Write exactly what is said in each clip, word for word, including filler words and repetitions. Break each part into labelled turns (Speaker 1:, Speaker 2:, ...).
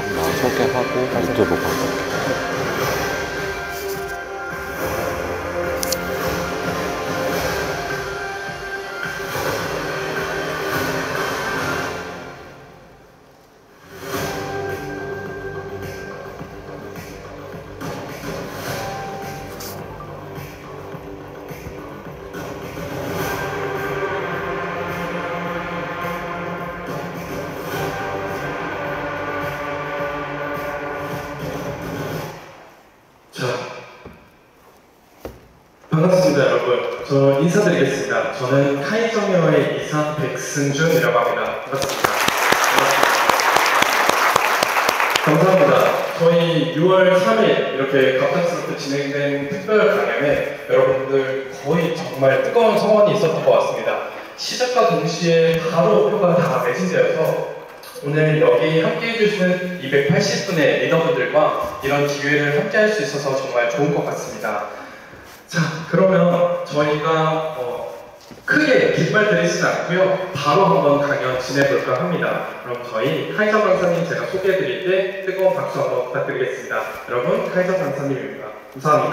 Speaker 1: 소개하고 유튜브 방송.
Speaker 2: 반갑습니다, 여러분. 저 인사드리겠습니다. 저는 카이정웨어의 이사 백승준이라고 합니다. 반갑습니다. 반갑습니다. 감사합니다. 저희 유월 삼일 이렇게 갑작스럽게 진행된 특별 강연에 여러분들 거의 정말 뜨거운 성원이 있었던 것 같습니다. 시작과 동시에 바로 표가 다 매진 되어서 오늘 여기 함께 해주시는 이백팔십 분의 리더분들과 이런 기회를 함께 할 수 있어서 정말 좋은 것 같습니다. 자, 그러면 저희가 어, 크게 깃발 드리지는 않고요. 바로 한번 강연 진행해볼까 합니다. 그럼 저희 카이정 강사님 제가 소개해드릴 때 뜨거운 박수 한번 부탁드리겠습니다. 여러분, 카이정 강사님입니다. 감사합니다.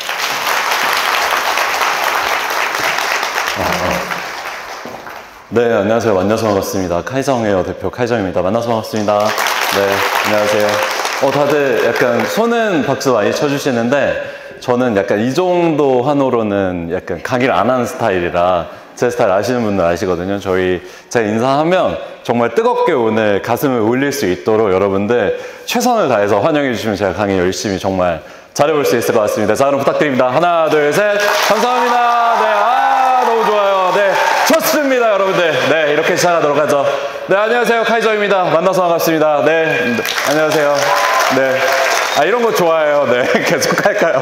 Speaker 1: 네, 안녕하세요. 만나서 반갑습니다. 카이정웨어 대표 카이정입니다. 만나서 반갑습니다. 네, 안녕하세요. 어, 다들 약간 손은 박수 많이 쳐주시는데 저는 약간 이 정도 한호로는 약간 강의를 안 하는 스타일이라 제 스타일 아시는 분들 아시거든요. 저희 제가 인사하면 정말 뜨겁게 오늘 가슴을 울릴 수 있도록 여러분들 최선을 다해서 환영해 주시면 제가 강의 열심히 정말 잘해볼 수 있을 것 같습니다. 자, 그럼 부탁드립니다. 하나, 둘, 셋. 감사합니다. 네, 아, 너무 좋아요. 네, 좋습니다, 여러분들. 네, 이렇게 시작하도록 하죠. 네, 안녕하세요. 카이정입니다. 만나서 반갑습니다. 네, 네 안녕하세요. 네. 아, 이런 거 좋아해요. 네, 계속 할까요?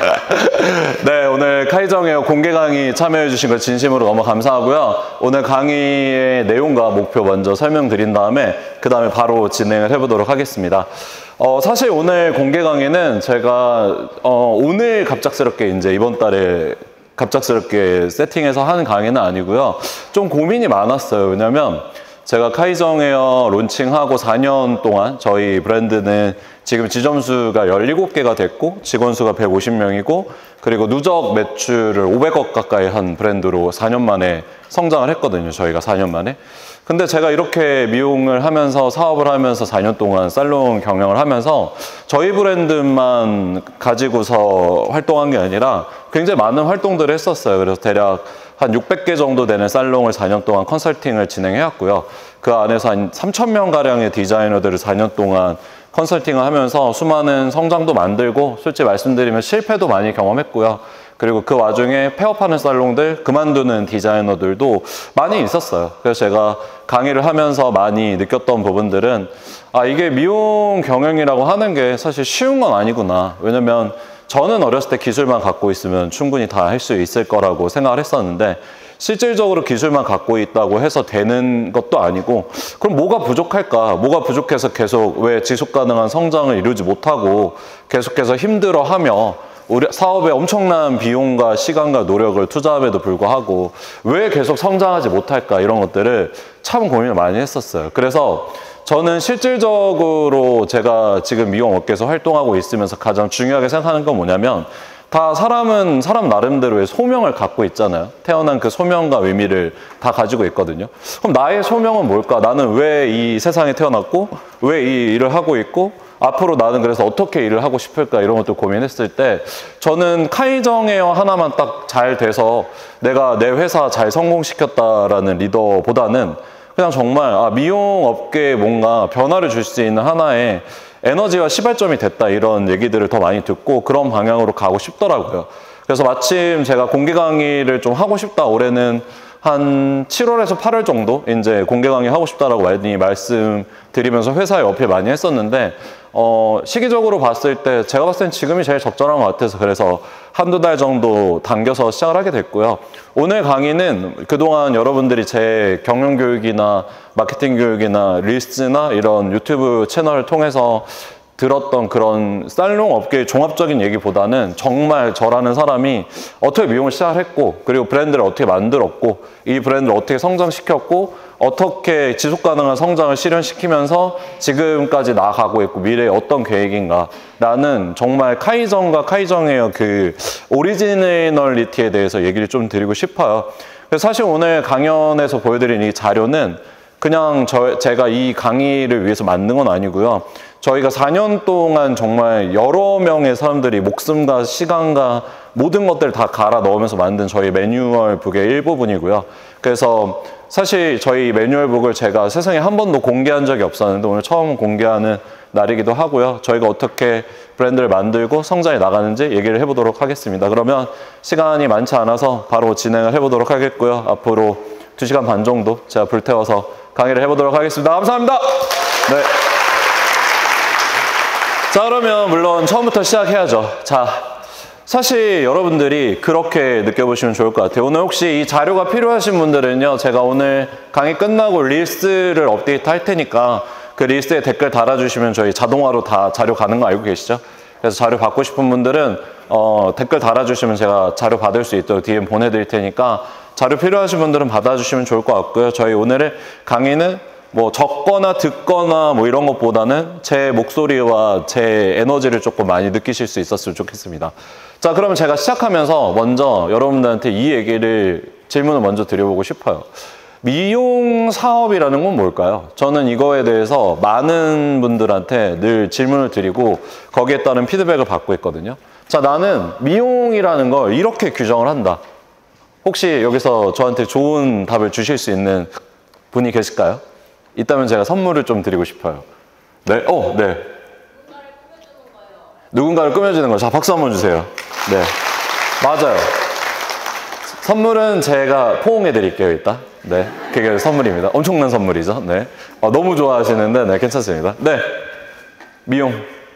Speaker 1: 네, 오늘 카이정웨어 공개 강의 참여해 주신 거 진심으로 너무 감사하고요. 오늘 강의의 내용과 목표 먼저 설명드린 다음에 그 다음에 바로 진행을 해보도록 하겠습니다. 어, 사실 오늘 공개 강의는 제가 어, 오늘 갑작스럽게 이제 이번 달에 갑작스럽게 세팅해서 하는 강의는 아니고요. 좀 고민이 많았어요. 왜냐면 제가 카이정웨어 론칭하고 사 년 동안 저희 브랜드는 지금 지점수가 열일곱 개가 됐고 직원 수가 백오십 명이고 그리고 누적 매출을 오백억 가까이 한 브랜드로 사 년 만에 성장을 했거든요. 저희가 사 년 만에. 근데 제가 이렇게 미용을 하면서 사업을 하면서 사 년 동안 살롱 경영을 하면서 저희 브랜드만 가지고서 활동한 게 아니라 굉장히 많은 활동들을 했었어요. 그래서 대략 한 육백 개 정도 되는 살롱을 사 년 동안 컨설팅을 진행해왔고요. 그 안에서 한 삼천 명 가량의 디자이너들을 사 년 동안 컨설팅을 하면서 수많은 성장도 만들고 솔직히 말씀드리면 실패도 많이 경험했고요. 그리고 그 와중에 폐업하는 살롱들, 그만두는 디자이너들도 많이 있었어요. 그래서 제가 강의를 하면서 많이 느꼈던 부분들은 아, 이게 미용 경영이라고 하는 게 사실 쉬운 건 아니구나. 왜냐면 저는 어렸을 때 기술만 갖고 있으면 충분히 다 할 수 있을 거라고 생각을 했었는데 실질적으로 기술만 갖고 있다고 해서 되는 것도 아니고 그럼 뭐가 부족할까? 뭐가 부족해서 계속 왜 지속 가능한 성장을 이루지 못하고 계속해서 힘들어하며 우리 사업에 엄청난 비용과 시간과 노력을 투자함에도 불구하고 왜 계속 성장하지 못할까? 이런 것들을 참 고민을 많이 했었어요. 그래서 저는 실질적으로 제가 지금 미용 업계에서 활동하고 있으면서 가장 중요하게 생각하는 건 뭐냐면 다 사람은 사람 나름대로의 소명을 갖고 있잖아요. 태어난 그 소명과 의미를 다 가지고 있거든요. 그럼 나의 소명은 뭘까? 나는 왜 이 세상에 태어났고 왜 이 일을 하고 있고 앞으로 나는 그래서 어떻게 일을 하고 싶을까? 이런 것도 고민했을 때 저는 카이정웨어 하나만 딱 잘 돼서 내가 내 회사 잘 성공시켰다라는 리더보다는 그냥 정말 아, 미용 업계에 뭔가 변화를 줄 수 있는 하나의 에너지와 시발점이 됐다 이런 얘기들을 더 많이 듣고 그런 방향으로 가고 싶더라고요. 그래서 마침 제가 공개 강의를 좀 하고 싶다. 올해는 한 칠월에서 팔월 정도 이제 공개 강의 하고 싶다라고 많이 말씀드리면서 회사에 어필 많이 했었는데 어, 시기적으로 봤을 때 제가 봤을 땐 지금이 제일 적절한 것 같아서 그래서 한두 달 정도 당겨서 시작을 하게 됐고요. 오늘 강의는 그동안 여러분들이 제 경영 교육이나 마케팅 교육이나 릴스나 이런 유튜브 채널을 통해서 들었던 그런 살롱 업계의 종합적인 얘기보다는 정말 저라는 사람이 어떻게 미용을 시작을 했고 그리고 브랜드를 어떻게 만들었고 이 브랜드를 어떻게 성장시켰고 어떻게 지속 가능한 성장을 실현시키면서 지금까지 나아가고 있고 미래에 어떤 계획인가 라는 정말 카이정과 카이정의 그 오리지널리티에 대해서 얘기를 좀 드리고 싶어요. 그래서 사실 오늘 강연에서 보여드린 이 자료는 그냥 저, 제가 이 강의를 위해서 만든 건 아니고요. 저희가 사 년 동안 정말 여러 명의 사람들이 목숨과 시간과 모든 것들을 다 갈아 넣으면서 만든 저희 매뉴얼북의 일부분이고요. 그래서 사실 저희 매뉴얼북을 제가 세상에 한 번도 공개한 적이 없었는데 오늘 처음 공개하는 날이기도 하고요. 저희가 어떻게 브랜드를 만들고 성장해 나가는지 얘기를 해보도록 하겠습니다. 그러면 시간이 많지 않아서 바로 진행을 해보도록 하겠고요. 앞으로 두 시간 반 정도 제가 불태워서 강의를 해보도록 하겠습니다. 감사합니다. 네. 자, 그러면 물론 처음부터 시작해야죠. 자, 사실 여러분들이 그렇게 느껴보시면 좋을 것 같아요. 오늘 혹시 이 자료가 필요하신 분들은요, 제가 오늘 강의 끝나고 릴스를 업데이트 할 테니까 그 릴스에 댓글 달아주시면 저희 자동화로 다 자료 가는 거 알고 계시죠? 그래서 자료 받고 싶은 분들은 어, 댓글 달아주시면 제가 자료 받을 수 있도록 디엠 보내드릴 테니까 자료 필요하신 분들은 받아주시면 좋을 것 같고요. 저희 오늘의 강의는 뭐 적거나 듣거나 뭐 이런 것보다는 제 목소리와 제 에너지를 조금 많이 느끼실 수 있었으면 좋겠습니다. 자, 그러면 제가 시작하면서 먼저 여러분들한테 이 얘기를 질문을 먼저 드려보고 싶어요. 미용 사업이라는 건 뭘까요? 저는 이거에 대해서 많은 분들한테 늘 질문을 드리고 거기에 따른 피드백을 받고 있거든요. 자, 나는 미용이라는 걸 이렇게 규정을 한다. 혹시 여기서 저한테 좋은 답을 주실 수 있는 분이 계실까요? 있다면 제가 선물을 좀 드리고 싶어요. 네, 어, 네. 누군가를 꾸며주는 거예요. 자, 박수 한번 주세요. 네, 맞아요. 선물은 제가 포옹해 드릴게요, 이따. 네, 그게 선물입니다. 엄청난 선물이죠. 네, 어, 너무 좋아하시는데, 네, 괜찮습니다. 네, 미용.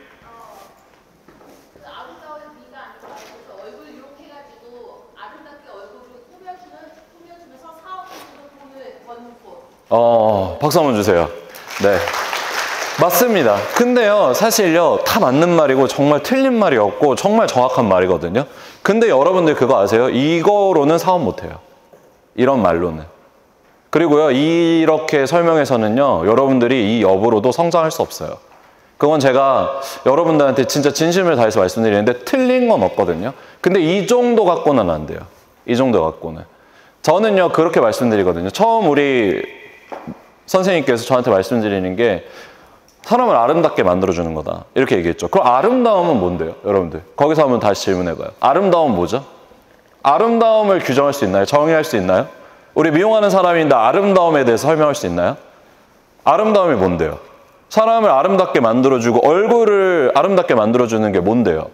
Speaker 1: 어, 박수 한번 주세요. 네, 맞습니다. 근데요, 사실요, 다 맞는 말이고 정말 틀린 말이 없고 정말 정확한 말이거든요. 근데 여러분들 그거 아세요? 이거로는 사업 못해요. 이런 말로는. 그리고요, 이렇게 설명해서는요, 여러분들이 이 여부로도 성장할 수 없어요. 그건 제가 여러분들한테 진짜 진심을 다해서 말씀드리는데 틀린 건 없거든요. 근데 이 정도 갖고는 안 돼요. 이 정도 갖고는. 저는요, 그렇게 말씀드리거든요. 처음 우리 선생님께서 저한테 말씀드리는 게 사람을 아름답게 만들어주는 거다. 이렇게 얘기했죠. 그럼 아름다움은 뭔데요? 여러분들. 거기서 한번 다시 질문해봐요. 아름다움은 뭐죠? 아름다움을 규정할 수 있나요? 정의할 수 있나요? 우리 미용하는 사람인데 아름다움에 대해서 설명할 수 있나요? 아름다움이 뭔데요? 사람을 아름답게 만들어주고 얼굴을 아름답게 만들어주는 게 뭔데요?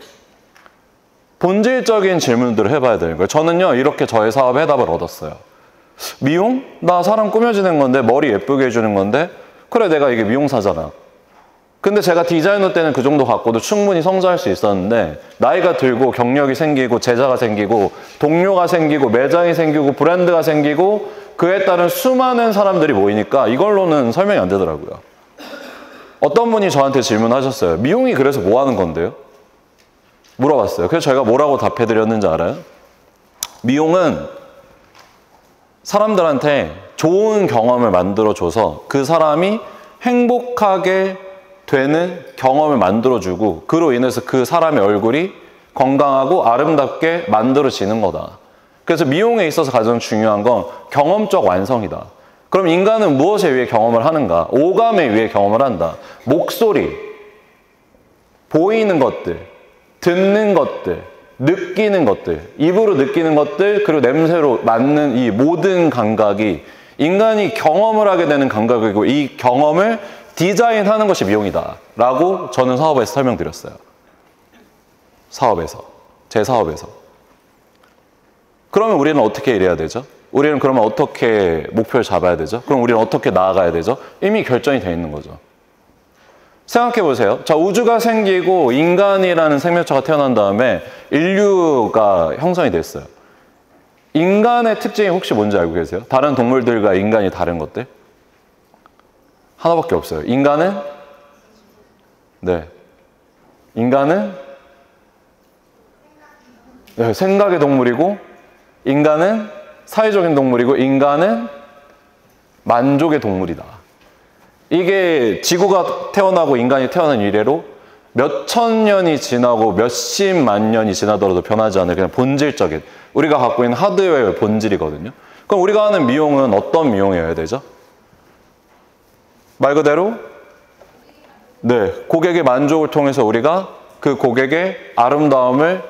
Speaker 1: 본질적인 질문들을 해봐야 되는 거예요. 저는요, 이렇게 저의 사업의 해답을 얻었어요. 미용? 나 사람 꾸며주는 건데, 머리 예쁘게 해주는 건데, 그래, 내가 이게 미용사잖아. 근데 제가 디자이너 때는 그 정도 갖고도 충분히 성장할 수 있었는데, 나이가 들고 경력이 생기고 제자가 생기고 동료가 생기고 매장이 생기고 브랜드가 생기고 그에 따른 수많은 사람들이 모이니까 이걸로는 설명이 안 되더라고요. 어떤 분이 저한테 질문하셨어요. 미용이 그래서 뭐 하는 건데요? 물어봤어요. 그래서 저희가 뭐라고 답해드렸는지 알아요? 미용은 사람들한테 좋은 경험을 만들어줘서 그 사람이 행복하게 되는 경험을 만들어주고 그로 인해서 그 사람의 얼굴이 건강하고 아름답게 만들어지는 거다. 그래서 미용에 있어서 가장 중요한 건 경험적 완성이다. 그럼 인간은 무엇에 의해 경험을 하는가? 오감에 의해 경험을 한다. 목소리, 보이는 것들, 듣는 것들, 느끼는 것들, 입으로 느끼는 것들, 그리고 냄새로 맡는 이 모든 감각이 인간이 경험을 하게 되는 감각이고 이 경험을 디자인하는 것이 미용이다 라고 저는 사업에서 설명드렸어요. 사업에서. 제 사업에서. 그러면 우리는 어떻게 일해야 되죠? 우리는 그러면 어떻게 목표를 잡아야 되죠? 그럼 우리는 어떻게 나아가야 되죠? 이미 결정이 되어 있는 거죠. 생각해 보세요. 자, 우주가 생기고 인간이라는 생명체가 태어난 다음에 인류가 형성이 됐어요. 인간의 특징이 혹시 뭔지 알고 계세요? 다른 동물들과 인간이 다른 것들? 하나밖에 없어요. 인간은? 네. 인간은? 네, 생각의 동물이고, 인간은 사회적인 동물이고, 인간은 만족의 동물이다. 이게 지구가 태어나고 인간이 태어난 이래로 몇천 년이 지나고 몇십만 년이 지나더라도 변하지 않을 그냥 본질적인 우리가 갖고 있는 하드웨어의 본질이거든요. 그럼 우리가 하는 미용은 어떤 미용이어야 되죠? 말 그대로 네, 고객의 만족을 통해서 우리가 그 고객의 아름다움을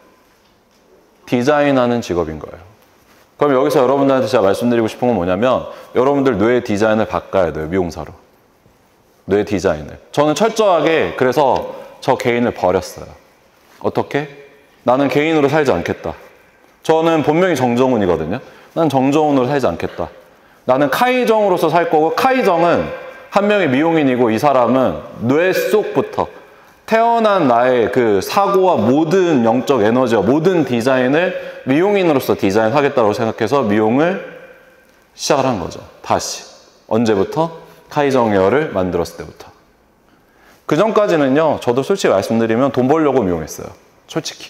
Speaker 1: 디자인하는 직업인 거예요. 그럼 여기서 여러분들한테 제가 말씀드리고 싶은 건 뭐냐면 여러분들 뇌 디자인을 바꿔야 돼요. 미용사로. 뇌 디자인을. 저는 철저하게 그래서 저 개인을 버렸어요. 어떻게? 나는 개인으로 살지 않겠다. 저는 본명이 정정훈이거든요. 난 정정훈으로 살지 않겠다. 나는 카이정으로서 살 거고 카이정은 한 명의 미용인이고 이 사람은 뇌 속부터 태어난 나의 그 사고와 모든 영적 에너지와 모든 디자인을 미용인으로서 디자인하겠다고 생각해서 미용을 시작을 한 거죠. 다시. 언제부터? 카이정웨어를 만들었을 때부터. 그 전까지는요, 저도 솔직히 말씀드리면 돈 벌려고 미용했어요. 솔직히.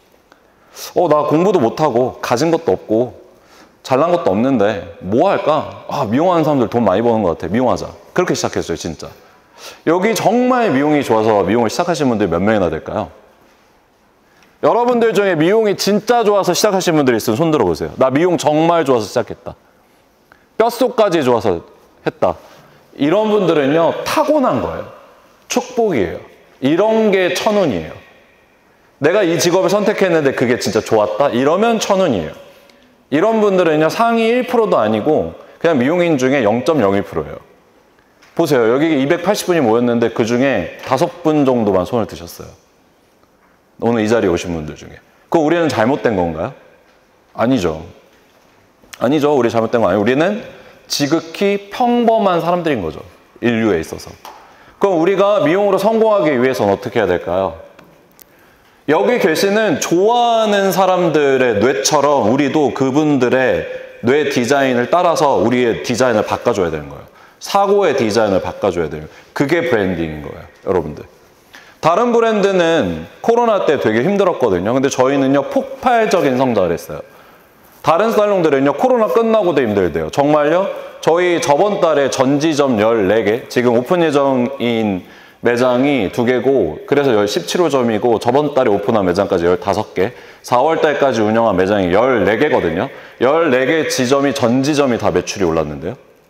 Speaker 1: 어, 나 공부도 못하고, 가진 것도 없고, 잘난 것도 없는데, 뭐 할까? 아, 미용하는 사람들 돈 많이 버는 것 같아. 미용하자. 그렇게 시작했어요, 진짜. 여기 정말 미용이 좋아서 미용을 시작하신 분들 몇 명이나 될까요? 여러분들 중에 미용이 진짜 좋아서 시작하신 분들 있으면 손 들어보세요. 나 미용 정말 좋아서 시작했다. 뼛속까지 좋아서 했다. 이런 분들은요, 타고난 거예요. 축복이에요. 이런 게 천운이에요. 내가 이 직업을 선택했는데 그게 진짜 좋았다? 이러면 천운이에요. 이런 분들은요, 상위 일 퍼센트도 아니고 그냥 미용인 중에 영 점 영일 퍼센트예요. 보세요. 여기 이백팔십 분이 모였는데 그 중에 다섯 분 정도만 손을 드셨어요. 오늘 이 자리에 오신 분들 중에. 그거 우리는 잘못된 건가요? 아니죠. 아니죠. 우리 잘못된 거 아니에요. 우리는 지극히 평범한 사람들인 거죠. 인류에 있어서. 그럼 우리가 미용으로 성공하기 위해서는 어떻게 해야 될까요? 여기 계시는 좋아하는 사람들의 뇌처럼 우리도 그분들의 뇌 디자인을 따라서 우리의 디자인을 바꿔줘야 되는 거예요. 사고의 디자인을 바꿔줘야 돼요. 그게 브랜딩인 거예요. 여러분들. 다른 브랜드는 코로나 때 되게 힘들었거든요. 근데 저희는요, 폭발적인 성장을 했어요. 다른 살롱들은요, 코로나 끝나고도 힘들대요. 정말요? 저희 저번 달에 전지점 열네 개, 지금 오픈 예정인 매장이 두 개고, 그래서 십칠 호점이고, 저번 달에 오픈한 매장까지 열다섯 개, 사월 달까지 운영한 매장이 열네 개거든요. 열네 개 지점이 전지점이 다 매출이 올랐는데요.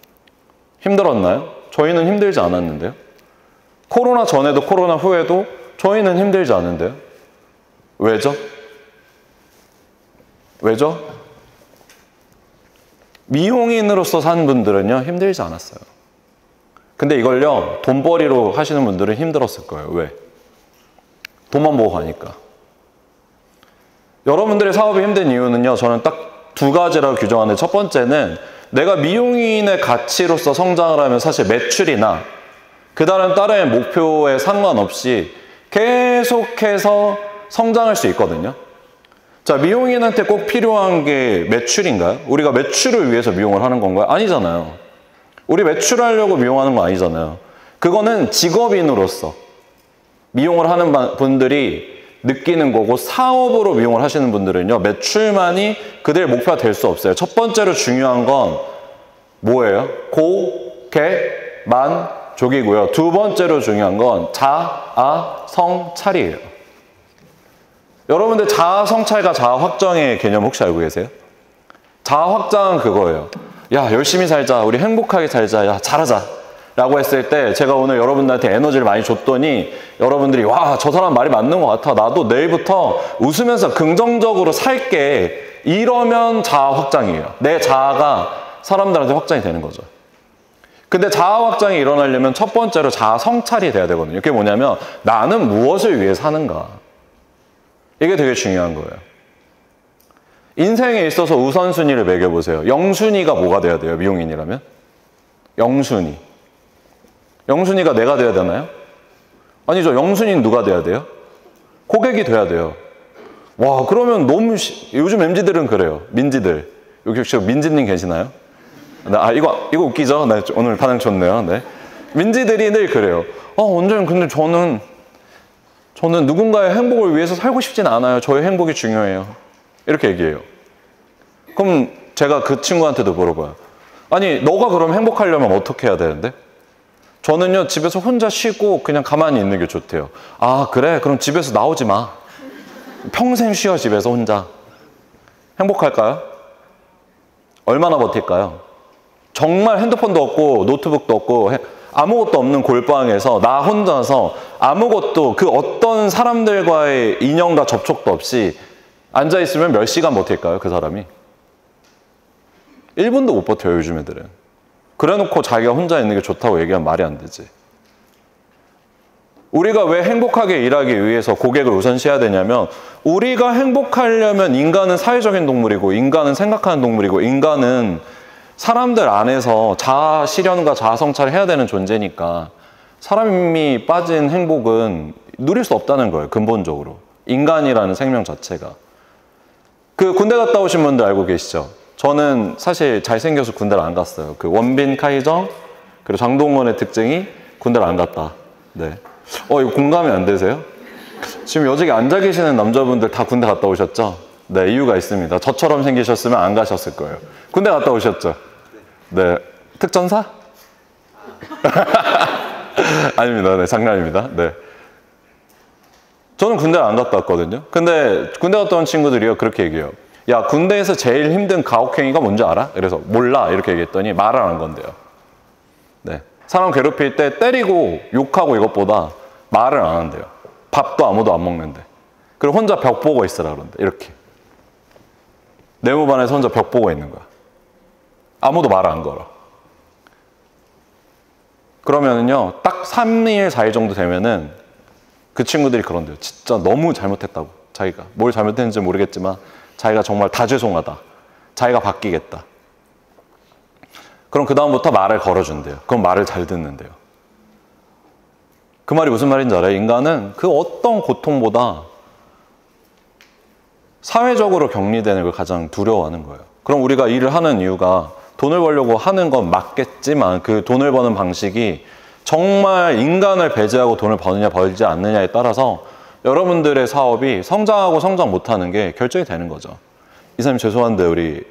Speaker 1: 힘들었나요? 저희는 힘들지 않았는데요. 코로나 전에도 코로나 후에도 저희는 힘들지 않은데요. 왜죠? 왜죠? 미용인으로서 산 분들은요, 힘들지 않았어요. 근데 이걸요, 돈벌이로 하시는 분들은 힘들었을 거예요. 왜? 돈만 보고 가니까. 여러분들의 사업이 힘든 이유는요, 저는 딱 두 가지라고 규정하는데, 첫 번째는 내가 미용인의 가치로서 성장을 하면 사실 매출이나 그 다른 다른 목표에 상관없이 계속해서 성장할 수 있거든요. 자, 미용인한테 꼭 필요한 게 매출인가요? 우리가 매출을 위해서 미용을 하는 건가요? 아니잖아요. 우리 매출하려고 미용하는 거 아니잖아요. 그거는 직업인으로서 미용을 하는 분들이 느끼는 거고, 사업으로 미용을 하시는 분들은요, 매출만이 그들의 목표가 될 수 없어요. 첫 번째로 중요한 건 뭐예요? 고객만족이고요. 두 번째로 중요한 건 자아성찰이에요. 여러분들 자아성찰과 자아확정의 개념 혹시 알고 계세요? 자아확장은 그거예요. 야, 열심히 살자. 우리 행복하게 살자. 야, 잘하자. 라고 했을 때 제가 오늘 여러분들한테 에너지를 많이 줬더니 여러분들이 와, 저 사람 말이 맞는 것 같아. 나도 내일부터 웃으면서 긍정적으로 살게. 이러면 자아 확장이에요. 내 자아가 사람들한테 확장이 되는 거죠. 근데 자아 확장이 일어나려면 첫 번째로 자아 성찰이 돼야 되거든요. 그게 뭐냐면 나는 무엇을 위해 사는가. 이게 되게 중요한 거예요. 인생에 있어서 우선순위를 매겨보세요. 영순위가 뭐가 돼야 돼요? 미용인이라면? 영순위. 영순위가 내가 돼야 되나요? 아니죠. 영순위는 누가 돼야 돼요? 고객이 돼야 돼요. 와, 그러면 너무 시... 요즘 엠지들은 그래요. 민지들. 여기 혹시 민지님 계시나요? 아, 이거 이거 웃기죠? 네, 오늘 반응 좋네요. 네. 민지들이 늘 그래요. 아, 원장님, 근데 저는 저는 누군가의 행복을 위해서 살고 싶진 않아요. 저의 행복이 중요해요. 이렇게 얘기해요. 그럼 제가 그 친구한테도 물어봐요. 아니 너가 그럼 행복하려면 어떻게 해야 되는데? 저는요 집에서 혼자 쉬고 그냥 가만히 있는 게 좋대요. 아 그래? 그럼 집에서 나오지 마. 평생 쉬어 집에서 혼자. 행복할까요? 얼마나 버틸까요? 정말 핸드폰도 없고 노트북도 없고 아무것도 없는 골방에서 나 혼자서 아무것도 그 어떤 사람들과의 인연과 접촉도 없이 앉아있으면 몇 시간 버틸까요? 그 사람이? 일 분도 못 버텨요 요즘 애들은. 그래놓고 자기가 혼자 있는 게 좋다고 얘기하면 말이 안 되지. 우리가 왜 행복하게 일하기 위해서 고객을 우선시해야 되냐면 우리가 행복하려면 인간은 사회적인 동물이고 인간은 생각하는 동물이고 인간은 사람들 안에서 자아 실현과 자아 성찰을 해야 되는 존재니까 사람이 빠진 행복은 누릴 수 없다는 거예요. 근본적으로. 인간이라는 생명 자체가. 그 군대 갔다 오신 분들 알고 계시죠? 저는 사실 잘생겨서 군대를 안 갔어요. 그 원빈, 카이정, 그리고 장동건의 특징이 군대를 안 갔다. 네. 어, 이거 공감이 안 되세요? 지금 여기 앉아 계시는 남자분들 다 군대 갔다 오셨죠? 네, 이유가 있습니다. 저처럼 생기셨으면 안 가셨을 거예요. 군대 갔다 오셨죠? 네. 특전사? 아닙니다. 네, 장난입니다. 네. 저는 군대를 안 갔다 왔거든요. 근데 군대 갔다 온 친구들이요, 그렇게 얘기해요. 야, 군대에서 제일 힘든 가혹행위가 뭔지 알아? 그래서 몰라. 이렇게 얘기했더니 말을 안 건대요. 네. 사람 괴롭힐 때 때리고 욕하고 이것보다 말을 안 한대요. 밥도 아무도 안 먹는데. 그리고 혼자 벽 보고 있으라 그런대. 이렇게. 네모반에서 혼자 벽 보고 있는 거야. 아무도 말을 안 걸어. 그러면은요, 딱 삼 일, 사 일 정도 되면은 그 친구들이 그런대요. 진짜 너무 잘못했다고. 자기가. 뭘 잘못했는지 모르겠지만 자기가 정말 다 죄송하다. 자기가 바뀌겠다. 그럼 그 다음부터 말을 걸어준대요. 그럼 말을 잘 듣는데요. 그 말이 무슨 말인지 알아요? 인간은 그 어떤 고통보다 사회적으로 격리되는 걸 가장 두려워하는 거예요. 그럼 우리가 일을 하는 이유가 돈을 벌려고 하는 건 맞겠지만 그 돈을 버는 방식이 정말 인간을 배제하고 돈을 버느냐 벌지 않느냐에 따라서 여러분들의 사업이 성장하고 성장 못하는 게 결정이 되는 거죠. 이사님 죄송한데 우리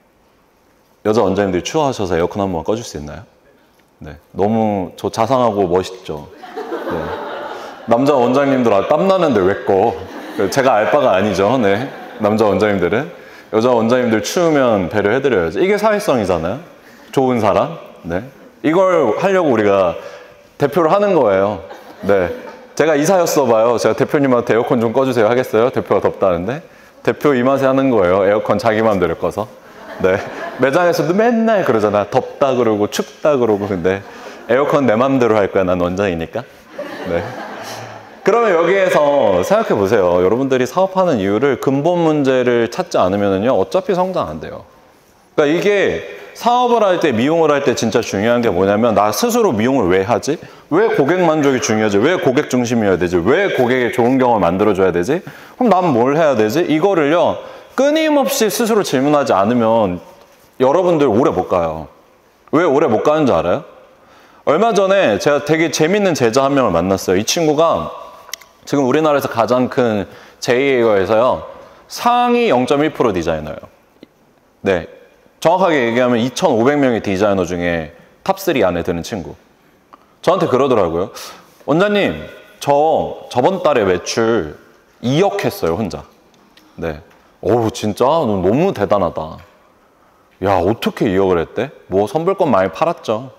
Speaker 1: 여자 원장님들이 추워하셔서 에어컨 한번 꺼줄 수 있나요? 네, 너무 저 자상하고 멋있죠. 네. 남자 원장님들 아, 땀나는데 왜 꺼? 제가 알 바가 아니죠. 네, 남자 원장님들은 여자 원장님들 추우면 배려해드려야죠. 이게 사회성이잖아요. 좋은 사람. 네, 이걸 하려고 우리가 대표를 하는 거예요. 네, 제가 이사였어 봐요. 제가 대표님한테 에어컨 좀 꺼주세요 하겠어요? 대표가 덥다는데 대표 이 맛에 하는 거예요. 에어컨 자기 맘대로 꺼서. 네, 매장에서도 맨날 그러잖아. 덥다 그러고 춥다 그러고. 근데 에어컨 내 맘대로 할 거야. 난 원장이니까. 네. 그러면 여기에서 생각해 보세요. 여러분들이 사업하는 이유를 근본 문제를 찾지 않으면요 어차피 성장 안 돼요. 그러니까 이게 사업을 할 때, 미용을 할 때 진짜 중요한 게 뭐냐면 나 스스로 미용을 왜 하지? 왜 고객 만족이 중요하지? 왜 고객 중심이어야 되지? 왜 고객의 좋은 경험을 만들어줘야 되지? 그럼 난 뭘 해야 되지? 이거를요 끊임없이 스스로 질문하지 않으면 여러분들 오래 못 가요. 왜 오래 못 가는 줄 알아요? 얼마 전에 제가 되게 재밌는 제자 한 명을 만났어요. 이 친구가 지금 우리나라에서 가장 큰 제이웨이거에서요 상위 영 점 일 퍼센트 디자이너예요. 네, 정확하게 얘기하면 이천오백 명의 디자이너 중에 탑 쓰리 안에 드는 친구. 저한테 그러더라고요. 원장님, 저 저번 달에 매출 이억 했어요, 혼자. 네. 어우, 진짜? 너 너무 대단하다. 야, 어떻게 이억을 했대? 뭐 선불권 많이 팔았죠.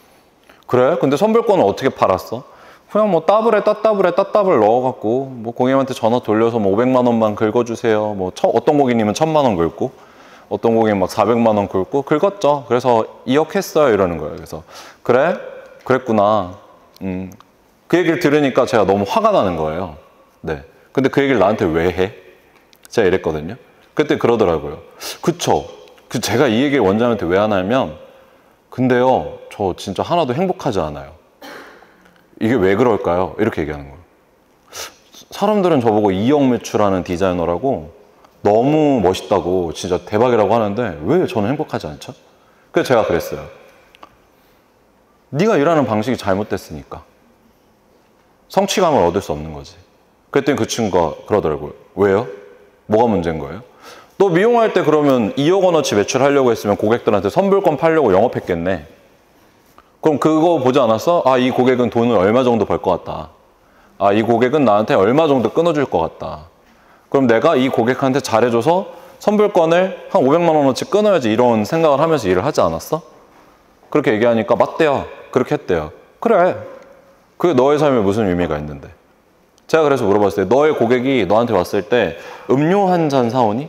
Speaker 1: 그래? 근데 선불권은 어떻게 팔았어? 그냥 뭐 따블에 따따블에 따따블 넣어갖고 뭐 고객님한테 전화 돌려서 뭐 오백만 원만 긁어주세요. 뭐 처, 어떤 고객님은 천만 원 긁고 어떤 고객님 막 사백만 원 긁고 긁었죠. 그래서 이억 했어요 이러는 거예요. 그래서 그래? 그랬구나. 음. 그 얘기를 들으니까 제가 너무 화가 나는 거예요. 네. 근데 그 얘기를 나한테 왜 해? 제가 이랬거든요. 그때 그러더라고요. 그쵸. 그 제가 이 얘기를 원장님한테 왜 하냐면 근데요 저 진짜 하나도 행복하지 않아요. 이게 왜 그럴까요? 이렇게 얘기하는 거예요. 사람들은 저보고 이억 매출하는 디자이너라고 너무 멋있다고 진짜 대박이라고 하는데 왜 저는 행복하지 않죠? 그래서 제가 그랬어요. 네가 일하는 방식이 잘못됐으니까 성취감을 얻을 수 없는 거지. 그랬더니 그 친구가 그러더라고요. 왜요? 뭐가 문제인 거예요? 너 미용할 때 그러면 이억 원어치 매출하려고 했으면 고객들한테 선불권 팔려고 영업했겠네. 그럼 그거 보지 않았어? 아, 이 고객은 돈을 얼마 정도 벌 것 같다. 아, 이 고객은 나한테 얼마 정도 끊어줄 것 같다. 그럼 내가 이 고객한테 잘해줘서 선불권을 한 오백만 원어치 끊어야지, 이런 생각을 하면서 일을 하지 않았어? 그렇게 얘기하니까 맞대요. 그렇게 했대요. 그래. 그게 너의 삶에 무슨 의미가 있는데. 제가 그래서 물어봤을 때 너의 고객이 너한테 왔을 때 음료 한 잔 사오니?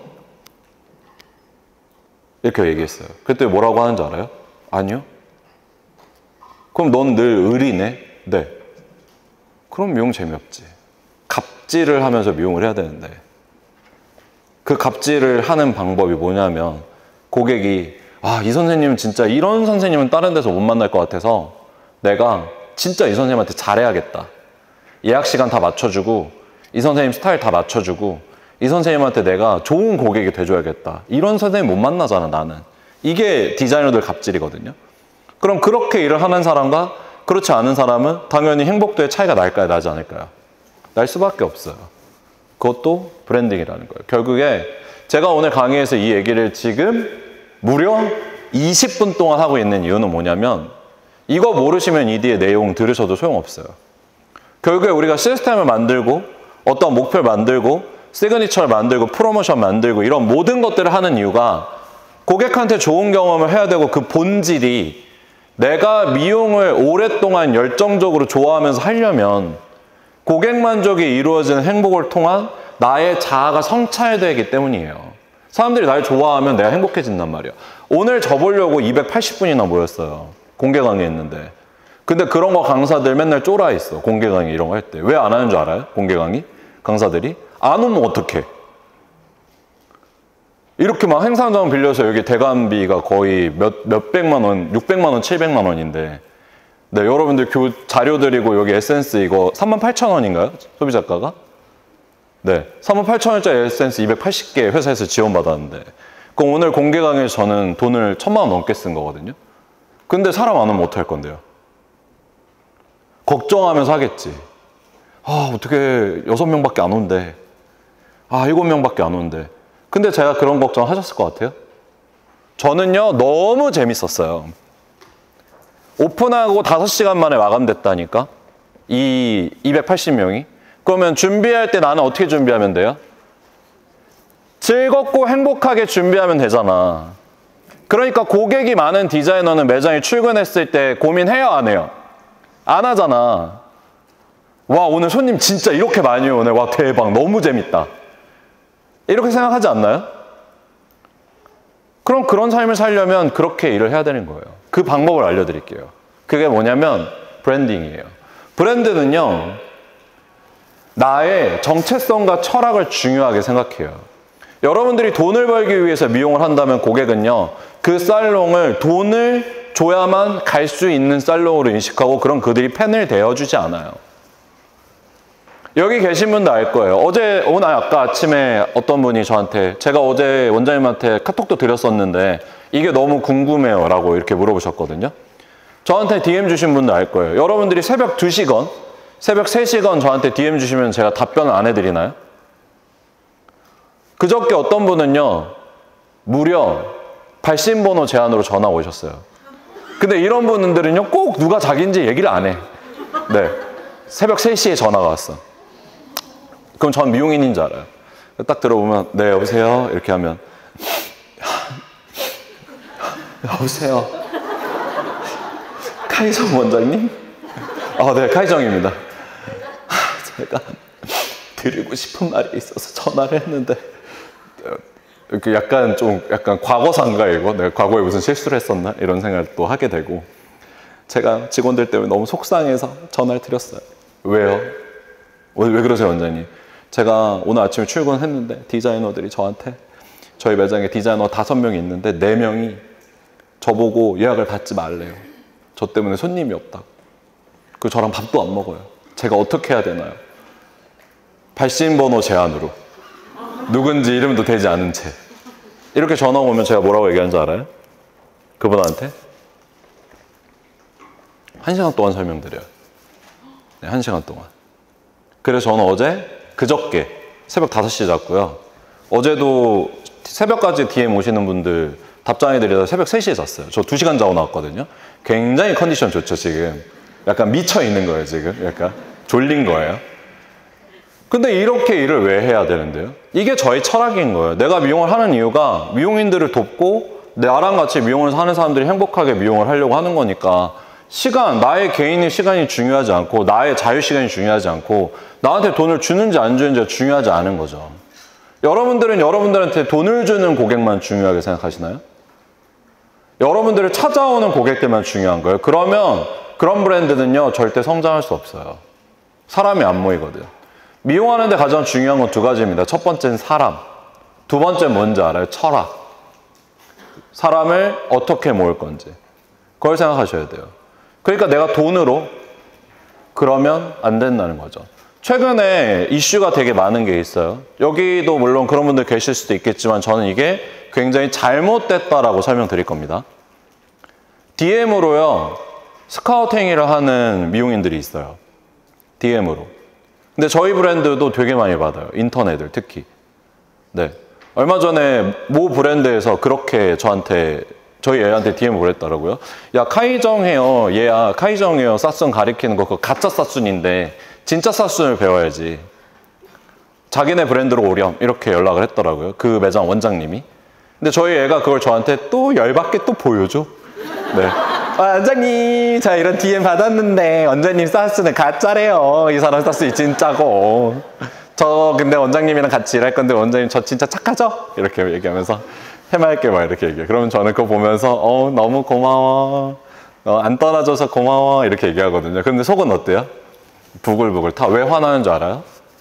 Speaker 1: 이렇게 얘기했어요. 그때 뭐라고 하는 줄 알아요? 아니요. 그럼 넌 늘 을이네? 네. 그럼 미용 재미없지. 갑질을 하면서 미용을 해야 되는데, 그 갑질을 하는 방법이 뭐냐면, 고객이 아, 이 선생님은 진짜 이런 선생님은 다른 데서 못 만날 것 같아서 내가 진짜 이 선생님한테 잘해야겠다. 예약 시간 다 맞춰주고, 이 선생님 스타일 다 맞춰주고, 이 선생님한테 내가 좋은 고객이 돼줘야겠다. 이런 선생님 못 만나잖아, 나는. 이게 디자이너들 갑질이거든요. 그럼 그렇게 일을 하는 사람과 그렇지 않은 사람은 당연히 행복도의 차이가 날까요, 나지 않을까요? 날 수밖에 없어요. 그것도 브랜딩이라는 거예요. 결국에 제가 오늘 강의에서 이 얘기를 지금 무려 이십 분 동안 하고 있는 이유는 뭐냐면, 이거 모르시면 이 뒤에 내용 들으셔도 소용없어요. 결국에 우리가 시스템을 만들고 어떤 목표를 만들고 시그니처를 만들고 프로모션 만들고 이런 모든 것들을 하는 이유가 고객한테 좋은 경험을 해야 되고, 그 본질이 내가 미용을 오랫동안 열정적으로 좋아하면서 하려면 고객 만족이 이루어지는 행복을 통한 나의 자아가 성찰되기 때문이에요. 사람들이 날 좋아하면 내가 행복해진단 말이야. 오늘 저 보려고 이백팔십 분이나 모였어요. 공개 강의했는데. 근데 그런 거 강사들 맨날 쫄아 있어. 공개 강의 이런 거 할 때. 왜 안 하는 줄 알아요? 공개 강의? 강사들이? 안 오면 어떡해? 이렇게 막 행사장 빌려서 여기 대관비가 거의 몇, 몇백만 원, 육백만 원, 칠백만 원인데, 네, 여러분들 교, 자료 드리고 여기 에센스 이거 삼만 팔천 원인가요? 소비자가가? 네, 삼만 팔천 원짜리 에센스 이백팔십 개 회사에서 지원받았는데, 그럼 오늘 공개 강의에서 저는 돈을 천만 원 넘게 쓴 거거든요. 근데 사람 안 오면 어떡할 건데요? 걱정하면서 하겠지. 아, 어떻게 여섯 명밖에 안 온대. 아, 일곱 명밖에 안 온대. 근데 제가 그런 걱정 하셨을 것 같아요? 저는요, 너무 재밌었어요. 오픈하고 다섯 시간 만에 마감됐다니까? 이 이백팔십 명이. 그러면 준비할 때 나는 어떻게 준비하면 돼요? 즐겁고 행복하게 준비하면 되잖아. 그러니까 고객이 많은 디자이너는 매장에 출근했을 때 고민해요, 안 해요? 안 하잖아. 와, 오늘 손님 진짜 이렇게 많이 오네. 와, 대박. 너무 재밌다. 이렇게 생각하지 않나요? 그럼 그런 삶을 살려면 그렇게 일을 해야 되는 거예요. 그 방법을 알려드릴게요. 그게 뭐냐면 브랜딩이에요. 브랜드는요, 나의 정체성과 철학을 중요하게 생각해요. 여러분들이 돈을 벌기 위해서 미용을 한다면 고객은요, 그 살롱을 돈을 줘야만 갈 수 있는 살롱으로 인식하고, 그런 그들이 팬을 대어주지 않아요. 여기 계신 분도 알 거예요. 어제, 오늘 아까 아침에 어떤 분이 저한테, 제가 어제 원장님한테 카톡도 드렸었는데 이게 너무 궁금해요 라고 이렇게 물어보셨거든요. 저한테 디엠 주신 분도 알 거예요. 여러분들이 새벽 두 시건 새벽 세 시건 저한테 디엠 주시면 제가 답변을 안 해드리나요? 그저께 어떤 분은요, 무려 발신번호 제한으로 전화 오셨어요. 근데 이런 분들은요, 꼭 누가 자기인지 얘기를 안 해. 네, 새벽 세 시에 전화가 왔어. 그럼 전 미용인인 줄 알아요. 딱 들어보면 네, 여보세요? 이렇게 하면 여보세요? 카이정 원장님? 아, 네, 카이정입니다. 제가 드리고 싶은 말이 있어서 전화를 했는데, 이렇게 약간 좀 약간 과거상가 이거 내가 과거에 무슨 실수를 했었나 이런 생각도 하게 되고, 제가 직원들 때문에 너무 속상해서 전화를 드렸어요. 왜요? 왜, 왜 그러세요, 원장님? 제가 오늘 아침에 출근했는데 디자이너들이 저한테, 저희 매장에 디자이너 다섯 명이 있는데 네 명이 저보고 예약을 받지 말래요. 저 때문에 손님이 없다고. 그리고 저랑 밥도 안 먹어요. 제가 어떻게 해야 되나요? 발신번호 제한으로, 누군지 이름도 되지 않은 채. 이렇게 전화 오면 제가 뭐라고 얘기하는 줄 알아요? 그분한테 한 시간 동안 설명드려요. 네, 한 시간 동안. 그래서 저는 어제, 그저께 새벽 다섯 시에 잤고요. 어제도 새벽까지 디엠 오시는 분들 답장해드리다 새벽 세 시에 잤어요. 저 두 시간 자고 나왔거든요. 굉장히 컨디션 좋죠, 지금. 약간 미쳐 있는 거예요, 지금. 약간 졸린 거예요. 근데 이렇게 일을 왜 해야 되는데요? 이게 저의 철학인 거예요. 내가 미용을 하는 이유가 미용인들을 돕고 나랑 같이 미용을 하는 사람들이 행복하게 미용을 하려고 하는 거니까 시간, 나의 개인의 시간이 중요하지 않고 나의 자유시간이 중요하지 않고 나한테 돈을 주는지 안 주는지가 중요하지 않은 거죠. 여러분들은 여러분들한테 돈을 주는 고객만 중요하게 생각하시나요? 여러분들을 찾아오는 고객들만 중요한 거예요. 그러면 그런 브랜드는요, 절대 성장할 수 없어요. 사람이 안 모이거든. 미용하는데 가장 중요한 건 두 가지입니다. 첫 번째는 사람. 두 번째는 뭔지 알아요? 철학. 사람을 어떻게 모을 건지. 그걸 생각하셔야 돼요. 그러니까 내가 돈으로 그러면 안 된다는 거죠. 최근에 이슈가 되게 많은 게 있어요. 여기도 물론 그런 분들 계실 수도 있겠지만 저는 이게 굉장히 잘못됐다라고 설명드릴 겁니다. 디엠으로요, 스카우트 행위를 하는 미용인들이 있어요. 디엠으로. 근데 저희 브랜드도 되게 많이 받아요. 인턴애들 특히. 네. 얼마 전에 모 브랜드에서 그렇게 저한테, 저희 애한테 디엠을 보냈더라고요. 야, 카이정 헤어, 얘야, 카이정 헤어 사순 가리키는 거 그거 가짜 사순인데 진짜 사순을 배워야지. 자기네 브랜드로 오렴. 이렇게 연락을 했더라고요. 그 매장 원장님이. 근데 저희 애가 그걸 저한테 또 열받게 또 보여줘. 네. 아, 원장님, 자 이런 디엠 받았는데 원장님 사스는 가짜래요. 이 사람 사스 진짜고. 저 근데 원장님이랑 같이 일할 건데 원장님 저 진짜 착하죠? 이렇게 얘기하면서 해맑게 막 이렇게 얘기해요. 그러면 저는 그거 보면서 어 너무 고마워. 어, 안 떠나줘서 고마워. 이렇게 얘기하거든요. 근데 속은 어때요? 부글부글 타. 왜 화나는 줄 알아요?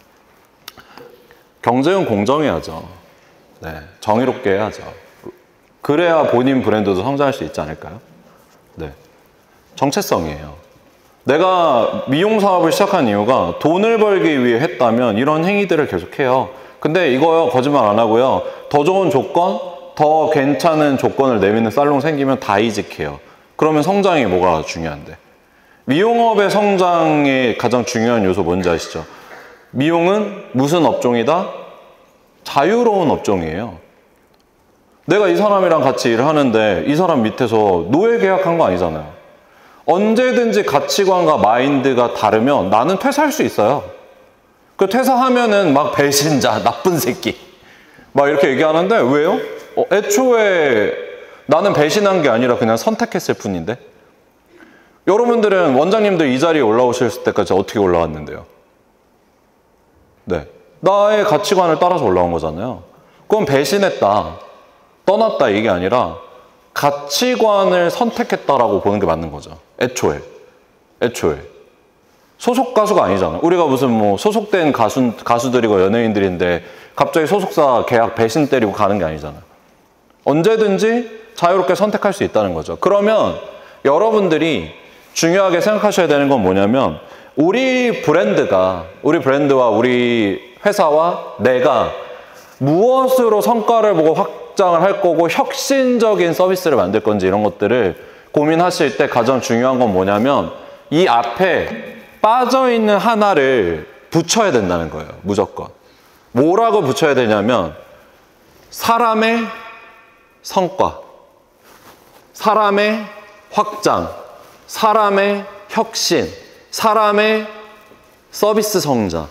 Speaker 1: 경쟁은 공정해야죠. 네, 정의롭게 해야죠. 그래야 본인 브랜드도 성장할 수 있지 않을까요? 네, 정체성이에요. 내가 미용 사업을 시작한 이유가 돈을 벌기 위해 했다면 이런 행위들을 계속해요. 근데 이거요, 거짓말 안 하고요. 더 좋은 조건, 더 괜찮은 조건을 내미는 살롱 생기면 다 이직해요. 그러면 성장이 뭐가 중요한데? 미용업의 성장의 가장 중요한 요소 뭔지 아시죠? 미용은 무슨 업종이다? 자유로운 업종이에요. 내가 이 사람이랑 같이 일을 하는데 이 사람 밑에서 노예 계약한 거 아니잖아요. 언제든지 가치관과 마인드가 다르면 나는 퇴사할 수 있어요. 그 퇴사하면은 막 배신자, 나쁜 새끼 막 이렇게 얘기하는데 왜요? 어, 애초에 나는 배신한 게 아니라 그냥 선택했을 뿐인데. 여러분들은 원장님들 이 자리에 올라오실 때까지 어떻게 올라왔는데요? 네, 나의 가치관을 따라서 올라온 거잖아요. 그건 배신했다, 떠났다 이게 아니라 가치관을 선택했다라고 보는 게 맞는 거죠. 애초에. 애초에. 소속 가수가 아니잖아요. 우리가 무슨 뭐 소속된 가수, 가수들이고 연예인들인데 갑자기 소속사 계약 배신 때리고 가는 게 아니잖아요. 언제든지 자유롭게 선택할 수 있다는 거죠. 그러면 여러분들이 중요하게 생각하셔야 되는 건 뭐냐면 우리 브랜드가, 우리 브랜드와 우리 회사와 내가 무엇으로 성과를 보고 확장을 할 거고 혁신적인 서비스를 만들 건지 이런 것들을 고민하실 때 가장 중요한 건 뭐냐면 이 앞에 빠져있는 하나를 붙여야 된다는 거예요. 무조건. 뭐라고 붙여야 되냐면 사람의 성과, 사람의 확장, 사람의 혁신, 사람의 서비스 성장,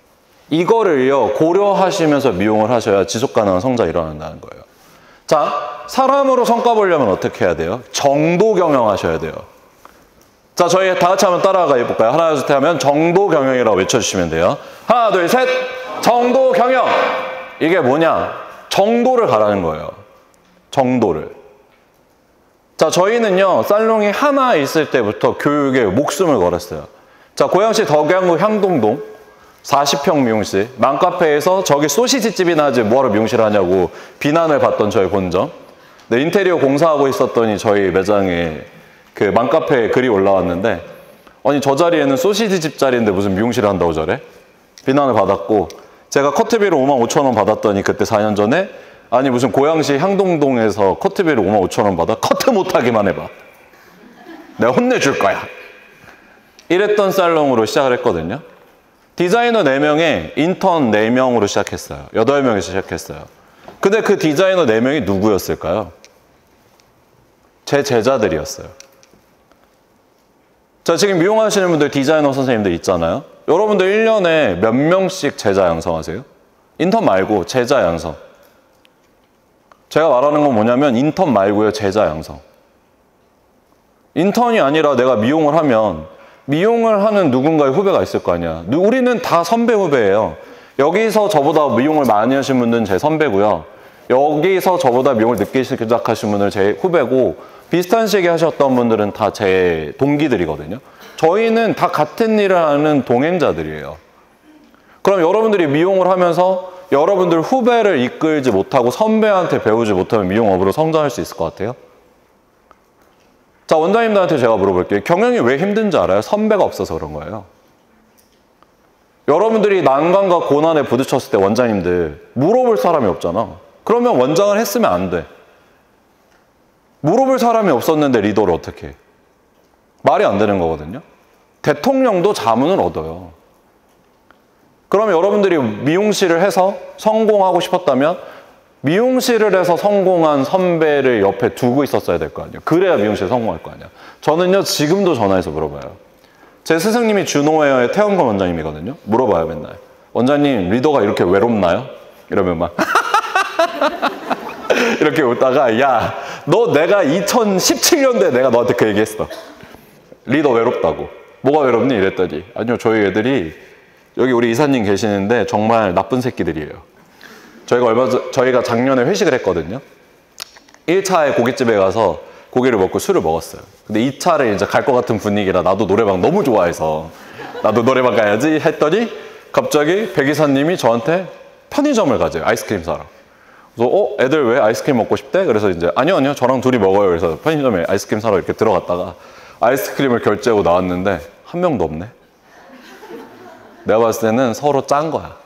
Speaker 1: 이거를요 고려하시면서 미용을 하셔야 지속가능한 성장이 일어난다는 거예요. 자, 사람으로 성과 보려면 어떻게 해야 돼요? 정도 경영하셔야 돼요. 자, 저희 다 같이 한번 따라가 볼까요? 하나, 둘, 셋 하면 정도 경영이라고 외쳐주시면 돼요. 하나, 둘, 셋! 정도 경영! 이게 뭐냐? 정도를 가라는 거예요. 정도를. 자, 저희는요 살롱이 하나 있을 때부터 교육에 목숨을 걸었어요. 자, 고양시 덕양구 향동동 사십 평 미용실, 맘카페에서 저기 소시지집이나 하지 뭐하러 미용실을 하냐고 비난을 받던 저희 본점. 네, 인테리어 공사하고 있었더니 저희 매장에 그 맘카페에 글이 올라왔는데 아니 저 자리에는 소시지집 자리인데 무슨 미용실을 한다고 저래? 비난을 받았고 제가 커트비를 오만 오천 원 받았더니 그때 사 년 전에 아니 무슨 고양시 향동동에서 커트비를 오만 오천 원 받아? 커트 못하기만 해봐. 내가 혼내줄 거야. 이랬던 살롱으로 시작을 했거든요. 디자이너 네 명에 인턴 네 명으로 시작했어요. 여덟 명에서 시작했어요. 근데 그 디자이너 네 명이 누구였을까요? 제 제자들이었어요. 자, 지금 미용하시는 분들, 디자이너 선생님들 있잖아요. 여러분들 일 년에 몇 명씩 제자 양성하세요? 인턴 말고 제자 양성. 제가 말하는 건 뭐냐면 인턴 말고요, 제자 양성. 인턴이 아니라 내가 미용을 하면 미용을 하는 누군가의 후배가 있을 거 아니야. 우리는 다 선배 후배예요. 여기서 저보다 미용을 많이 하신 분들은 제 선배고요. 여기서 저보다 미용을 늦게 시작하신 분들은 제 후배고, 비슷한 시기에 하셨던 분들은 다 제 동기들이거든요. 저희는 다 같은 일을 하는 동행자들이에요. 그럼 여러분들이 미용을 하면서 여러분들 후배를 이끌지 못하고 선배한테 배우지 못하면 미용업으로 성장할 수 있을 것 같아요? 자, 원장님들한테 제가 물어볼게요. 경영이 왜 힘든지 알아요? 선배가 없어서 그런 거예요. 여러분들이 난관과 고난에 부딪혔을 때 원장님들 물어볼 사람이 없잖아. 그러면 원장을 했으면 안 돼. 물어볼 사람이 없었는데 리더를 어떻게 해? 말이 안 되는 거거든요. 대통령도 자문을 얻어요. 그럼 여러분들이 미용실을 해서 성공하고 싶었다면 미용실을 해서 성공한 선배를 옆에 두고 있었어야 될 거 아니에요. 그래야 미용실에 성공할 거 아니야. 저는요, 지금도 전화해서 물어봐요. 제 스승님이 준호웨어의 태원건 원장님이거든요. 물어봐요, 맨날. 원장님, 리더가 이렇게 외롭나요? 이러면 막 이렇게 웃다가, 야, 너 내가 이천십칠 년도에 내가 너한테 그 얘기했어. 리더 외롭다고. 뭐가 외롭니? 이랬더니, 아니요, 저희 애들이 여기 우리 이사님 계시는데 정말 나쁜 새끼들이에요. 저희가 얼마 전, 저희가 작년에 회식을 했거든요. 일 차에 고깃집에 가서 고기를 먹고 술을 먹었어요. 근데 이 차를 이제 갈 것 같은 분위기라 나도 노래방 너무 좋아해서 나도 노래방 가야지 했더니 갑자기 백 이사님이 저한테 편의점을 가재요. 아이스크림 사러. 그래서 어? 애들 왜 아이스크림 먹고 싶대? 그래서 이제 아니요 아니요 저랑 둘이 먹어요. 그래서 편의점에 아이스크림 사러 이렇게 들어갔다가 아이스크림을 결제하고 나왔는데 한 명도 없네. 내가 봤을 때는 서로 짠 거야.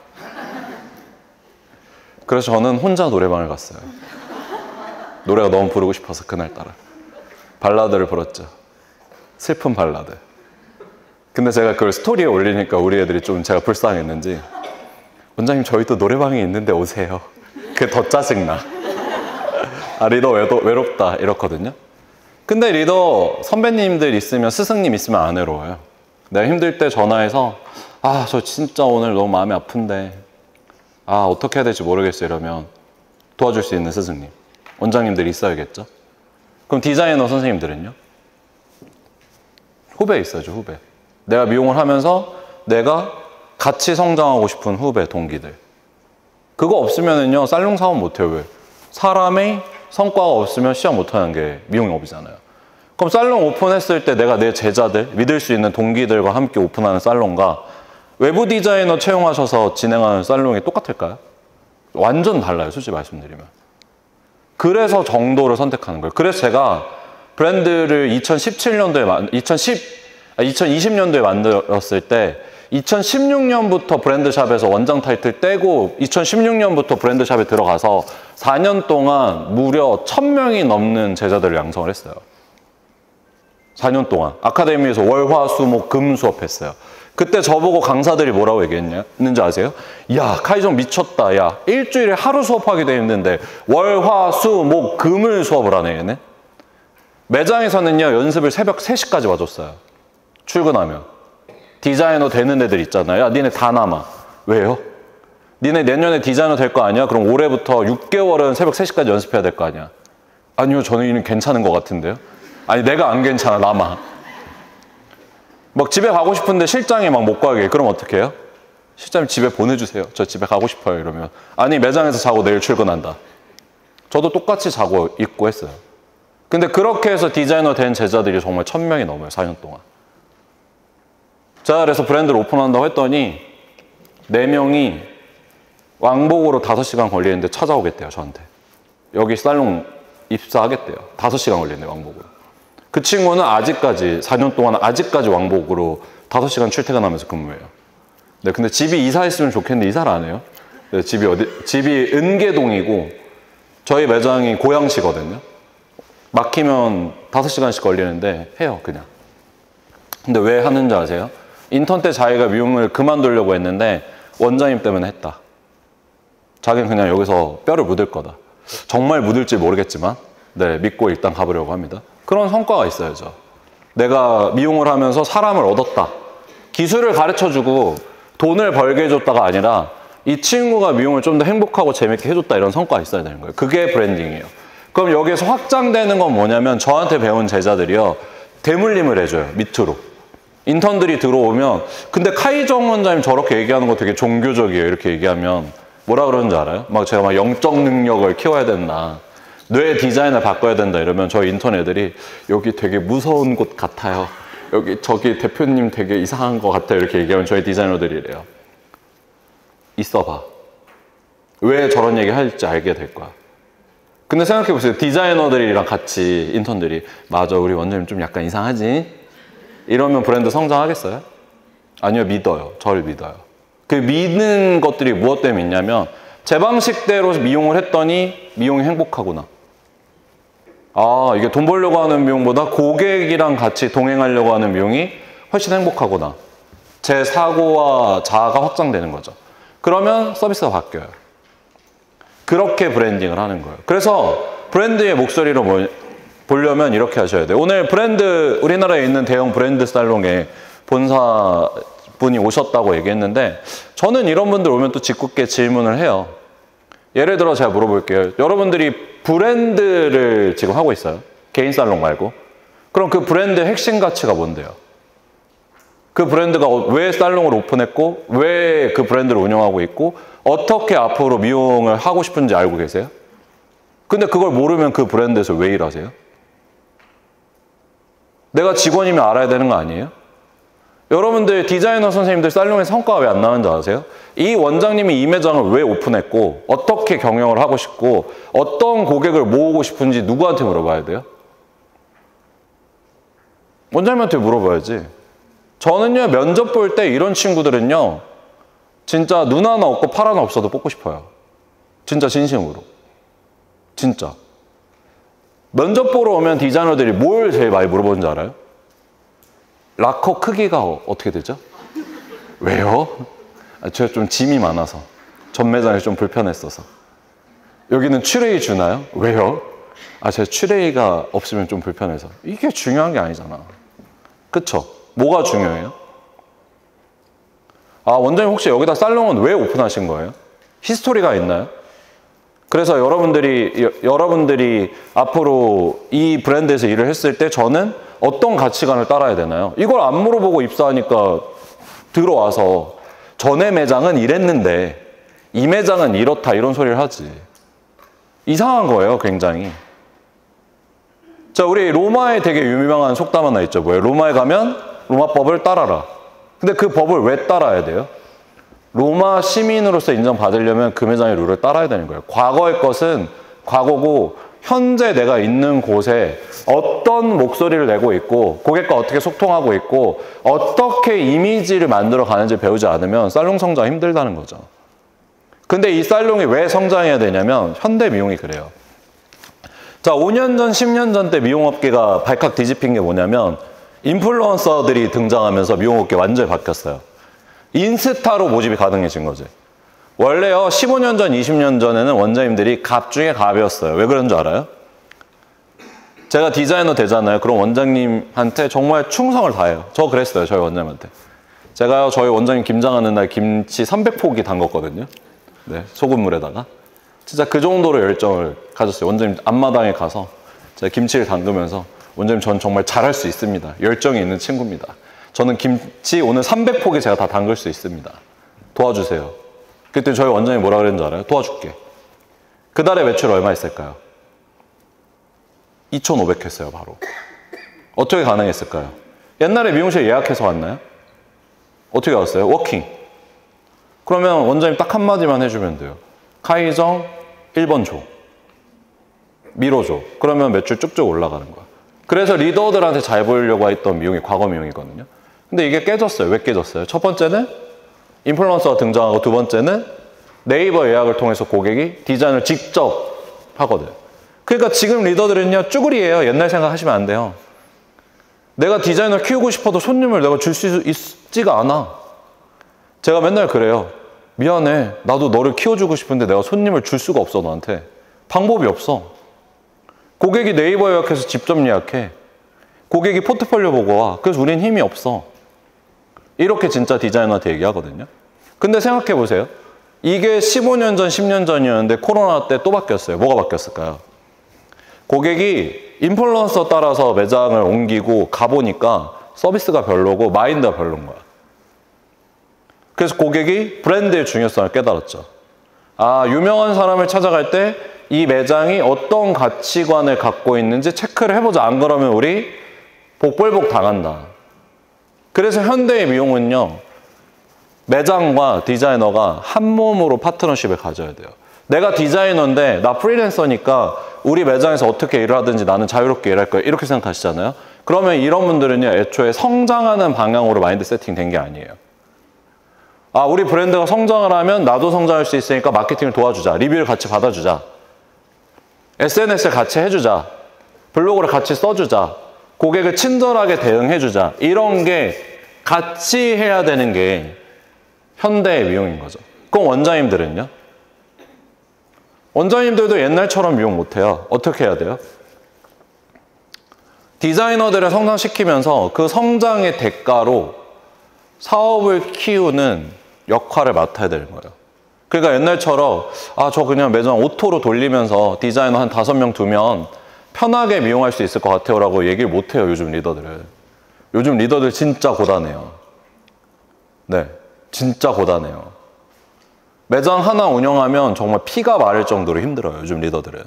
Speaker 1: 그래서 저는 혼자 노래방을 갔어요. 노래가 너무 부르고 싶어서 그날따라 발라드를 불렀죠. 슬픈 발라드. 근데 제가 그걸 스토리에 올리니까 우리 애들이 좀 제가 불쌍했는지 원장님 저희 또 노래방이 있는데 오세요. 그게 더 짜증나. 아 리더 외도, 외롭다 이렇거든요. 근데 리더 선배님들 있으면 스승님 있으면 안 외로워요. 내가 힘들 때 전화해서 아 저 진짜 오늘 너무 마음이 아픈데 아 어떻게 해야 될지 모르겠어요 이러면 도와줄 수 있는 스승님 원장님들이 있어야겠죠. 그럼 디자이너 선생님들은요? 후배 있어야죠. 후배. 내가 미용을 하면서 내가 같이 성장하고 싶은 후배 동기들. 그거 없으면은요 살롱 사업 못해요. 왜? 사람의 성과가 없으면 시작 못하는 게 미용업이잖아요. 그럼 살롱 오픈했을 때 내가 내 제자들 믿을 수 있는 동기들과 함께 오픈하는 살롱과 외부 디자이너 채용하셔서 진행하는 살롱이 똑같을까요? 완전 달라요. 솔직히 말씀드리면. 그래서 정도를 선택하는 거예요. 그래서 제가 브랜드를 이천십칠 년도에 이천십, 이천이십 년도에 만들었을 때 이천십육 년부터 브랜드샵에서 원장 타이틀 떼고 이천십육 년부터 브랜드샵에 들어가서 사 년 동안 무려 천 명이 넘는 제자들을 양성을 했어요. 사 년 동안 아카데미에서 월, 화, 수, 목, 금 수업했어요. 그때 저보고 강사들이 뭐라고 얘기했는지 아세요? 야 카이정 미쳤다. 야 일주일에 하루 수업하게 돼 있는데 월, 화, 수, 목, 금을 수업을 하네 얘네. 매장에서는요 연습을 새벽 세 시까지 봐줬어요. 출근하면 디자이너 되는 애들 있잖아요. 야 니네 다 남아. 왜요? 니네 내년에 디자이너 될 거 아니야? 그럼 올해부터 육 개월은 새벽 세 시까지 연습해야 될 거 아니야? 아니요 저는 괜찮은 것 같은데요. 아니 내가 안 괜찮아. 남아. 막 집에 가고 싶은데 실장이 막 못 가게. 그럼 어떻게 해요? 실장님 집에 보내주세요. 저 집에 가고 싶어요. 이러면 아니 매장에서 자고 내일 출근한다. 저도 똑같이 자고 있고 했어요. 근데 그렇게 해서 디자이너 된 제자들이 정말 천 명이 넘어요. 사 년 동안. 제가 그래서 브랜드를 오픈한다고 했더니 네 명이 왕복으로 다섯 시간 걸리는데 찾아오겠대요. 저한테. 여기 살롱 입사하겠대요. 다섯 시간 걸리는데 왕복으로. 그 친구는 아직까지 사 년 동안 아직까지 왕복으로 다섯 시간 출퇴근하면서 근무해요. 네, 근데 집이 이사했으면 좋겠는데 이사를 안 해요. 네, 집이 어디? 집이 은계동이고 저희 매장이 고양시거든요. 막히면 다섯 시간씩 걸리는데 해요 그냥. 근데 왜 하는지 아세요? 인턴 때 자기가 미용을 그만두려고 했는데 원장님 때문에 했다. 자기는 그냥 여기서 뼈를 묻을 거다. 정말 묻을지 모르겠지만 네, 믿고 일단 가보려고 합니다. 그런 성과가 있어야죠. 내가 미용을 하면서 사람을 얻었다. 기술을 가르쳐주고 돈을 벌게 해줬다가 아니라 이 친구가 미용을 좀 더 행복하고 재밌게 해줬다, 이런 성과가 있어야 되는 거예요. 그게 브랜딩이에요. 그럼 여기에서 확장되는 건 뭐냐면 저한테 배운 제자들이요, 대물림을 해줘요. 밑으로. 인턴들이 들어오면 근데 카이정 원장님 저렇게 얘기하는 거 되게 종교적이에요. 이렇게 얘기하면 뭐라 그러는지 알아요? 막 제가 막 영적 능력을 키워야 된다, 뇌 디자인을 바꿔야 된다 이러면 저희 인턴 애들이 여기 되게 무서운 곳 같아요. 여기 저기 대표님 되게 이상한 것 같아요. 이렇게 얘기하면 저희 디자이너들이 이래요. 있어봐. 왜 저런 얘기 할지 알게 될 거야. 근데 생각해보세요. 디자이너들이랑 같이 인턴들이 맞아, 우리 원장님 좀 약간 이상하지? 이러면 브랜드 성장하겠어요? 아니요, 믿어요. 저를 믿어요. 그 믿는 것들이 무엇 때문에 있냐면 제 방식대로 미용을 했더니 미용이 행복하구나. 아, 이게 돈 벌려고 하는 미용보다 고객이랑 같이 동행하려고 하는 미용이 훨씬 행복하구나. 제 사고와 자아가 확장되는 거죠. 그러면 서비스가 바뀌어요. 그렇게 브랜딩을 하는 거예요. 그래서 브랜드의 목소리로 뭐, 보려면 이렇게 하셔야 돼요. 오늘 브랜드, 우리나라에 있는 대형 브랜드 살롱에 본사 분이 오셨다고 얘기했는데 저는 이런 분들 오면 또 짓궂게 질문을 해요. 예를 들어 제가 물어볼게요. 여러분들이 브랜드를 지금 하고 있어요. 개인 살롱 말고. 그럼 그 브랜드의 핵심 가치가 뭔데요? 그 브랜드가 왜 살롱을 오픈했고 왜 그 브랜드를 운영하고 있고 어떻게 앞으로 미용을 하고 싶은지 알고 계세요? 근데 그걸 모르면 그 브랜드에서 왜 일하세요? 내가 직원이면 알아야 되는 거 아니에요? 여러분들 디자이너 선생님들 살롱의 성과가 왜 안 나는지 아세요? 이 원장님이 이 매장을 왜 오픈했고 어떻게 경영을 하고 싶고 어떤 고객을 모으고 싶은지 누구한테 물어봐야 돼요? 원장님한테 물어봐야지. 저는요, 면접 볼 때 이런 친구들은요 진짜 눈 하나 없고 팔 하나 없어도 뽑고 싶어요. 진짜 진심으로. 진짜. 면접 보러 오면 디자이너들이 뭘 제일 많이 물어보는지 알아요? 락커 크기가 어떻게 되죠? 왜요? 아, 제가 좀 짐이 많아서. 전 매장이 좀 불편했어서. 여기는 추레이 주나요? 왜요? 아, 제가 추레이가 없으면 좀 불편해서. 이게 중요한 게 아니잖아. 그쵸? 뭐가 중요해요? 아, 원장님 혹시 여기다 살롱은 왜 오픈하신 거예요? 히스토리가 있나요? 그래서 여러분들이, 여, 여러분들이 앞으로 이 브랜드에서 일을 했을 때 저는 어떤 가치관을 따라야 되나요? 이걸 안 물어보고 입사하니까 들어와서 전에 매장은 이랬는데 이 매장은 이렇다 이런 소리를 하지. 이상한 거예요, 굉장히. 자, 우리 로마에 되게 유명한 속담 하나 있죠. 뭐예요? 로마에 가면 로마법을 따라라. 근데 그 법을 왜 따라야 돼요? 로마 시민으로서 인정받으려면 그 매장의 룰을 따라야 되는 거예요. 과거의 것은 과거고 현재 내가 있는 곳에 어떤 목소리를 내고 있고 고객과 어떻게 소통하고 있고 어떻게 이미지를 만들어 가는지 배우지 않으면 살롱 성장 힘들다는 거죠. 근데 이 살롱이 왜 성장해야 되냐면 현대 미용이 그래요. 자, 오 년 전, 십 년 전 때 미용업계가 발칵 뒤집힌 게 뭐냐면 인플루언서들이 등장하면서 미용업계 완전히 바뀌었어요. 인스타로 모집이 가능해진 거지. 원래요, 십오 년 전, 이십 년 전에는 원장님들이 갑 중에 갑이었어요. 왜 그런 줄 알아요? 제가 디자이너 되잖아요. 그럼 원장님한테 정말 충성을 다해요. 저 그랬어요, 저희 원장님한테. 제가 저희 원장님 김장하는 날 김치 삼백 포기 담궜거든요. 네, 소금물에다가. 진짜 그 정도로 열정을 가졌어요. 원장님 앞마당에 가서 제가 김치를 담그면서 원장님 전 정말 잘할 수 있습니다. 열정이 있는 친구입니다. 저는 김치 오늘 삼백 포기 제가 다 담글 수 있습니다. 도와주세요. 그때 저희 원장님이 뭐라 그랬는지 알아요? 도와줄게. 그달에 매출 얼마 있을까요? 이천오백 했어요, 바로. 어떻게 가능했을까요? 옛날에 미용실 예약해서 왔나요? 어떻게 왔어요? 워킹. 그러면 원장님 딱 한마디만 해주면 돼요. 카이정 일 번 줘. 밀어줘. 그러면 매출 쭉쭉 올라가는 거야. 그래서 리더들한테 잘 보이려고 했던 미용이 과거 미용이거든요. 근데 이게 깨졌어요. 왜 깨졌어요? 첫 번째는 인플루언서가 등장하고 두 번째는 네이버 예약을 통해서 고객이 디자인을 직접 하거든. 그러니까 지금 리더들은요, 쭈구리예요. 옛날 생각하시면 안 돼요. 내가 디자이너 키우고 싶어도 손님을 내가 줄 수 있지가 않아. 제가 맨날 그래요. 미안해. 나도 너를 키워주고 싶은데 내가 손님을 줄 수가 없어, 너한테. 방법이 없어. 고객이 네이버 예약해서 직접 예약해. 고객이 포트폴리오 보고 와. 그래서 우린 힘이 없어. 이렇게 진짜 디자이너한테 얘기하거든요. 근데 생각해 보세요. 이게 십오 년 전, 십 년 전이었는데 코로나 때 또 바뀌었어요. 뭐가 바뀌었을까요? 고객이 인플루언서 따라서 매장을 옮기고 가보니까 서비스가 별로고 마인드가 별로인 거야. 그래서 고객이 브랜드의 중요성을 깨달았죠. 아, 유명한 사람을 찾아갈 때 이 매장이 어떤 가치관을 갖고 있는지 체크를 해보자. 안 그러면 우리 복불복 당한다. 그래서 현대의 미용은요, 매장과 디자이너가 한 몸으로 파트너십을 가져야 돼요. 내가 디자이너인데 나 프리랜서니까 우리 매장에서 어떻게 일을 하든지 나는 자유롭게 일할 거야. 이렇게 생각하시잖아요. 그러면 이런 분들은요, 애초에 성장하는 방향으로 마인드 세팅 된 게 아니에요. 아, 우리 브랜드가 성장을 하면 나도 성장할 수 있으니까 마케팅을 도와주자. 리뷰를 같이 받아주자. 에스엔에스를 같이 해주자. 블로그를 같이 써주자. 고객을 친절하게 대응해주자. 이런 게 같이 해야 되는 게 현대의 미용인 거죠. 그럼 원장님들은요? 원장님들도 옛날처럼 미용 못해요. 어떻게 해야 돼요? 디자이너들을 성장시키면서 그 성장의 대가로 사업을 키우는 역할을 맡아야 되는 거예요. 그러니까 옛날처럼 아, 저 그냥 매장 오토로 돌리면서 디자이너 한 다섯 명 두면 편하게 미용할 수 있을 것 같아요 라고 얘기를 못해요, 요즘 리더들은. 요즘 리더들 진짜 고단해요. 네, 진짜 고단해요. 매장 하나 운영하면 정말 피가 마를 정도로 힘들어요, 요즘 리더들은.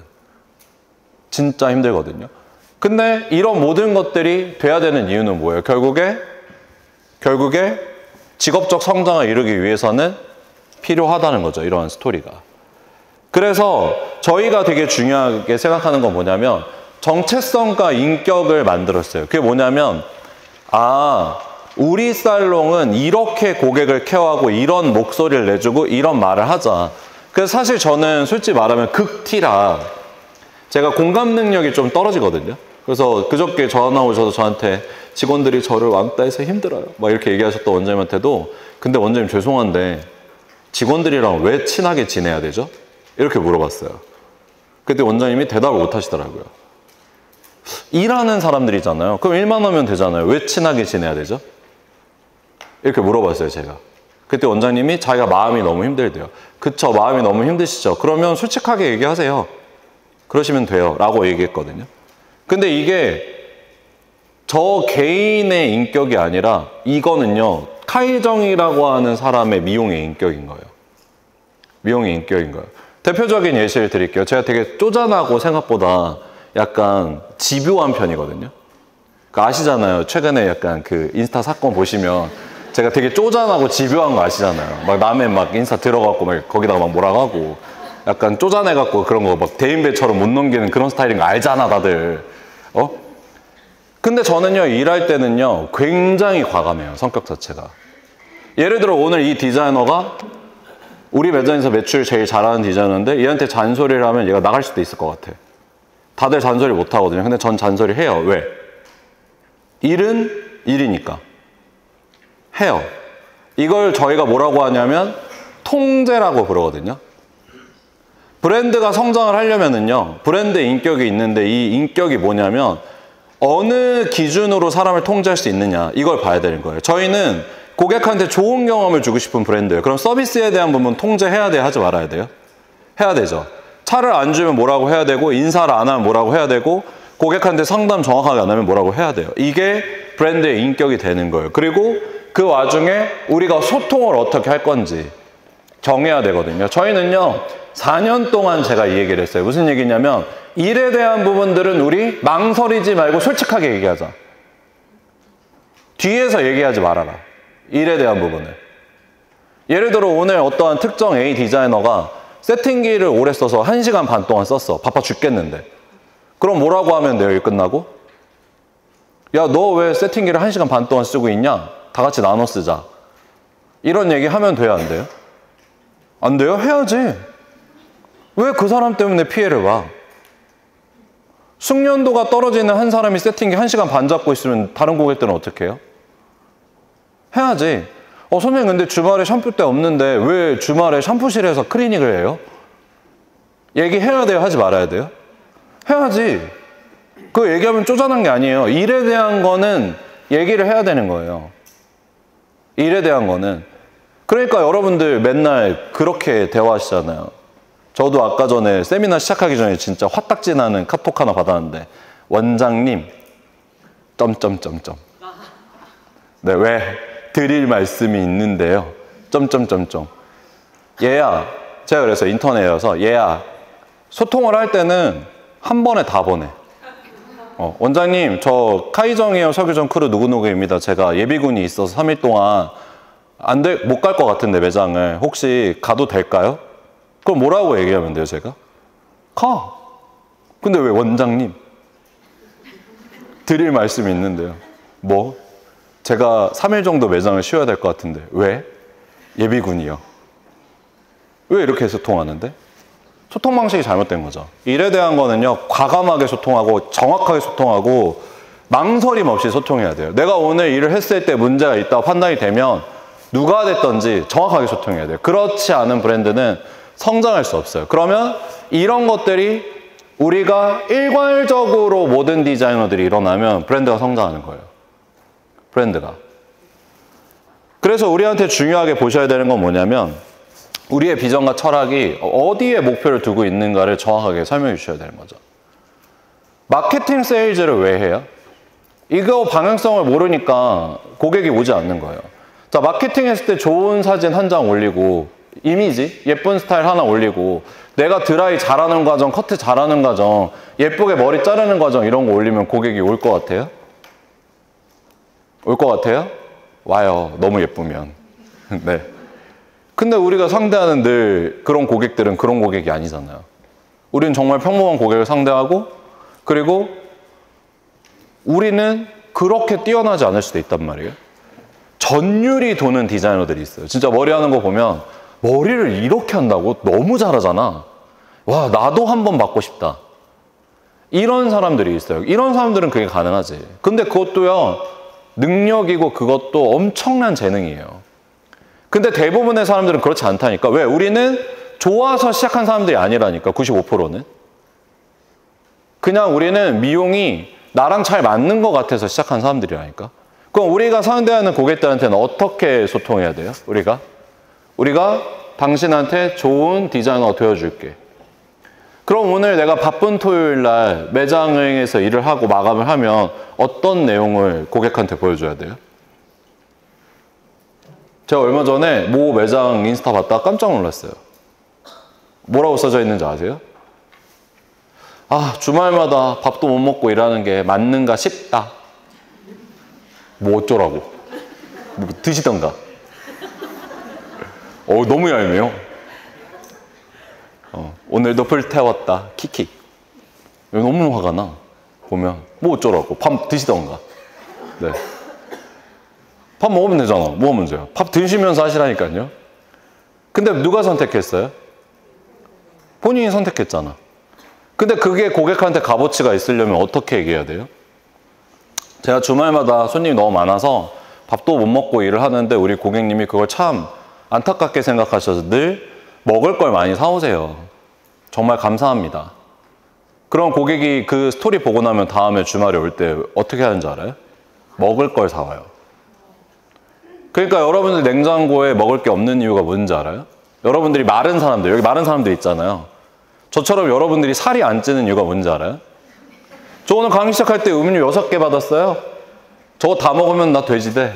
Speaker 1: 진짜 힘들거든요. 근데 이런 모든 것들이 돼야 되는 이유는 뭐예요? 결국에 결국에 직업적 성장을 이루기 위해서는 필요하다는 거죠, 이러한 스토리가. 그래서 저희가 되게 중요하게 생각하는 건 뭐냐면 정체성과 인격을 만들었어요. 그게 뭐냐면 아, 우리 살롱은 이렇게 고객을 케어하고 이런 목소리를 내주고 이런 말을 하자. 그래서 사실 저는 솔직히 말하면 극티라 제가 공감 능력이 좀 떨어지거든요. 그래서 그저께 전화 오셔서 저한테 직원들이 저를 왕따해서 힘들어요 막 이렇게 얘기하셨던 원장님한테도 근데 원장님 죄송한데 직원들이랑 왜 친하게 지내야 되죠? 이렇게 물어봤어요. 그때 원장님이 대답을 못 하시더라고요. 일하는 사람들이잖아요. 그럼 일만 하면 되잖아요. 왜 친하게 지내야 되죠? 이렇게 물어봤어요, 제가. 그때 원장님이 자기가 마음이 너무 힘들대요. 그쵸, 마음이 너무 힘드시죠? 그러면 솔직하게 얘기하세요. 그러시면 돼요 라고 얘기했거든요. 근데 이게 저 개인의 인격이 아니라 이거는요, 카이정이라고 하는 사람의 미용의 인격인 거예요. 미용의 인격인 거예요. 대표적인 예시를 드릴게요. 제가 되게 쪼잔하고 생각보다 약간 집요한 편이거든요. 그러니까 아시잖아요. 최근에 약간 그 인스타 사건 보시면 제가 되게 쪼잔하고 집요한 거 아시잖아요. 막 남의 막 인스타 들어가고 막 거기다가 막 뭐라고 하고 약간 쪼잔해갖고 그런 거 막 대인배처럼 못 넘기는 그런 스타일인 거 알잖아, 다들. 어? 근데 저는요, 일할 때는요, 굉장히 과감해요, 성격 자체가. 예를 들어 오늘 이 디자이너가 우리 매장에서 매출 제일 잘하는 디자이너인데 얘한테 잔소리를 하면 얘가 나갈 수도 있을 것 같아. 다들 잔소리 못 하거든요. 근데 전 잔소리 해요. 왜? 일은 일이니까. 해요. 이걸 저희가 뭐라고 하냐면 통제라고 부르거든요. 브랜드가 성장을 하려면은요, 브랜드 인격이 있는데 이 인격이 뭐냐면 어느 기준으로 사람을 통제할 수 있느냐, 이걸 봐야 되는 거예요. 저희는 고객한테 좋은 경험을 주고 싶은 브랜드예요. 그럼 서비스에 대한 부분 통제해야 돼요? 하지 말아야 돼요? 해야 되죠. 차를 안 주면 뭐라고 해야 되고, 인사를 안 하면 뭐라고 해야 되고, 고객한테 상담 정확하게 안 하면 뭐라고 해야 돼요. 이게 브랜드의 인격이 되는 거예요. 그리고 그 와중에 우리가 소통을 어떻게 할 건지 정해야 되거든요. 저희는요, 사 년 동안 제가 이 얘기를 했어요. 무슨 얘기냐면 일에 대한 부분들은 우리 망설이지 말고 솔직하게 얘기하자. 뒤에서 얘기하지 말아라. 일에 대한 부분을. 예를 들어 오늘 어떠한 특정 A 디자이너가 세팅기를 오래 써서 한 시간 반 동안 썼어. 바빠 죽겠는데. 그럼 뭐라고 하면 돼요, 일 끝나고? 야, 너 왜 세팅기를 한 시간 반 동안 쓰고 있냐? 다 같이 나눠 쓰자. 이런 얘기 하면 돼요, 안 돼요? 안 돼요? 해야지. 왜 그 사람 때문에 피해를 봐? 숙련도가 떨어지는 한 사람이 세팅기 한 시간 반 잡고 있으면 다른 고객들은 어떻게 해요? 해야지. 어, 선생님 근데 주말에 샴푸대 없는데 왜 주말에 샴푸실에서 클리닉을 해요? 얘기해야 돼요? 하지 말아야 돼요? 해야지. 그거 얘기하면 쪼잔한 게 아니에요. 일에 대한 거는 얘기를 해야 되는 거예요. 일에 대한 거는. 그러니까 여러분들 맨날 그렇게 대화하시잖아요. 저도 아까 전에 세미나 시작하기 전에 진짜 화딱지 나는 카톡 하나 받았는데 원장님 점점점점 네, 왜? 드릴 말씀이 있는데요. 점점점점 얘야, 제가 그래서 인턴이어서 얘야, 소통을 할 때는 한 번에 다 보내. 어, 원장님 저 카이정이에요 석유정 크루 누구누구입니다. 제가 예비군이 있어서 삼 일 동안 안 돼, 못 갈 것 같은데 매장을 혹시 가도 될까요? 그럼 뭐라고 얘기하면 돼요 제가? 가. 근데 왜 원장님? 드릴 말씀이 있는데요. 뭐? 제가 삼 일 정도 매장을 쉬어야 될 것 같은데 왜? 예비군이요. 왜 이렇게 소통하는데? 소통 방식이 잘못된 거죠. 일에 대한 거는요 과감하게 소통하고 정확하게 소통하고 망설임 없이 소통해야 돼요. 내가 오늘 일을 했을 때 문제가 있다고 판단이 되면 누가 됐든지 정확하게 소통해야 돼요. 그렇지 않은 브랜드는 성장할 수 없어요. 그러면 이런 것들이 우리가 일괄적으로 모든 디자이너들이 일어나면 브랜드가 성장하는 거예요. 브랜드가. 그래서 우리한테 중요하게 보셔야 되는 건 뭐냐면 우리의 비전과 철학이 어디에 목표를 두고 있는가를 정확하게 설명해 주셔야 되는 거죠. 마케팅 세일즈를 왜 해요? 이거 방향성을 모르니까 고객이 오지 않는 거예요. 자, 마케팅 했을 때 좋은 사진 한 장 올리고 이미지, 예쁜 스타일 하나 올리고 내가 드라이 잘하는 과정, 커트 잘하는 과정, 예쁘게 머리 자르는 과정 이런 거 올리면 고객이 올 것 같아요? 올 것 같아요? 와요. 너무 예쁘면. 네. 근데 우리가 상대하는 늘 그런 고객들은 그런 고객이 아니잖아요. 우리는 정말 평범한 고객을 상대하고 그리고 우리는 그렇게 뛰어나지 않을 수도 있단 말이에요. 전율이 도는 디자이너들이 있어요. 진짜 머리 하는 거 보면 머리를 이렇게 한다고? 너무 잘하잖아. 와, 나도 한번 받고 싶다. 이런 사람들이 있어요. 이런 사람들은 그게 가능하지. 근데 그것도요, 능력이고 그것도 엄청난 재능이에요. 근데 대부분의 사람들은 그렇지 않다니까. 왜? 우리는 좋아서 시작한 사람들이 아니라니까. 구십오 퍼센트는. 그냥 우리는 미용이 나랑 잘 맞는 것 같아서 시작한 사람들이라니까. 그럼 우리가 상대하는 고객들한테는 어떻게 소통해야 돼요? 우리가? 우리가 당신한테 좋은 디자이너 되어줄게. 그럼 오늘 내가 바쁜 토요일 날 매장에서 일을 하고 마감을 하면 어떤 내용을 고객한테 보여줘야 돼요? 제가 얼마 전에 모 매장 인스타 봤다가 깜짝 놀랐어요. 뭐라고 써져 있는지 아세요? 아, 주말마다 밥도 못 먹고 일하는 게 맞는가 싶다. 뭐 어쩌라고. 뭐 드시던가. 어, 너무 얄미워. 어, 오늘도 불 태웠다. 키키. 너무 화가 나. 보면 뭐 어쩌라고. 밥 드시던가. 네. 밥 먹으면 되잖아. 뭐가 문제야. 밥 드시면서 하시라니까요. 근데 누가 선택했어요? 본인이 선택했잖아. 근데 그게 고객한테 값어치가 있으려면 어떻게 얘기해야 돼요? 제가 주말마다 손님이 너무 많아서 밥도 못 먹고 일을 하는데 우리 고객님이 그걸 참 안타깝게 생각하셔서 늘 먹을 걸 많이 사오세요. 정말 감사합니다. 그럼 고객이 그 스토리 보고 나면 다음에 주말에 올 때 어떻게 하는지 알아요? 먹을 걸 사와요. 그러니까 여러분들 냉장고에 먹을 게 없는 이유가 뭔지 알아요? 여러분들이 마른 사람들, 여기 마른 사람들 있잖아요. 저처럼 여러분들이 살이 안 찌는 이유가 뭔지 알아요? 저 오늘 강의 시작할 때 음료 여섯 개 받았어요. 저거 다 먹으면 나 돼지 돼.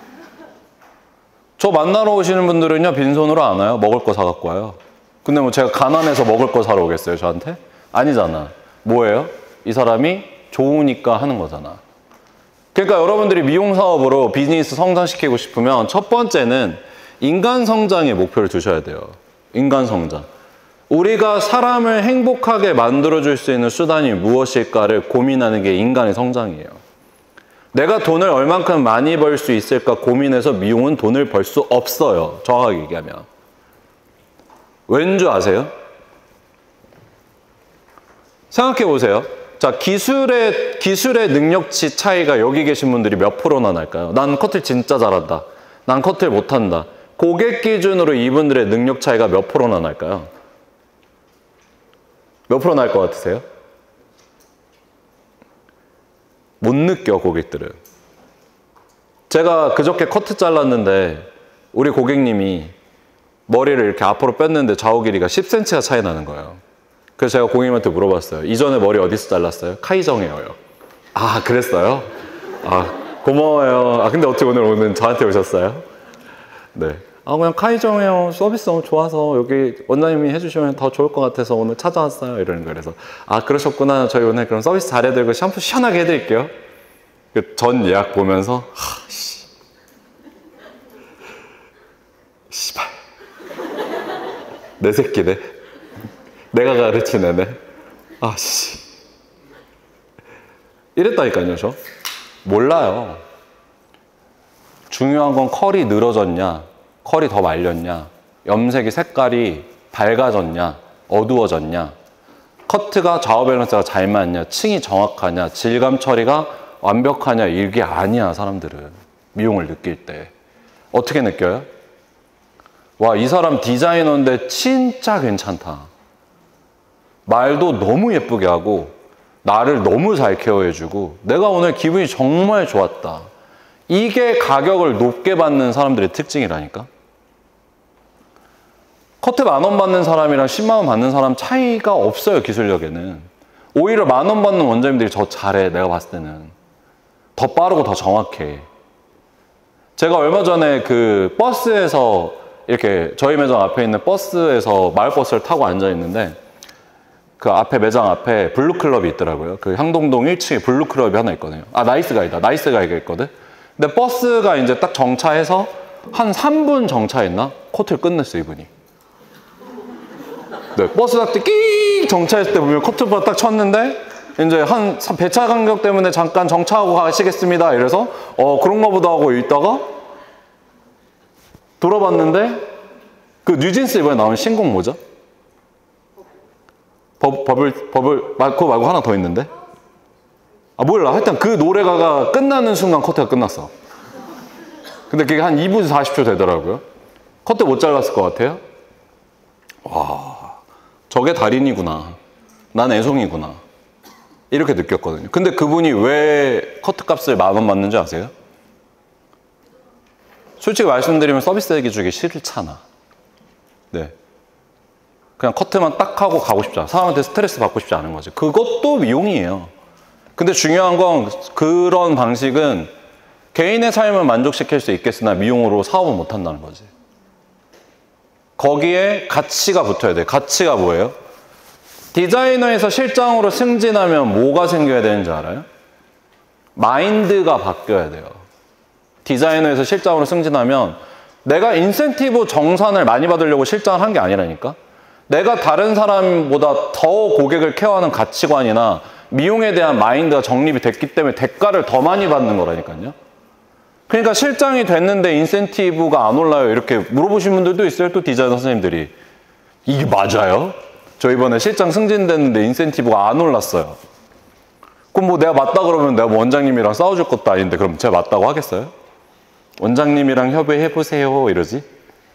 Speaker 1: 저 만나러 오시는 분들은요, 빈손으로 안 와요. 먹을 거 사갖고 와요. 근데 뭐 제가 가난해서 먹을 거 사러 오겠어요, 저한테? 아니잖아. 뭐예요? 이 사람이 좋으니까 하는 거잖아. 그러니까 여러분들이 미용 사업으로 비즈니스 성장시키고 싶으면 첫 번째는 인간 성장에 목표를 두셔야 돼요. 인간 성장. 우리가 사람을 행복하게 만들어줄 수 있는 수단이 무엇일까를 고민하는 게 인간의 성장이에요. 내가 돈을 얼만큼 많이 벌 수 있을까 고민해서 미용은 돈을 벌 수 없어요. 정확하게 얘기하면. 왠 줄 아세요? 생각해 보세요. 자, 기술의, 기술의 능력치 차이가 여기 계신 분들이 몇 프로나 날까요? 난 커트를 진짜 잘한다. 난 커트를 못한다. 고객 기준으로 이분들의 능력 차이가 몇 프로나 날까요? 몇 프로 날 것 같으세요? 못 느껴, 고객들은. 제가 그저께 커트 잘랐는데 우리 고객님이 머리를 이렇게 앞으로 뺐는데 좌우 길이가 십 센티미터가 차이 나는 거예요. 그래서 제가 고객님한테 물어봤어요. 이전에 머리 어디서 잘랐어요? 카이정 헤어요. 아, 그랬어요? 아, 고마워요. 아, 근데 어떻게 오늘 오늘 저한테 오셨어요? 네. 아, 그냥 카이정 헤어 서비스 너무 좋아서 여기 원장님이 해주시면 더 좋을 것 같아서 오늘 찾아왔어요. 이러는 거예요. 그래서 아, 그러셨구나. 저희 오늘 그럼 서비스 잘해드리고 샴푸 시원하게 해드릴게요. 전 예약 보면서 하, 씨. 씨발. 내 새끼네. 내가 가르친 애네. 아, 씨. 이랬다니까요, 저. 몰라요. 중요한 건 컬이 늘어졌냐, 컬이 더 말렸냐, 염색의 색깔이 밝아졌냐, 어두워졌냐, 커트가 좌우 밸런스가 잘 맞냐, 층이 정확하냐, 질감 처리가 완벽하냐, 이게 아니야, 사람들은. 미용을 느낄 때. 어떻게 느껴요? 와, 이 사람 디자이너인데 진짜 괜찮다. 말도 너무 예쁘게 하고 나를 너무 잘 케어해주고 내가 오늘 기분이 정말 좋았다. 이게 가격을 높게 받는 사람들의 특징이라니까. 커트 만 원 받는 사람이랑 십만 원 받는 사람 차이가 없어요, 기술력에는. 오히려 만 원 받는 원장님들이 더 잘해, 내가 봤을 때는. 더 빠르고 더 정확해. 제가 얼마 전에 그 버스에서 이렇게 저희 매장 앞에 있는 버스에서 마을버스를 타고 앉아있는데 그 앞에 매장 앞에 블루클럽이 있더라고요. 그 향동동 일 층에 블루클럽이 하나 있거든요. 아, 나이스가이다. 나이스가이가 있거든. 근데 버스가 이제 딱 정차해서 한 삼 분 정차했나? 커트를 끝냈어, 이분이. 네, 버스 딱 끼익 정차했을 때 보면 커트바 딱 쳤는데 이제 한 배차 간격 때문에 잠깐 정차하고 가시겠습니다. 이래서 어 그런가 보다 하고 있다가 돌아봤는데 그 뉴진스 이번에 나온 신곡 뭐죠? 버, 버블 버블 그거 말고 하나 더 있는데 아 몰라. 하여튼 그 노래가 끝나는 순간 커트가 끝났어. 근데 그게 한 이 분 사십 초 되더라고요. 커트 못 잘랐을 것 같아요. 와, 저게 달인이구나. 난 애송이구나. 이렇게 느꼈거든요. 근데 그분이 왜 커트 값을 만 원 받는지 아세요? 솔직히 말씀드리면 서비스 얘기 주기 싫잖아. 네. 그냥 커트만 딱 하고 가고 싶잖아. 사람한테 스트레스 받고 싶지 않은 거지. 그것도 미용이에요. 근데 중요한 건 그런 방식은 개인의 삶을 만족시킬 수 있겠으나 미용으로 사업은 못 한다는 거지. 거기에 가치가 붙어야 돼. 가치가 뭐예요? 디자이너에서 실장으로 승진하면 뭐가 생겨야 되는지 알아요? 마인드가 바뀌어야 돼요. 디자이너에서 실장으로 승진하면 내가 인센티브 정산을 많이 받으려고 실장을 한 게 아니라니까. 내가 다른 사람보다 더 고객을 케어하는 가치관이나 미용에 대한 마인드가 정립이 됐기 때문에 대가를 더 많이 받는 거라니까요. 그러니까 실장이 됐는데 인센티브가 안 올라요. 이렇게 물어보신 분들도 있어요. 또 디자이너 선생님들이. 이게 맞아요? 저 이번에 실장 승진됐는데 인센티브가 안 올랐어요. 그럼 뭐 내가 맞다 그러면 내가 뭐 원장님이랑 싸워줄 것도 아닌데 그럼 제가 맞다고 하겠어요? 원장님이랑 협의해보세요 이러지?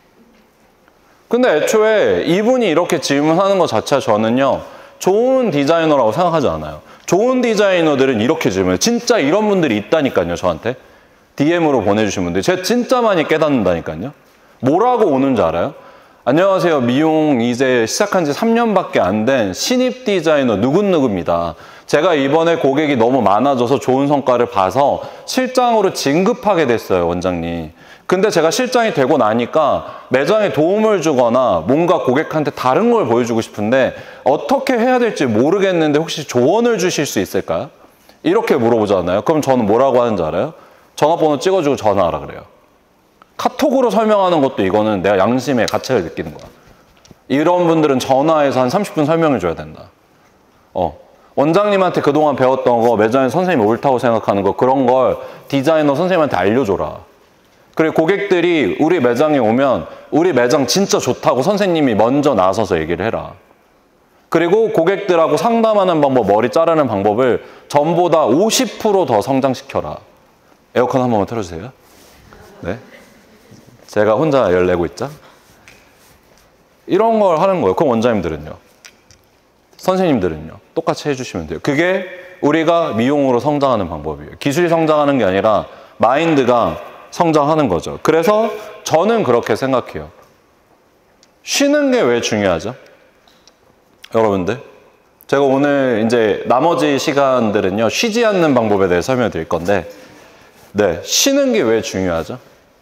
Speaker 1: 근데 애초에 이분이 이렇게 질문하는 것 자체가 저는요 좋은 디자이너라고 생각하지 않아요. 좋은 디자이너들은 이렇게 질문해요. 진짜 이런 분들이 있다니까요. 저한테 디엠으로 보내주신 분들 제가 진짜 많이 깨닫는다니까요. 뭐라고 오는지 알아요? 안녕하세요. 미용 이제 시작한 지 삼 년밖에 안 된 신입 디자이너 누구누구입니다. 제가 이번에 고객이 너무 많아져서 좋은 성과를 봐서 실장으로 진급하게 됐어요, 원장님. 근데 제가 실장이 되고 나니까 매장에 도움을 주거나 뭔가 고객한테 다른 걸 보여주고 싶은데 어떻게 해야 될지 모르겠는데 혹시 조언을 주실 수 있을까요? 이렇게 물어보잖아요. 그럼 저는 뭐라고 하는지 알아요? 전화번호 찍어주고 전화하라 그래요. 카톡으로 설명하는 것도 이거는 내가 양심의 가책을 느끼는 거야. 이런 분들은 전화해서 한 삼십 분 설명해 줘야 된다. 어. 원장님한테 그동안 배웠던 거, 매장에 선생님이 옳다고 생각하는 거, 그런 걸 디자이너 선생님한테 알려줘라. 그리고 고객들이 우리 매장에 오면 우리 매장 진짜 좋다고 선생님이 먼저 나서서 얘기를 해라. 그리고 고객들하고 상담하는 방법, 머리 자르는 방법을 전보다 오십 퍼센트 더 성장시켜라. 에어컨 한 번만 틀어주세요. 네. 제가 혼자 열내고 있자? 이런 걸 하는 거예요. 그럼 원장님들은요? 선생님들은요? 똑같이 해주시면 돼요. 그게 우리가 미용으로 성장하는 방법이에요. 기술이 성장하는 게 아니라 마인드가 성장하는 거죠. 그래서 저는 그렇게 생각해요. 쉬는 게 왜 중요하죠? 여러분들, 제가 오늘 이제 나머지 시간들은요, 쉬지 않는 방법에 대해 설명을 드릴 건데, 네, 쉬는 게 왜 중요하죠?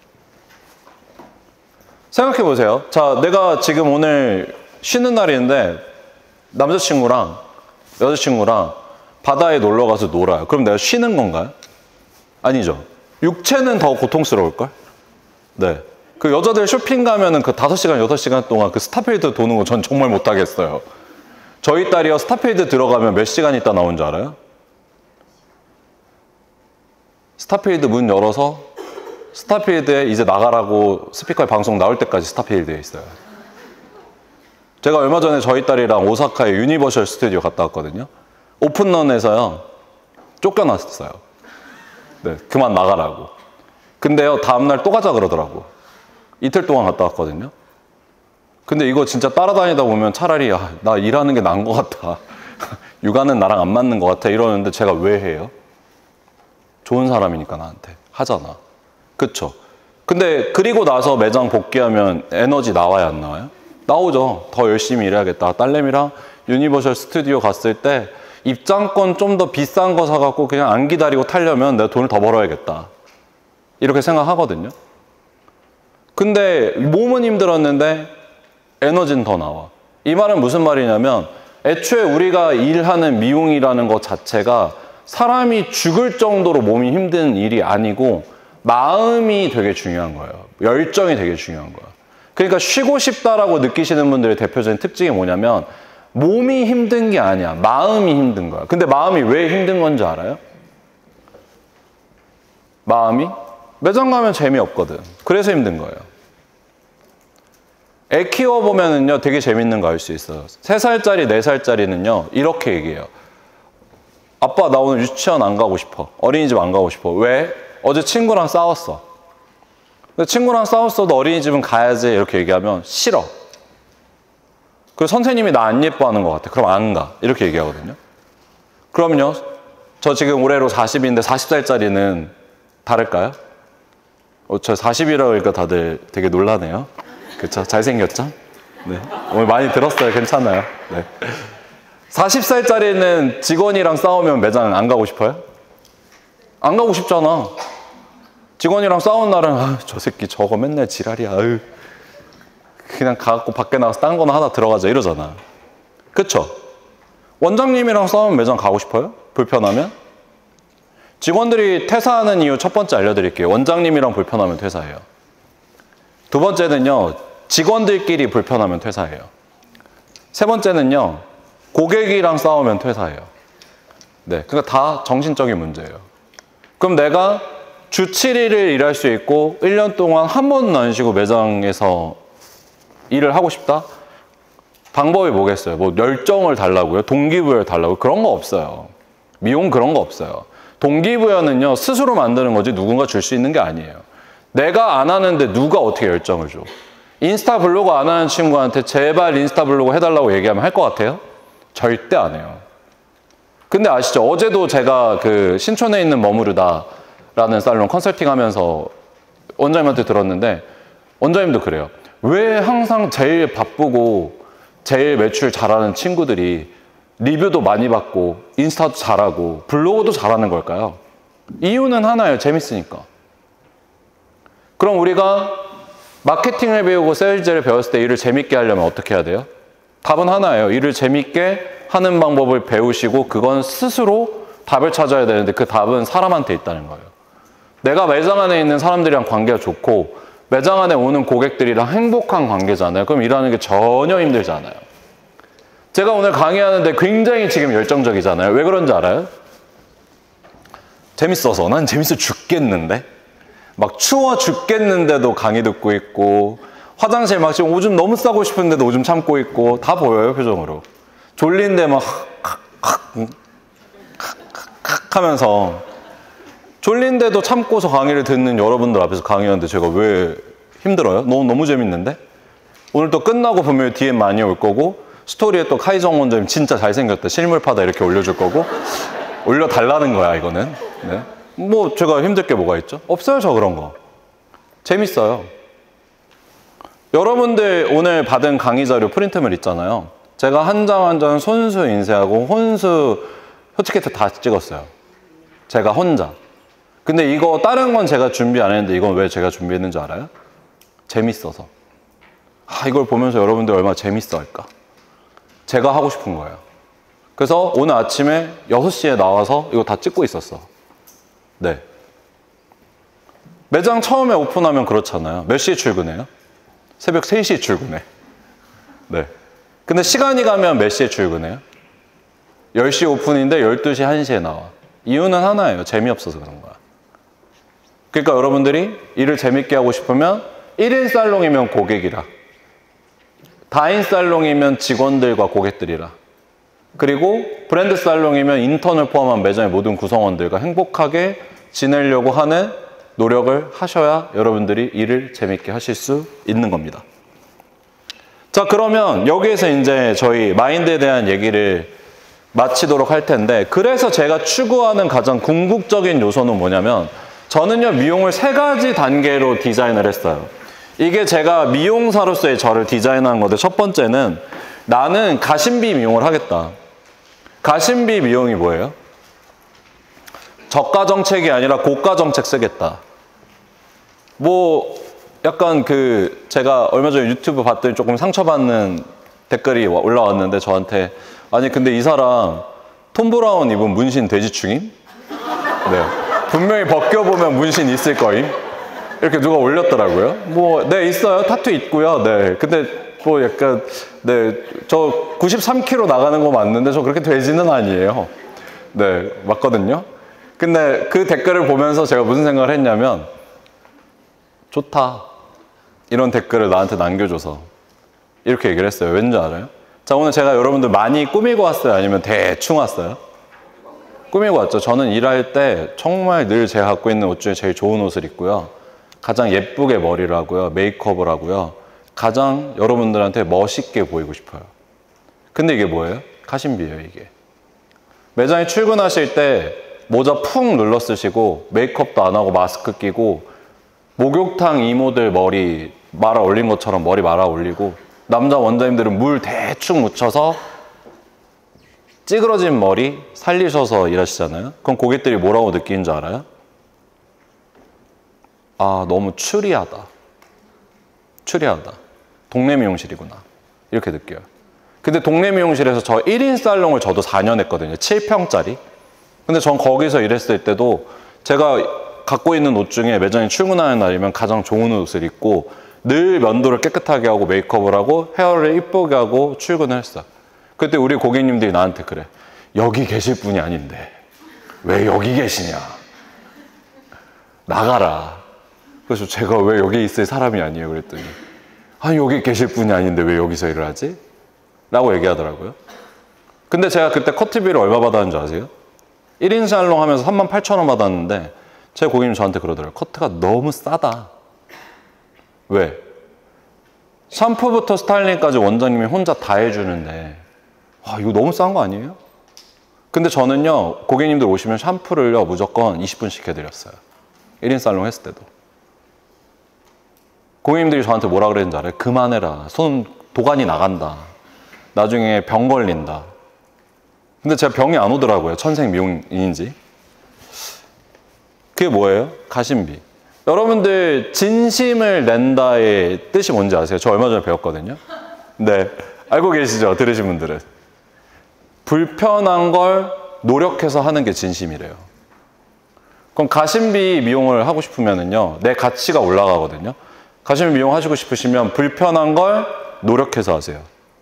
Speaker 1: 생각해 보세요. 자, 내가 지금 오늘 쉬는 날인데 남자친구랑 여자친구랑 바다에 놀러 가서 놀아요. 그럼 내가 쉬는 건가요? 아니죠. 육체는 더 고통스러울걸? 네. 그 여자들 쇼핑 가면은 그 다섯 시간, 여섯 시간 동안 그 스타필드 도는 거 전 정말 못하겠어요. 저희 딸이요, 스타필드 들어가면 몇 시간 있다 나온 줄 알아요? 스타필드 문 열어서 스타필드에 이제 나가라고 스피커에 방송 나올 때까지 스타필드에 있어요. 제가 얼마 전에 저희 딸이랑 오사카에 유니버셜 스튜디오 갔다 왔거든요. 오픈런에서요, 쫓겨났어요. 네, 그만 나가라고. 근데요, 다음날 또 가자 그러더라고. 이틀 동안 갔다 왔거든요. 근데 이거 진짜 따라다니다 보면 차라리 아, 나 일하는 게 나은 것 같아. 육아는 나랑 안 맞는 것 같아. 이러는데 제가 왜 해요? 좋은 사람이니까 나한테 하잖아. 그쵸? 근데 그리고 나서 매장 복귀하면 에너지 나와야 안 나와요? 나오죠. 더 열심히 일해야겠다. 딸내미랑 유니버셜 스튜디오 갔을 때 입장권 좀 더 비싼 거 사갖고 그냥 안 기다리고 타려면 내가 돈을 더 벌어야겠다. 이렇게 생각하거든요. 근데 몸은 힘들었는데 에너지는 더 나와. 이 말은 무슨 말이냐면 애초에 우리가 일하는 미용이라는 것 자체가 사람이 죽을 정도로 몸이 힘든 일이 아니고 마음이 되게 중요한 거예요. 열정이 되게 중요한 거예요. 그러니까 쉬고 싶다라고 느끼시는 분들의 대표적인 특징이 뭐냐면 몸이 힘든 게 아니야. 마음이 힘든 거야. 근데 마음이 왜 힘든 건지 알아요? 마음이? 매장 가면 재미없거든. 그래서 힘든 거예요. 애 키워보면은요, 되게 재밌는 거 알 수 있어요. 세 살짜리, 네 살짜리는요, 이렇게 얘기해요. 아빠, 나 오늘 유치원 안 가고 싶어. 어린이집 안 가고 싶어. 왜? 어제 친구랑 싸웠어. 근데 친구랑 싸웠어도 어린이집은 가야지. 이렇게 얘기하면 싫어. 그리고 선생님이 나 안 예뻐하는 것 같아. 그럼 안 가. 이렇게 얘기하거든요. 그럼요, 저 지금 올해로 사십인데 사십 살짜리는 다를까요? 어, 저 사십이라고 하니까 다들 되게 놀라네요. 그쵸? 잘생겼죠? 네. 오늘 많이 들었어요. 괜찮아요. 네. 사십 살짜리는 직원이랑 싸우면 매장 안 가고 싶어요? 안 가고 싶잖아. 직원이랑 싸운 날은 아, 저 새끼 저거 맨날 지랄이야. 아유. 그냥 가갖고 밖에 나가서 딴 거나 하나 들어가자 이러잖아. 그쵸? 원장님이랑 싸우면 매장 가고 싶어요? 불편하면? 직원들이 퇴사하는 이유 첫 번째 알려드릴게요. 원장님이랑 불편하면 퇴사해요. 두 번째는요, 직원들끼리 불편하면 퇴사해요. 세 번째는요, 고객이랑 싸우면 퇴사해요. 네, 그러니까 다 정신적인 문제예요. 그럼 내가 주 칠 일을 일할 수 있고 일 년 동안 한 번도 안 쉬고 매장에서 일을 하고 싶다? 방법이 뭐겠어요? 뭐 열정을 달라고요? 동기부여를 달라고요? 그런 거 없어요. 미용 그런 거 없어요. 동기부여는요, 스스로 만드는 거지 누군가 줄 수 있는 게 아니에요. 내가 안 하는데 누가 어떻게 열정을 줘? 인스타 블로그 안 하는 친구한테 제발 인스타 블로그 해달라고 얘기하면 할 것 같아요? 절대 안 해요. 근데 아시죠? 어제도 제가 그 신촌에 있는 머무르다라는 살롱 컨설팅 하면서 원장님한테 들었는데 원장님도 그래요. 왜 항상 제일 바쁘고 제일 매출 잘하는 친구들이 리뷰도 많이 받고 인스타도 잘하고 블로그도 잘하는 걸까요? 이유는 하나예요. 재밌으니까. 그럼 우리가 마케팅을 배우고 세일즈를 배웠을 때 일을 재밌게 하려면 어떻게 해야 돼요? 답은 하나예요. 일을 재밌게 하는 방법을 배우시고 그건 스스로 답을 찾아야 되는데 그 답은 사람한테 있다는 거예요. 내가 매장 안에 있는 사람들이랑 관계가 좋고 매장 안에 오는 고객들이랑 행복한 관계잖아요. 그럼 일하는 게 전혀 힘들지 않아요. 제가 오늘 강의하는데 굉장히 지금 열정적이잖아요. 왜 그런지 알아요? 재밌어서. 난 재밌어 죽겠는데? 막 추워 죽겠는데도 강의 듣고 있고 화장실 막 지금 오줌 너무 싸고 싶은데도 오줌 참고 있고 다 보여요, 표정으로. 졸린데 막 하면서 졸린데도 참고서 강의를 듣는 여러분들 앞에서 강의하는데 제가 왜 힘들어요? 너무, 너무 재밌는데? 오늘 또 끝나고 보면 디엠 많이 올 거고, 스토리에 또 카이정 원장님 진짜 잘생겼다, 실물파다 이렇게 올려줄 거고, 올려달라는 거야, 이거는. 네. 뭐 제가 힘들 게 뭐가 있죠? 없어요, 저 그런 거. 재밌어요. 여러분들 오늘 받은 강의 자료 프린트물 있잖아요. 제가 한 장 한 장 손수 인쇄하고 혼수 표티켓트 다 찍었어요. 제가 혼자. 근데 이거 다른 건 제가 준비 안 했는데 이건 왜 제가 준비했는지 알아요? 재밌어서. 아, 이걸 보면서 여러분들 얼마나 재밌어 할까? 제가 하고 싶은 거예요. 그래서 오늘 아침에 여섯 시에 나와서 이거 다 찍고 있었어. 네. 매장 처음에 오픈하면 그렇잖아요. 몇 시에 출근해요? 새벽 세 시에 출근해. 네. 근데 시간이 가면 몇 시에 출근해요? 열 시 오픈인데 열두 시, 한 시에 나와. 이유는 하나예요. 재미없어서 그런 거야. 그러니까 여러분들이 일을 재밌게 하고 싶으면 일 인 살롱이면 고객이라, 다인 살롱이면 직원들과 고객들이라, 그리고 브랜드 살롱이면 인턴을 포함한 매장의 모든 구성원들과 행복하게 지내려고 하는 노력을 하셔야 여러분들이 일을 재밌게 하실 수 있는 겁니다. 자, 그러면 여기에서 이제 저희 마인드에 대한 얘기를 마치도록 할 텐데, 그래서 제가 추구하는 가장 궁극적인 요소는 뭐냐면, 저는요 미용을 세 가지 단계로 디자인을 했어요. 이게 제가 미용사로서의 저를 디자인한 건데, 첫 번째는 나는 가심비 미용을 하겠다. 가심비 미용이 뭐예요? 저가 정책이 아니라 고가 정책 쓰겠다. 뭐 약간 그 제가 얼마 전에 유튜브 봤더니 조금 상처받는 댓글이 올라왔는데 저한테, 아니 근데 이 사람 톰 브라운 입은 문신 돼지충임? 네. 분명히 벗겨보면 문신 있을 거임? 이렇게 누가 올렸더라고요. 뭐, 네, 있어요. 타투 있고요. 네. 근데 뭐 약간, 네, 저 구십삼 킬로그램 나가는 거 맞는데 저 그렇게 돼지는 아니에요. 네, 맞거든요. 근데 그 댓글을 보면서 제가 무슨 생각을 했냐면, 좋다. 이런 댓글을 나한테 남겨줘서 이렇게 얘기를 했어요. 왠지 알아요? 자, 오늘 제가 여러분들 많이 꾸미고 왔어요? 아니면 대충 왔어요? 꾸미고 왔죠. 저는 일할 때 정말 늘 제가 갖고 있는 옷 중에 제일 좋은 옷을 입고요. 가장 예쁘게 머리를 하고요. 메이크업을 하고요. 가장 여러분들한테 멋있게 보이고 싶어요. 근데 이게 뭐예요? 가심비예요, 이게. 매장에 출근하실 때 모자 푹 눌러 쓰시고 메이크업도 안 하고 마스크 끼고 목욕탕 이모들 머리 말아 올린 것처럼 머리 말아 올리고, 남자 원장님들은 물 대충 묻혀서 찌그러진 머리 살리셔서 일하시잖아요. 그럼 고객들이 뭐라고 느끼는 줄 알아요? 아, 너무 추리하다. 추리하다. 동네 미용실이구나. 이렇게 느껴요. 근데 동네 미용실에서 저 일 인 살롱을 저도 사 년 했거든요. 칠 평짜리. 근데 전 거기서 일했을 때도 제가 갖고 있는 옷 중에 매장에 출근하는 날이면 가장 좋은 옷을 입고 늘 면도를 깨끗하게 하고 메이크업을 하고 헤어를 이쁘게 하고 출근을 했어요. 그때 우리 고객님들이 나한테 그래. 여기 계실 분이 아닌데 왜 여기 계시냐. 나가라. 그래서 제가 왜 여기 있을 사람이 아니에요. 그랬더니 아니 여기 계실 분이 아닌데 왜 여기서 일을 하지? 라고 얘기하더라고요. 근데 제가 그때 커트비를 얼마 받았는지 아세요? 일 인 살롱 하면서 삼만 팔천 원 받았는데 제 고객님 저한테 그러더라고요. 커트가 너무 싸다. 왜? 샴푸부터 스타일링까지 원장님이 혼자 다 해주는데 아, 이거 너무 싼 거 아니에요? 근데 저는요 고객님들 오시면 샴푸를요 무조건 이십 분씩 해드렸어요. 일 인 살롱 했을 때도. 고객님들이 저한테 뭐라 그랬는지 알아요? 그만해라. 손 도가니 나간다. 나중에 병 걸린다. 근데 제가 병이 안 오더라고요. 천생 미용인인지. 그게 뭐예요? 가심비. 여러분들 진심을 낸다의 뜻이 뭔지 아세요? 저 얼마 전에 배웠거든요. 네, 알고 계시죠? 들으신 분들은. 불편한 걸 노력해서 하는 게 진심이래요. 그럼 가심비 미용을 하고 싶으면은요, 내 가치가 올라가거든요. 가심비 미용 하시고 싶으시면 불편한 걸 노력해서 하세요.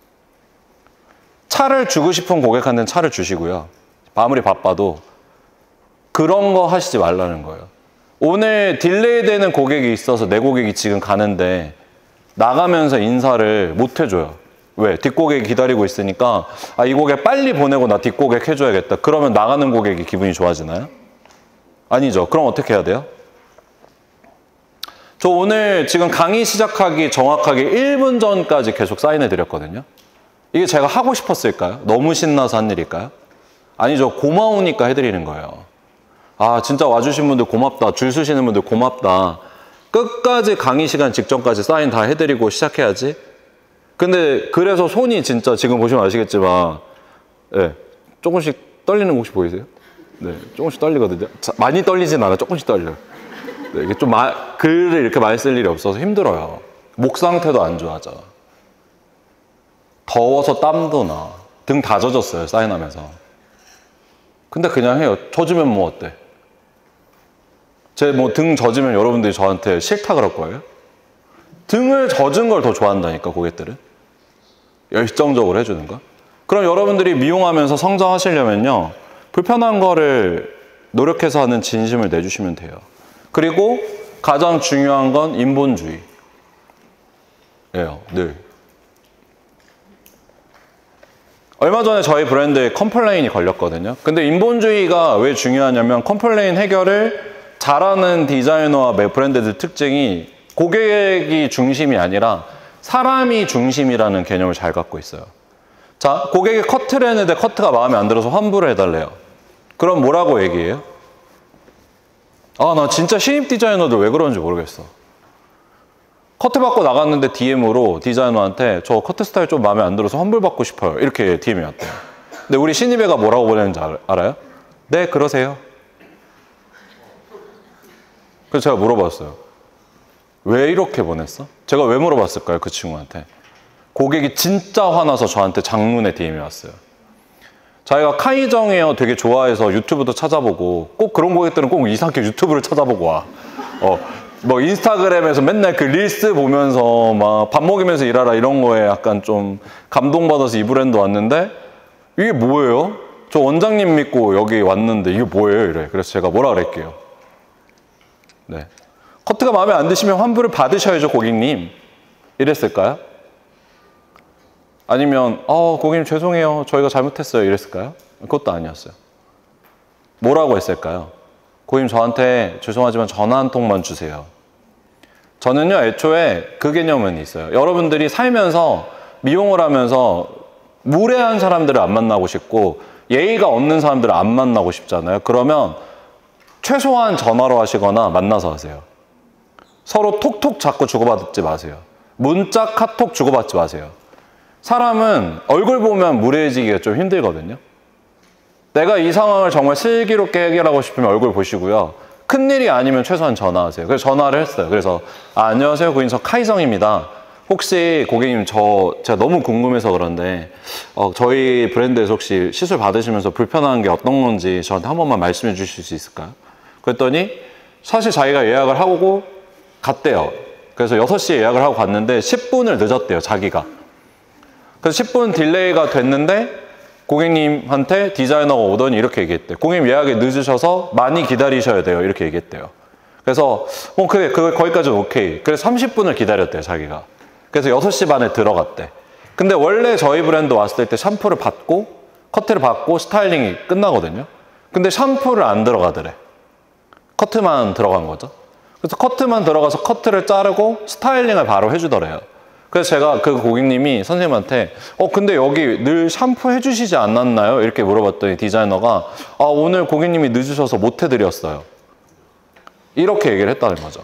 Speaker 1: 차를 주고 싶은 고객한테는 차를 주시고요. 아무리 바빠도 그런 거 하시지 말라는 거예요. 오늘 딜레이 되는 고객이 있어서 내 고객이 지금 가는데 나가면서 인사를 못 해줘요. 왜? 뒷고객이 기다리고 있으니까 아, 이 고객 빨리 보내고 나 뒷고객 해줘야겠다. 그러면 나가는 고객이 기분이 좋아지나요? 아니죠. 그럼 어떻게 해야 돼요? 저 오늘 지금 강의 시작하기 정확하게 일 분 전까지 계속 사인해 드렸거든요. 이게 제가 하고 싶었을까요? 너무 신나서 한 일일까요? 아니죠. 고마우니까 해드리는 거예요. 아, 진짜 와주신 분들 고맙다. 줄 서시는 분들 고맙다. 끝까지 강의 시간 직전까지 사인 다 해드리고 시작해야지. 근데 그래서 손이 진짜 지금 보시면 아시겠지만 네, 조금씩 떨리는 거 혹시 보이세요? 네, 조금씩 떨리거든요. 자, 많이 떨리진 않아. 조금씩 떨려요. 네, 이게 좀 마, 글을 이렇게 많이 쓸 일이 없어서 힘들어요. 목 상태도 안 좋아져. 더워서 땀도 나. 등 다 젖었어요, 사인하면서. 근데 그냥 해요. 젖으면 뭐 어때? 제 뭐 등 젖으면 여러분들이 저한테 싫다 그럴 거예요? 등을 젖은 걸 더 좋아한다니까, 고객들은. 열정적으로 해주는 거. 그럼 여러분들이 미용하면서 성장하시려면요, 불편한 거를 노력해서 하는 진심을 내주시면 돼요. 그리고 가장 중요한 건 인본주의. 예요, 늘. 얼마 전에 저희 브랜드에 컴플레인이 걸렸거든요. 근데 인본주의가 왜 중요하냐면 컴플레인 해결을 잘하는 디자이너와 브랜드들 특징이 고객이 중심이 아니라 사람이 중심이라는 개념을 잘 갖고 있어요. 자, 고객이 커트를 했는데 커트가 마음에 안 들어서 환불을 해달래요. 그럼 뭐라고 얘기해요? 아, 나 진짜 신입 디자이너들 왜 그러는지 모르겠어. 커트 받고 나갔는데 디엠으로 디자이너한테 저 커트 스타일 좀 마음에 안 들어서 환불 받고 싶어요. 이렇게 디엠이 왔대요. 근데 우리 신입애가 뭐라고 보냈는지 알아요? 네, 그러세요. 그래서 제가 물어봤어요. 왜 이렇게 보냈어? 제가 왜 물어봤을까요? 그 친구한테. 고객이 진짜 화나서 저한테 장문의 디엠이 왔어요. 자기가 카이정 헤어 되게 좋아해서 유튜브도 찾아보고, 꼭 그런 고객들은 꼭 이상하게 유튜브를 찾아보고 와. 어, 뭐 인스타그램에서 맨날 그 릴스 보면서 막 밥 먹이면서 일하라 이런 거에 약간 좀 감동받아서 이 브랜드 왔는데, 이게 뭐예요? 저 원장님 믿고 여기 왔는데 이게 뭐예요? 이래. 그래서 제가 뭐라 그랬게요? 네. 커트가 마음에 안 드시면 환불을 받으셔야죠, 고객님. 이랬을까요? 아니면 어, 고객님 죄송해요. 저희가 잘못했어요. 이랬을까요? 그것도 아니었어요. 뭐라고 했을까요? 고객님 저한테 죄송하지만 전화 한 통만 주세요. 저는요, 애초에 그 개념은 있어요. 여러분들이 살면서 미용을 하면서 무례한 사람들을 안 만나고 싶고 예의가 없는 사람들을 안 만나고 싶잖아요. 그러면 최소한 전화로 하시거나 만나서 하세요. 서로 톡톡 자꾸 주고받지 마세요. 문자, 카톡 주고받지 마세요. 사람은 얼굴 보면 무례해지기가 좀 힘들거든요. 내가 이 상황을 정말 슬기롭게 해결하고 싶으면 얼굴 보시고요. 큰일이 아니면 최소한 전화하세요. 그래서 전화를 했어요. 그래서 아, 안녕하세요 고객님, 저 카이성입니다. 혹시 고객님 저 제가 너무 궁금해서 그런데 어, 저희 브랜드에서 혹시 시술 받으시면서 불편한 게 어떤 건지 저한테 한 번만 말씀해 주실 수 있을까요? 그랬더니 사실 자기가 예약을 하고 갔대요. 그래서 여섯 시에 예약을 하고 갔는데 십 분을 늦었대요, 자기가. 그래서 십 분 딜레이가 됐는데 고객님한테 디자이너가 오더니 이렇게 얘기했대요. 고객님 예약이 늦으셔서 많이 기다리셔야 돼요. 이렇게 얘기했대요. 그래서 어 그래, 그거 거기까지는 오케이. 그래서 삼십 분을 기다렸대요, 자기가. 그래서 여섯 시 반에 들어갔대. 근데 원래 저희 브랜드 왔을 때 샴푸를 받고 커트를 받고 스타일링이 끝나거든요. 근데 샴푸를 안 들어가더래. 커트만 들어간 거죠. 그래서 커트만 들어가서 커트를 자르고 스타일링을 바로 해주더래요. 그래서 제가 그 고객님이 선생님한테 어 근데 여기 늘 샴푸 해주시지 않았나요? 이렇게 물어봤더니 디자이너가 아 오늘 고객님이 늦으셔서 못 해드렸어요. 이렇게 얘기를 했다는 거죠.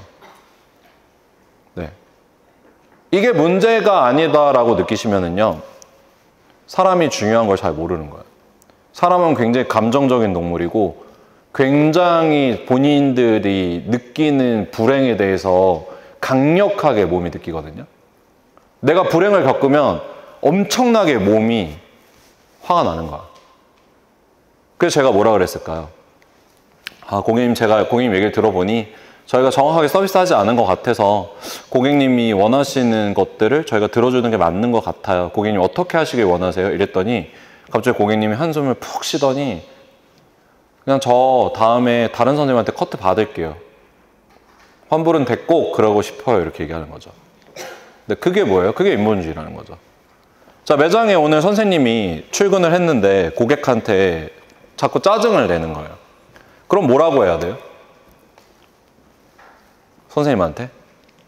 Speaker 1: 네. 이게 문제가 아니다라고 느끼시면은요, 사람이 중요한 걸 잘 모르는 거예요. 사람은 굉장히 감정적인 동물이고 굉장히 본인들이 느끼는 불행에 대해서 강력하게 몸이 느끼거든요. 내가 불행을 겪으면 엄청나게 몸이 화가 나는 거야. 그래서 제가 뭐라 그랬을까요? 아, 고객님, 제가 고객님 얘기를 들어보니 저희가 정확하게 서비스하지 않은 것 같아서 고객님이 원하시는 것들을 저희가 들어주는 게 맞는 것 같아요. 고객님 어떻게 하시길 원하세요? 이랬더니 갑자기 고객님이 한숨을 푹 쉬더니 그냥 저 다음에 다른 선생님한테 커트 받을게요. 환불은 됐고 그러고 싶어요. 이렇게 얘기하는 거죠. 근데 그게 뭐예요? 그게 인본주의라는 거죠. 자, 매장에 오늘 선생님이 출근을 했는데 고객한테 자꾸 짜증을 내는 거예요. 그럼 뭐라고 해야 돼요? 선생님한테?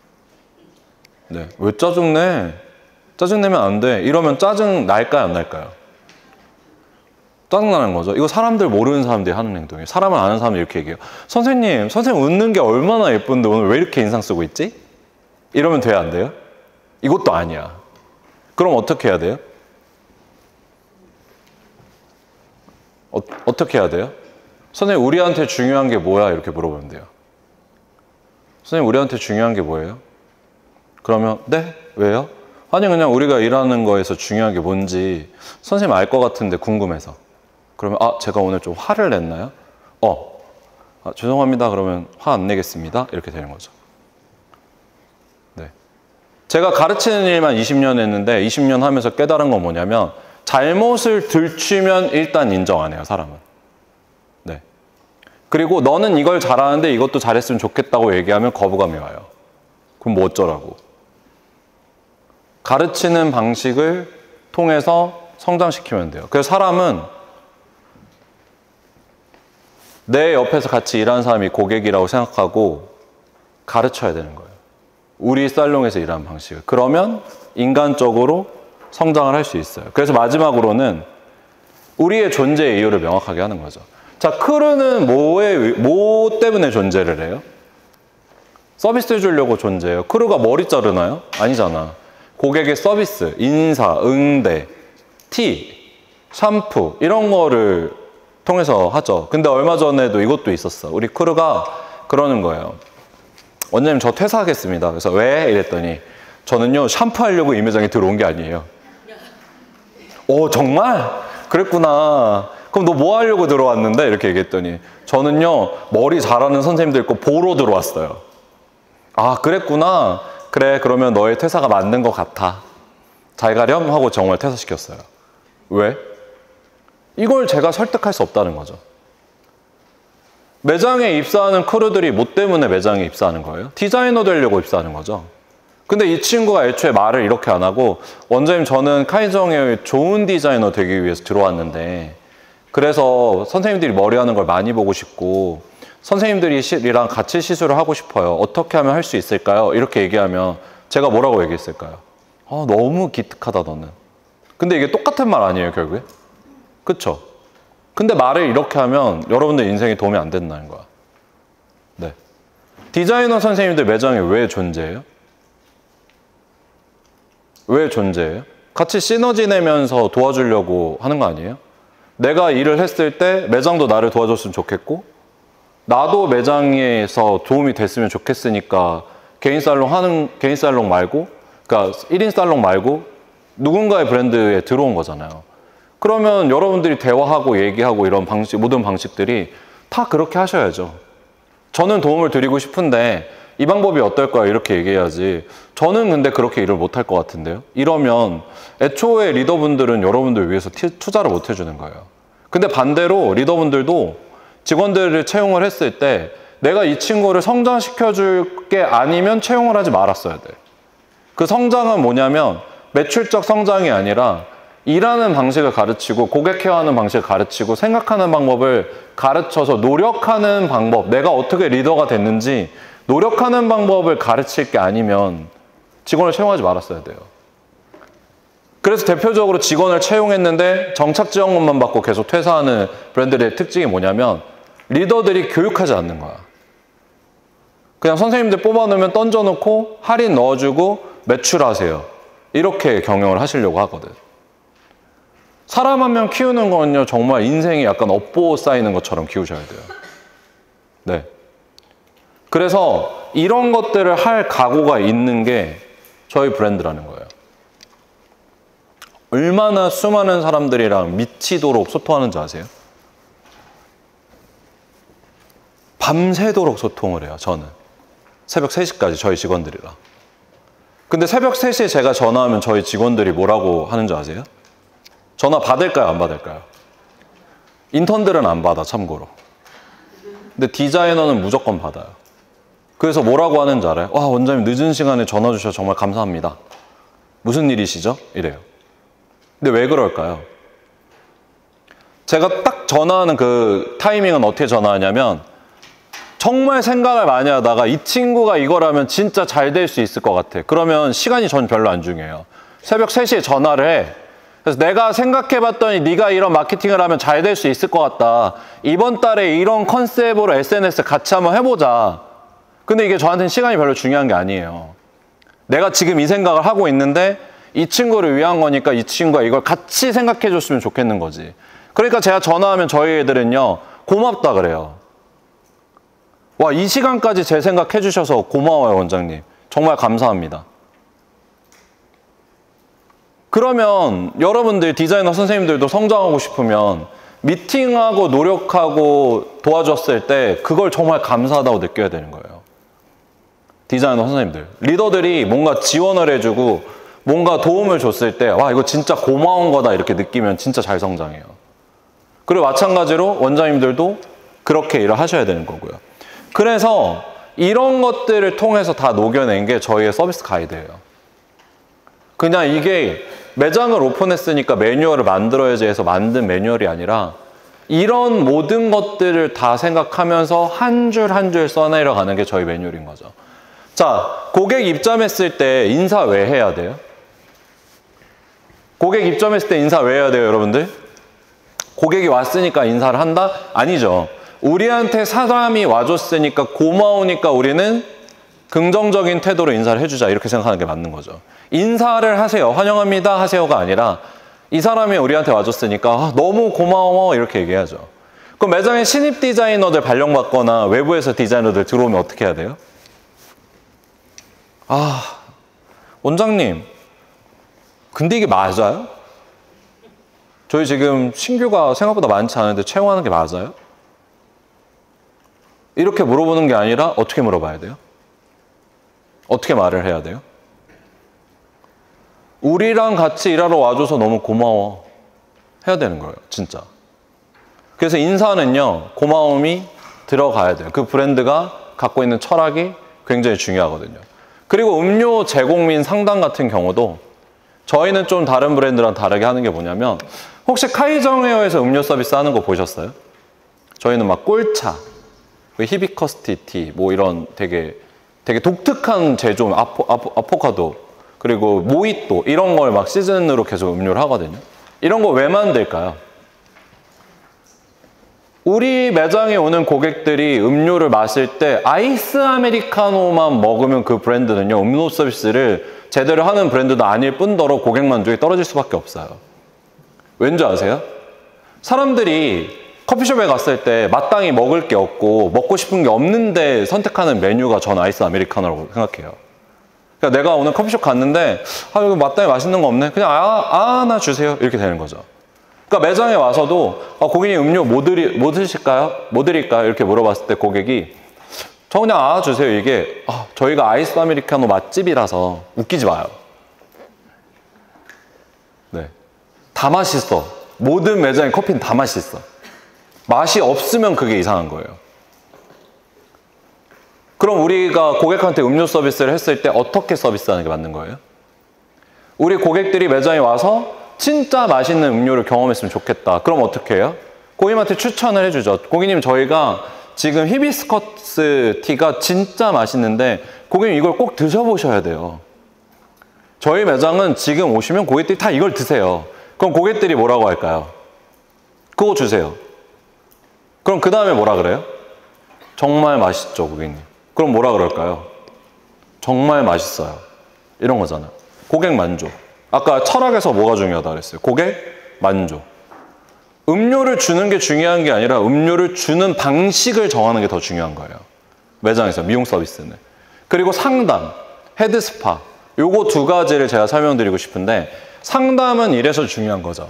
Speaker 1: 네. 왜 짜증내? 짜증내면 안 돼. 이러면 짜증 날까요, 안 날까요? 짜증나는 거죠. 이거 사람들 모르는 사람들이 하는 행동이에요. 사람을 아는 사람이 이렇게 얘기해요. 선생님, 선생님 웃는 게 얼마나 예쁜데 오늘 왜 이렇게 인상 쓰고 있지? 이러면 돼요, 안 돼요? 이것도 아니야. 그럼 어떻게 해야 돼요? 어, 어떻게 해야 돼요? 선생님, 우리한테 중요한 게 뭐야? 이렇게 물어보면 돼요. 선생님, 우리한테 중요한 게 뭐예요? 그러면 네? 왜요? 아니, 그냥 우리가 일하는 거에서 중요한 게 뭔지 선생님 알 것 같은데 궁금해서. 그러면 아, 제가 오늘 좀 화를 냈나요? 어, 아, 죄송합니다. 그러면 화 안 내겠습니다. 이렇게 되는 거죠. 네. 제가 가르치는 일만 이십 년 했는데 이십 년 하면서 깨달은 건 뭐냐면 잘못을 들추면 일단 인정 안 해요, 사람은. 네. 그리고 너는 이걸 잘하는데 이것도 잘했으면 좋겠다고 얘기하면 거부감이 와요. 그럼 뭐 어쩌라고? 가르치는 방식을 통해서 성장시키면 돼요. 그래서 사람은 내 옆에서 같이 일하는 사람이 고객이라고 생각하고 가르쳐야 되는 거예요. 우리 살롱에서 일하는 방식을. 그러면 인간적으로 성장을 할 수 있어요. 그래서 마지막으로는 우리의 존재의 이유를 명확하게 하는 거죠. 자, 크루는 뭐에, 뭐 때문에 존재를 해요? 서비스 해주려고 존재해요. 크루가 머리 자르나요? 아니잖아. 고객의 서비스, 인사, 응대, 티, 샴푸 이런 거를 통해서 하죠. 근데 얼마 전에도 이것도 있었어. 우리 크루가 그러는 거예요. 원장님, 저 퇴사하겠습니다. 그래서 왜? 이랬더니 저는요, 샴푸하려고 이 매장에 들어온 게 아니에요. 오, 정말? 그랬구나. 그럼 너 뭐 하려고 들어왔는데? 이렇게 얘기했더니 저는요, 머리 잘하는 선생님들 거 보러 들어왔어요. 아, 그랬구나. 그래, 그러면 너의 퇴사가 맞는 것 같아. 잘 가렴? 하고 정말 퇴사시켰어요. 왜? 이걸 제가 설득할 수 없다는 거죠. 매장에 입사하는 크루들이 뭐 때문에 매장에 입사하는 거예요? 디자이너 되려고 입사하는 거죠. 근데 이 친구가 애초에 말을 이렇게 안 하고 원장님, 저는 카이정에 좋은 디자이너 되기 위해서 들어왔는데 그래서 선생님들이 머리하는 걸 많이 보고 싶고 선생님들이랑 같이 시술을 하고 싶어요. 어떻게 하면 할 수 있을까요? 이렇게 얘기하면 제가 뭐라고 얘기했을까요? 아, 너무 기특하다 너는. 근데 이게 똑같은 말 아니에요, 결국에? 그쵸? 근데 말을 이렇게 하면 여러분들 인생에 도움이 안 된다는 거야. 네. 디자이너 선생님들 매장에 왜 존재해요? 왜 존재해요? 같이 시너지 내면서 도와주려고 하는 거 아니에요? 내가 일을 했을 때 매장도 나를 도와줬으면 좋겠고 나도 매장에서 도움이 됐으면 좋겠으니까 개인 살롱 하는, 개인 살롱 말고, 그러니까 일 인 살롱 말고 누군가의 브랜드에 들어온 거잖아요. 그러면 여러분들이 대화하고 얘기하고 이런 방식, 모든 방식들이 다 그렇게 하셔야죠. 저는 도움을 드리고 싶은데 이 방법이 어떨까요? 이렇게 얘기해야지. 저는 근데 그렇게 일을 못할 것 같은데요? 이러면 애초에 리더분들은 여러분들 위해서 투자를 못 해주는 거예요. 근데 반대로 리더분들도 직원들을 채용을 했을 때 내가 이 친구를 성장시켜줄 게 아니면 채용을 하지 말았어야 돼. 그 성장은 뭐냐면 매출적 성장이 아니라 일하는 방식을 가르치고 고객 케어하는 방식을 가르치고 생각하는 방법을 가르쳐서 노력하는 방법, 내가 어떻게 리더가 됐는지 노력하는 방법을 가르칠 게 아니면 직원을 채용하지 말았어야 돼요. 그래서 대표적으로 직원을 채용했는데 정착 지원금만 받고 계속 퇴사하는 브랜드의 특징이 뭐냐면 리더들이 교육하지 않는 거야. 그냥 선생님들 뽑아놓으면 던져놓고 할인 넣어주고 매출하세요. 이렇게 경영을 하시려고 하거든. 사람 한 명 키우는 건요, 정말 인생이 약간 업보 쌓이는 것처럼 키우셔야 돼요. 네. 그래서 이런 것들을 할 각오가 있는 게 저희 브랜드라는 거예요. 얼마나 수많은 사람들이랑 미치도록 소통하는지 아세요? 밤새도록 소통을 해요, 저는. 새벽 세 시까지 저희 직원들이랑. 근데 새벽 세 시에 제가 전화하면 저희 직원들이 뭐라고 하는 줄 아세요? 전화 받을까요, 안 받을까요? 인턴들은 안 받아, 참고로. 근데 디자이너는 무조건 받아요. 그래서 뭐라고 하는지 알아요? 와, 원장님 늦은 시간에 전화 주셔서 정말 감사합니다. 무슨 일이시죠? 이래요. 근데 왜 그럴까요? 제가 딱 전화하는 그 타이밍은 어떻게 전화하냐면 정말 생각을 많이 하다가 이 친구가 이거라면 진짜 잘 될 수 있을 것 같아. 그러면 시간이 전 별로 안 중요해요. 새벽 세 시에 전화를 해. 그래서 내가 생각해봤더니 네가 이런 마케팅을 하면 잘 될 수 있을 것 같다. 이번 달에 이런 컨셉으로 에스엔에스 같이 한번 해보자. 근데 이게 저한테는 시간이 별로 중요한 게 아니에요. 내가 지금 이 생각을 하고 있는데 이 친구를 위한 거니까 이 친구가 이걸 같이 생각해 줬으면 좋겠는 거지. 그러니까 제가 전화하면 저희 애들은요, 고맙다 그래요. 와, 이 시간까지 제 생각해 주셔서 고마워요, 원장님. 정말 감사합니다. 그러면 여러분들 디자이너 선생님들도 성장하고 싶으면 미팅하고 노력하고 도와줬을 때 그걸 정말 감사하다고 느껴야 되는 거예요. 디자이너 선생님들, 리더들이 뭔가 지원을 해주고 뭔가 도움을 줬을 때 와, 이거 진짜 고마운 거다 이렇게 느끼면 진짜 잘 성장해요. 그리고 마찬가지로 원장님들도 그렇게 일을 하셔야 되는 거고요. 그래서 이런 것들을 통해서 다 녹여낸 게 저희의 서비스 가이드예요. 그냥 이게 매장을 오픈했으니까 매뉴얼을 만들어야지 해서 만든 매뉴얼이 아니라 이런 모든 것들을 다 생각하면서 한 줄 한 줄 써내려가는 게 저희 매뉴얼인 거죠. 자, 고객 입점했을 때 인사 왜 해야 돼요? 고객 입점했을 때 인사 왜 해야 돼요, 여러분들? 고객이 왔으니까 인사를 한다? 아니죠. 우리한테 사람이 와줬으니까 고마우니까 우리는 긍정적인 태도로 인사를 해주자, 이렇게 생각하는 게 맞는 거죠. 인사를 하세요, 환영합니다 하세요가 아니라 이 사람이 우리한테 와줬으니까 아, 너무 고마워 이렇게 얘기하죠. 그럼 매장에 신입 디자이너들 발령받거나 외부에서 디자이너들 들어오면 어떻게 해야 돼요? 아, 원장님, 근데 이게 맞아요? 저희 지금 신규가 생각보다 많지 않은데 채용하는 게 맞아요? 이렇게 물어보는 게 아니라 어떻게 물어봐야 돼요? 어떻게 말을 해야 돼요? 우리랑 같이 일하러 와줘서 너무 고마워 해야 되는 거예요, 진짜. 그래서 인사는요, 고마움이 들어가야 돼요. 그 브랜드가 갖고 있는 철학이 굉장히 중요하거든요. 그리고 음료 제공 및 상담 같은 경우도 저희는 좀 다른 브랜드랑 다르게 하는 게 뭐냐면, 혹시 카이정 헤어에서 음료 서비스 하는 거 보셨어요? 저희는 막 꿀차, 히비커스티 티, 뭐 이런 되게 되게 독특한 제조, 아포, 아포, 아포카도, 그리고 모히또 이런 걸 막 시즌으로 계속 음료를 하거든요. 이런 거 왜 만들까요? 우리 매장에 오는 고객들이 음료를 마실 때 아이스 아메리카노만 먹으면 그 브랜드는요, 음료 서비스를 제대로 하는 브랜드도 아닐 뿐더러 고객 만족이 떨어질 수밖에 없어요. 왠지 아세요? 사람들이 커피숍에 갔을 때 마땅히 먹을 게 없고 먹고 싶은 게 없는데 선택하는 메뉴가 전 아이스 아메리카노라고 생각해요. 그러니까 내가 오늘 커피숍 갔는데 아, 여기 마땅히 맛있는 거 없네. 그냥 아, 아 하나 주세요. 이렇게 되는 거죠. 그러니까 매장에 와서도 아, 고객님 음료 뭐, 드리, 뭐 드실까요? 뭐 드릴까요? 이렇게 물어봤을 때 고객이 저 그냥 아 주세요. 이게 아, 저희가 아이스 아메리카노 맛집이라서 웃기지 마요. 네, 다 맛있어. 모든 매장의 커피는 다 맛있어. 맛이 없으면 그게 이상한 거예요. 그럼 우리가 고객한테 음료 서비스를 했을 때 어떻게 서비스하는 게 맞는 거예요? 우리 고객들이 매장에 와서 진짜 맛있는 음료를 경험했으면 좋겠다. 그럼 어떻게 해요? 고객님한테 추천을 해주죠. 고객님, 저희가 지금 히비스커스 티가 진짜 맛있는데 고객님 이걸 꼭 드셔보셔야 돼요. 저희 매장은 지금 오시면 고객들이 다 이걸 드세요. 그럼 고객들이 뭐라고 할까요? 그거 주세요. 그럼 그 다음에 뭐라 그래요? 정말 맛있죠, 고객님. 그럼 뭐라 그럴까요? 정말 맛있어요. 이런 거잖아요. 고객 만족. 아까 철학에서 뭐가 중요하다 그랬어요? 고객 만족. 음료를 주는 게 중요한 게 아니라 음료를 주는 방식을 정하는 게 더 중요한 거예요. 매장에서, 미용 서비스는. 그리고 상담, 헤드 스파. 요거 두 가지를 제가 설명드리고 싶은데, 상담은 이래서 중요한 거죠.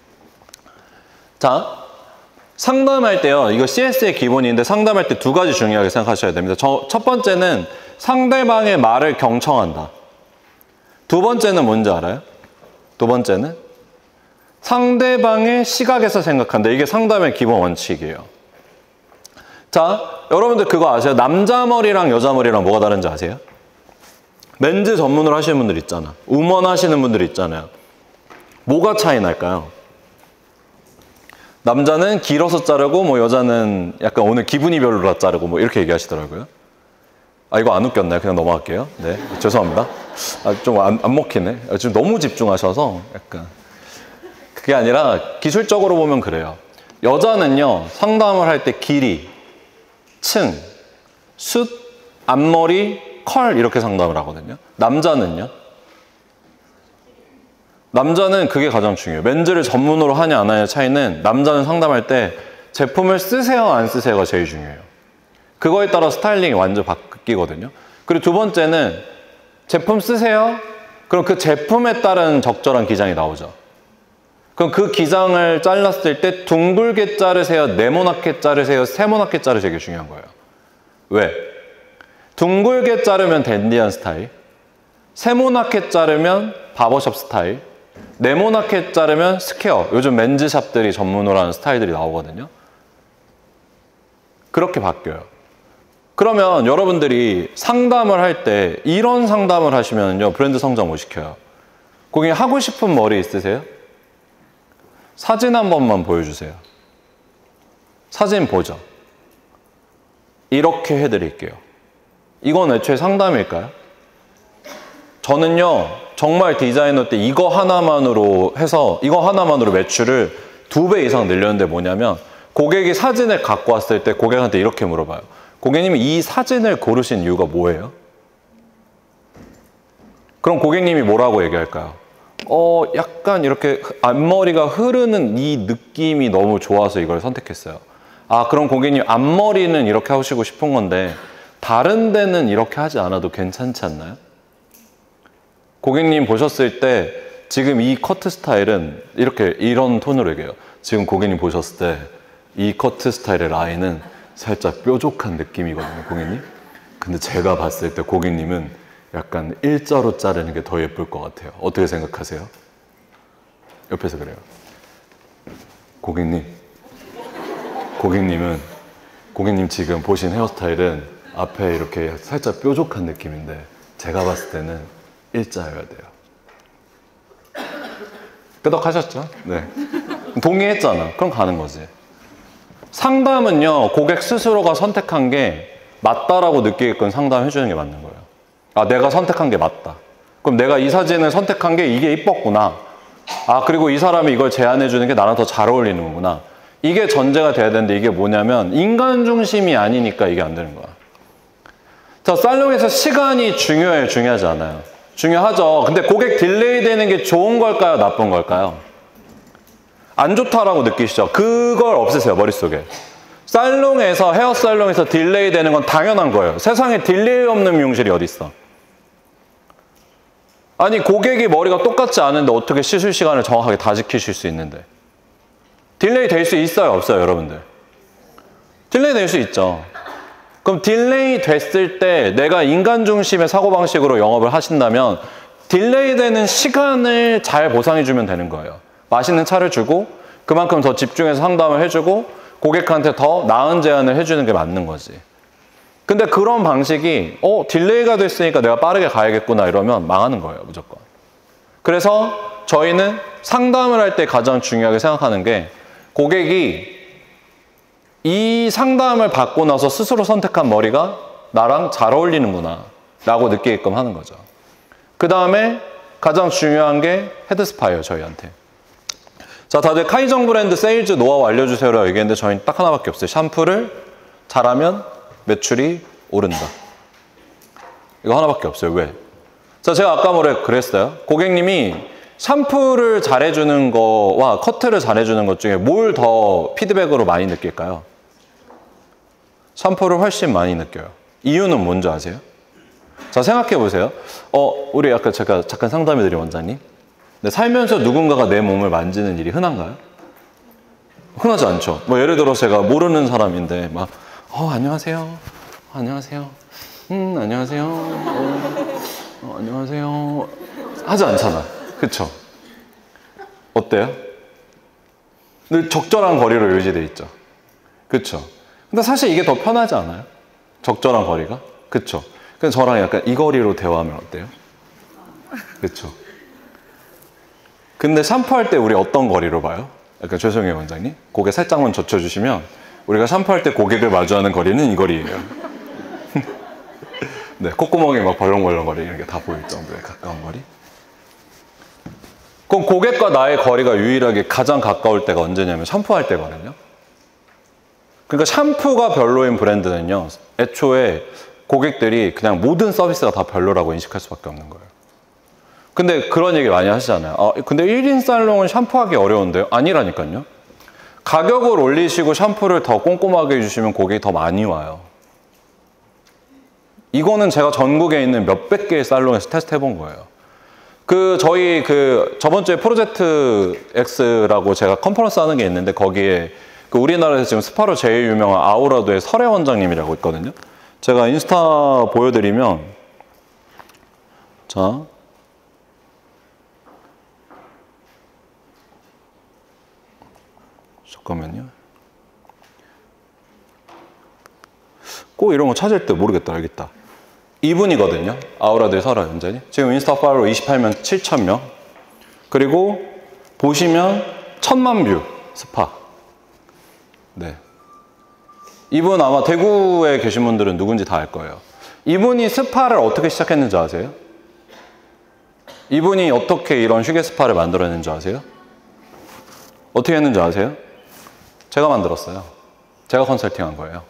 Speaker 1: 자, 상담할 때요, 이거 씨에스의 기본인데 상담할 때 두 가지 중요하게 생각하셔야 됩니다. 저, 첫 번째는 상대방의 말을 경청한다. 두 번째는 뭔지 알아요? 두 번째는 상대방의 시각에서 생각한다. 이게 상담의 기본 원칙이에요. 자, 여러분들 그거 아세요? 남자 머리랑 여자 머리랑 뭐가 다른지 아세요? 멘즈 전문으로 하시는 분들 있잖아. 우먼 하시는 분들 있잖아요. 뭐가 차이 날까요? 남자는 길어서 자르고 뭐 여자는 약간 오늘 기분이 별로라 자르고 뭐 이렇게 얘기하시더라고요. 아, 이거 안 웃겼나요? 그냥 넘어갈게요. 네, 죄송합니다. 아, 좀 안, 안 먹히네. 아, 지금 너무 집중하셔서 약간. 그게 아니라 기술적으로 보면 그래요. 여자는요, 상담을 할 때 길이, 층, 숱, 앞머리, 컬 이렇게 상담을 하거든요. 남자는요? 남자는 그게 가장 중요해요. 맨즈를 전문으로 하냐 안 하냐 차이는 남자는 상담할 때 제품을 쓰세요 안 쓰세요가 제일 중요해요. 그거에 따라 스타일링이 완전 바뀌거든요. 그리고 두 번째는 제품 쓰세요? 그럼 그 제품에 따른 적절한 기장이 나오죠. 그럼 그 기장을 잘랐을 때 둥글게 자르세요? 네모나게 자르세요? 세모나게 자르세요? 이게 중요한 거예요. 왜? 둥글게 자르면 댄디한 스타일, 세모나게 자르면 바버샵 스타일, 네모나게 자르면 스퀘어, 요즘 맨즈샵들이 전문으로 하는 스타일들이 나오거든요. 그렇게 바뀌어요. 그러면 여러분들이 상담을 할 때 이런 상담을 하시면요, 브랜드 성장 못 시켜요. 고객님 하고 싶은 머리 있으세요? 사진 한 번만 보여주세요. 사진 보죠. 이렇게 해드릴게요. 이건 애초에 상담일까요? 저는요, 정말 디자이너 때 이거 하나만으로 해서 이거 하나만으로 매출을 두 배 이상 늘렸는데 뭐냐면, 고객이 사진을 갖고 왔을 때 고객한테 이렇게 물어봐요. 고객님이 이 사진을 고르신 이유가 뭐예요? 그럼 고객님이 뭐라고 얘기할까요? 어, 약간 이렇게 앞머리가 흐르는 이 느낌이 너무 좋아서 이걸 선택했어요. 아, 그럼 고객님 앞머리는 이렇게 하시고 싶은 건데 다른 데는 이렇게 하지 않아도 괜찮지 않나요? 고객님 보셨을 때 지금 이 커트 스타일은 이렇게 이런 톤으로 얘기해요. 지금 고객님 보셨을 때 이 커트 스타일의 라인은 살짝 뾰족한 느낌이거든요, 고객님. 근데 제가 봤을 때 고객님은 약간 일자로 자르는 게 더 예쁠 것 같아요. 어떻게 생각하세요? 옆에서 그래요. 고객님, 고객님은 고객님 지금 보신 헤어스타일은 앞에 이렇게 살짝 뾰족한 느낌인데 제가 봤을 때는 일자여야 돼요. 끄덕하셨죠? 네. 동의했잖아. 그럼 가는 거지. 상담은요, 고객 스스로가 선택한 게 맞다라고 느끼게끔 상담해 주는 게 맞는 거예요. 아, 내가 선택한 게 맞다. 그럼 내가 이 사진을 선택한 게 이게 이뻤구나. 아, 그리고 이 사람이 이걸 제안해 주는 게 나랑 더 잘 어울리는 거구나. 이게 전제가 돼야 되는데 이게 뭐냐면 인간 중심이 아니니까 이게 안 되는 거야. 자, 살롱에서 시간이 중요해요, 중요하지 않아요? 중요하죠. 근데 고객 딜레이 되는 게 좋은 걸까요, 나쁜 걸까요? 안 좋다라고 느끼시죠? 그걸 없애세요, 머릿속에. 살롱에서, 헤어살롱에서 딜레이 되는 건 당연한 거예요. 세상에 딜레이 없는 미용실이 어디 있어? 아니, 고객이 머리가 똑같지 않은데 어떻게 시술 시간을 정확하게 다 지키실 수 있는데? 딜레이 될 수 있어요, 없어요, 여러분들? 딜레이 될 수 있죠. 그럼 딜레이 됐을 때 내가 인간 중심의 사고방식으로 영업을 하신다면 딜레이 되는 시간을 잘 보상해 주면 되는 거예요. 맛있는 차를 주고 그만큼 더 집중해서 상담을 해주고 고객한테 더 나은 제안을 해주는 게 맞는 거지. 근데 그런 방식이 어 딜레이가 됐으니까 내가 빠르게 가야겠구나 이러면 망하는 거예요, 무조건. 그래서 저희는 상담을 할 때 가장 중요하게 생각하는 게 고객이 이 상담을 받고 나서 스스로 선택한 머리가 나랑 잘 어울리는구나 라고 느끼게끔 하는 거죠. 그 다음에 가장 중요한 게 헤드스파예요, 저희한테. 자, 다들 카이정 브랜드 세일즈 노하우 알려주세요라고 얘기했는데 저희는 딱 하나밖에 없어요. 샴푸를 잘하면 매출이 오른다. 이거 하나밖에 없어요. 왜? 자, 제가 아까 뭐래 그랬어요. 고객님이 샴푸를 잘해주는 거와 커트를 잘해주는 것 중에 뭘 더 피드백으로 많이 느낄까요? 샴푸를 훨씬 많이 느껴요. 이유는 뭔지 아세요? 자, 생각해 보세요. 어, 우리 아까 제가 잠깐 상담해드린 원장님. 근데 살면서 누군가가 내 몸을 만지는 일이 흔한가요? 흔하지 않죠. 뭐 예를 들어 제가 모르는 사람인데 막 어, 안녕하세요. 어, 안녕하세요. 음, 안녕하세요. 어, 어, 안녕하세요. 하지 않잖아. 그쵸? 어때요? 늘 적절한 거리로 유지돼 있죠. 그쵸? 근데 사실 이게 더 편하지 않아요? 적절한 거리가? 그쵸? 그래서 저랑 약간 이 거리로 대화하면 어때요? 그쵸? 근데 샴푸할 때 우리 어떤 거리로 봐요? 약간 죄송해요, 원장님. 고개 살짝만 젖혀주시면 우리가 샴푸할 때 고객을 마주하는 거리는 이 거리예요. 네, 콧구멍이 막 벌렁벌렁거리는 게 다 보일 정도의 가까운 거리. 그럼 고객과 나의 거리가 유일하게 가장 가까울 때가 언제냐면 샴푸할 때거든요. 그러니까 샴푸가 별로인 브랜드는요, 애초에 고객들이 그냥 모든 서비스가 다 별로라고 인식할 수밖에 없는 거예요. 근데 그런 얘기 많이 하시잖아요. 아, 근데 일 인 살롱은 샴푸하기 어려운데요? 아니라니까요. 가격을 올리시고 샴푸를 더 꼼꼼하게 해주시면 고객이 더 많이 와요. 이거는 제가 전국에 있는 몇백 개의 살롱에서 테스트 해본 거예요. 그 저희 그 저번 주에 프로젝트 X라고 제가 컨퍼런스 하는 게 있는데 거기에 그 우리나라에서 지금 스파로 제일 유명한 아우라도의 설혜 원장님이라고 있거든요. 제가 인스타 보여드리면, 자, 잠깐만요. 꼭 이런 거 찾을 때 모르겠다. 알겠다. 이분이거든요. 아우라도의 설혜 원장님. 지금 인스타 팔로워 이십팔만 칠천 명. 그리고 보시면 천만 뷰 스파. 네. 이분 아마 대구에 계신 분들은 누군지 다 알 거예요. 이분이 스파를 어떻게 시작했는지 아세요? 이분이 어떻게 이런 휴게 스파를 만들어냈는지 아세요? 어떻게 했는지 아세요? 제가 만들었어요. 제가 컨설팅한 거예요.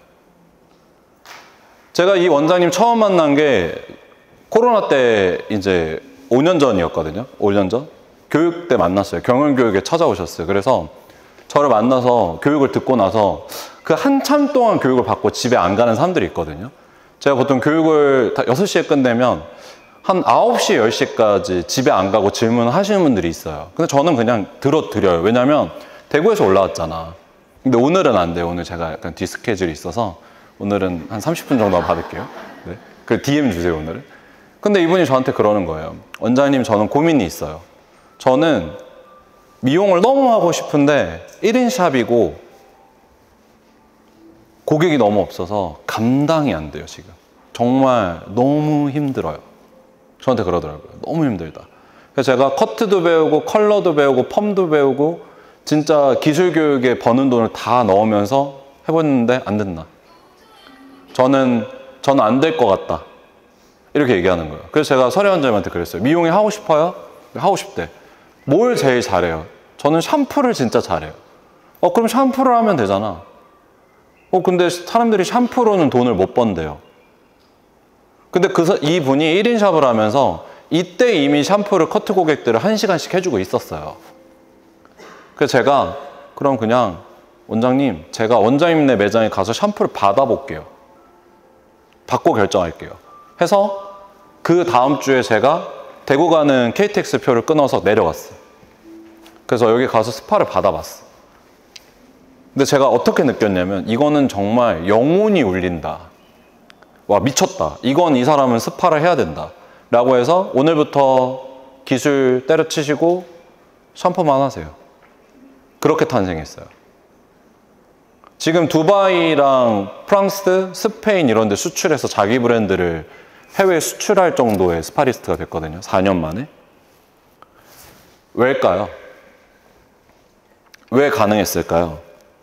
Speaker 1: 제가 이 원장님 처음 만난 게 코로나 때 이제 오 년 전이었거든요. 오 년 전. 교육 때 만났어요. 경영교육에 찾아오셨어요. 그래서 저를 만나서 교육을 듣고 나서 그 한참 동안 교육을 받고 집에 안 가는 사람들이 있거든요. 제가 보통 교육을 여섯 시에 끝내면 한 아홉 시, 열 시까지 집에 안 가고 질문하시는 분들이 있어요. 근데 저는 그냥 들어드려요. 왜냐면 대구에서 올라왔잖아. 근데 오늘은 안 돼요. 오늘 제가 약간 뒤스케줄이 있어서 오늘은 한 삼십 분 정도만 받을게요. 네. 그 디엠 주세요, 오늘은. 근데 이분이 저한테 그러는 거예요. 원장님, 저는 고민이 있어요. 저는 미용을 너무 하고 싶은데 일 인 샵이고 고객이 너무 없어서 감당이 안 돼요, 지금. 정말 너무 힘들어요. 저한테 그러더라고요. 너무 힘들다. 그래서 제가 커트도 배우고 컬러도 배우고 펌도 배우고 진짜 기술 교육에 버는 돈을 다 넣으면서 해봤는데 안 된다. 저는 저는 안 될 것 같다. 이렇게 얘기하는 거예요. 그래서 제가 설혜 원장님한테 그랬어요. 미용이 하고 싶어요? 하고 싶대. 뭘 제일 잘해요? 저는 샴푸를 진짜 잘해요. 어, 그럼 샴푸를 하면 되잖아. 어, 근데 사람들이 샴푸로는 돈을 못 번대요. 근데 그, 이분이 일 인 샵을 하면서 이때 이미 샴푸를 커트 고객들을 한 시간씩 해주고 있었어요. 그래서 제가 그럼 그냥 원장님, 제가 원장님네 매장에 가서 샴푸를 받아볼게요. 받고 결정할게요. 해서 그 다음 주에 제가 대구 가는 케이티엑스 표를 끊어서 내려갔어요. 그래서 여기 가서 스파를 받아봤어. 근데 제가 어떻게 느꼈냐면 이거는 정말 영혼이 울린다. 와, 미쳤다. 이건 이 사람은 스파를 해야 된다. 라고 해서 오늘부터 기술 때려치시고 샴푸만 하세요. 그렇게 탄생했어요. 지금 두바이랑 프랑스, 스페인 이런 데 수출해서 자기 브랜드를 해외에 수출할 정도의 스파리스트가 됐거든요. 사 년 만에. 왜일까요? 왜 가능했을까요?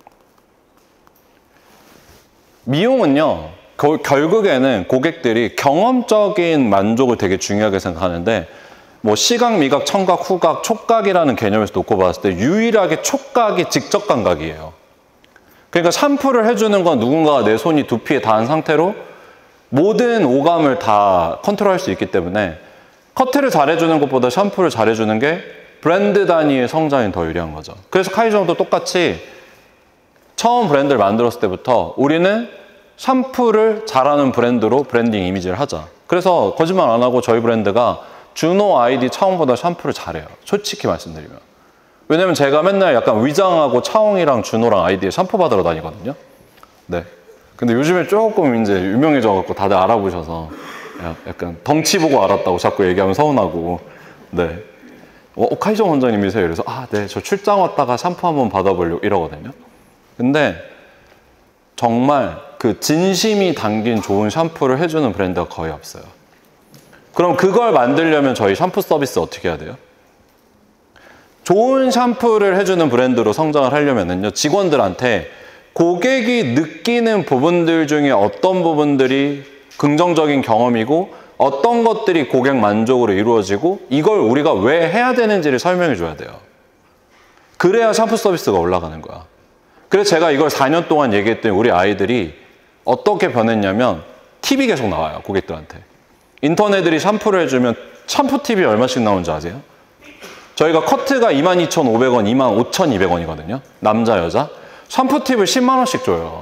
Speaker 1: 미용은요, 거, 결국에는 고객들이 경험적인 만족을 되게 중요하게 생각하는데 뭐 시각, 미각, 청각, 후각, 촉각이라는 개념에서 놓고 봤을 때 유일하게 촉각이 직접 감각이에요. 그러니까 샴푸를 해주는 건 누군가가 내 손이 두피에 닿은 상태로 모든 오감을 다 컨트롤할 수 있기 때문에 커트를 잘해주는 것보다 샴푸를 잘해주는 게 브랜드 단위의 성장이 더 유리한 거죠. 그래서 카이정도 똑같이 처음 브랜드를 만들었을 때부터 우리는 샴푸를 잘하는 브랜드로 브랜딩 이미지를 하자. 그래서 거짓말 안 하고 저희 브랜드가 준호 아이디 차홍보다 샴푸를 잘해요. 솔직히 말씀드리면. 왜냐면 제가 맨날 약간 위장하고 차홍이랑 준호랑 아이디에 샴푸 받으러 다니거든요. 네. 근데 요즘에 조금 이제 유명해져갖고 다들 알아보셔서 약간 덩치 보고 알았다고 자꾸 얘기하면 서운하고. 네. 어, 카이정 원장님이세요? 그래서 아, 네. 저 출장 왔다가 샴푸 한번 받아보려고 이러거든요. 근데 정말 그 진심이 담긴 좋은 샴푸를 해주는 브랜드가 거의 없어요. 그럼 그걸 만들려면 저희 샴푸 서비스 어떻게 해야 돼요? 좋은 샴푸를 해주는 브랜드로 성장을 하려면요, 직원들한테 고객이 느끼는 부분들 중에 어떤 부분들이 긍정적인 경험이고 어떤 것들이 고객 만족으로 이루어지고 이걸 우리가 왜 해야 되는지를 설명해 줘야 돼요. 그래야 샴푸 서비스가 올라가는 거야. 그래서 제가 이걸 사 년 동안 얘기했더니 우리 아이들이 어떻게 변했냐면 팁이 계속 나와요, 고객들한테. 인턴 애들이 샴푸를 해주면 샴푸 팁이 얼마씩 나오는지 아세요? 저희가 커트가 이만 이천오백 원, 이만 오천이백 원이거든요. 남자, 여자. 샴푸 팁을 십만 원씩 줘요.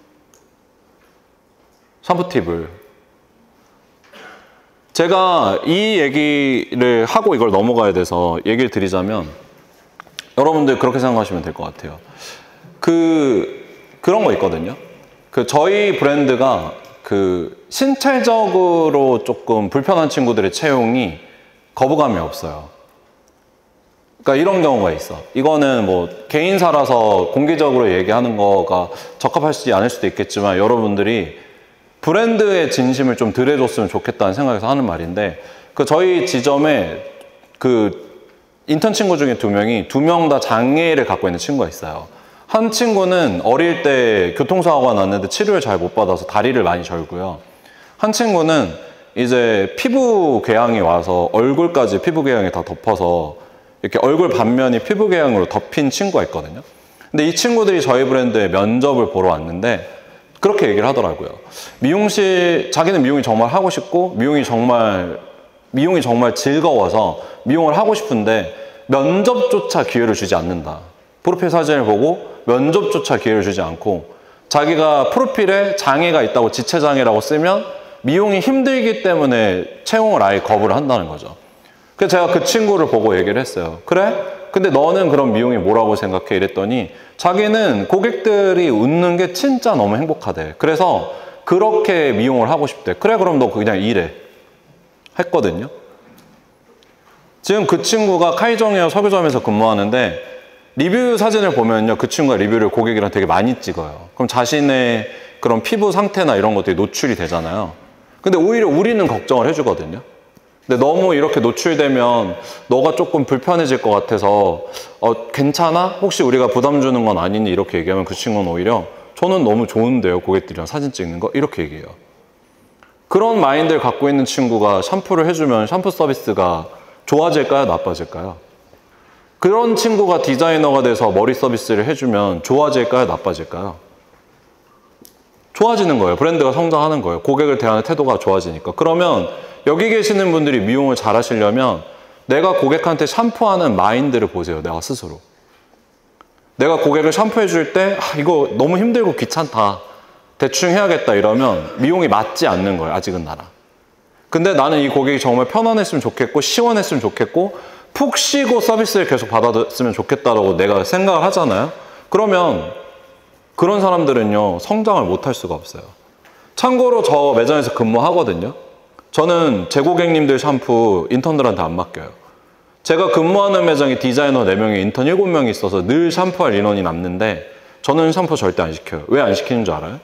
Speaker 1: 샴푸 팁을. 제가 이 얘기를 하고 이걸 넘어가야 돼서 얘기를 드리자면 여러분들 그렇게 생각하시면 될 것 같아요. 그, 그런 거 있거든요. 그 저희 브랜드가 그 신체적으로 조금 불편한 친구들의 채용이 거부감이 없어요. 그러니까 이런 경우가 있어. 이거는 뭐 개인사라서 공개적으로 얘기하는 거가 적합하지 않을 수도 있겠지만 여러분들이 브랜드의 진심을 좀 들여줬으면 좋겠다는 생각에서 하는 말인데, 그 저희 지점에 그 인턴 친구 중에 두 명이 두 명 다 장애를 갖고 있는 친구가 있어요. 한 친구는 어릴 때 교통사고가 났는데 치료를 잘 못 받아서 다리를 많이 절고요. 한 친구는 이제 피부 궤양이 와서 얼굴까지 피부 궤양이 다 덮어서 이렇게 얼굴 반면이 피부 궤양으로 덮인 친구가 있거든요. 근데 이 친구들이 저희 브랜드에 면접을 보러 왔는데 그렇게 얘기를 하더라고요. 미용실, 자기는 미용이 정말 하고 싶고 미용이 정말 미용이 정말 즐거워서 미용을 하고 싶은데 면접조차 기회를 주지 않는다. 프로필 사진을 보고 면접조차 기회를 주지 않고 자기가 프로필에 장애가 있다고 지체장애라고 쓰면 미용이 힘들기 때문에 채용을 아예 거부를 한다는 거죠. 그래서 제가 그 친구를 보고 얘기를 했어요. 그래? 근데 너는 그럼 미용이 뭐라고 생각해? 이랬더니 자기는 고객들이 웃는 게 진짜 너무 행복하대. 그래서 그렇게 미용을 하고 싶대. 그래, 그럼 너 그냥 일해. 했거든요. 지금 그 친구가 카이정웨어 석유점에서 근무하는데 리뷰 사진을 보면요, 그 친구가 리뷰를 고객이랑 되게 많이 찍어요. 그럼 자신의 그런 피부 상태나 이런 것들이 노출이 되잖아요. 근데 오히려 우리는 걱정을 해주거든요. 근데 너무 이렇게 노출되면 너가 조금 불편해질 것 같아서 어, 괜찮아? 혹시 우리가 부담 주는 건 아니니? 이렇게 얘기하면 그 친구는 오히려 저는 너무 좋은데요, 고객들이랑 사진 찍는 거? 이렇게 얘기해요. 그런 마인드를 갖고 있는 친구가 샴푸를 해주면 샴푸 서비스가 좋아질까요? 나빠질까요? 그런 친구가 디자이너가 돼서 머리 서비스를 해주면 좋아질까요? 나빠질까요? 좋아지는 거예요. 브랜드가 성장하는 거예요. 고객을 대하는 태도가 좋아지니까. 그러면 여기 계시는 분들이 미용을 잘 하시려면 내가 고객한테 샴푸하는 마인드를 보세요. 내가 스스로. 내가 고객을 샴푸해 줄 때 아, 이거 너무 힘들고 귀찮다. 대충 해야겠다 이러면 미용이 맞지 않는 거예요. 아직은 나랑. 근데 나는 이 고객이 정말 편안했으면 좋겠고 시원했으면 좋겠고 푹 쉬고 서비스를 계속 받았으면 좋겠다라고 내가 생각을 하잖아요. 그러면 그런 사람들은요, 성장을 못 할 수가 없어요. 참고로 저 매장에서 근무하거든요. 저는 제 고객님들 샴푸 인턴들한테 안 맡겨요. 제가 근무하는 매장에 디자이너 네 명에 인턴 일곱 명이 있어서 늘 샴푸할 인원이 남는데 저는 샴푸 절대 안 시켜요. 왜 안 시키는 줄 알아요?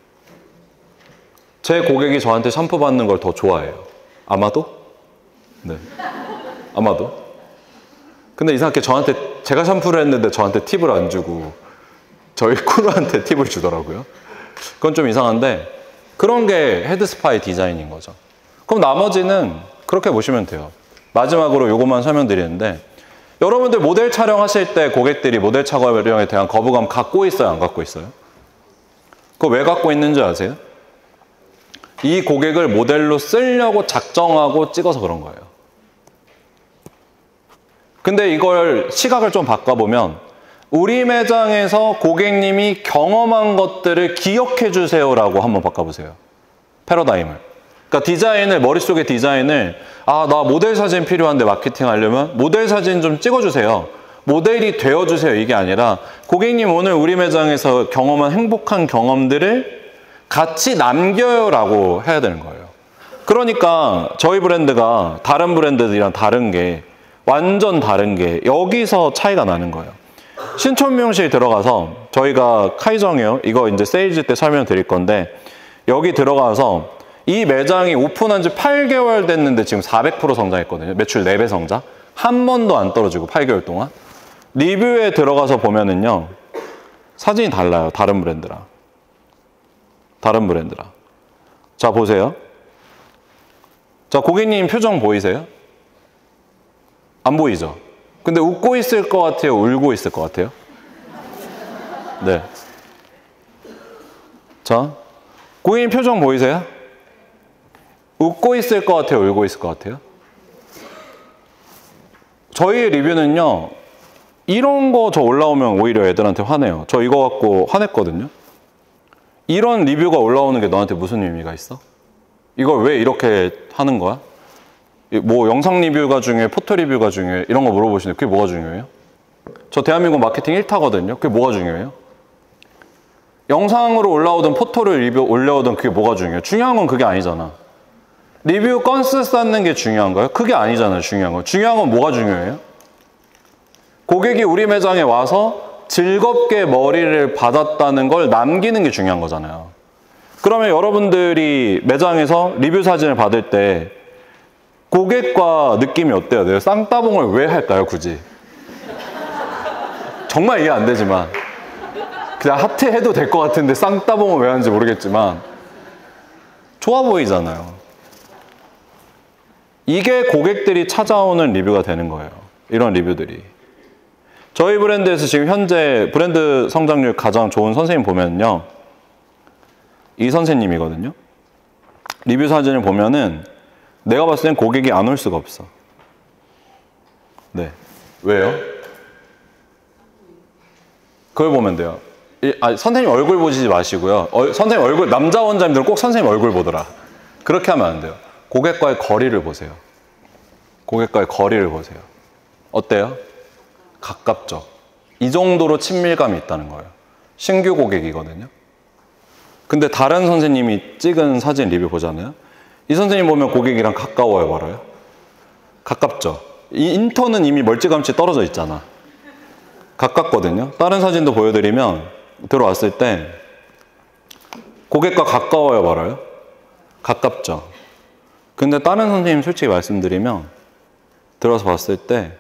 Speaker 1: 제 고객이 저한테 샴푸 받는 걸 더 좋아해요. 아마도? 네. 아마도? 근데 이상하게 저한테, 제가 샴푸를 했는데 저한테 팁을 안 주고 저희 크루한테 팁을 주더라고요. 그건 좀 이상한데 그런 게 헤드스파의 디자인인 거죠. 그럼 나머지는 그렇게 보시면 돼요. 마지막으로 요것만 설명드리는데 여러분들 모델 촬영하실 때 고객들이 모델 촬영에 대한 거부감 갖고 있어요? 안 갖고 있어요? 그거 왜 갖고 있는지 아세요? 이 고객을 모델로 쓰려고 작정하고 찍어서 그런 거예요. 근데 이걸 시각을 좀 바꿔보면 우리 매장에서 고객님이 경험한 것들을 기억해 주세요라고 한번 바꿔보세요. 패러다임을. 그러니까 디자인을, 머릿속에 디자인을 아, 나 모델 사진 필요한데 마케팅 하려면 모델 사진 좀 찍어주세요. 모델이 되어주세요. 이게 아니라 고객님 오늘 우리 매장에서 경험한 행복한 경험들을 같이 남겨요라고 해야 되는 거예요. 그러니까 저희 브랜드가 다른 브랜드들이랑 다른 게 완전 다른 게 여기서 차이가 나는 거예요. 신촌 미용실 들어가서 저희가 카이정웨어 이거 이제 세일즈 때 설명드릴 건데 여기 들어가서 이 매장이 오픈한 지 팔 개월 됐는데 지금 사백 퍼센트 성장했거든요. 매출 네 배 성장. 한 번도 안 떨어지고 팔 개월 동안. 리뷰에 들어가서 보면은요. 사진이 달라요. 다른 브랜드랑. 다른 브랜드랑. 자, 보세요. 자, 고객님 표정 보이세요? 안 보이죠? 근데 웃고 있을 것 같아요? 울고 있을 것 같아요? 네. 자, 고객님 표정 보이세요? 웃고 있을 것 같아요? 울고 있을 것 같아요? 저희의 리뷰는요, 이런 거 저 올라오면 오히려 애들한테 화내요. 저 이거 갖고 화냈거든요. 이런 리뷰가 올라오는 게 너한테 무슨 의미가 있어? 이걸 왜 이렇게 하는 거야? 뭐 영상 리뷰가 중요해? 포토 리뷰가 중요해? 이런 거 물어보시는데 그게 뭐가 중요해요? 저 대한민국 마케팅 일 타거든요. 그게 뭐가 중요해요? 영상으로 올라오든 포토를 리뷰 올려오든 그게 뭐가 중요해요? 중요한 건 그게 아니잖아. 리뷰 건수 쌓는 게 중요한가요? 그게 아니잖아요. 중요한 건. 중요한 건 뭐가 중요해요? 고객이 우리 매장에 와서 즐겁게 머리를 받았다는 걸 남기는 게 중요한 거잖아요. 그러면 여러분들이 매장에서 리뷰 사진을 받을 때 고객과 느낌이 어때요? 내가 쌍따봉을 왜 할까요, 굳이? 정말 이해 안 되지만 그냥 하트 해도 될 것 같은데 쌍따봉을 왜 하는지 모르겠지만 좋아 보이잖아요. 이게 고객들이 찾아오는 리뷰가 되는 거예요. 이런 리뷰들이. 저희 브랜드에서 지금 현재 브랜드 성장률 가장 좋은 선생님 보면요. 이 선생님이거든요. 리뷰 사진을 보면은 내가 봤을 땐 고객이 안 올 수가 없어. 네. 왜요? 그걸 보면 돼요. 이, 아니, 선생님 얼굴 보시지 마시고요. 어, 선생님 얼굴, 남자 원장님들은 꼭 선생님 얼굴 보더라. 그렇게 하면 안 돼요. 고객과의 거리를 보세요. 고객과의 거리를 보세요. 어때요? 가깝죠. 이 정도로 친밀감이 있다는 거예요. 신규 고객이거든요. 근데 다른 선생님이 찍은 사진 리뷰 보잖아요. 이 선생님 보면 고객이랑 가까워요, 멀어요? 가깝죠. 이 인턴은 이미 멀찌감치 떨어져 있잖아. 가깝거든요. 다른 사진도 보여드리면 들어왔을 때 고객과 가까워요, 멀어요? 가깝죠. 근데 다른 선생님 솔직히 말씀드리면 들어와서 봤을 때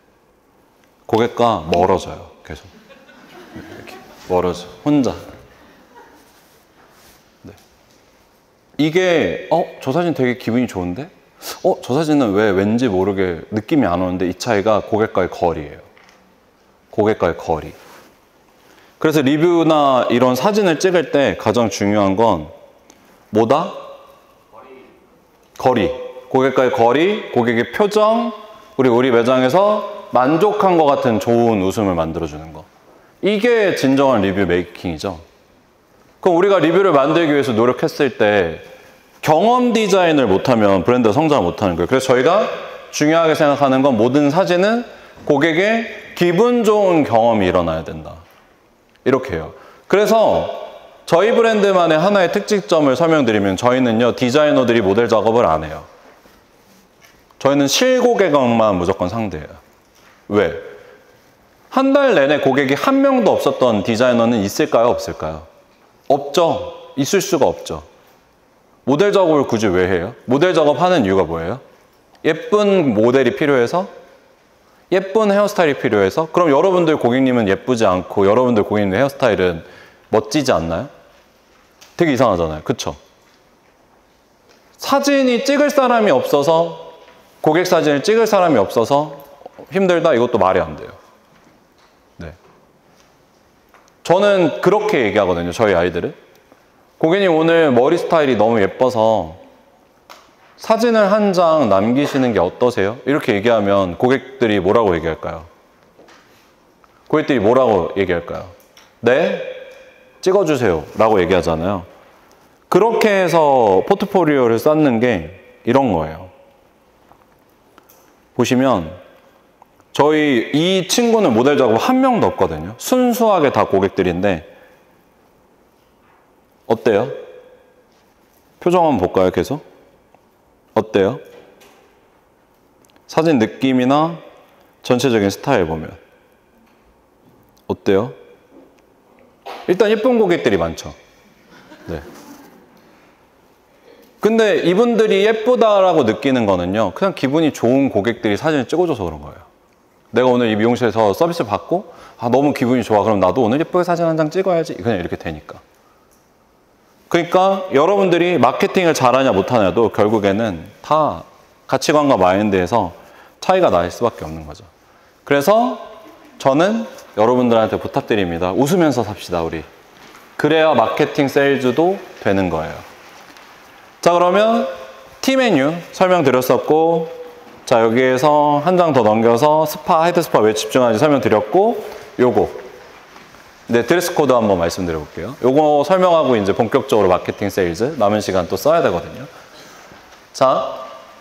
Speaker 1: 고객과 멀어져요. 계속 이렇게 멀어져. 혼자. 네. 이게 어? 저 사진 되게 기분이 좋은데? 어? 저 사진은 왜 왠지 모르게 느낌이 안 오는데 이 차이가 고객과의 거리예요. 고객과의 거리. 그래서 리뷰나 이런 사진을 찍을 때 가장 중요한 건 뭐다? 거리. 고객과의 거리, 고객의 표정, 우리 우리 매장에서 만족한 것 같은 좋은 웃음을 만들어주는 거. 이게 진정한 리뷰 메이킹이죠. 그럼 우리가 리뷰를 만들기 위해서 노력했을 때 경험 디자인을 못하면 브랜드가 성장을 못하는 거예요. 그래서 저희가 중요하게 생각하는 건 모든 사진은 고객의 기분 좋은 경험이 일어나야 된다. 이렇게 해요. 그래서 저희 브랜드만의 하나의 특징점을 설명드리면 저희는요, 디자이너들이 모델 작업을 안 해요. 저희는 실고객만 무조건 상대해요. 왜? 한 달 내내 고객이 한 명도 없었던 디자이너는 있을까요? 없을까요? 없죠. 있을 수가 없죠. 모델 작업을 굳이 왜 해요? 모델 작업하는 이유가 뭐예요? 예쁜 모델이 필요해서? 예쁜 헤어스타일이 필요해서? 그럼 여러분들 고객님은 예쁘지 않고 여러분들 고객님의 헤어스타일은 멋지지 않나요? 되게 이상하잖아요. 그쵸? 사진이 찍을 사람이 없어서, 고객 사진을 찍을 사람이 없어서 힘들다? 이것도 말이 안 돼요. 네. 저는 그렇게 얘기하거든요. 저희 아이들은. 고객님 오늘 머리 스타일이 너무 예뻐서 사진을 한 장 남기시는 게 어떠세요? 이렇게 얘기하면 고객들이 뭐라고 얘기할까요? 고객들이 뭐라고 얘기할까요? 네? 찍어주세요. 라고 얘기하잖아요. 그렇게 해서 포트폴리오를 쌓는 게 이런 거예요. 보시면 저희 이 친구는 모델 작업 한 명도 없거든요. 순수하게 다 고객들인데 어때요? 표정 한번 볼까요? 계속? 어때요? 사진 느낌이나 전체적인 스타일 보면 어때요? 일단 예쁜 고객들이 많죠. 네. 근데 이분들이 예쁘다라고 느끼는 거는요, 그냥 기분이 좋은 고객들이 사진을 찍어줘서 그런 거예요. 내가 오늘 이 미용실에서 서비스 받고 아 너무 기분이 좋아. 그럼 나도 오늘 예쁘게 사진 한 장 찍어야지. 그냥 이렇게 되니까. 그러니까 여러분들이 마케팅을 잘하냐 못하냐도 결국에는 다 가치관과 마인드에서 차이가 날 수밖에 없는 거죠. 그래서 저는 여러분들한테 부탁드립니다. 웃으면서 삽시다, 우리. 그래야 마케팅 세일즈도 되는 거예요. 자, 그러면 티 메뉴 설명드렸었고, 자, 여기에서 한 장 더 넘겨서 스파, 헤드 스파 왜 집중하는지 설명드렸고, 요거. 네, 드레스 코드 한번 말씀드려 볼게요. 요거 설명하고 이제 본격적으로 마케팅 세일즈 남은 시간 또 써야 되거든요. 자,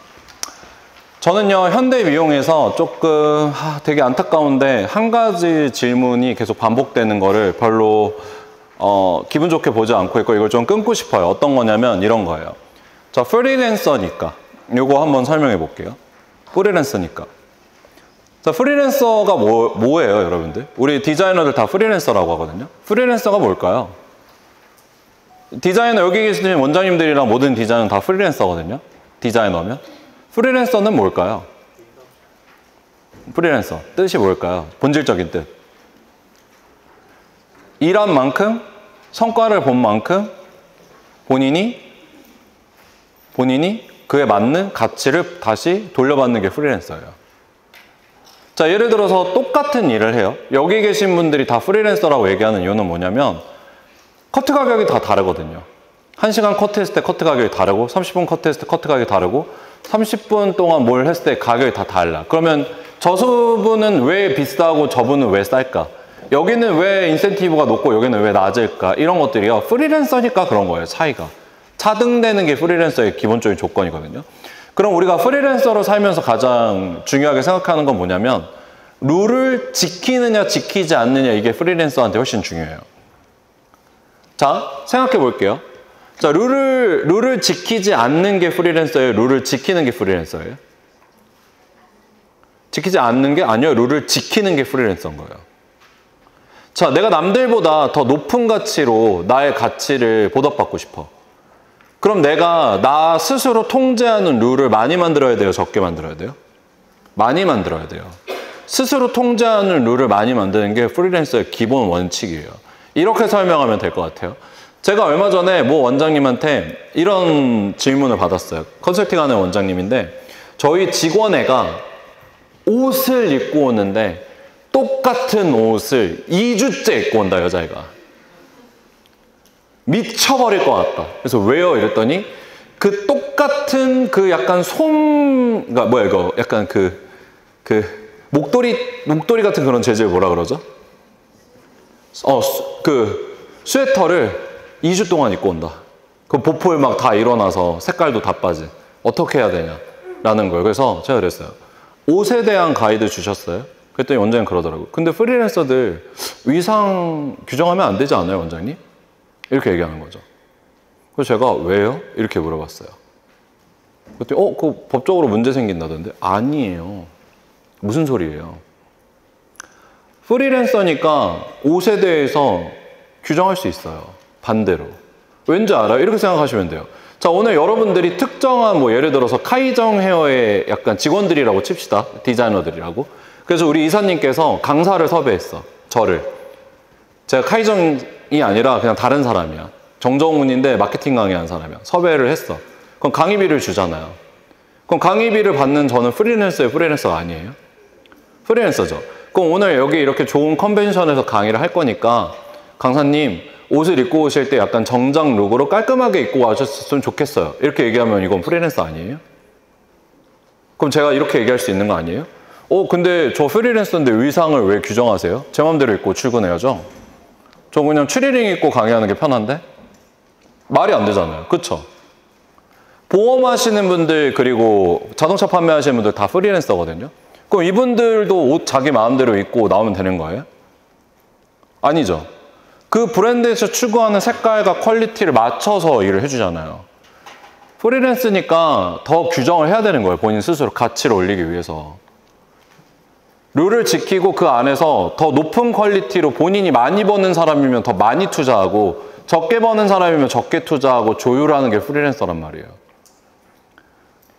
Speaker 1: 저는요, 현대 미용에서 조금 아, 되게 안타까운데 한 가지 질문이 계속 반복되는 거를 별로 어, 기분 좋게 보지 않고 있고 이걸 좀 끊고 싶어요. 어떤 거냐면 이런 거예요. 자, 프리랜서니까 요거 한번 설명해 볼게요. 프리랜서니까. 자, 프리랜서가 뭐, 뭐예요, 여러분들? 우리 디자이너들 다 프리랜서라고 하거든요. 프리랜서가 뭘까요? 디자이너, 여기 계신 원장님들이랑 모든 디자이너는 다 프리랜서거든요. 디자이너면. 프리랜서는 뭘까요? 프리랜서, 뜻이 뭘까요? 본질적인 뜻. 일한 만큼, 성과를 본 만큼 본인이, 본인이 그에 맞는 가치를 다시 돌려받는 게 프리랜서예요. 자, 예를 들어서 똑같은 일을 해요. 여기 계신 분들이 다 프리랜서라고 얘기하는 이유는 뭐냐면 커트 가격이 다 다르거든요. 한 시간 커트했을 때 커트 가격이 다르고 삼십 분 커트했을 때 커트 가격이 다르고 삼십 분 동안 뭘 했을 때 가격이 다 달라. 그러면 저분은 왜 비싸고 저분은 왜 쌀까? 여기는 왜 인센티브가 높고 여기는 왜 낮을까? 이런 것들이요. 프리랜서니까 그런 거예요. 차이가. 차등되는 게 프리랜서의 기본적인 조건이거든요. 그럼 우리가 프리랜서로 살면서 가장 중요하게 생각하는 건 뭐냐면 룰을 지키느냐 지키지 않느냐, 이게 프리랜서한테 훨씬 중요해요. 자, 생각해 볼게요. 자, 룰을, 룰을 지키지 않는 게 프리랜서예요? 룰을 지키는 게 프리랜서예요? 지키지 않는 게 아니요. 룰을 지키는 게 프리랜서인 거예요. 자, 내가 남들보다 더 높은 가치로 나의 가치를 보답받고 싶어. 그럼 내가 나 스스로 통제하는 룰을 많이 만들어야 돼요? 적게 만들어야 돼요? 많이 만들어야 돼요. 스스로 통제하는 룰을 많이 만드는 게 프리랜서의 기본 원칙이에요. 이렇게 설명하면 될 것 같아요. 제가 얼마 전에 모 원장님한테 이런 질문을 받았어요. 컨설팅하는 원장님인데 저희 직원애가 옷을 입고 오는데 똑같은 옷을 이 주째 입고 온다, 여자애가. 미쳐버릴 것 같다. 그래서 왜요? 이랬더니 그 똑같은 그 약간 솜, 그러니까 뭐야 이거 약간 그, 그 목도리, 목도리 같은 그런 재질 뭐라 그러죠? 어, 수, 그 스웨터를 이 주 동안 입고 온다. 그 보풀 막 다 일어나서 색깔도 다 빠진. 어떻게 해야 되냐라는 거예요. 그래서 제가 그랬어요. 옷에 대한 가이드 주셨어요? 그랬더니 원장님 그러더라고요. 근데 프리랜서들 위상 규정하면 안 되지 않아요, 원장님? 이렇게 얘기하는 거죠. 그래서 제가 왜요? 이렇게 물어봤어요. 그랬더니 어, 그 법적으로 문제 생긴다던데. 아니에요. 무슨 소리예요? 프리랜서니까 옷에 대해서 규정할 수 있어요. 반대로. 왠지 알아요? 이렇게 생각하시면 돼요. 자, 오늘 여러분들이 특정한 뭐 예를 들어서 카이정 헤어의 약간 직원들이라고 칩시다. 디자이너들이라고. 그래서 우리 이사님께서 강사를 섭외했어. 저를. 제가 카이정이 아니라 그냥 다른 사람이야. 정정훈인데 마케팅 강의하는 사람이야. 섭외를 했어. 그럼 강의비를 주잖아요. 그럼 강의비를 받는 저는 프리랜서예요? 프리랜서가 아니에요? 프리랜서죠. 그럼 오늘 여기 이렇게 좋은 컨벤션에서 강의를 할 거니까 강사님 옷을 입고 오실 때 약간 정장 룩으로 깔끔하게 입고 와주셨으면 좋겠어요. 이렇게 얘기하면 이건 프리랜서 아니에요? 그럼 제가 이렇게 얘기할 수 있는 거 아니에요? 어, 근데 저 프리랜서인데 의상을 왜 규정하세요? 제 맘대로 입고 출근해야죠. 저 그냥 추리닝 입고 강의하는 게 편한데? 말이 안 되잖아요. 그쵸? 보험 하시는 분들 그리고 자동차 판매하시는 분들 다 프리랜서거든요. 그럼 이분들도 옷 자기 마음대로 입고 나오면 되는 거예요? 아니죠. 그 브랜드에서 추구하는 색깔과 퀄리티를 맞춰서 일을 해주잖아요. 프리랜서니까 더 규정을 해야 되는 거예요. 본인 스스로 가치를 올리기 위해서. 룰을 지키고 그 안에서 더 높은 퀄리티로 본인이 많이 버는 사람이면 더 많이 투자하고 적게 버는 사람이면 적게 투자하고 조율하는 게 프리랜서란 말이에요.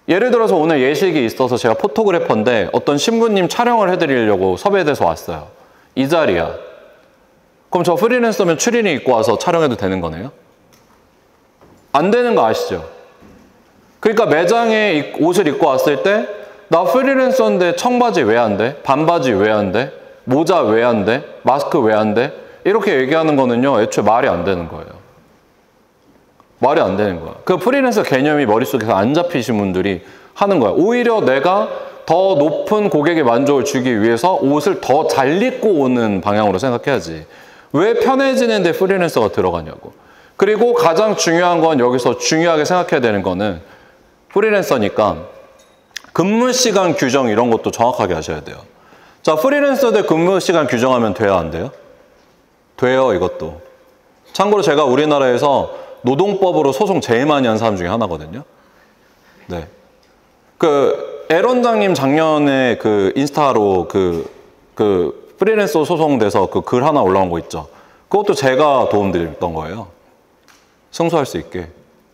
Speaker 1: 예를 들어서 오늘 예식이 있어서 제가 포토그래퍼인데 어떤 신부님 촬영을 해드리려고 섭외돼서 왔어요. 이 자리야. 그럼 저 프리랜서면 추리닝 입고 와서 촬영해도 되는 거네요? 안 되는 거 아시죠? 그러니까 매장에 옷을 입고 왔을 때 나 프리랜서인데 청바지 왜 안 돼? 반바지 왜 안 돼? 모자 왜 안 돼? 마스크 왜 안 돼? 이렇게 얘기하는 거는요, 애초에 말이 안 되는 거예요. 말이 안 되는 거야. 그 프리랜서 개념이 머릿속에서 안 잡히신 분들이 하는 거야. 오히려 내가 더 높은 고객의 만족을 주기 위해서 옷을 더 잘 입고 오는 방향으로 생각해야지. 왜 편해지는데 프리랜서가 들어가냐고. 그리고 가장 중요한 건 여기서 중요하게 생각해야 되는 거는 프리랜서니까 근무 시간 규정 이런 것도 정확하게 하셔야 돼요. 자, 프리랜서들 근무 시간 규정하면 돼요, 안 돼요? 돼요, 이것도. 참고로 제가 우리나라에서 노동법으로 소송 제일 많이 한 사람 중에 하나거든요. 네. 그, 엘 원장님 작년에 그 인스타로 그, 그 프리랜서 소송돼서 그 글 하나 올라온 거 있죠. 그것도 제가 도움드렸던 거예요. 승소할 수 있게.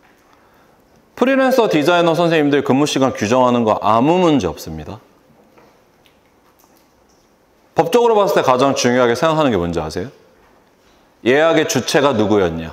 Speaker 1: 프리랜서 디자이너 선생님들 근무 시간 규정하는 거 아무 문제 없습니다. 법적으로 봤을 때 가장 중요하게 생각하는 게 뭔지 아세요? 예약의 주체가 누구였냐?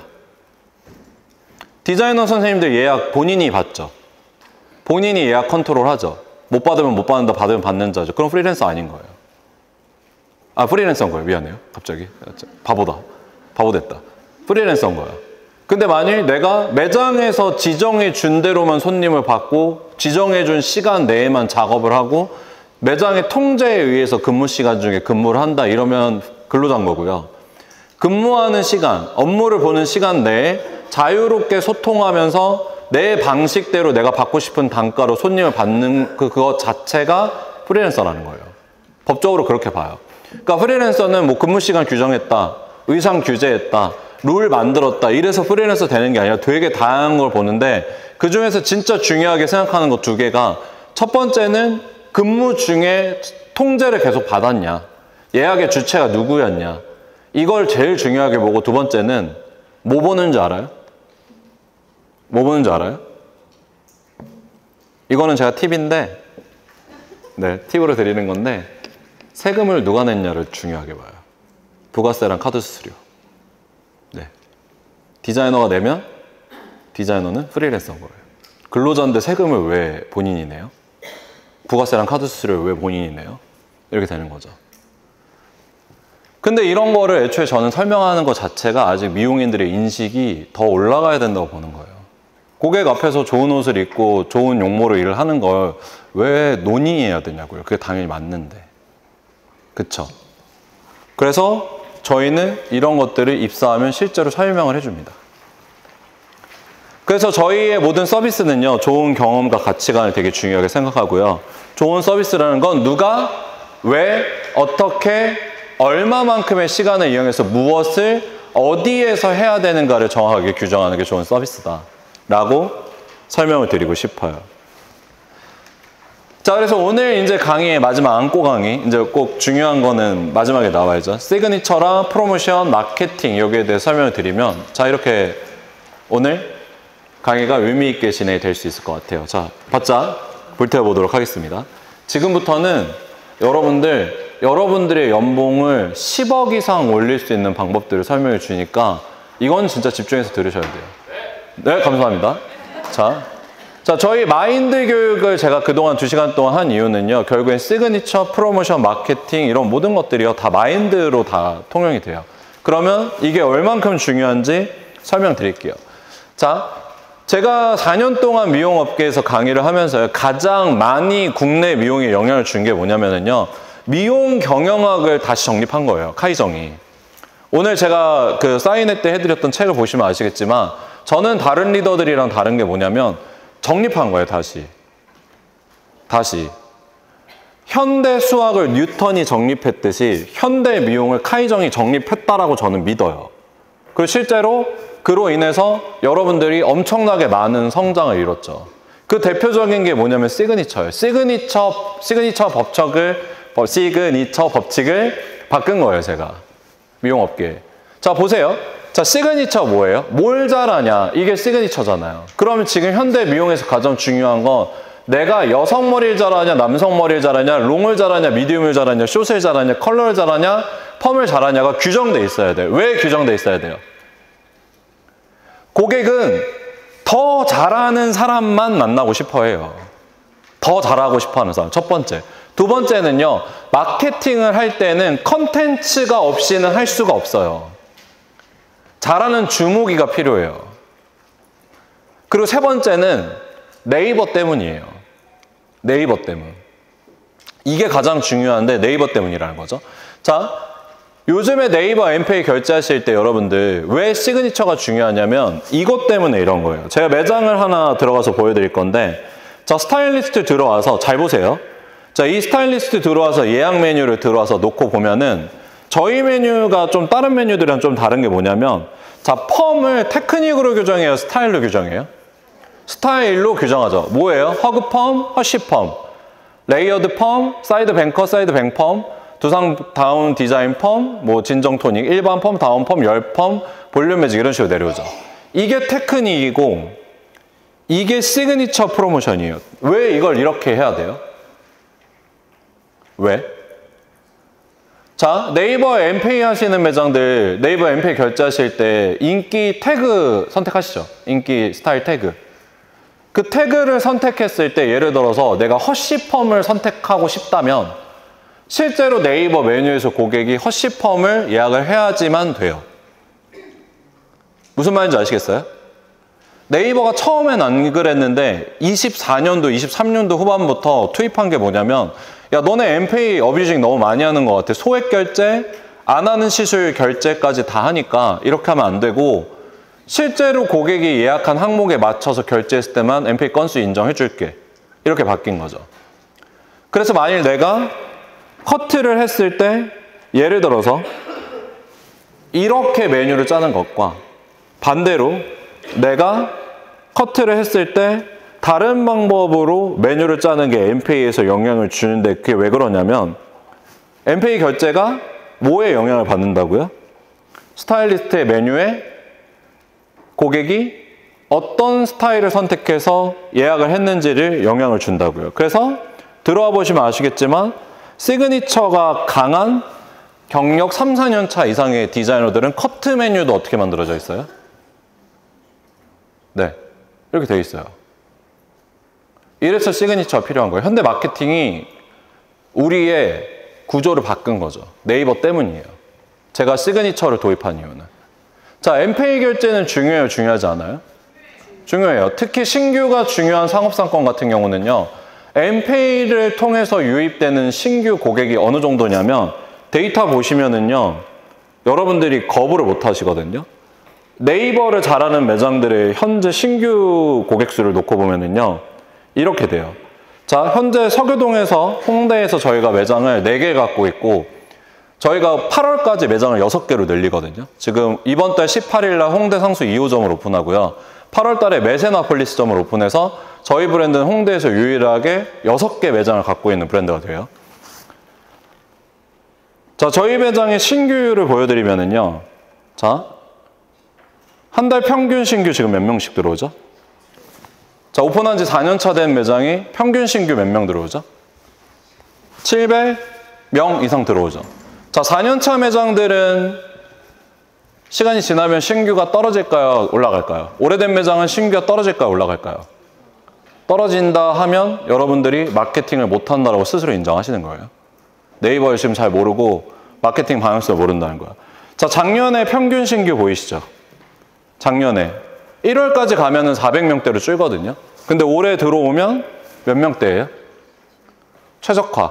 Speaker 1: 디자이너 선생님들 예약 본인이 받죠. 본인이 예약 컨트롤 하죠. 못 받으면 못 받는다, 받으면 받는 자죠. 그럼 프리랜서 아닌 거예요. 아, 프리랜서인 거예요. 미안해요. 갑자기. 바보다. 바보 됐다. 프리랜서인 거예요. 근데 만일 내가 매장에서 지정해 준 대로만 손님을 받고 지정해 준 시간 내에만 작업을 하고 매장의 통제에 의해서 근무 시간 중에 근무를 한다 이러면 근로자인 거고요. 근무하는 시간, 업무를 보는 시간 내에 자유롭게 소통하면서 내 방식대로 내가 받고 싶은 단가로 손님을 받는 그, 그것 자체가 프리랜서라는 거예요. 법적으로 그렇게 봐요. 그러니까 프리랜서는 뭐 근무 시간 규정했다, 의상 규제했다, 룰 만들었다 이래서 프리랜서 되는 게 아니라 되게 다양한 걸 보는데 그 중에서 진짜 중요하게 생각하는 것 두 개가 첫 번째는 근무 중에 통제를 계속 받았냐, 예약의 주체가 누구였냐 이걸 제일 중요하게 보고 두 번째는 뭐 보는 줄 알아요? 뭐 보는 줄 알아요? 이거는 제가 팁인데 네, 팁으로 드리는 건데 세금을 누가 냈냐를 중요하게 봐요. 부가세랑 카드 수수료. 네. 디자이너가 내면 디자이너는 프리랜서인 거예요. 근로자인데 세금을 왜 본인이 내요? 부가세랑 카드 수수료를 왜 본인이 내요? 이렇게 되는 거죠. 근데 이런 거를 애초에 저는 설명하는 것 자체가 아직 미용인들의 인식이 더 올라가야 된다고 보는 거예요. 고객 앞에서 좋은 옷을 입고 좋은 용모로 일을 하는 걸 왜 논의해야 되냐고요. 그게 당연히 맞는데. 그쵸? 그래서 저희는 이런 것들을 입사하면 실제로 설명을 해줍니다. 그래서 저희의 모든 서비스는요, 좋은 경험과 가치관을 되게 중요하게 생각하고요. 좋은 서비스라는 건 누가, 왜, 어떻게, 얼마만큼의 시간을 이용해서 무엇을 어디에서 해야 되는가를 정확하게 규정하는 게 좋은 서비스다 라고 설명을 드리고 싶어요. 자, 그래서 오늘 이제 강의의 마지막 안고 강의, 이제 꼭 중요한 거는 마지막에 나와야죠. 시그니처랑 프로모션, 마케팅 여기에 대해 설명을 드리면, 자, 이렇게 오늘 강의가 의미 있게 진행이 될 수 있을 것 같아요. 자, 바짝 불태워보도록 하겠습니다. 지금부터는 여러분들, 여러분들의 연봉을 십억 이상 올릴 수 있는 방법들을 설명해 주니까 이건 진짜 집중해서 들으셔야 돼요. 네, 감사합니다. 자, 자, 저희 마인드 교육을 제가 그동안 두 시간 동안 한 이유는요, 결국엔 시그니처, 프로모션, 마케팅 이런 모든 것들이요, 다 마인드로 다 통용이 돼요. 그러면 이게 얼만큼 중요한지 설명드릴게요. 자, 제가 사 년 동안 미용업계에서 강의를 하면서요, 가장 많이 국내 미용에 영향을 준 게 뭐냐면요, 미용 경영학을 다시 정립한 거예요, 카이정이. 오늘 제가 그 사인회 때 해드렸던 책을 보시면 아시겠지만, 저는 다른 리더들이랑 다른 게 뭐냐면, 정립한 거예요, 다시. 다시. 현대 수학을 뉴턴이 정립했듯이, 현대 미용을 카이정이 정립했다라고 저는 믿어요. 그리고 실제로 그로 인해서 여러분들이 엄청나게 많은 성장을 이뤘죠. 그 대표적인 게 뭐냐면 시그니처예요. 시그니처, 시그니처 법칙을, 시그니처 법칙을 바꾼 거예요, 제가. 미용업계에. 자, 보세요. 자, 시그니처 뭐예요? 뭘 잘하냐? 이게 시그니처잖아요. 그러면 지금 현대 미용에서 가장 중요한 건 내가 여성 머리를 잘하냐, 남성 머리를 잘하냐, 롱을 잘하냐, 미디움을 잘하냐, 숏을 잘하냐, 컬러를 잘하냐, 펌을 잘하냐가 규정돼 있어야 돼요. 왜 규정돼 있어야 돼요? 고객은 더 잘하는 사람만 만나고 싶어 해요. 더 잘하고 싶어 하는 사람. 첫 번째. 두 번째는요, 마케팅을 할 때는 컨텐츠가 없이는 할 수가 없어요. 잘하는 주무기가 필요해요. 그리고 세 번째는 네이버 때문이에요. 네이버 때문. 이게 가장 중요한데 네이버 때문이라는 거죠. 자, 요즘에 네이버 엠페이 결제하실 때 여러분들 왜 시그니처가 중요하냐면 이것 때문에 이런 거예요. 제가 매장을 하나 들어가서 보여드릴 건데, 자, 스타일리스트 들어와서 잘 보세요. 자, 이 스타일리스트 들어와서 예약 메뉴를 들어와서 놓고 보면은 저희 메뉴가 좀 다른 메뉴들이랑 좀 다른 게 뭐냐면, 자, 펌을 테크닉으로 규정해요? 스타일로 규정해요? 스타일로 규정하죠. 뭐예요? 허그 펌, 허쉬 펌, 레이어드 펌, 사이드 뱅커, 사이드 뱅 펌, 두상 다운 디자인 펌, 뭐 진정 토닉, 일반 펌, 다운 펌, 열 펌, 볼륨 매직 이런 식으로 내려오죠. 이게 테크닉이고 이게 시그니처 프로모션이에요. 왜 이걸 이렇게 해야 돼요? 왜? 자, 네이버 엠페이 하시는 매장들, 네이버 엠페이 결제하실 때 인기 태그 선택하시죠. 인기 스타일 태그. 그 태그를 선택했을 때 예를 들어서 내가 허쉬 펌을 선택하고 싶다면 실제로 네이버 메뉴에서 고객이 허쉬 펌을 예약을 해야지만 돼요. 무슨 말인지 아시겠어요? 네이버가 처음엔 안 그랬는데 이십사 년도, 이십삼 년도 후반부터 투입한 게 뭐냐면, 야, 너네 엠페이 어뷰징 너무 많이 하는 것 같아. 소액 결제, 안 하는 시술 결제까지 다 하니까 이렇게 하면 안 되고 실제로 고객이 예약한 항목에 맞춰서 결제했을 때만 엠페이 건수 인정해 줄게. 이렇게 바뀐 거죠. 그래서 만일 내가 커트를 했을 때 예를 들어서 이렇게 메뉴를 짜는 것과 반대로 내가 커트를 했을 때 다른 방법으로 메뉴를 짜는 게 엠페이에서 영향을 주는데, 그게 왜 그러냐면 엠페이 결제가 뭐에 영향을 받는다고요? 스타일리스트의 메뉴에 고객이 어떤 스타일을 선택해서 예약을 했는지를 영향을 준다고요. 그래서 들어와 보시면 아시겠지만 시그니처가 강한 경력 삼, 사 년 차 이상의 디자이너들은 커트 메뉴도 어떻게 만들어져 있어요? 네, 이렇게 되어 있어요. 이래서 시그니처가 필요한 거예요. 현대 마케팅이 우리의 구조를 바꾼 거죠. 네이버 때문이에요. 제가 시그니처를 도입한 이유는. 자, 엠페이 결제는 중요해요? 중요하지 않아요? 중요해요. 특히 신규가 중요한 상업상권 같은 경우는요, 엠페이를 통해서 유입되는 신규 고객이 어느 정도냐면 데이터 보시면은요, 여러분들이 거부를 못 하시거든요. 네이버를 잘하는 매장들의 현재 신규 고객 수를 놓고 보면은요, 이렇게 돼요. 자, 현재 서교동에서 홍대에서 저희가 매장을 네 개 갖고 있고 저희가 팔월까지 매장을 여섯 개로 늘리거든요. 지금 이번 달 십팔 일 날 홍대 상수 이 호점을 오픈하고요. 팔월 달에 메세나폴리스점을 오픈해서 저희 브랜드는 홍대에서 유일하게 여섯 개 매장을 갖고 있는 브랜드가 돼요. 자, 저희 매장의 신규를 보여드리면은요. 자, 한 달 평균 신규 지금 몇 명씩 들어오죠? 자, 오픈한 지 사 년 차 된 매장이 평균 신규 몇 명 들어오죠? 칠백 명 이상 들어오죠. 자, 사 년 차 매장들은 시간이 지나면 신규가 떨어질까요? 올라갈까요? 오래된 매장은 신규가 떨어질까요? 올라갈까요? 떨어진다 하면 여러분들이 마케팅을 못한다고 스스로 인정하시는 거예요. 네이버 열심히 잘 모르고 마케팅 방향성을 모른다는 거예요. 자, 작년에 평균 신규 보이시죠? 작년에 일월까지 가면은 사백 명대로 줄거든요. 근데 올해 들어오면 몇 명대예요? 최적화,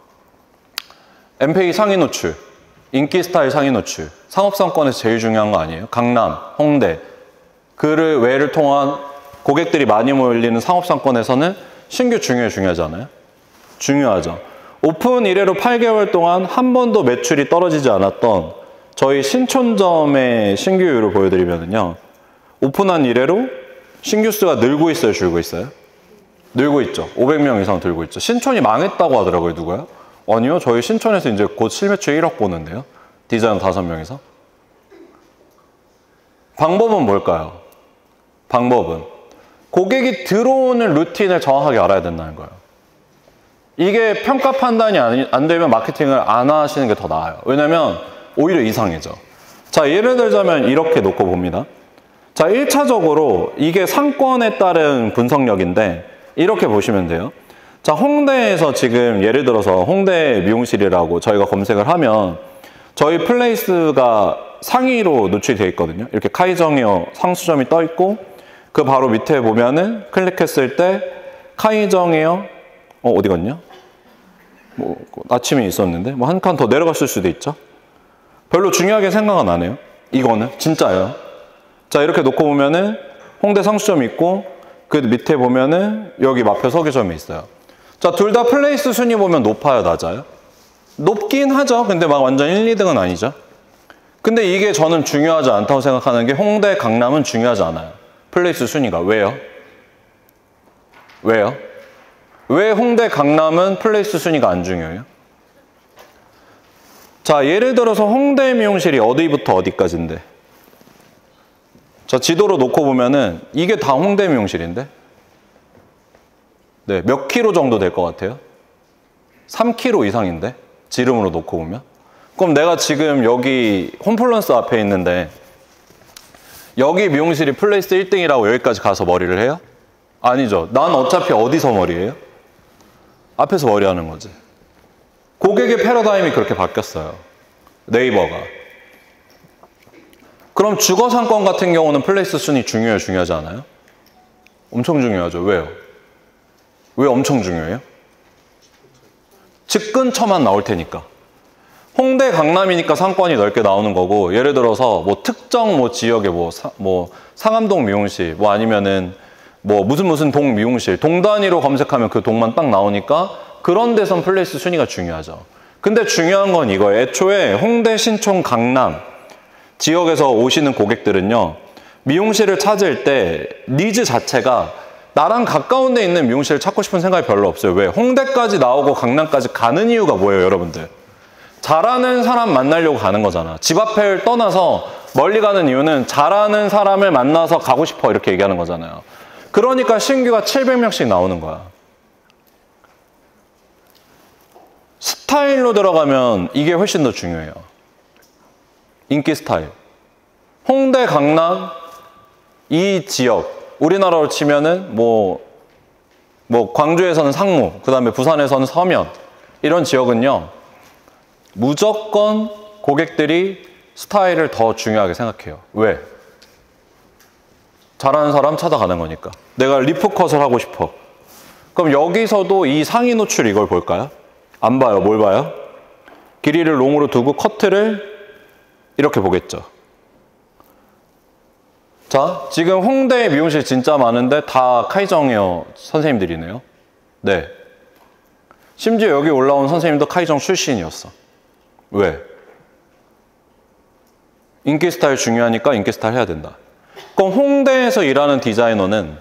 Speaker 1: 엠페이 상위 노출, 인기 스타일 상위 노출, 상업상권에서 제일 중요한 거 아니에요? 강남, 홍대, 그를 외를 통한 고객들이 많이 몰리는 상업상권에서는 신규 중요해 중요하지 않아요? 중요하죠. 오픈 이래로 팔 개월 동안 한 번도 매출이 떨어지지 않았던 저희 신촌점의 신규율을 보여드리면요, 오픈한 이래로 신규 수가 늘고 있어요, 줄고 있어요? 늘고 있죠. 오백 명 이상 늘고 있죠. 신촌이 망했다고 하더라고요. 누가요? 아니요, 저희 신촌에서 이제 곧 실매출 일억 보는데요. 디자이너 다섯 명이서. 방법은 뭘까요? 방법은 고객이 들어오는 루틴을 정확하게 알아야 된다는 거예요. 이게 평가 판단이 안 되면 마케팅을 안 하시는 게 더 나아요. 왜냐면 오히려 이상해져. 자, 예를 들자면 이렇게 놓고 봅니다. 자, 일 차적으로 이게 상권에 따른 분석력인데 이렇게 보시면 돼요. 자, 홍대에서 지금 예를 들어서 홍대 미용실이라고 저희가 검색을 하면 저희 플레이스가 상위로 노출되어 있거든요. 이렇게 카이정헤어 상수점이 떠 있고 그 바로 밑에 보면은 클릭했을 때 카이정헤어 어, 어디 갔냐? 뭐 아침에 있었는데 뭐 한 칸 더 내려갔을 수도 있죠. 별로 중요하게 생각은 안 해요. 이거는 진짜예요. 자, 이렇게 놓고 보면은 홍대 상수점이 있고 그 밑에 보면은 여기 마표 서교점이 있어요. 자, 둘 다 플레이스 순위 보면 높아요, 낮아요? 높긴 하죠. 근데 막 완전 일, 이 등은 아니죠. 근데 이게 저는 중요하지 않다고 생각하는 게 홍대, 강남은 중요하지 않아요. 플레이스 순위가. 왜요? 왜요? 왜 홍대, 강남은 플레이스 순위가 안 중요해요? 자, 예를 들어서 홍대 미용실이 어디부터 어디까지인데? 자, 지도로 놓고 보면은 이게 다 홍대 미용실인데? 네, 몇 킬로 정도 될 것 같아요? 삼 킬로 이상인데? 지름으로 놓고 보면? 그럼 내가 지금 여기 홈플러스 앞에 있는데 여기 미용실이 플레이스 일 등이라고 여기까지 가서 머리를 해요? 아니죠. 난 어차피 어디서 머리해요? 앞에서 머리하는 거지. 고객의 패러다임이 그렇게 바뀌었어요. 네이버가. 그럼 주거 상권 같은 경우는 플레이스 순위 중요해요, 중요하지 않아요? 엄청 중요하죠. 왜요? 왜 엄청 중요해요? 집 근처만 나올 테니까. 홍대, 강남이니까 상권이 넓게 나오는 거고, 예를 들어서 뭐 특정 뭐 지역에 뭐, 사, 뭐 상암동 미용실, 뭐 아니면은 뭐 무슨 무슨 동 미용실, 동 단위로 검색하면 그 동만 딱 나오니까 그런 데선 플레이스 순위가 중요하죠. 근데 중요한 건 이거예요. 애초에 홍대, 신촌, 강남 지역에서 오시는 고객들은요, 미용실을 찾을 때 니즈 자체가 나랑 가까운 데 있는 미용실을 찾고 싶은 생각이 별로 없어요. 왜? 홍대까지 나오고 강남까지 가는 이유가 뭐예요, 여러분들? 잘하는 사람 만나려고 가는 거잖아. 집 앞을 떠나서 멀리 가는 이유는 잘하는 사람을 만나서 가고 싶어 이렇게 얘기하는 거잖아요. 그러니까 신규가 칠백 명씩 나오는 거야. 스타일로 들어가면 이게 훨씬 더 중요해요. 인기 스타일. 홍대, 강남 이 지역, 우리나라로 치면은 뭐, 뭐 광주에서는 상무, 그 다음에 부산에서는 서면, 이런 지역은요, 무조건 고객들이 스타일을 더 중요하게 생각해요. 왜? 잘하는 사람 찾아가는 거니까. 내가 리프컷을 하고 싶어. 그럼 여기서도 이 상위 노출 이걸 볼까요? 안 봐요. 뭘 봐요? 길이를 롱으로 두고 커트를 이렇게 보겠죠. 자, 지금 홍대 미용실 진짜 많은데 다 카이정헤어 선생님들이네요. 네. 심지어 여기 올라온 선생님도 카이정 출신이었어. 왜? 인기 스타일 중요하니까 인기 스타일 해야 된다. 그럼 홍대에서 일하는 디자이너는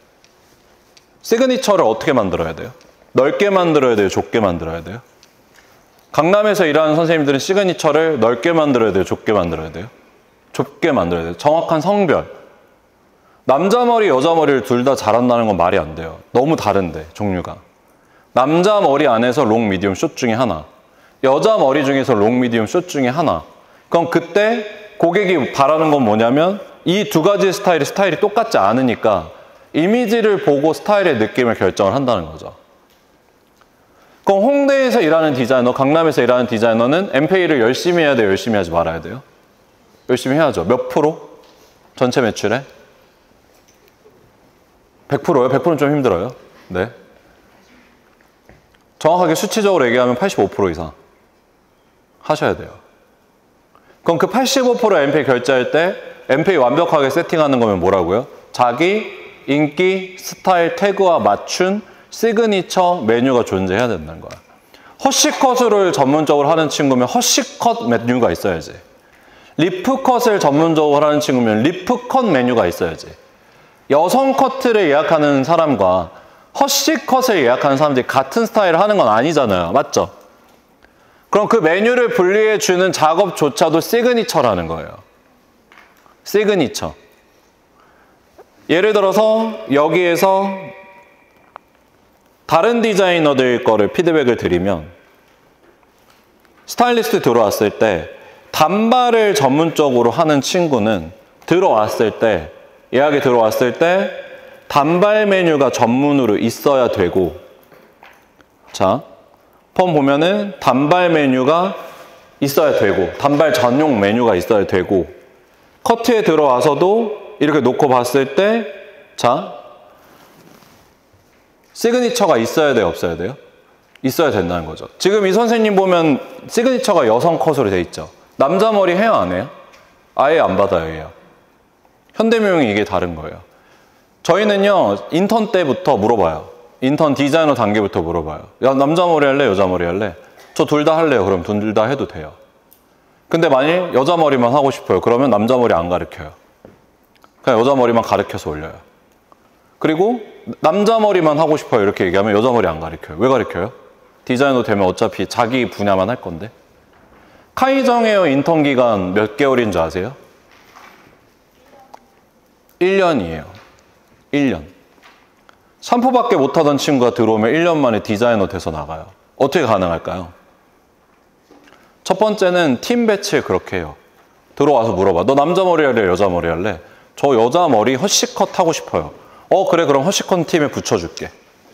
Speaker 1: 시그니처를 어떻게 만들어야 돼요? 넓게 만들어야 돼요? 좁게 만들어야 돼요? 강남에서 일하는 선생님들은 시그니처를 넓게 만들어야 돼요? 좁게 만들어야 돼요? 좁게 만들어야 돼요. 정확한 성별. 남자 머리, 여자 머리를 둘 다 잘한다는 건 말이 안 돼요. 너무 다른데, 종류가. 남자 머리 안에서 롱, 미디움, 숏 중에 하나. 여자 머리 중에서 롱, 미디움, 숏 중에 하나. 그럼 그때 고객이 바라는 건 뭐냐면 이 두 가지 스타일이 스타일이 똑같지 않으니까 이미지를 보고 스타일의 느낌을 결정을 한다는 거죠. 그럼 홍대에서 일하는 디자이너, 강남에서 일하는 디자이너는 엠페이를 열심히 해야 돼요? 열심히 하지 말아야 돼요? 열심히 해야죠. 몇 프로? 전체 매출에? 백 퍼센트요? 백 퍼센트는 좀 힘들어요. 네. 정확하게 수치적으로 얘기하면 팔십오 퍼센트 이상 하셔야 돼요. 그럼 그 팔십오 퍼센트 엠페이 결제할 때 엠페이 완벽하게 세팅하는 거면 뭐라고요? 자기 인기 스타일 태그와 맞춘 시그니처 메뉴가 존재해야 된다는 거야. 허쉬컷을 전문적으로 하는 친구면 허쉬컷 메뉴가 있어야지. 리프컷을 전문적으로 하는 친구면 리프컷 메뉴가 있어야지. 여성 커트를 예약하는 사람과 허쉬컷을 예약하는 사람들이 같은 스타일을 하는 건 아니잖아요. 맞죠? 그럼 그 메뉴를 분리해주는 작업조차도 시그니처라는 거예요. 시그니처. 예를 들어서 여기에서 다른 디자이너들 거를 피드백을 드리면 스타일리스트 들어왔을 때 단발을 전문적으로 하는 친구는 들어왔을 때 예약이 들어왔을 때 단발 메뉴가 전문으로 있어야 되고, 자, 펌 보면은 단발 메뉴가 있어야 되고, 단발 전용 메뉴가 있어야 되고, 커트에 들어와서도 이렇게 놓고 봤을 때, 자, 시그니처가 있어야 돼요, 없어야 돼요? 있어야 된다는 거죠. 지금 이 선생님 보면 시그니처가 여성 컷으로 돼 있죠. 남자 머리 해요, 안 해요? 아예 안 받아요, 얘요. 현대무용이 이게 다른 거예요. 저희는요, 인턴 때부터 물어봐요. 인턴 디자이너 단계부터 물어봐요. 야, 남자 머리 할래? 여자 머리 할래? 저 둘 다 할래요. 그럼 둘 다 해도 돼요. 근데 만일 여자 머리만 하고 싶어요. 그러면 남자 머리 안 가르쳐요. 그냥 여자 머리만 가르쳐서 올려요. 그리고 남자 머리만 하고 싶어요. 이렇게 얘기하면 여자 머리 안 가르쳐요. 왜 가르쳐요? 디자이너 되면 어차피 자기 분야만 할 건데. 카이정 헤어 인턴 기간 몇 개월인 줄 아세요? 일 년이에요. 일 년. 샴푸밖에 못하던 친구가 들어오면 일 년 만에 디자이너 돼서 나가요. 어떻게 가능할까요? 첫 번째는 팀 배치를 그렇게 해요. 들어와서 물어봐. 너 남자 머리 할래? 여자 머리 할래? 저 여자 머리 허쉬컷 하고 싶어요. 어, 그래, 그럼 허쉬컷 팀에 붙여줄게.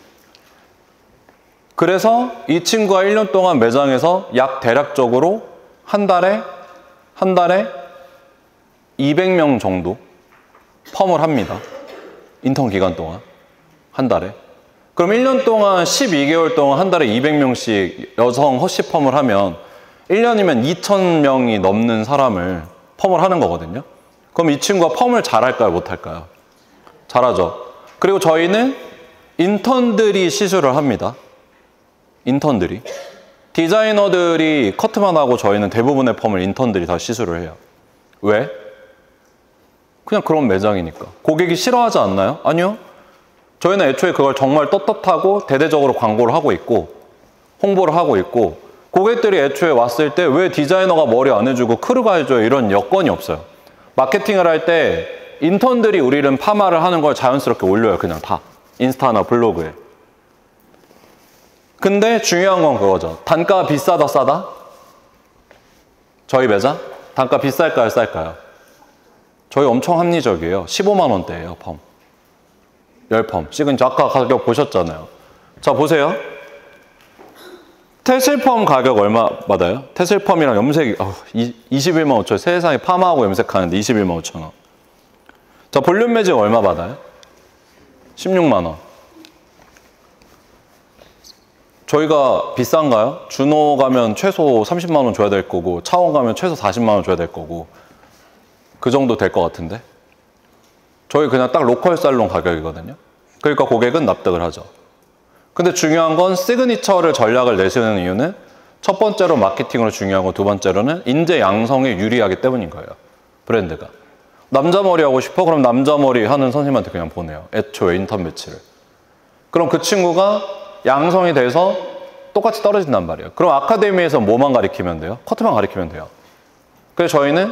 Speaker 1: 그래서 이 친구가 일 년 동안 매장에서 약 대략적으로 한 달에, 한 달에 이백 명 정도 펌을 합니다. 인턴 기간 동안. 한 달에. 그럼 일 년 동안 십이 개월 동안 한 달에 이백 명씩 여성 허쉬 펌을 하면 일 년이면 이천 명이 넘는 사람을 펌을 하는 거거든요. 그럼 이 친구가 펌을 잘할까요? 못할까요? 잘하죠. 그리고 저희는 인턴들이 시술을 합니다. 인턴들이. 디자이너들이 커트만 하고 저희는 대부분의 펌을 인턴들이 다 시술을 해요. 왜? 그냥 그런 매장이니까. 고객이 싫어하지 않나요? 아니요. 저희는 애초에 그걸 정말 떳떳하고 대대적으로 광고를 하고 있고 홍보를 하고 있고 고객들이 애초에 왔을 때 왜 디자이너가 머리 안 해주고 크루가 해줘요? 이런 여건이 없어요. 마케팅을 할 때 인턴들이 우리는 파마를 하는 걸 자연스럽게 올려요. 그냥 다. 인스타나 블로그에. 근데 중요한 건 그거죠. 단가 비싸다 싸다? 저희 매장? 단가 비쌀까요 쌀까요? 저희 엄청 합리적이에요. 십오만 원대예요. 펌. 열 펌. 시그니처 아까 가격 보셨잖아요. 자 보세요. 테슬펌 가격 얼마 받아요? 테슬펌이랑 염색 어, 이십일만 오천 원. 세상에 파마하고 염색하는데 이십일만 오천 원. 자 볼륨 매직 얼마 받아요? 십육만 원. 저희가 비싼가요? 준호 가면 최소 삼십만 원 줘야 될 거고 차원 가면 최소 사십만 원 줘야 될 거고 그 정도 될 것 같은데 저희 그냥 딱 로컬 살롱 가격이거든요. 그러니까 고객은 납득을 하죠. 근데 중요한 건 시그니처를 전략을 내세우는 이유는 첫 번째로 마케팅으로 중요하고 두 번째로는 인재 양성에 유리하기 때문인 거예요. 브랜드가. 남자 머리 하고 싶어? 그럼 남자 머리 하는 선생님한테 그냥 보내요. 애초에 인턴 배치를. 그럼 그 친구가 양성이 돼서 똑같이 떨어진단 말이에요. 그럼 아카데미에서 뭐만 가르치면 돼요? 커트만 가르치면 돼요. 그래서 저희는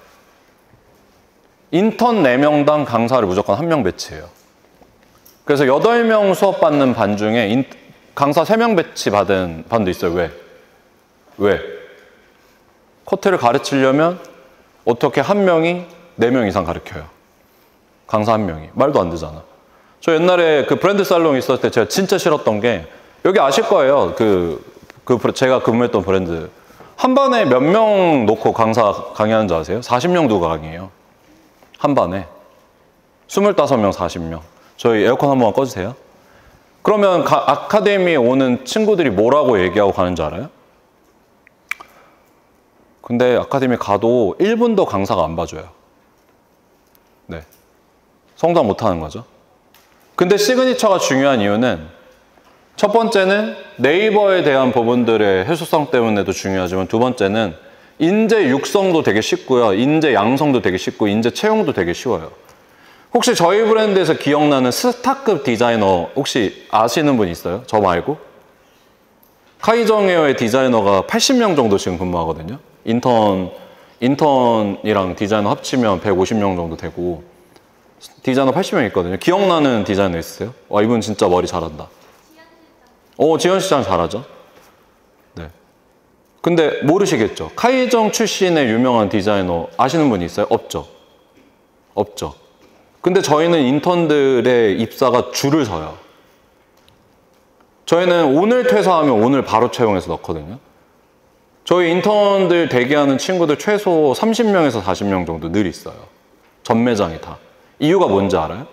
Speaker 1: 인턴 네 명당 강사를 무조건 한 명 배치해요. 그래서 여덟 명 수업 받는 반 중에 인, 강사 세 명 배치 받은 반도 있어요. 왜? 왜? 커트를 가르치려면 어떻게 한 명이 네 명 이상 가르쳐요. 강사 한 명이. 말도 안 되잖아. 저 옛날에 그 브랜드 살롱 있었을 때 제가 진짜 싫었던 게 여기 아실 거예요. 그, 그 제가 근무했던 브랜드. 한 반에 몇 명 놓고 강사 강의하는 줄 아세요? 사십 명 두고 강의해요. 한 반에. 스물다섯 명, 사십 명. 저희 에어컨 한 번만 꺼주세요. 그러면 가, 아카데미에 오는 친구들이 뭐라고 얘기하고 가는 줄 알아요? 근데 아카데미 가도 일 분도 강사가 안 봐줘요. 네. 성장 못하는 거죠. 근데 시그니처가 중요한 이유는 첫 번째는 네이버에 대한 부분들의 해소성 때문에도 중요하지만 두 번째는 인재 육성도 되게 쉽고요. 인재 양성도 되게 쉽고 인재 채용도 되게 쉬워요. 혹시 저희 브랜드에서 기억나는 스타급 디자이너 혹시 아시는 분 있어요? 저 말고? 카이정 헤어의 디자이너가 팔십 명 정도 지금 근무하거든요. 인턴, 인턴이랑 디자이너 합치면 백오십 명 정도 되고 디자이너 팔십 명 있거든요. 기억나는 디자이너 있으세요? 와, 이분 진짜 머리 잘한다. 어, 지현 시장 잘하죠? 네. 근데 모르시겠죠? 카이정 출신의 유명한 디자이너 아시는 분이 있어요? 없죠? 없죠. 근데 저희는 인턴들의 입사가 줄을 서요. 저희는 오늘 퇴사하면 오늘 바로 채용해서 넣거든요. 저희 인턴들 대기하는 친구들 최소 삼십 명에서 사십 명 정도 늘 있어요. 전 매장이 다. 이유가 뭔지 알아요?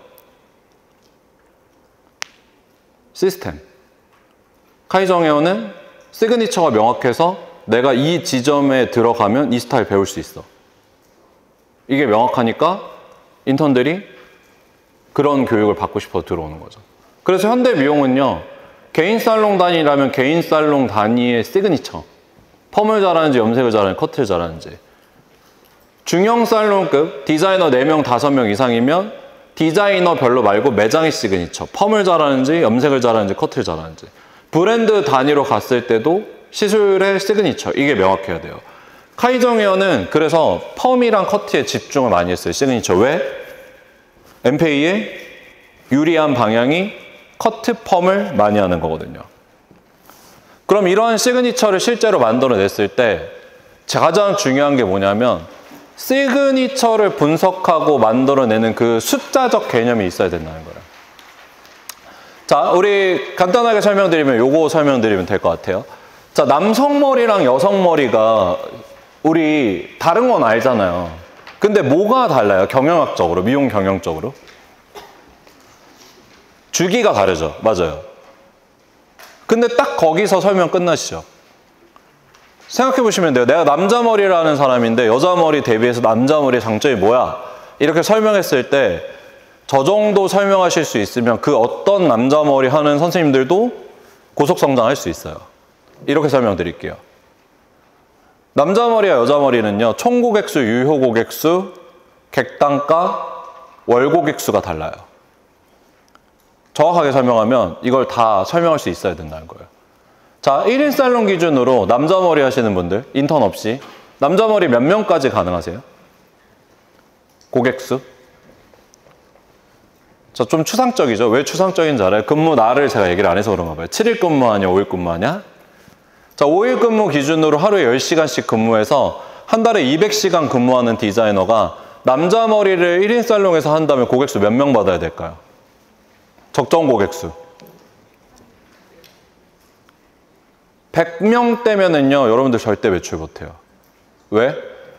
Speaker 1: 시스템. 카이정 헤어는 시그니처가 명확해서 내가 이 지점에 들어가면 이 스타일 배울 수 있어. 이게 명확하니까 인턴들이 그런 교육을 받고 싶어 들어오는 거죠. 그래서 현대 미용은요, 개인 살롱 단위라면 개인 살롱 단위의 시그니처. 펌을 잘하는지 염색을 잘하는지 커트를 잘하는지. 중형 살롱급 디자이너 네 명, 다섯 명 이상이면 디자이너 별로 말고 매장의 시그니처. 펌을 잘하는지 염색을 잘하는지 커트를 잘하는지. 브랜드 단위로 갔을 때도 시술의 시그니처. 이게 명확해야 돼요. 카이정 헤어는 그래서 펌이랑 커트에 집중을 많이 했어요. 시그니처. 왜? 엠페이의 유리한 방향이 커트 펌을 많이 하는 거거든요. 그럼 이러한 시그니처를 실제로 만들어냈을 때 가장 중요한 게 뭐냐면 시그니처를 분석하고 만들어내는 그 숫자적 개념이 있어야 된다는 거예요. 자, 우리 간단하게 설명드리면 요거 설명드리면 될 것 같아요. 자, 남성 머리랑 여성 머리가 우리 다른 건 알잖아요. 근데 뭐가 달라요? 경영학적으로, 미용 경영적으로? 주기가 다르죠. 맞아요. 근데 딱 거기서 설명 끝나시죠. 생각해 보시면 돼요. 내가 남자 머리라는 사람인데 여자 머리 대비해서 남자 머리의 장점이 뭐야? 이렇게 설명했을 때 저 정도 설명하실 수 있으면 그 어떤 남자 머리 하는 선생님들도 고속 성장할 수 있어요. 이렇게 설명드릴게요. 남자 머리와 여자 머리는요, 총 고객수, 유효 고객수, 객단가, 월 고객수가 달라요. 정확하게 설명하면 이걸 다 설명할 수 있어야 된다는 거예요. 자, 일 인 살롱 기준으로 남자 머리 하시는 분들, 인턴 없이 남자 머리 몇 명까지 가능하세요? 고객수? 자, 좀 추상적이죠. 왜 추상적인지 알아요? 근무 날을 제가 얘기를 안 해서 그런가 봐요. 칠 일 근무하냐, 오 일 근무하냐? 자, 오 일 근무 기준으로 하루에 열 시간씩 근무해서 한 달에 이백 시간 근무하는 디자이너가 남자 머리를 일 인 살롱에서 한다면 고객수 몇 명 받아야 될까요? 적정 고객수. 백 명대면은요, 여러분들 절대 매출 못해요. 왜?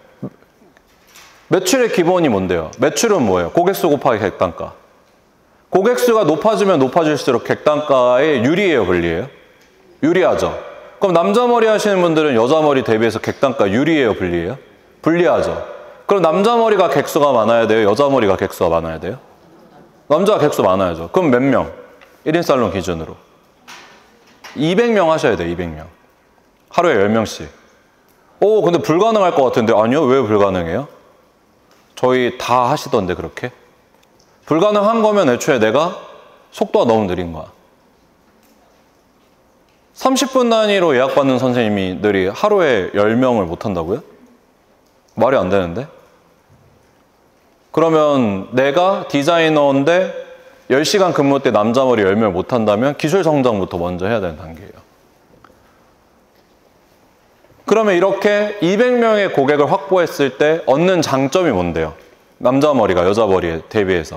Speaker 1: 매출의 기본이 뭔데요? 매출은 뭐예요? 고객수 곱하기 객단가. 고객수가 높아지면 높아질수록 객단가에 유리해요, 불리해요? 유리하죠. 그럼 남자 머리 하시는 분들은 여자 머리 대비해서 객단가 유리해요, 불리해요? 불리하죠. 그럼 남자 머리가 객수가 많아야 돼요? 여자 머리가 객수가 많아야 돼요? 남자가 객수 많아야죠. 그럼 몇 명? 일 인 살롱 기준으로. 이백 명 하셔야 돼요, 이백 명. 하루에 열 명씩. 오, 근데 불가능할 것 같은데. 아니요, 왜 불가능해요? 저희 다 하시던데, 그렇게? 불가능한 거면 애초에 내가 속도가 너무 느린 거야. 삼십 분 단위로 예약받는 선생님들이 하루에 열 명을 못 한다고요? 말이 안 되는데? 그러면 내가 디자이너인데 열 시간 근무 때 남자 머리 열 명을 못 한다면 기술 성장부터 먼저 해야 되는 단계예요. 그러면 이렇게 이백 명의 고객을 확보했을 때 얻는 장점이 뭔데요? 남자 머리가 여자 머리에 대비해서.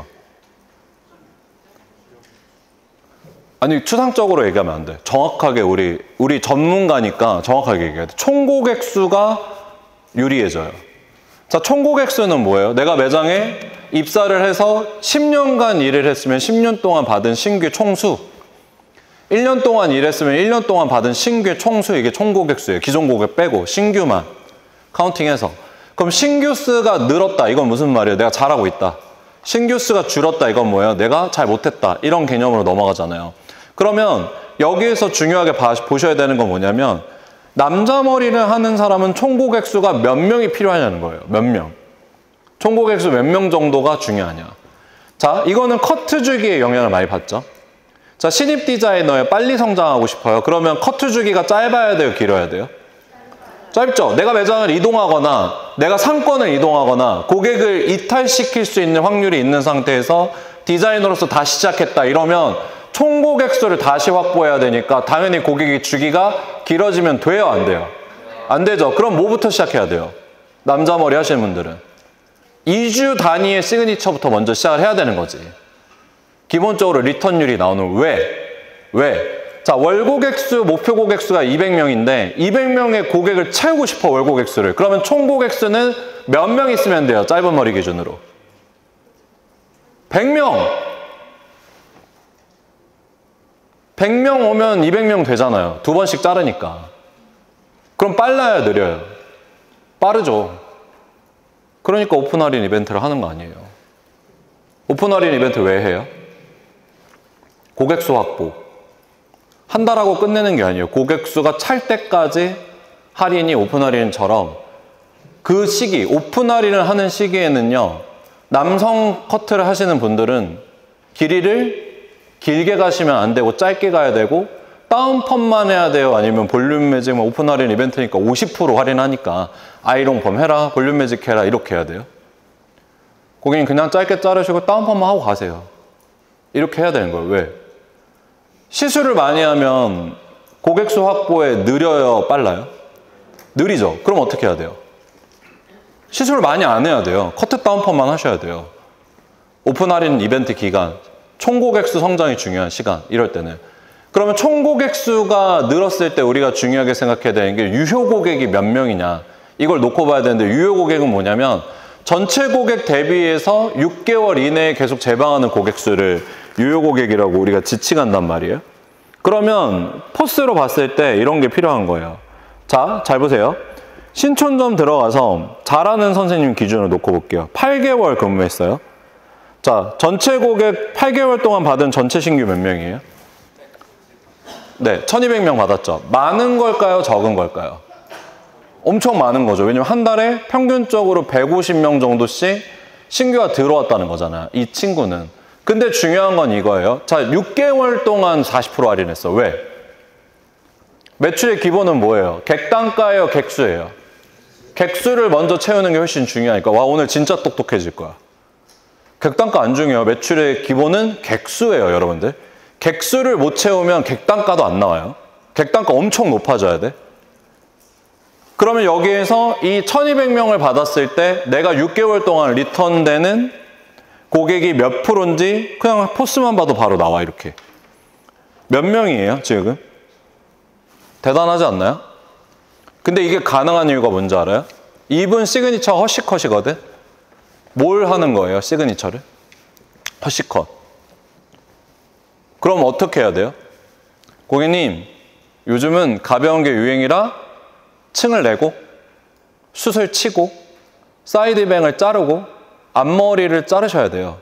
Speaker 1: 아니, 추상적으로 얘기하면 안 돼. 정확하게 우리 우리 전문가니까 정확하게 얘기해야 돼. 총 고객 수가 유리해져요. 자, 총 고객 수는 뭐예요? 내가 매장에 입사를 해서 십 년간 일을 했으면 십 년 동안 받은 신규 총수. 일 년 동안 일했으면 일 년 동안 받은 신규 총수. 이게 총 고객 수예요. 기존 고객 빼고 신규만 카운팅해서. 그럼 신규 수가 늘었다. 이건 무슨 말이에요? 내가 잘하고 있다. 신규 수가 줄었다. 이건 뭐예요? 내가 잘 못했다. 이런 개념으로 넘어가잖아요. 그러면 여기에서 중요하게 봐, 보셔야 되는 건 뭐냐면 남자 머리를 하는 사람은 총 고객 수가 몇 명이 필요하냐는 거예요. 몇 명. 총 고객 수 몇 명 정도가 중요하냐. 자, 이거는 커트 주기에 영향을 많이 받죠. 자, 신입 디자이너에 빨리 성장하고 싶어요. 그러면 커트 주기가 짧아야 돼요? 길어야 돼요? 짧죠? 내가 매장을 이동하거나 내가 상권을 이동하거나 고객을 이탈시킬 수 있는 확률이 있는 상태에서 디자이너로서 다시 시작했다 이러면 총 고객 수를 다시 확보해야 되니까 당연히 고객의 주기가 길어지면 돼요, 안 돼요? 안 되죠. 그럼 뭐부터 시작해야 돼요? 남자 머리 하시는 분들은 이 주 단위의 시그니처부터 먼저 시작을 해야 되는 거지. 기본적으로 리턴율이 나오는 왜? 왜? 자, 월 고객 수, 목표 고객 수가 이백 명인데 이백 명의 고객을 채우고 싶어, 월 고객 수를. 그러면 총 고객 수는 몇 명 있으면 돼요? 짧은 머리 기준으로. 백 명. 백 명 오면 이백 명 되잖아요. 두 번씩 자르니까. 그럼 빨라요, 느려요? 빠르죠. 그러니까 오픈 할인 이벤트를 하는 거 아니에요. 오픈 할인 이벤트 왜 해요? 고객 수 확보. 한 달하고 끝내는 게 아니에요. 고객 수가 찰 때까지 할인이 오픈 할인처럼 그 시기, 오픈 할인을 하는 시기에는요, 남성 커트를 하시는 분들은 길이를 길게 가시면 안 되고 짧게 가야 되고 다운펌만 해야 돼요? 아니면 볼륨 매직만 오픈 할인 이벤트니까 오십 퍼센트 할인하니까 아이롱펌 해라, 볼륨 매직 해라 이렇게 해야 돼요? 고객님 그냥 짧게 자르시고 다운펌만 하고 가세요. 이렇게 해야 되는 거예요. 왜? 시술을 많이 하면 고객 수 확보에 느려요, 빨라요? 느리죠. 그럼 어떻게 해야 돼요? 시술을 많이 안 해야 돼요. 커트 다운펌만 하셔야 돼요. 오픈 할인 이벤트 기간, 총 고객 수 성장이 중요한 시간, 이럴 때는. 그러면 총 고객 수가 늘었을 때 우리가 중요하게 생각해야 되는 게 유효 고객이 몇 명이냐, 이걸 놓고 봐야 되는데, 유효 고객은 뭐냐면 전체 고객 대비해서 육 개월 이내에 계속 재방하는 고객 수를 유효 고객이라고 우리가 지칭한단 말이에요. 그러면 포스로 봤을 때 이런 게 필요한 거예요. 자, 잘 보세요. 신촌점 들어가서 잘하는 선생님 기준으로 놓고 볼게요. 팔 개월 근무했어요. 자, 전체 고객 팔 개월 동안 받은 전체 신규 몇 명이에요? 네, 천이백 명 받았죠. 많은 걸까요? 적은 걸까요? 엄청 많은 거죠. 왜냐면 한 달에 평균적으로 백오십 명 정도씩 신규가 들어왔다는 거잖아요. 이 친구는. 근데 중요한 건 이거예요. 자, 육 개월 동안 사십 퍼센트 할인했어. 왜? 매출의 기본은 뭐예요? 객단가예요? 객수예요? 객수를 먼저 채우는 게 훨씬 중요하니까. 와, 오늘 진짜 똑똑해질 거야. 객단가 안 중요해요. 매출의 기본은 객수예요, 여러분들. 객수를 못 채우면 객단가도 안 나와요. 객단가 엄청 높아져야 돼. 그러면 여기에서 이 천이백 명을 받았을 때 내가 육 개월 동안 리턴되는 고객이 몇 프로인지 그냥 포스만 봐도 바로 나와, 이렇게. 몇 명이에요, 지금? 대단하지 않나요? 근데 이게 가능한 이유가 뭔지 알아요? 이분 시그니처 허쉬컷이거든? 뭘 하는 거예요, 시그니처를? 허쉬컷. 그럼 어떻게 해야 돼요? 고객님, 요즘은 가벼운 게 유행이라 층을 내고 숱을 치고 사이드뱅을 자르고 앞머리를 자르셔야 돼요.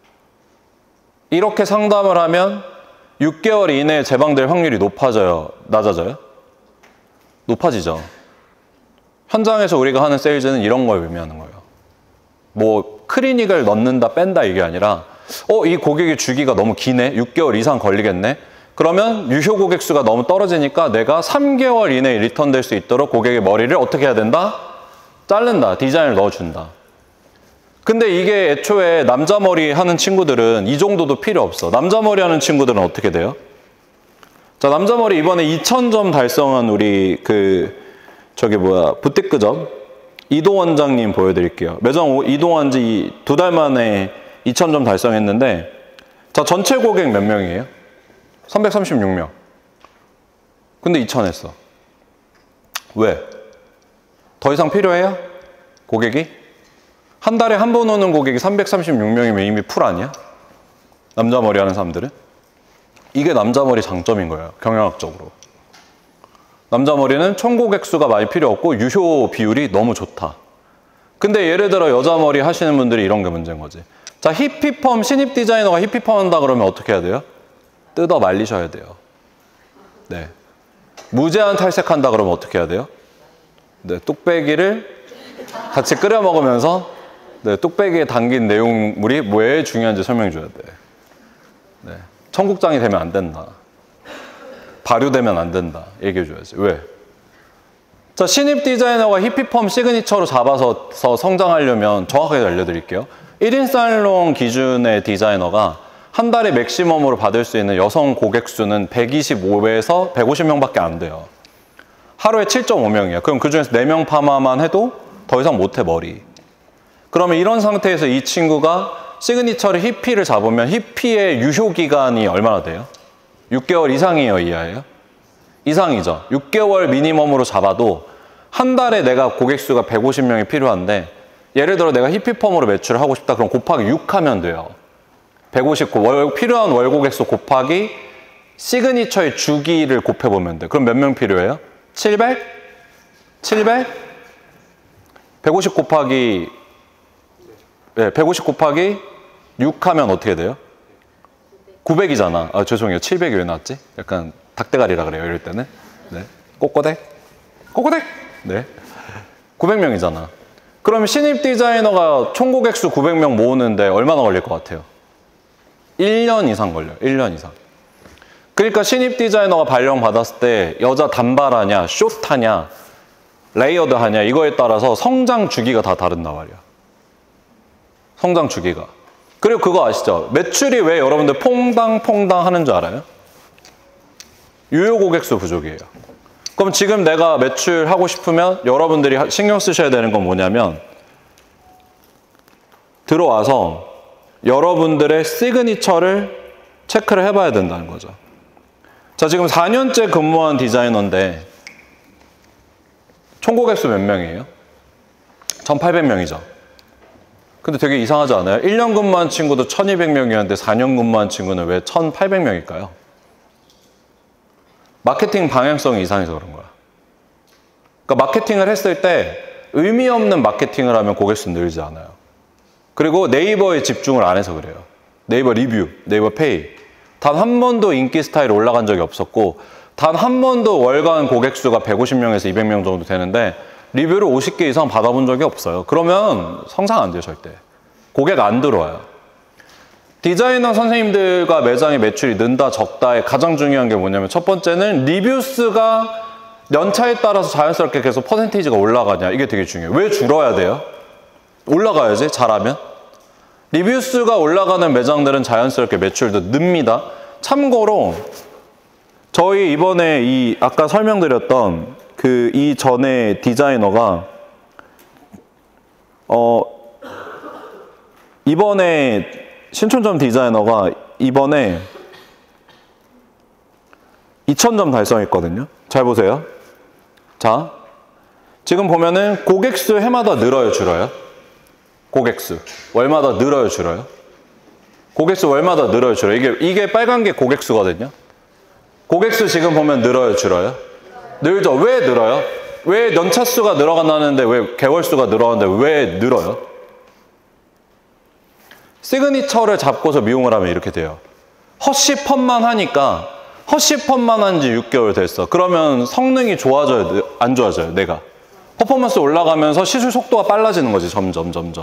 Speaker 1: 이렇게 상담을 하면 육 개월 이내에 재방될 확률이 높아져요? 낮아져요? 높아지죠. 현장에서 우리가 하는 세일즈는 이런 걸 의미하는 거예요. 뭐 클리닉을 넣는다 뺀다 이게 아니라 어, 이 고객의 주기가 너무 기네? 육 개월 이상 걸리겠네? 그러면 유효 고객 수가 너무 떨어지니까 내가 삼 개월 이내에 리턴될 수 있도록 고객의 머리를 어떻게 해야 된다? 자른다. 디자인을 넣어준다. 근데 이게 애초에 남자 머리 하는 친구들은 이 정도도 필요 없어. 남자 머리 하는 친구들은 어떻게 돼요? 자, 남자 머리 이번에 이천 점 달성한 우리 그 저기 뭐야 부티크점 이도 원장님 보여드릴게요. 매장 이동한 지 두 달 만에 이천 점 달성했는데, 자, 전체 고객 몇 명이에요? 삼백삼십육 명. 근데 이천 했어. 왜? 더 이상 필요해요? 고객이? 한 달에 한 번 오는 고객이 삼백삼십육 명이면 이미 풀 아니야? 남자 머리 하는 사람들은? 이게 남자 머리 장점인 거예요, 경영학적으로. 남자 머리는 총 고객 수가 많이 필요 없고 유효 비율이 너무 좋다. 근데 예를 들어 여자 머리 하시는 분들이 이런 게 문제인 거지. 자, 히피펌, 신입 디자이너가 히피펌 한다 그러면 어떻게 해야 돼요? 뜯어 말리셔야 돼요. 네. 무제한 탈색한다 그러면 어떻게 해야 돼요? 네, 뚝배기를 같이 끓여 먹으면서 네, 뚝배기에 담긴 내용물이 왜 중요한지 설명해 줘야 돼. 네. 청국장이 되면 안 된다. 발효되면 안 된다. 얘기해 줘야지. 왜? 자, 신입 디자이너가 히피펌 시그니처로 잡아서 성장하려면 정확하게 알려드릴게요. 일 인 살롱 기준의 디자이너가 한 달에 맥시멈으로 받을 수 있는 여성 고객 수는 백이십오에서 백오십 명밖에 안 돼요. 하루에 칠 점 오 명이에요. 그럼 그중에서 네 명 파마만 해도 더 이상 못해, 머리. 그러면 이런 상태에서 이 친구가 시그니처를 히피를 잡으면 히피의 유효기간이 얼마나 돼요? 육 개월 이상이에요, 이하예요? 이상이죠. 육 개월 미니멈으로 잡아도 한 달에 내가 고객 수가 백오십 명이 필요한데 예를 들어 내가 히피펌으로 매출을 하고 싶다. 그럼 곱하기 육 하면 돼요. 백오십, 월, 필요한 월 고객 수 곱하기 시그니처의 주기를 곱해보면 돼. 그럼 몇 명 필요해요? 칠백? 칠백? 백오십 곱하기 네, 백오십 곱하기 육 하면 어떻게 돼요? 구백이잖아. 아, 죄송해요. 칠백이 왜 나왔지? 약간 닭대가리라 그래요, 이럴 때는. 네. 꼬꼬댁? 꼬꼬댁? 네. 구백 명이잖아. 그러면 신입 디자이너가 총 고객 수 구백 명 모으는데 얼마나 걸릴 것 같아요? 일 년 이상 걸려요. 일 년 이상. 그러니까 신입 디자이너가 발령 받았을 때 여자 단발하냐, 숏하냐, 레이어드 하냐 이거에 따라서 성장 주기가 다 다른단 말이야. 성장 주기가. 그리고 그거 아시죠? 매출이 왜 여러분들 퐁당퐁당 하는 줄 알아요? 유효 고객수 부족이에요. 그럼 지금 내가 매출하고 싶으면 여러분들이 신경 쓰셔야 되는 건 뭐냐면 들어와서 여러분들의 시그니처를 체크를 해봐야 된다는 거죠. 자, 지금 사 년째 근무한 디자이너인데 총 고객수 몇 명이에요? 천팔백 명이죠. 근데 되게 이상하지 않아요? 일 년 근무한 친구도 천이백 명이었는데 사 년 근무한 친구는 왜 천팔백 명일까요? 마케팅 방향성이 이상해서 그런 거야. 그러니까 마케팅을 했을 때 의미 없는 마케팅을 하면 고객수 늘지 않아요. 그리고 네이버에 집중을 안 해서 그래요. 네이버 리뷰, 네이버 페이. 단 한 번도 인기 스타일이 올라간 적이 없었고 단 한 번도 월간 고객수가 백오십 명에서 이백 명 정도 되는데 리뷰를 오십 개 이상 받아본 적이 없어요. 그러면 성장 안 돼요, 절대. 고객 안 들어와요. 디자이너 선생님들과 매장의 매출이 는다, 적다의 가장 중요한 게 뭐냐면 첫 번째는 리뷰 수가 연차에 따라서 자연스럽게 계속 퍼센테이지가 올라가냐. 이게 되게 중요해요. 왜 줄어야 돼요? 올라가야지, 잘하면. 리뷰 수가 올라가는 매장들은 자연스럽게 매출도 늡니다. 참고로 저희 이번에 이 아까 설명드렸던 그 이전에 디자이너가 어 이번에 신촌점 디자이너가 이번에 이천 점 달성했거든요. 잘 보세요. 자, 지금 보면은 고객수 해마다 늘어요, 줄어요? 고객수 월마다 늘어요, 줄어요? 고객수 월마다 늘어요, 줄어요? 이게 이게 빨간 게 고객수거든요. 고객수 지금 보면 늘어요, 줄어요? 늘죠. 왜 늘어요? 왜 연차수가 늘어간다는데 왜 개월수가 늘어가는데 왜 늘어요? 시그니처를 잡고서 미용을 하면 이렇게 돼요. 허쉬펌만 하니까 허쉬펌만 한 지 육 개월 됐어. 그러면 성능이 좋아져요, 안 좋아져요? 내가 퍼포먼스 올라가면서 시술 속도가 빨라지는 거지. 점점 점점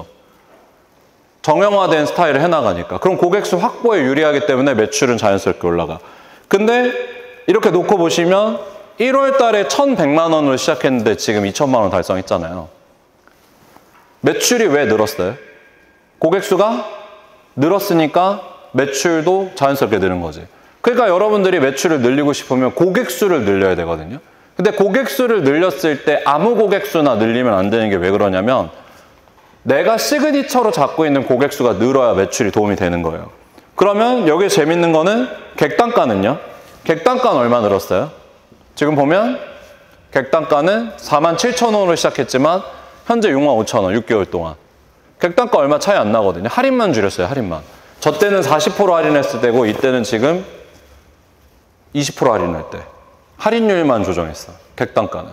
Speaker 1: 정형화된 스타일을 해나가니까. 그럼 고객수 확보에 유리하기 때문에 매출은 자연스럽게 올라가. 근데 이렇게 놓고 보시면 일월 달에 천백만 원으로 시작했는데 지금 이천만 원 달성했잖아요. 매출이 왜 늘었어요? 고객수가 늘었으니까 매출도 자연스럽게 느는 거지. 그러니까 여러분들이 매출을 늘리고 싶으면 고객수를 늘려야 되거든요. 근데 고객수를 늘렸을 때 아무 고객수나 늘리면 안 되는 게 왜 그러냐면 내가 시그니처로 잡고 있는 고객수가 늘어야 매출이 도움이 되는 거예요. 그러면 여기 재밌는 거는 객단가는요. 객단가는 얼마 늘었어요? 지금 보면 객단가는 사만 칠천 원으로 시작했지만 현재 육만 오천 원, 육 개월 동안. 객단가 얼마 차이 안 나거든요. 할인만 줄였어요, 할인만. 저 때는 사십 퍼센트 할인했을 때고 이때는 지금 이십 퍼센트 할인할 때. 할인율만 조정했어, 객단가는.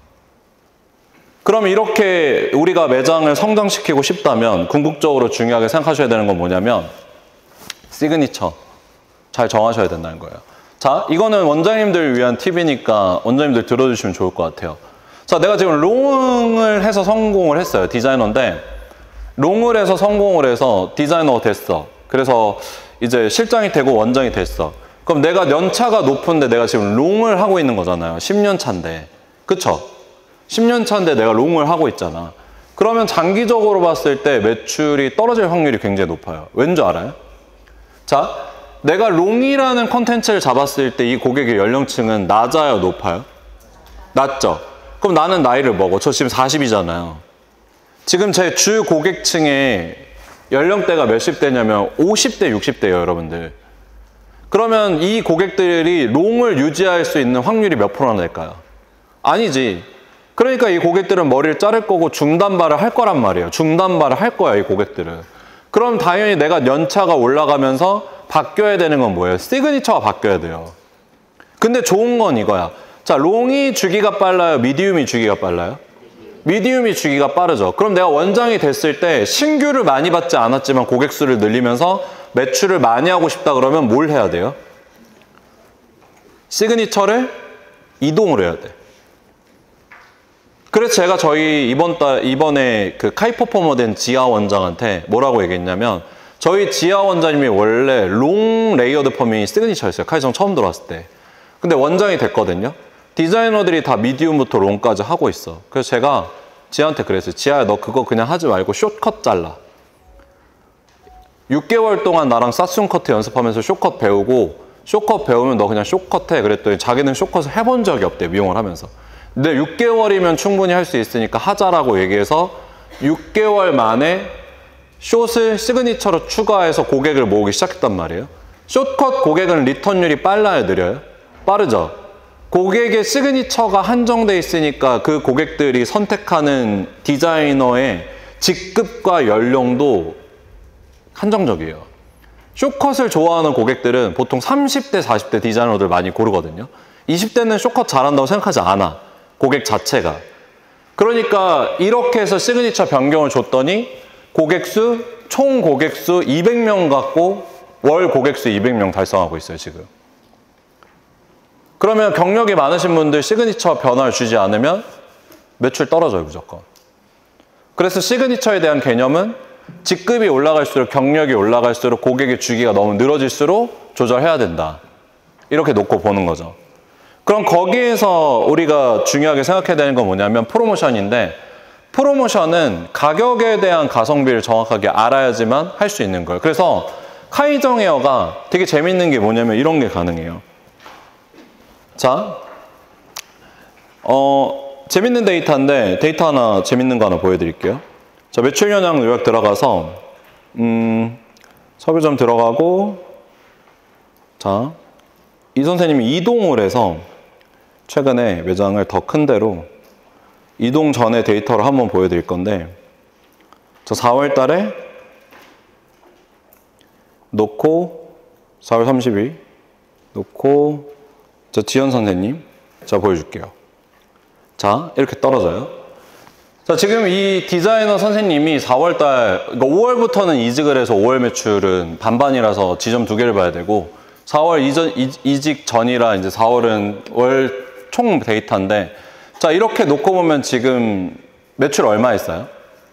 Speaker 1: 그럼 이렇게 우리가 매장을 성장시키고 싶다면 궁극적으로 중요하게 생각하셔야 되는 건 뭐냐면 시그니처 잘 정하셔야 된다는 거예요. 자, 이거는 원장님들 위한 팁이니까 원장님들 들어주시면 좋을 것 같아요. 자, 내가 지금 롱을 해서 성공을 했어요. 디자이너인데 롱을 해서 성공을 해서 디자이너가 됐어. 그래서 이제 실장이 되고 원장이 됐어. 그럼 내가 연차가 높은데 내가 지금 롱을 하고 있는 거잖아요. 십 년 차인데. 그쵸? 십 년 차인데 내가 롱을 하고 있잖아. 그러면 장기적으로 봤을 때 매출이 떨어질 확률이 굉장히 높아요. 왠 줄 알아요? 자, 내가 롱이라는 컨텐츠를 잡았을 때 이 고객의 연령층은 낮아요, 높아요? 낮죠? 그럼 나는 나이를 먹어. 저 지금 사십이잖아요. 지금 제 주 고객층의 연령대가 몇십 대냐면 오십 대, 육십 대예요, 여러분들. 그러면 이 고객들이 롱을 유지할 수 있는 확률이 몇 프로나 될까요? 아니지. 그러니까 이 고객들은 머리를 자를 거고 중단발을 할 거란 말이에요. 중단발을 할 거야, 이 고객들은. 그럼 당연히 내가 연차가 올라가면서 바뀌어야 되는 건 뭐예요? 시그니처가 바뀌어야 돼요. 근데 좋은 건 이거야. 자, 롱이 주기가 빨라요? 미디움이 주기가 빨라요? 미디움이 주기가 빠르죠. 그럼 내가 원장이 됐을 때 신규를 많이 받지 않았지만 고객 수를 늘리면서 매출을 많이 하고 싶다 그러면 뭘 해야 돼요? 시그니처를 이동을 해야 돼. 그래서 제가 저희 이번 달, 이번에 그 카이 퍼포머 된 지아 원장한테 뭐라고 얘기했냐면, 저희 지아 원장님이 원래 롱 레이어드 펌이 시그니처였어요. 카이정 처음 들어왔을 때. 근데 원장이 됐거든요. 디자이너들이 다 미디움부터 롱까지 하고 있어. 그래서 제가 지아한테 그랬어요. 지아야, 너 그거 그냥 하지 말고 숏컷 잘라. 육 개월 동안 나랑 사순 커트 연습하면서 숏컷 배우고, 숏컷 배우면 너 그냥 숏컷 해. 그랬더니 자기는 숏컷을 해본 적이 없대, 미용을 하면서. 근데 육 개월이면 충분히 할 수 있으니까 하자라고 얘기해서 육 개월 만에 숏을 시그니처로 추가해서 고객을 모으기 시작했단 말이에요. 숏컷 고객은 리턴율이 빨라요, 느려요? 빠르죠? 고객의 시그니처가 한정돼 있으니까 그 고객들이 선택하는 디자이너의 직급과 연령도 한정적이에요. 숏컷을 좋아하는 고객들은 보통 삼십 대, 사십 대 디자이너들 많이 고르거든요. 이십 대는 숏컷 잘한다고 생각하지 않아, 고객 자체가. 그러니까 이렇게 해서 시그니처 변경을 줬더니 고객 수, 총 고객 수 이백 명 갖고 월 고객 수 이백 명 달성하고 있어요, 지금. 그러면 경력이 많으신 분들 시그니처 변화를 주지 않으면 매출 떨어져요, 무조건. 그래서 시그니처에 대한 개념은 직급이 올라갈수록, 경력이 올라갈수록 고객의 주기가 너무 늘어질수록 조절해야 된다. 이렇게 놓고 보는 거죠. 그럼 거기에서 우리가 중요하게 생각해야 되는 건 뭐냐면 프로모션인데, 프로모션은 가격에 대한 가성비를 정확하게 알아야지만 할 수 있는 거예요. 그래서 카이정 헤어가 되게 재밌는 게 뭐냐면 이런 게 가능해요. 자, 어, 재밌는 데이터인데 데이터 하나, 재밌는 거 하나 보여드릴게요. 자, 매출 현황 요약 들어가서 음, 서류점 들어가고, 자, 이 선생님이 이동을 해서 최근에 매장을 더 큰 데로 이동 전의 데이터를 한번 보여드릴 건데, 저 사월 달에 놓고, 사월 삼십일 놓고, 저 지연 선생님, 자, 보여줄게요. 자, 이렇게 떨어져요. 자, 지금 이 디자이너 선생님이 사월 달, 그러니까 오월부터는 이직을 해서 오월 매출은 반반이라서 지점 두 개를 봐야 되고, 사월 이전, 이직 전이라 이제 사월은 월 총 데이터인데, 자, 이렇게 놓고 보면 지금 매출 얼마 했어요?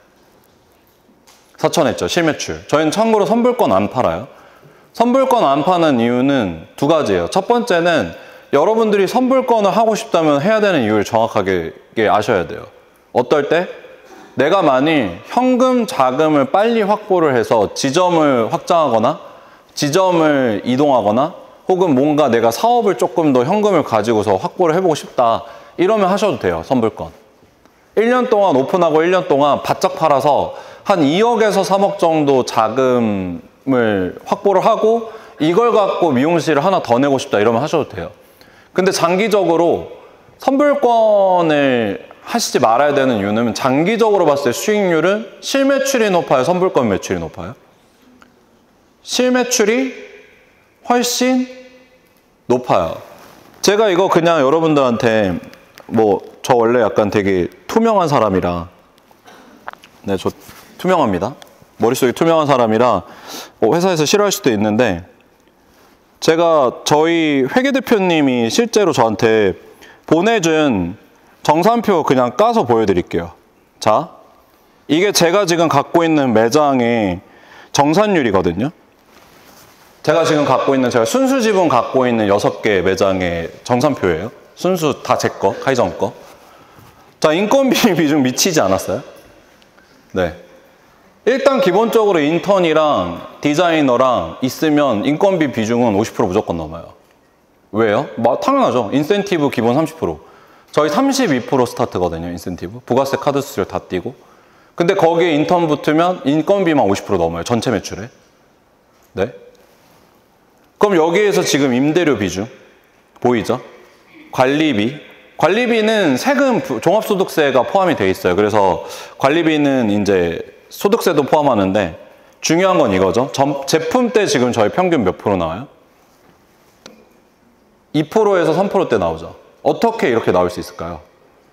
Speaker 1: 사천 했죠, 실매출. 저희는 참고로 선불권 안 팔아요. 선불권 안 파는 이유는 두 가지예요. 첫 번째는 여러분들이 선불권을 하고 싶다면 해야 되는 이유를 정확하게 아셔야 돼요. 어떨 때? 내가 만일 현금 자금을 빨리 확보를 해서 지점을 확장하거나 지점을 이동하거나 혹은 뭔가 내가 사업을 조금 더 현금을 가지고서 확보를 해보고 싶다, 이러면 하셔도 돼요, 선불권. 일 년 동안 오픈하고 일 년 동안 바짝 팔아서 한 이억에서 삼억 정도 자금을 확보를 하고 이걸 갖고 미용실을 하나 더 내고 싶다, 이러면 하셔도 돼요. 근데 장기적으로 선불권을 하시지 말아야 되는 이유는, 장기적으로 봤을 때 수익률은 실매출이 높아요, 선불권 매출이 높아요? 실매출이 훨씬 높아요. 제가 이거 그냥 여러분들한테, 뭐 저 원래 약간 되게 투명한 사람이라, 네, 저 투명합니다. 머릿속이 투명한 사람이라 뭐 회사에서 싫어할 수도 있는데, 제가 저희 회계대표님이 실제로 저한테 보내준 정산표 그냥 까서 보여드릴게요. 자, 이게 제가 지금 갖고 있는 매장의 정산율이거든요. 제가 지금 갖고 있는, 제가 순수 지분 갖고 있는 여섯 개 매장의 정산표예요. 순수 다 제 거, 카이정 거. 자, 인건비 비중 미치지 않았어요? 네. 일단 기본적으로 인턴이랑 디자이너랑 있으면 인건비 비중은 오십 퍼센트 무조건 넘어요. 왜요? 뭐, 당연하죠. 인센티브 기본 삼십 퍼센트. 저희 삼십이 퍼센트 스타트거든요, 인센티브. 부가세 카드 수수료 다 띄고. 근데 거기에 인턴 붙으면 인건비만 오십 퍼센트 넘어요, 전체 매출에. 네. 그럼 여기에서 지금 임대료 비중 보이죠? 관리비. 관리비는 세금, 종합소득세가 포함이 돼 있어요. 그래서 관리비는 이제 소득세도 포함하는데 중요한 건 이거죠. 점, 제품 때 지금 저희 평균 몇 프로 나와요? 이 퍼센트에서 삼 퍼센트대 나오죠. 어떻게 이렇게 나올 수 있을까요?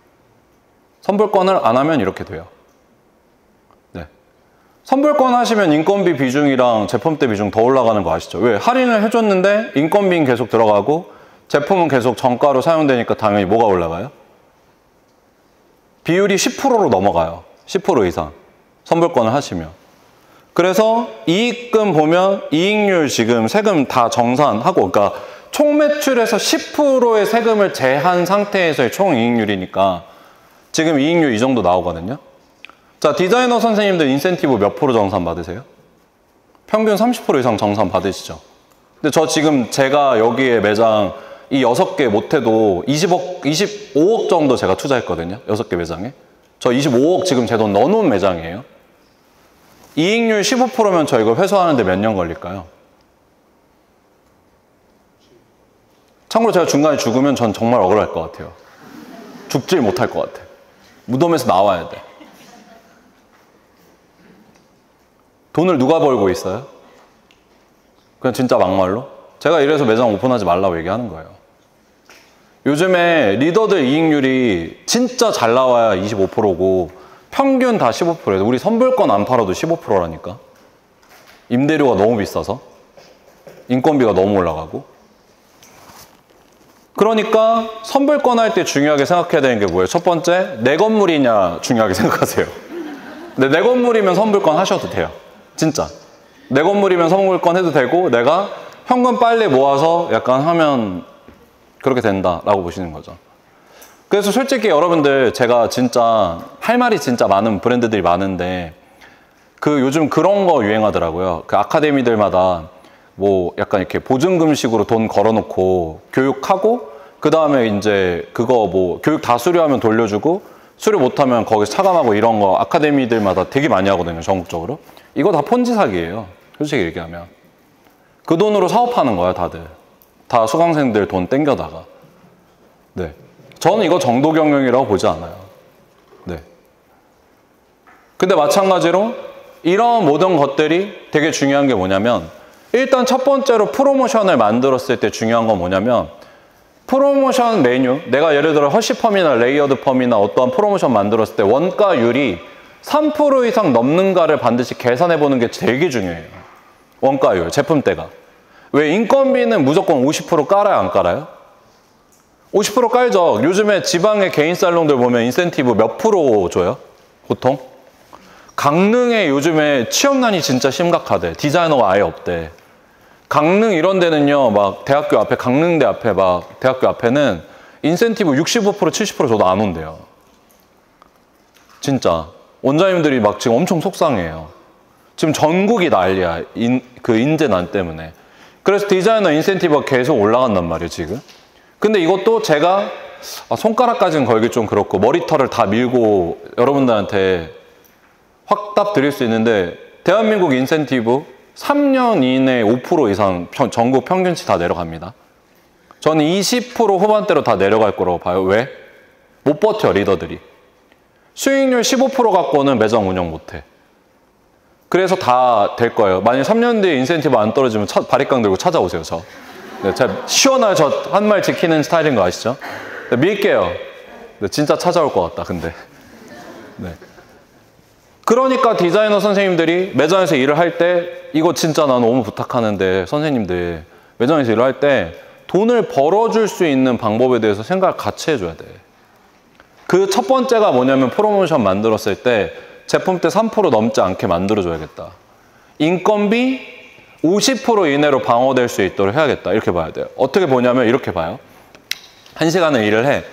Speaker 1: 선불권을 안 하면 이렇게 돼요. 네. 선불권 하시면 인건비 비중이랑 제품대 비중 더 올라가는 거 아시죠? 왜? 할인을 해줬는데 인건비는 계속 들어가고 제품은 계속 정가로 사용되니까 당연히 뭐가 올라가요? 비율이 십 퍼센트로 넘어가요. 십 퍼센트 이상. 선불권을 하시면. 그래서 이익금 보면 이익률 지금 세금 다 정산하고, 그러니까 총 매출에서 십 퍼센트의 세금을 제한 상태에서의 총 이익률이니까 지금 이익률 이 정도 나오거든요. 자, 디자이너 선생님들 인센티브 몇 프로 정산 받으세요? 평균 삼십 퍼센트 이상 정산 받으시죠? 근데 저 지금 제가 여기에 매장 이 여섯 개 못해도 이십억, 이십오억 정도 제가 투자했거든요. 여섯 개 매장에. 저 이십오억 지금 제 돈 넣어놓은 매장이에요. 이익률 십오 퍼센트면 저 이거 회수하는데 몇 년 걸릴까요? 참고로 제가 중간에 죽으면 전 정말 억울할 것 같아요. 죽질 못할 것 같아. 무덤에서 나와야 돼. 돈을 누가 벌고 있어요? 그냥 진짜 막말로? 제가 이래서 매장 오픈하지 말라고 얘기하는 거예요. 요즘에 리더들 이익률이 진짜 잘 나와야 이십오 퍼센트고 평균 다 십오 퍼센트예요. 우리 선불권 안 팔아도 십오 퍼센트라니까. 임대료가 너무 비싸서. 인건비가 너무 올라가고. 그러니까 선불권 할 때 중요하게 생각해야 되는 게 뭐예요? 첫 번째, 내 건물이냐 중요하게 생각하세요. 근데 내 건물이면 선불권 하셔도 돼요. 진짜. 내 건물이면 선불권 해도 되고 내가 현금 빨리 모아서 약간 하면 그렇게 된다라고 보시는 거죠. 그래서 솔직히 여러분들 제가 진짜 할 말이 진짜 많은 브랜드들이 많은데 그 요즘 그런 거 유행하더라고요. 그 아카데미들마다 뭐 약간 이렇게 보증금식으로 돈 걸어놓고 교육하고 그 다음에 이제 그거 뭐 교육 다 수료하면 돌려주고 수료 못하면 거기서 차감하고 이런 거 아카데미들마다 되게 많이 하거든요. 전국적으로. 이거 다 폰지 사기예요. 솔직히 얘기하면. 그 돈으로 사업하는 거야 다들. 다 수강생들 돈 땡겨다가. 네. 저는 이거 정도 경영이라고 보지 않아요. 네. 근데 마찬가지로 이런 모든 것들이 되게 중요한 게 뭐냐면 일단 첫 번째로 프로모션을 만들었을 때 중요한 건 뭐냐면 프로모션 메뉴, 내가 예를 들어 허쉬펌이나 레이어드 펌이나 어떠한 프로모션 만들었을 때 원가율이 삼 퍼센트 이상 넘는가를 반드시 계산해 보는 게 되게 중요해요. 원가율, 제품대가. 왜? 인건비는 무조건 오십 퍼센트 깔아요, 안 깔아요? 오십 퍼센트 깔죠. 요즘에 지방의 개인 살롱들 보면 인센티브 몇 프로 줘요? 보통? 강릉에 요즘에 취업난이 진짜 심각하대. 디자이너가 아예 없대. 강릉 이런 데는요, 막 대학교 앞에, 강릉대 앞에 막 대학교 앞에는 인센티브 육십오 퍼센트, 칠십 퍼센트 줘도 안 온대요. 진짜. 원장님들이 막 지금 엄청 속상해요. 지금 전국이 난리야. 인, 그 인재난 때문에. 그래서 디자이너 인센티브가 계속 올라간단 말이에요, 지금. 근데 이것도 제가 아, 손가락까지는 걸기 좀 그렇고 머리털을 다 밀고 여러분들한테 확답 드릴 수 있는데 대한민국 인센티브 삼 년 이내에 오 퍼센트 이상 평, 전국 평균치 다 내려갑니다. 저는 이십 퍼센트 후반대로 다 내려갈 거라고 봐요. 왜? 못 버텨, 리더들이. 수익률 십오 퍼센트 갖고는 매장 운영 못해. 그래서 다 될 거예요. 만약 삼 년 뒤에 인센티브 안 떨어지면 차, 바리깡 들고 찾아오세요, 저. 네, 제가 시원하게 저 한 말 지키는 스타일인 거 아시죠? 네, 밀게요. 네, 진짜 찾아올 것 같다, 근데. 네. 그러니까 디자이너 선생님들이 매장에서 일을 할 때 이거 진짜 나 너무 부탁하는데 선생님들 매장에서 일을 할 때 돈을 벌어줄 수 있는 방법에 대해서 생각을 같이 해줘야 돼. 그 첫 번째가 뭐냐면 프로모션 만들었을 때 제품대 삼 퍼센트 넘지 않게 만들어줘야겠다. 인건비 오십 퍼센트 이내로 방어될 수 있도록 해야겠다. 이렇게 봐야 돼요. 어떻게 보냐면 이렇게 봐요. 한 시간을 일을 해.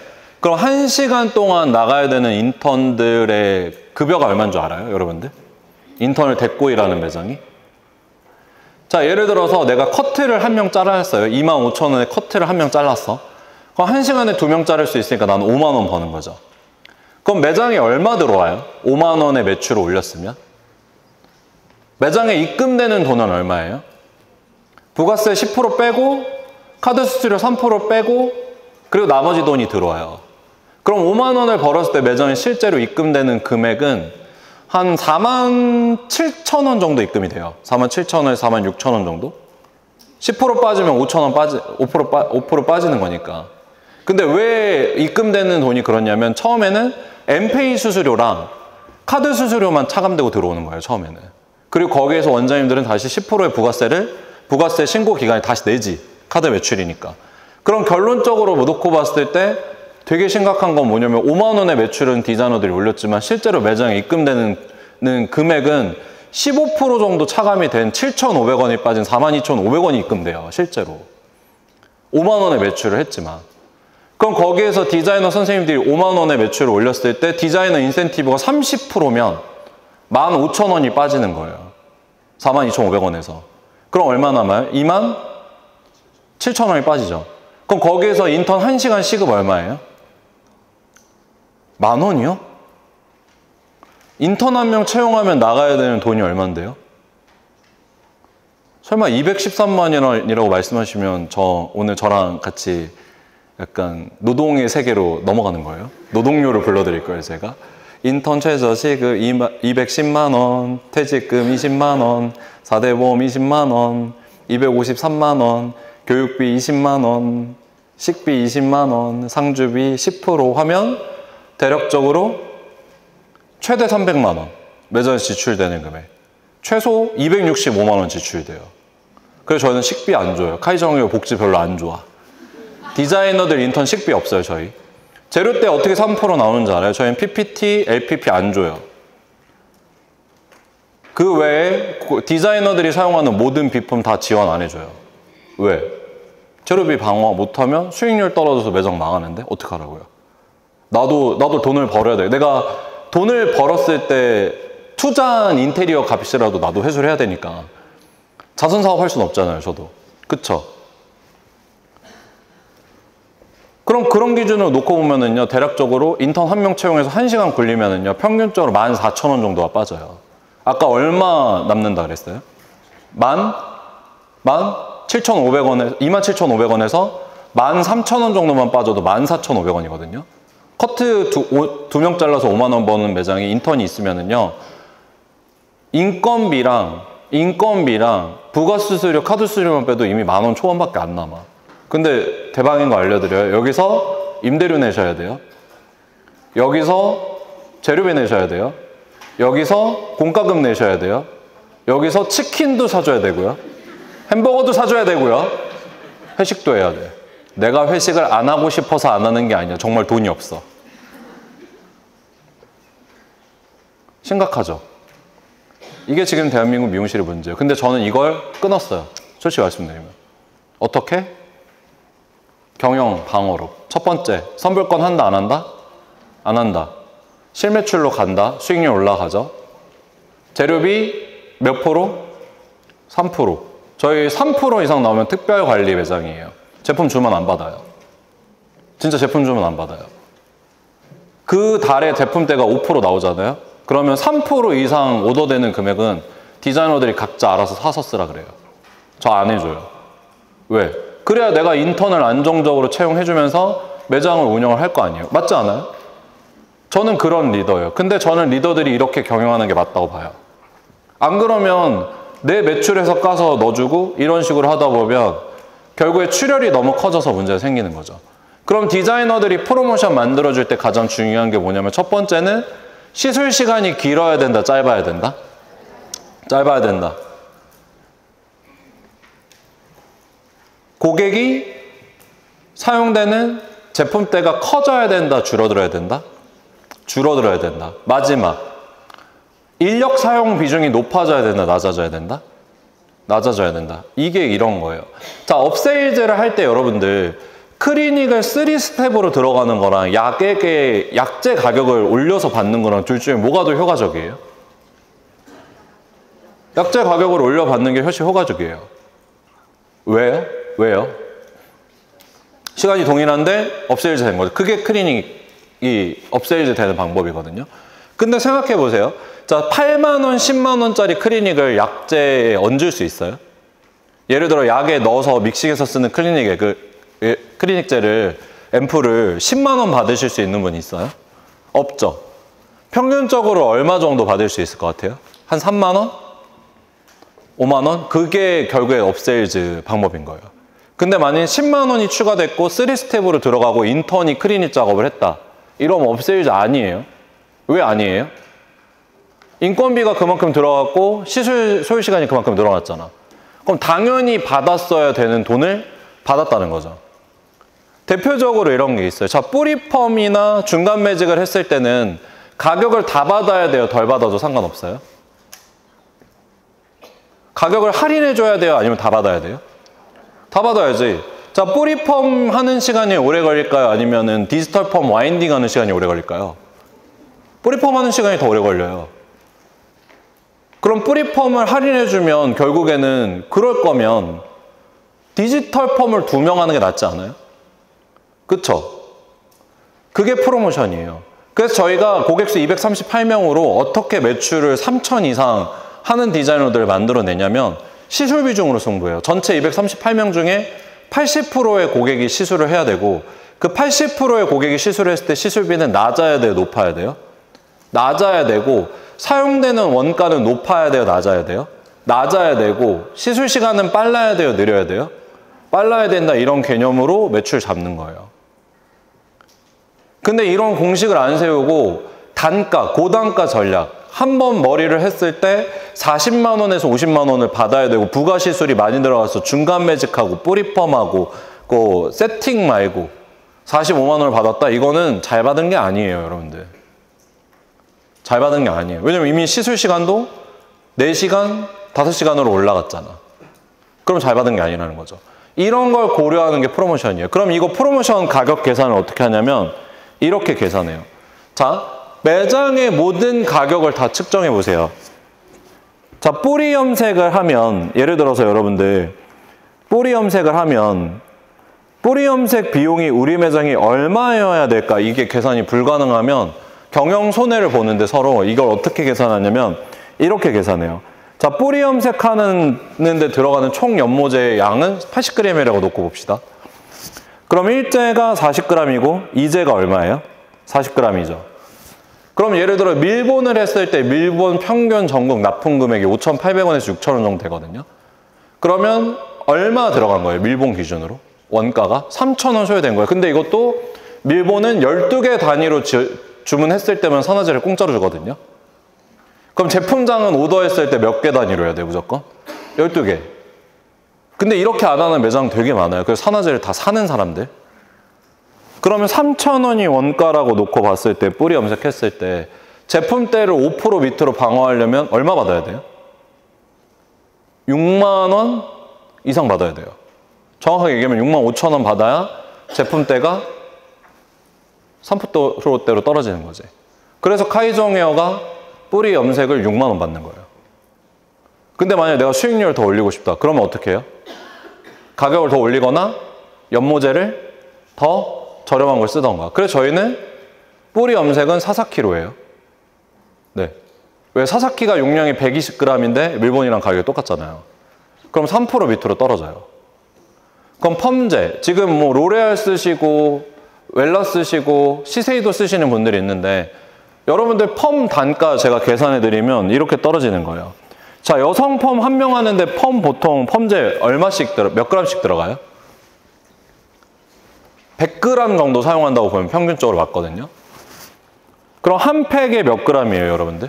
Speaker 1: 그럼 한 시간 동안 나가야 되는 인턴들의 급여가 얼마인 줄 알아요, 여러분들? 인턴을 데리고 일하는 매장이? 자, 예를 들어서 내가 커트를 한 명 잘랐어요. 이만 오천 원에 커트를 한 명 잘랐어. 그럼 한 시간에 두 명 자를 수 있으니까 나는 오만 원 버는 거죠. 그럼 매장에 얼마 들어와요? 오만 원의 매출을 올렸으면? 매장에 입금되는 돈은 얼마예요? 부가세 십 퍼센트 빼고 카드 수수료 삼 퍼센트 빼고 그리고 나머지 돈이 들어와요. 그럼 오만 원을 벌었을 때 매장에 실제로 입금되는 금액은 한 사만 칠천 원 정도 입금이 돼요. 사만 칠천 원에서 사만 육천 원 정도? 십 퍼센트 빠지면 오천 원 빠지, 오 퍼센트, 빠, 오 퍼센트 빠지는 거니까. 근데 왜 입금되는 돈이 그러냐면 처음에는 엠페이 수수료랑 카드 수수료만 차감되고 들어오는 거예요, 처음에는. 그리고 거기에서 원장님들은 다시 십 퍼센트의 부가세를 부가세 신고 기간에 다시 내지. 카드 매출이니까. 그럼 결론적으로 놓고 봤을 때 되게 심각한 건 뭐냐면 오만 원의 매출은 디자이너들이 올렸지만 실제로 매장에 입금되는 금액은 십오 퍼센트 정도 차감이 된 칠천오백 원이 빠진 사만 이천오백 원이 입금돼요. 실제로. 오만 원의 매출을 했지만. 그럼 거기에서 디자이너 선생님들이 오만 원의 매출을 올렸을 때 디자이너 인센티브가 삼십 퍼센트면 만 오천 원이 빠지는 거예요. 사만 이천오백 원에서. 그럼 얼마 남아요? 이만 칠천 원이 빠지죠. 그럼 거기에서 인턴 한 시간 시급 얼마예요? 만 원이요? 인턴 한 명 채용하면 나가야 되는 돈이 얼만데요? 설마 이백십삼만 원이라고 말씀하시면 저 오늘 저랑 같이 약간 노동의 세계로 넘어가는 거예요? 노동요를 불러드릴 거예요, 제가. 인턴 최저 시급 이백십만 원, 퇴직금 이십만 원, 사 대 보험 이십만 원, 이백오십삼만 원, 교육비 이십만 원, 식비 이십만 원, 상주비 십 퍼센트 하면 대략적으로 최대 삼백만 원 매장에 지출되는 금액. 최소 이백육십오만 원 지출돼요. 그래서 저희는 식비 안 줘요. 카이정의 복지 별로 안 좋아. 디자이너들 인턴 식비 없어요, 저희. 재료 때 어떻게 삼 퍼센트 나오는지 알아요? 저희는 피피티, 엘피피 안 줘요. 그 외에 디자이너들이 사용하는 모든 비품 다 지원 안 해줘요. 왜? 재료비 방어 못하면 수익률 떨어져서 매장 망하는데 어떡하라고요? 나도 나도 돈을 벌어야 돼. 내가 돈을 벌었을 때 투자한 인테리어 값이라도 나도 회수를 해야 되니까. 자선 사업 할 수는 없잖아요, 저도. 그쵸? 그럼 그런 기준으로 놓고 보면은요, 대략적으로 인턴 한 명 채용해서 한 시간 굴리면은요, 평균적으로 만 사천 원 정도가 빠져요. 아까 얼마 남는다 그랬어요? 만? 만 칠천오백 원에, 이만 칠천오백 원에서 만 삼천 원 정도만 빠져도 만 사천오백 원이거든요. 커트 두, 두 명 잘라서 오만 원 버는 매장에 인턴이 있으면은요, 인건비랑, 인건비랑 부가수수료, 카드 수수료만 빼도 이미 만 원 초반밖에 안 남아. 근데 대박인 거 알려드려요. 여기서 임대료 내셔야 돼요. 여기서 재료비 내셔야 돼요. 여기서 공과금 내셔야 돼요. 여기서 치킨도 사줘야 되고요. 햄버거도 사줘야 되고요. 회식도 해야 돼. 내가 회식을 안 하고 싶어서 안 하는 게 아니야. 정말 돈이 없어. 심각하죠? 이게 지금 대한민국 미용실의 문제예요. 근데 저는 이걸 끊었어요. 솔직히 말씀드리면. 어떻게? 경영 방어로. 첫 번째, 선불권 한다 안 한다? 안 한다. 실매출로 간다. 수익률 올라가죠. 재료비 몇 프로? 삼 퍼센트. 저희 삼 퍼센트 이상 나오면 특별관리 매장이에요. 제품 주문 안 받아요. 진짜 제품 주문 안 받아요. 그 달에 제품대가 오 퍼센트 나오잖아요. 그러면 삼 퍼센트 이상 오더되는 금액은 디자이너들이 각자 알아서 사서 쓰라 그래요. 저 안 해줘요. 왜? 그래야 내가 인턴을 안정적으로 채용해주면서 매장을 운영을 할 거 아니에요. 맞지 않아요? 저는 그런 리더예요. 근데 저는 리더들이 이렇게 경영하는 게 맞다고 봐요. 안 그러면 내 매출에서 까서 넣어주고 이런 식으로 하다 보면 결국에 출혈이 너무 커져서 문제가 생기는 거죠. 그럼 디자이너들이 프로모션 만들어줄 때 가장 중요한 게 뭐냐면 첫 번째는 시술 시간이 길어야 된다, 짧아야 된다? 짧아야 된다. 고객이 사용되는 제품대가 커져야 된다, 줄어들어야 된다? 줄어들어야 된다. 마지막, 인력 사용 비중이 높아져야 된다, 낮아져야 된다? 낮아져야 된다. 이게 이런 거예요. 자, 업세일즈를 할 때 여러분들 클리닉을 쓰리 스텝으로 들어가는 거랑 약액의 약제 가격을 올려서 받는 거랑 둘 중에 뭐가 더 효과적이에요? 약제 가격을 올려 받는 게 훨씬 효과적이에요. 왜요? 왜요? 시간이 동일한데 업세일즈 된 거죠. 그게 클리닉이 업세일즈 되는 방법이거든요. 근데 생각해 보세요. 자, 팔만 원, 십만 원짜리 클리닉을 약제에 얹을 수 있어요? 예를 들어 약에 넣어서 믹싱해서 쓰는 클리닉에 그 클리닉제를 앰플을 십만 원 받으실 수 있는 분 있어요? 없죠. 평균적으로 얼마 정도 받을 수 있을 것 같아요? 한 삼만 원? 오만 원? 그게 결국에 업세일즈 방법인 거예요. 근데 만약 십만 원이 추가됐고 쓰리 스텝으로 들어가고 인턴이 클리닉 작업을 했다. 이러면 업세일즈 아니에요. 왜 아니에요? 인건비가 그만큼 들어갔고 시술 소요 시간이 그만큼 늘어났잖아. 그럼 당연히 받았어야 되는 돈을 받았다는 거죠. 대표적으로 이런 게 있어요. 자, 뿌리펌이나 중간 매직을 했을 때는 가격을 다 받아야 돼요? 덜 받아도 상관없어요? 가격을 할인해줘야 돼요? 아니면 다 받아야 돼요? 다 받아야지. 자, 뿌리펌 하는 시간이 오래 걸릴까요? 아니면은 디지털 펌 와인딩 하는 시간이 오래 걸릴까요? 뿌리펌 하는 시간이 더 오래 걸려요. 그럼 뿌리펌을 할인해주면 결국에는 그럴 거면 디지털 펌을 두 명 하는 게 낫지 않아요? 그쵸? 그게 프로모션이에요. 그래서 저희가 고객수 이백삼십팔 명으로 어떻게 매출을 삼천 이상 하는 디자이너들을 만들어내냐면 시술 비중으로 승부해요. 전체 이백삼십팔 명 중에 팔십 퍼센트의 고객이 시술을 해야 되고 그 팔십 퍼센트의 고객이 시술을 했을 때 시술비는 낮아야 돼요? 높아야 돼요? 낮아야 되고 사용되는 원가는 높아야 돼요? 낮아야 돼요? 낮아야 되고 시술 시간은 빨라야 돼요? 느려야 돼요? 빨라야 된다 이런 개념으로 매출 잡는 거예요. 근데 이런 공식을 안 세우고 단가, 고단가 전략 한 번 머리를 했을 때 사십만 원에서 오십만 원을 받아야 되고 부가 시술이 많이 들어가서 중간 매직하고 뿌리펌하고 그 세팅 말고 사십오만 원을 받았다. 이거는 잘 받은 게 아니에요, 여러분들. 잘 받은 게 아니에요. 왜냐면 이미 시술 시간도 네 시간, 다섯 시간으로 올라갔잖아. 그럼 잘 받은 게 아니라는 거죠. 이런 걸 고려하는 게 프로모션이에요. 그럼 이거 프로모션 가격 계산을 어떻게 하냐면 이렇게 계산해요. 자, 매장의 모든 가격을 다 측정해 보세요. 자, 뿌리 염색을 하면 예를 들어서 여러분들 뿌리 염색을 하면 뿌리 염색 비용이 우리 매장이 얼마여야 될까? 이게 계산이 불가능하면 경영 손해를 보는데 서로 이걸 어떻게 계산하냐면 이렇게 계산해요. 자, 뿌리 염색하는 데 들어가는 총 연모제의 양은 팔십 그램이라고 놓고 봅시다. 그럼 일 제가 사십 그램이고 이 제가 얼마예요? 사십 그램이죠. 그럼 예를 들어 밀본을 했을 때 밀본 평균 전국 납품 금액이 오천팔백 원에서 육천 원 정도 되거든요. 그러면 얼마 들어간 거예요? 밀본 기준으로? 원가가 삼천 원 소요된 거예요. 근데 이것도 밀본은 열두 개 단위로 주, 주문했을 때면 산화제를 공짜로 주거든요. 그럼 제품장은 오더했을 때 몇 개 단위로 해야 돼요, 무조건? 열두 개. 근데 이렇게 안 하는 매장 되게 많아요. 그래서 산화제를 다 사는 사람들. 그러면 삼천 원이 원가라고 놓고 봤을 때 뿌리 염색했을 때 제품대를 오 퍼센트 밑으로 방어하려면 얼마 받아야 돼요? 육만 원 이상 받아야 돼요. 정확하게 얘기하면 육만 오천 원 받아야 제품대가 삼 퍼센트대로 떨어지는 거지. 그래서 카이정 헤어가 뿌리 염색을 육만 원 받는 거예요. 근데 만약에 내가 수익률을 더 올리고 싶다. 그러면 어떻게 해요? 가격을 더 올리거나 연모제를 더 저렴한 걸 쓰던가. 그래서 저희는 뿌리 염색은 사사키로 해요. 네. 왜 사사키가 용량이 백이십 그램인데 밀본이랑 가격이 똑같잖아요. 그럼 삼 퍼센트 밑으로 떨어져요. 그럼 펌제, 지금 뭐 로레알 쓰시고 웰러 쓰시고 시세이도 쓰시는 분들이 있는데 여러분들 펌 단가 제가 계산해 드리면 이렇게 떨어지는 거예요. 자, 여성 펌 한 명 하는데 펌 보통 펌제 얼마씩 들어, 몇 그램씩 들어가요? 백 그램 정도 사용한다고 보면 평균적으로 맞거든요. 그럼 한 팩에 몇 그램이에요, 여러분들?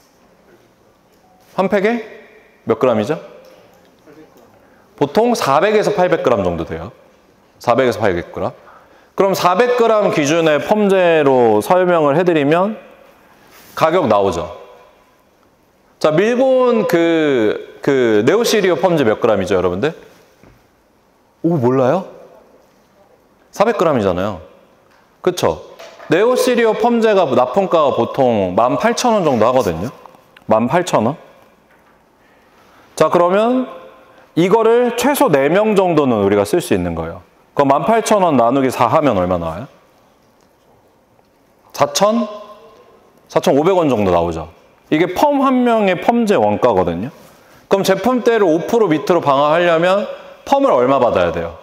Speaker 1: 한 팩에 몇 그램이죠? 보통 사백에서 팔백 그램 정도 돼요. 사백에서 팔백 그램. 그럼 사백 그램 기준의 펌제로 설명을 해드리면 가격 나오죠. 자, 밀본 그, 그 네오시리오 펌제 몇 그램이죠, 여러분들? 오, 몰라요? 사백 그램이잖아요. 그쵸? 네오시리오 펌제가 납품가가 보통 만 팔천 원 정도 하거든요. 만 팔천 원. 자, 그러면 이거를 최소 네 명 정도는 우리가 쓸 수 있는 거예요. 그럼 만 팔천 원 나누기 사 하면 얼마 나와요? 사천? 사천오백 원 정도 나오죠. 이게 펌 한 명의 펌제 원가거든요. 그럼 제품대를 오 퍼센트 밑으로 방어하려면 펌을 얼마 받아야 돼요?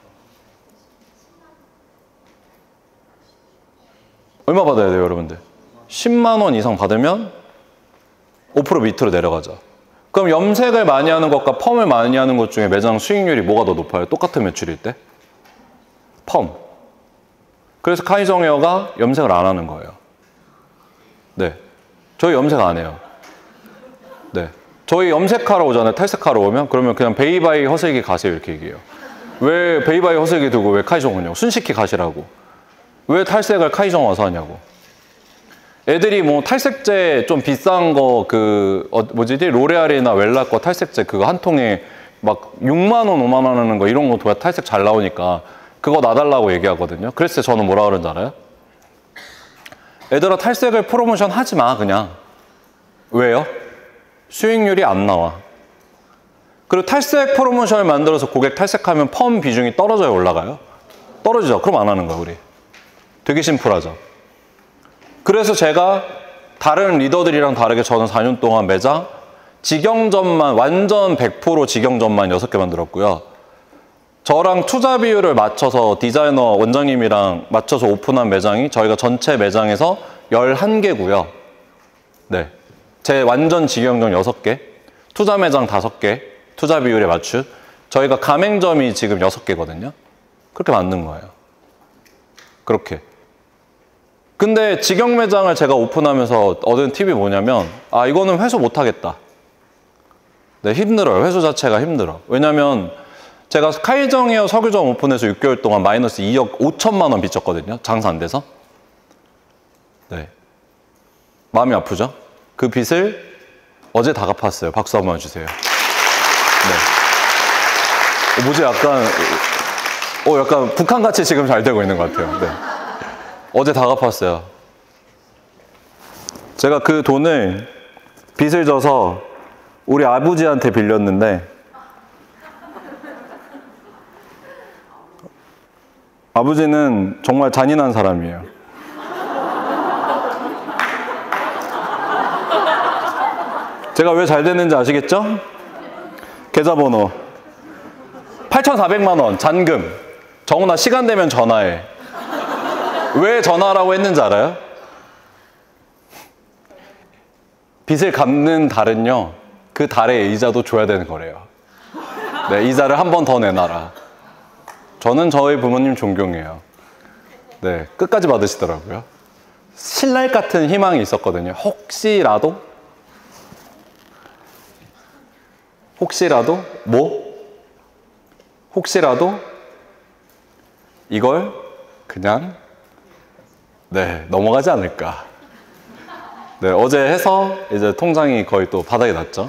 Speaker 1: 얼마 받아야 돼요, 여러분들? 십만 원 이상 받으면 오 퍼센트 밑으로 내려가죠. 그럼 염색을 많이 하는 것과 펌을 많이 하는 것 중에 매장 수익률이 뭐가 더 높아요? 똑같은 매출일 때? 펌. 그래서 카이정 헤어가 염색을 안 하는 거예요. 네. 저희 염색 안 해요. 네. 저희 염색하러 오잖아요. 탈색하러 오면. 그러면 그냥 베이바이 허슬기 가세요. 이렇게 얘기해요. 왜 베이바이 허슬기 두고 왜 카이정 오냐고. 순식기 가시라고. 왜 탈색을 카이정 와서 하냐고. 애들이 뭐 탈색제 좀 비싼 거 그 어, 뭐지 로레알이나 웰라 거 탈색제 그거 한 통에 막 육만 원, 오만 원 하는 거 이런 거 도야 탈색 잘 나오니까 그거 놔달라고 얘기하거든요. 그래서 저는 뭐라 그러는지 알아요? 애들아 탈색을 프로모션 하지 마 그냥. 왜요? 수익률이 안 나와. 그리고 탈색 프로모션을 만들어서 고객 탈색하면 펌 비중이 떨어져요, 올라가요? 떨어지죠. 그럼 안 하는 거야 우리. 되게 심플하죠. 그래서 제가 다른 리더들이랑 다르게 저는 사 년 동안 매장 직영점만 완전 백 퍼센트 직영점만 여섯 개 만들었고요. 저랑 투자 비율을 맞춰서 디자이너 원장님이랑 맞춰서 오픈한 매장이 저희가 전체 매장에서 열한 개고요. 네. 제 완전 직영점 여섯 개, 투자 매장 다섯 개, 투자 비율에 맞춘 저희가 가맹점이 지금 여섯 개거든요. 그렇게 만든 거예요. 그렇게. 근데 직영 매장을 제가 오픈하면서 얻은 팁이 뭐냐면 아 이거는 회수 못하겠다. 네, 힘들어요. 회수 자체가 힘들어. 왜냐면 제가 카이정 헤어 석유점 오픈해서 육 개월 동안 마이너스 이억 오천만 원 빚졌거든요. 장사 안 돼서. 네. 마음이 아프죠? 그 빚을 어제 다 갚았어요. 박수 한번 주세요. 네. 어, 뭐지 약간 어 약간 북한같이 지금 잘 되고 있는 것 같아요. 네. 어제 다 갚았어요. 제가 그 돈을 빚을 져서 우리 아버지한테 빌렸는데 아버지는 정말 잔인한 사람이에요. 제가 왜 잘 됐는지 아시겠죠? 계좌번호 팔천사백만 원 잔금. 정훈아 시간 되면 전화해. 왜 전화라고 했는지 알아요? 빚을 갚는 달은요, 그 달의 이자도 줘야 되는 거래요. 네, 이자를 한 번 더 내놔라. 저는 저희 부모님 존경해요. 네, 끝까지 받으시더라고요. 신랄 같은 희망이 있었거든요. 혹시라도? 혹시라도? 뭐? 혹시라도? 이걸 그냥 네, 넘어가지 않을까. 네, 어제 해서 이제 통장이 거의 또 바닥에 났죠.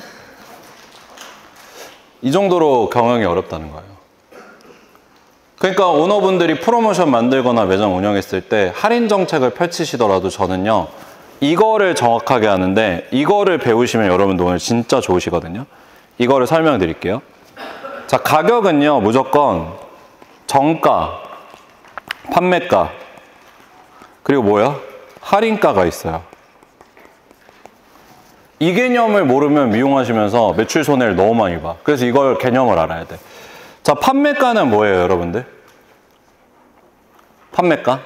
Speaker 1: 이 정도로 경영이 어렵다는 거예요. 그러니까 오너분들이 프로모션 만들거나 매장 운영했을 때 할인 정책을 펼치시더라도 저는요, 이거를 정확하게 하는데 이거를 배우시면 여러분도 오늘 진짜 좋으시거든요. 이거를 설명드릴게요. 자, 가격은요, 무조건 정가, 판매가, 그리고 뭐야? 할인가가 있어요. 이 개념을 모르면 미용하시면서 매출 손해를 너무 많이 봐. 그래서 이걸 개념을 알아야 돼. 자, 판매가는 뭐예요, 여러분들? 판매가?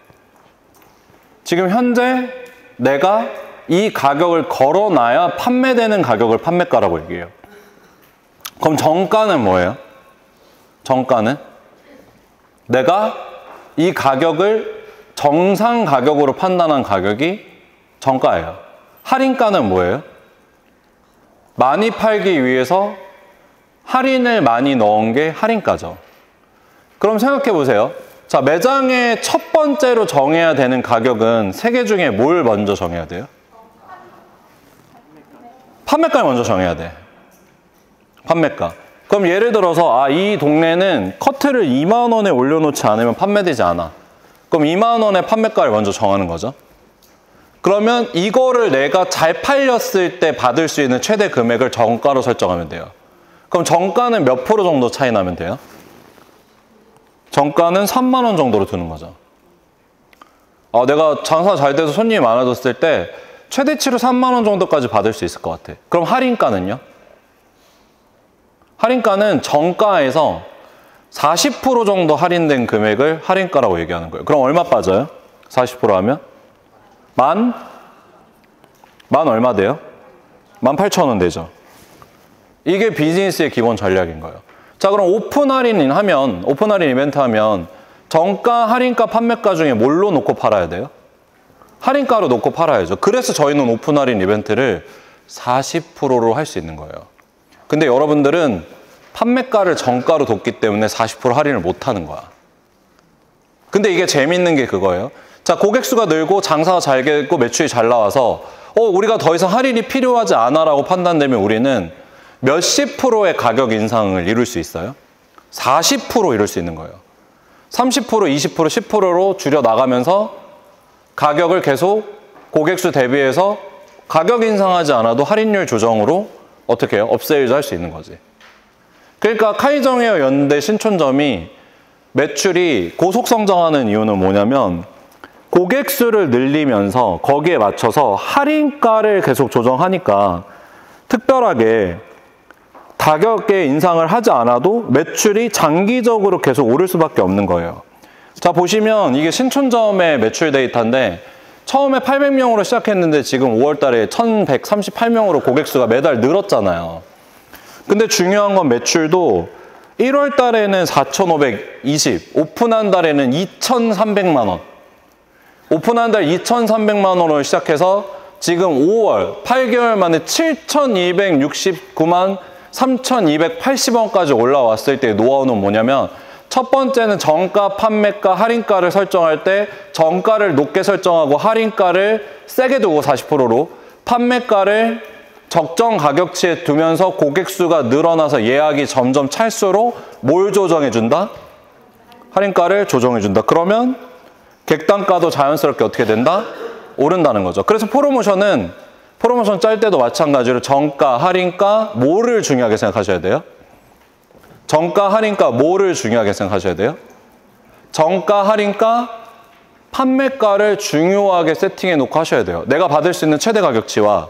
Speaker 1: 지금 현재 내가 이 가격을 걸어놔야 판매되는 가격을 판매가라고 얘기해요. 그럼 정가는 뭐예요? 정가는 내가 이 가격을 정상 가격으로 판단한 가격이 정가예요. 할인가는 뭐예요? 많이 팔기 위해서 할인을 많이 넣은 게 할인가죠. 그럼 생각해 보세요. 자, 매장의 첫 번째로 정해야 되는 가격은 세 개 중에 뭘 먼저 정해야 돼요? 판매가를 먼저 정해야 돼. 판매가. 그럼 예를 들어서 아, 이 동네는 커트를 이만 원에 올려놓지 않으면 판매되지 않아. 그럼 이만 원의 판매가를 먼저 정하는 거죠. 그러면 이거를 내가 잘 팔렸을 때 받을 수 있는 최대 금액을 정가로 설정하면 돼요. 그럼 정가는 몇 프로 정도 차이 나면 돼요? 정가는 삼만 원 정도로 두는 거죠. 아, 내가 장사 잘 돼서 손님이 많아졌을 때 최대치로 삼만 원 정도까지 받을 수 있을 것 같아. 그럼 할인가는요? 할인가는 정가에서 사십 퍼센트 정도 할인된 금액을 할인가라고 얘기하는 거예요. 그럼 얼마 빠져요? 사십 퍼센트 하면? 만? 만 얼마 돼요? 만 팔천 원 되죠. 이게 비즈니스의 기본 전략인 거예요. 자, 그럼 오픈 할인 하면, 오픈 할인 이벤트 하면 정가, 할인가, 판매가 중에 뭘로 놓고 팔아야 돼요? 할인가로 놓고 팔아야죠. 그래서 저희는 오픈 할인 이벤트를 사십 퍼센트로 할 수 있는 거예요. 근데 여러분들은 판매가를 정가로 뒀기 때문에 사십 퍼센트 할인을 못 하는 거야. 근데 이게 재밌는 게 그거예요. 자, 고객 수가 늘고 장사가 잘 되고 매출이 잘 나와서 어, 우리가 더 이상 할인이 필요하지 않아 라고 판단되면 우리는 몇십 프로의 가격 인상을 이룰 수 있어요? 사십 퍼센트 이룰 수 있는 거예요. 삼십 퍼센트, 이십 퍼센트, 십 퍼센트로 줄여 나가면서 가격을 계속 고객 수 대비해서 가격 인상하지 않아도 할인율 조정으로 어떻게 해요? 업세일즈 할 수 있는 거지. 그러니까 카이정웨어, 연대, 신촌점이 매출이 고속 성장하는 이유는 뭐냐면 고객 수를 늘리면서 거기에 맞춰서 할인가를 계속 조정하니까 특별하게 가격의 인상을 하지 않아도 매출이 장기적으로 계속 오를 수밖에 없는 거예요. 자, 보시면 이게 신촌점의 매출 데이터인데 처음에 팔백 명으로 시작했는데 지금 오월 달에 천백삼십팔 명으로 고객 수가 매달 늘었잖아요. 근데 중요한 건 매출도 일월 달에는 사천오백이십, 오픈한 달에는 이천삼백만 원. 오픈한 달 이천삼백만 원으로 시작해서 지금 오월, 팔 개월 만에 칠천이백육십구만 삼천이백팔십 원까지 올라왔을 때의 노하우는 뭐냐면 첫 번째는 정가, 판매가, 할인가를 설정할 때 정가를 높게 설정하고 할인가를 세게 두고 사십 퍼센트로 판매가를 적정 가격치에 두면서 고객 수가 늘어나서 예약이 점점 찰수록 뭘 조정해준다? 할인가를 조정해준다. 그러면 객단가도 자연스럽게 어떻게 된다? 오른다는 거죠. 그래서 프로모션은 프로모션 짤 때도 마찬가지로 정가, 할인가, 뭐를 중요하게 생각하셔야 돼요? 정가, 할인가, 뭐를 중요하게 생각하셔야 돼요? 정가, 할인가, 판매가를 중요하게 세팅해 놓고 하셔야 돼요. 내가 받을 수 있는 최대 가격치와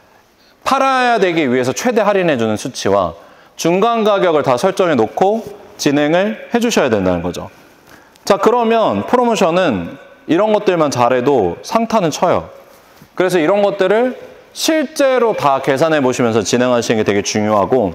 Speaker 1: 팔아야 되기 위해서 최대 할인해 주는 수치와 중간 가격을 다 설정해 놓고 진행을 해 주셔야 된다는 거죠. 자, 그러면 프로모션은 이런 것들만 잘해도 상타는 쳐요. 그래서 이런 것들을 실제로 다 계산해 보시면서 진행하시는 게 되게 중요하고,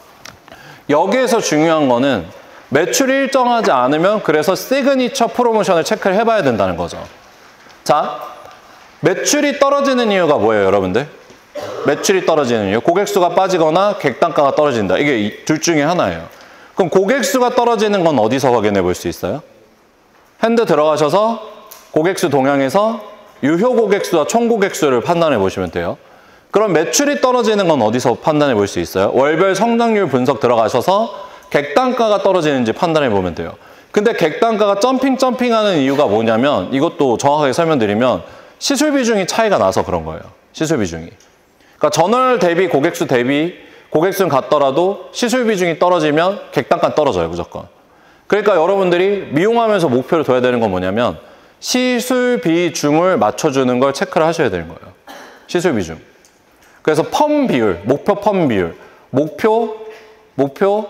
Speaker 1: 여기에서 중요한 거는 매출이 일정하지 않으면 그래서 시그니처 프로모션을 체크를 해봐야 된다는 거죠. 자, 매출이 떨어지는 이유가 뭐예요, 여러분들? 매출이 떨어지는 이유, 고객 수가 빠지거나 객단가가 떨어진다. 이게 둘 중에 하나예요. 그럼 고객 수가 떨어지는 건 어디서 확인해 볼 수 있어요? 핸드 들어가셔서 고객 수 동향에서 유효 고객 수와 총 고객 수를 판단해 보시면 돼요. 그럼 매출이 떨어지는 건 어디서 판단해 볼 수 있어요? 월별 성장률 분석 들어가셔서 객단가가 떨어지는지 판단해 보면 돼요. 근데 객단가가 점핑 점핑하는 이유가 뭐냐면, 이것도 정확하게 설명드리면 시술 비중이 차이가 나서 그런 거예요. 시술 비중이. 그러니까 전월 대비 고객수 대비 고객수는 같더라도 시술 비중이 떨어지면 객단가는 떨어져요, 무조건. 그러니까 여러분들이 미용하면서 목표를 둬야 되는 건 뭐냐면 시술 비중을 맞춰주는 걸 체크를 하셔야 되는 거예요. 시술 비중. 그래서 펌 비율, 목표 펌 비율, 목표, 목표,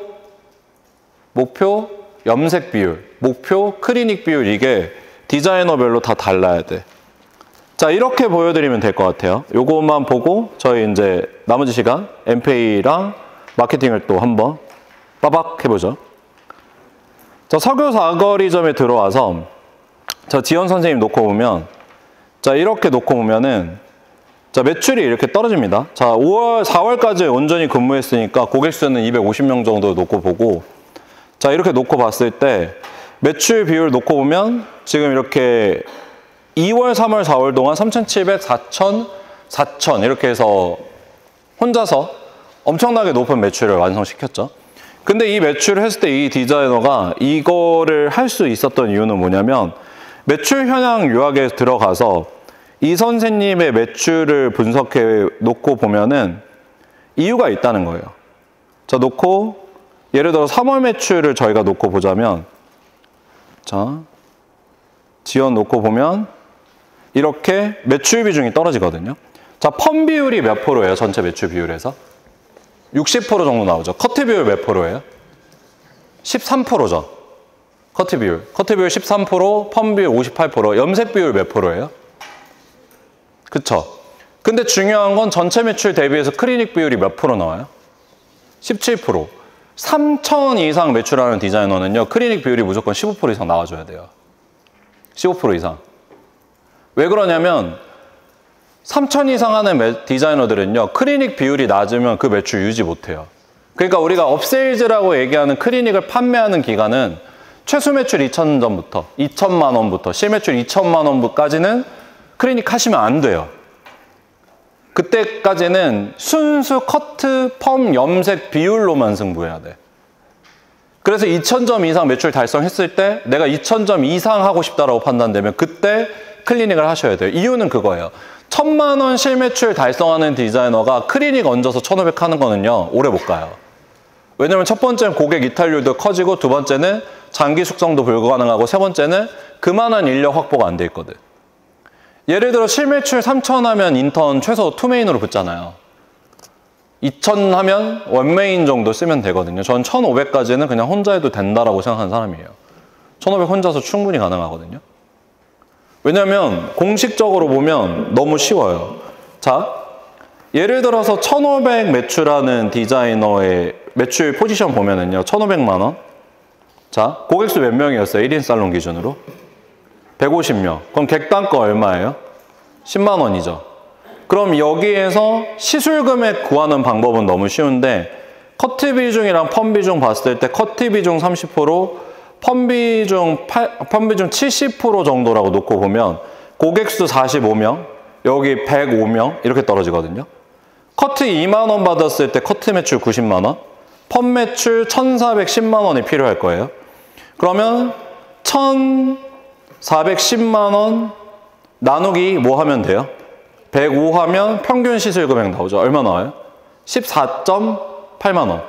Speaker 1: 목표 염색 비율, 목표 클리닉 비율, 이게 디자이너별로 다 달라야 돼. 자, 이렇게 보여드리면 될 것 같아요. 요것만 보고 저희 이제 나머지 시간 엠페이랑 마케팅을 또 한번 빠박 해보죠. 자, 서교 사거리점에 들어와서 자, 지원 선생님 놓고 보면, 자, 이렇게 놓고 보면은 자, 매출이 이렇게 떨어집니다. 자, 오월, 사월까지 온전히 근무했으니까 고객 수는 이백오십 명 정도 놓고 보고, 자, 이렇게 놓고 봤을 때 매출 비율 놓고 보면 지금 이렇게 이월, 삼월, 사월 동안 삼천칠백, 사천, 사천 이렇게 해서 혼자서 엄청나게 높은 매출을 완성시켰죠. 근데 이 매출을 했을 때 이 디자이너가 이거를 할 수 있었던 이유는 뭐냐면 매출 현황 요약에 들어가서 이 선생님의 매출을 분석해 놓고 보면은 이유가 있다는 거예요. 자, 놓고 예를 들어 삼월 매출을 저희가 놓고 보자면 자, 지원 놓고 보면 이렇게 매출 비중이 떨어지거든요. 자, 펌 비율이 몇 프로예요? 전체 매출 비율에서? 육십 퍼센트 정도 나오죠. 커트 비율 몇 프로예요? 십삼 퍼센트죠. 커트 비율. 커트 비율 십삼 퍼센트, 펌 비율 오십팔 퍼센트, 염색 비율 몇 프로예요? 그쵸? 근데 중요한 건 전체 매출 대비해서 클리닉 비율이 몇 프로 나와요? 십칠 퍼센트. 삼천 이상 매출하는 디자이너는요, 클리닉 비율이 무조건 십오 퍼센트 이상 나와줘야 돼요. 십오 퍼센트 이상. 왜 그러냐면 삼천 이상 하는 디자이너들은요, 클리닉 비율이 낮으면 그 매출 유지 못해요. 그러니까 우리가 업세일즈라고 얘기하는 클리닉을 판매하는 기간은 최소 매출 이천 점부터 이천만 원부터 실매출 이천만 원까지는 클리닉 하시면 안 돼요. 그때까지는 순수 커트, 펌, 염색 비율로만 승부해야 돼. 그래서 이천 점 이상 매출 달성했을 때 내가 이천 점 이상 하고 싶다라고 판단되면 그때 클리닉을 하셔야 돼요. 이유는 그거예요. 천만 원 실매출 달성하는 디자이너가 클리닉 얹어서 천오백 하는 거는요, 오래 못 가요. 왜냐면 첫 번째는 고객 이탈률도 커지고 두 번째는 장기 숙성도 불가능하고 세 번째는 그만한 인력 확보가 안 돼 있거든. 예를 들어 실매출 삼천 하면 인턴 최소 이 메인으로 붙잖아요. 이천 하면 일 메인 정도 쓰면 되거든요. 전 천오백까지는 그냥 혼자 해도 된다라고 생각하는 사람이에요. 천오백 혼자서 충분히 가능하거든요. 왜냐면 공식적으로 보면 너무 쉬워요. 자, 예를 들어서 천오백 매출하는 디자이너의 매출 포지션 보면은요, 천오백만 원. 자, 고객수 몇 명이었어요? 일 인 살롱 기준으로? 백오십 명. 그럼 객단가 얼마예요? 십만 원이죠. 그럼 여기에서 시술 금액 구하는 방법은 너무 쉬운데 커트 비중이랑 펌 비중 봤을 때 커트 비중 삼십 퍼센트, 펌 비중, 펌 비중 칠십 퍼센트 정도라고 놓고 보면 고객수 사십오 명, 여기 백오 명 이렇게 떨어지거든요. 커트 이만 원 받았을 때 커트 매출 구십만 원, 펌 매출 천사백십만 원이 필요할 거예요. 그러면 천사백십만 원 나누기 뭐 하면 돼요? 백오 하면 평균 시술 금액 나오죠. 얼마 나와요? 십사 점 팔만 원.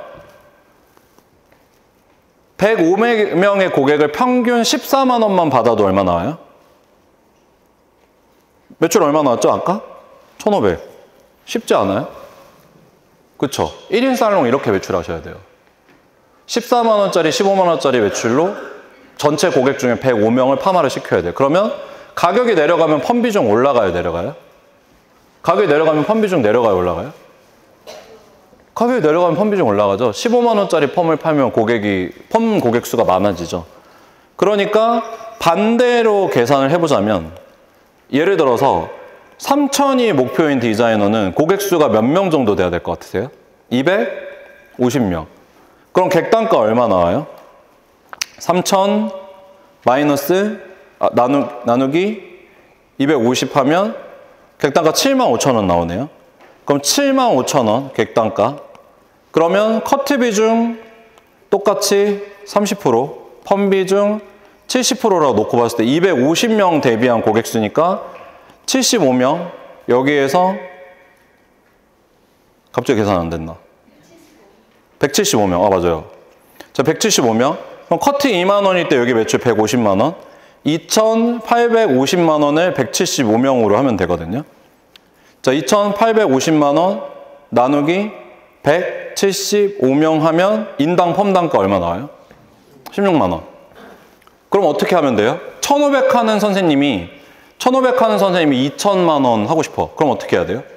Speaker 1: 백오 명의 고객을 평균 십사만 원만 받아도 얼마 나와요? 매출 얼마 나왔죠, 아까? 천오백. 쉽지 않아요? 그쵸? 일 인 살롱 이렇게 매출하셔야 돼요. 십사만 원짜리, 십오만 원짜리 매출로 전체 고객 중에 백오 명을 파마를 시켜야 돼요. 그러면 가격이 내려가면 펌 비중 올라가요, 내려가요? 가격이 내려가면 펌 비중 내려가요, 올라가요? 가격이 내려가면 펌 비중 올라가죠. 십오만 원짜리 펌을 팔면 고객이, 펌 고객 수가 많아지죠. 그러니까 반대로 계산을 해보자면 예를 들어서 삼천이 목표인 디자이너는 고객 수가 몇 명 정도 돼야 될 것 같으세요? 이백오십 명. 그럼 객단가 얼마 나와요? 삼천 마이너스 아, 나누, 나누기 이백오십 하면 객단가 칠만 오천 원 나오네요. 그럼 칠만 오천 원 객단가. 그러면 커트 비중 똑같이 삼십 퍼센트, 펌 비중 칠십 퍼센트라고 놓고 봤을 때 이백오십 명 대비한 고객 수니까 칠십오 명. 여기에서 갑자기 계산 안 됐나? 백칠십오 명. 아, 맞아요. 자, 백칠십오 명. 그럼 커트 이만 원일 때 여기 매출 백오십만 원. 이천팔백오십만 원을 백칠십오 명으로 하면 되거든요. 자, 이천팔백오십만 원 나누기 백칠십오 명 하면 인당 펌 단가 얼마 나와요? 십육만 원. 그럼 어떻게 하면 돼요? 천오백 하는 선생님이 천오백 하는 선생님이 이천만 원 하고 싶어. 그럼 어떻게 해야 돼요?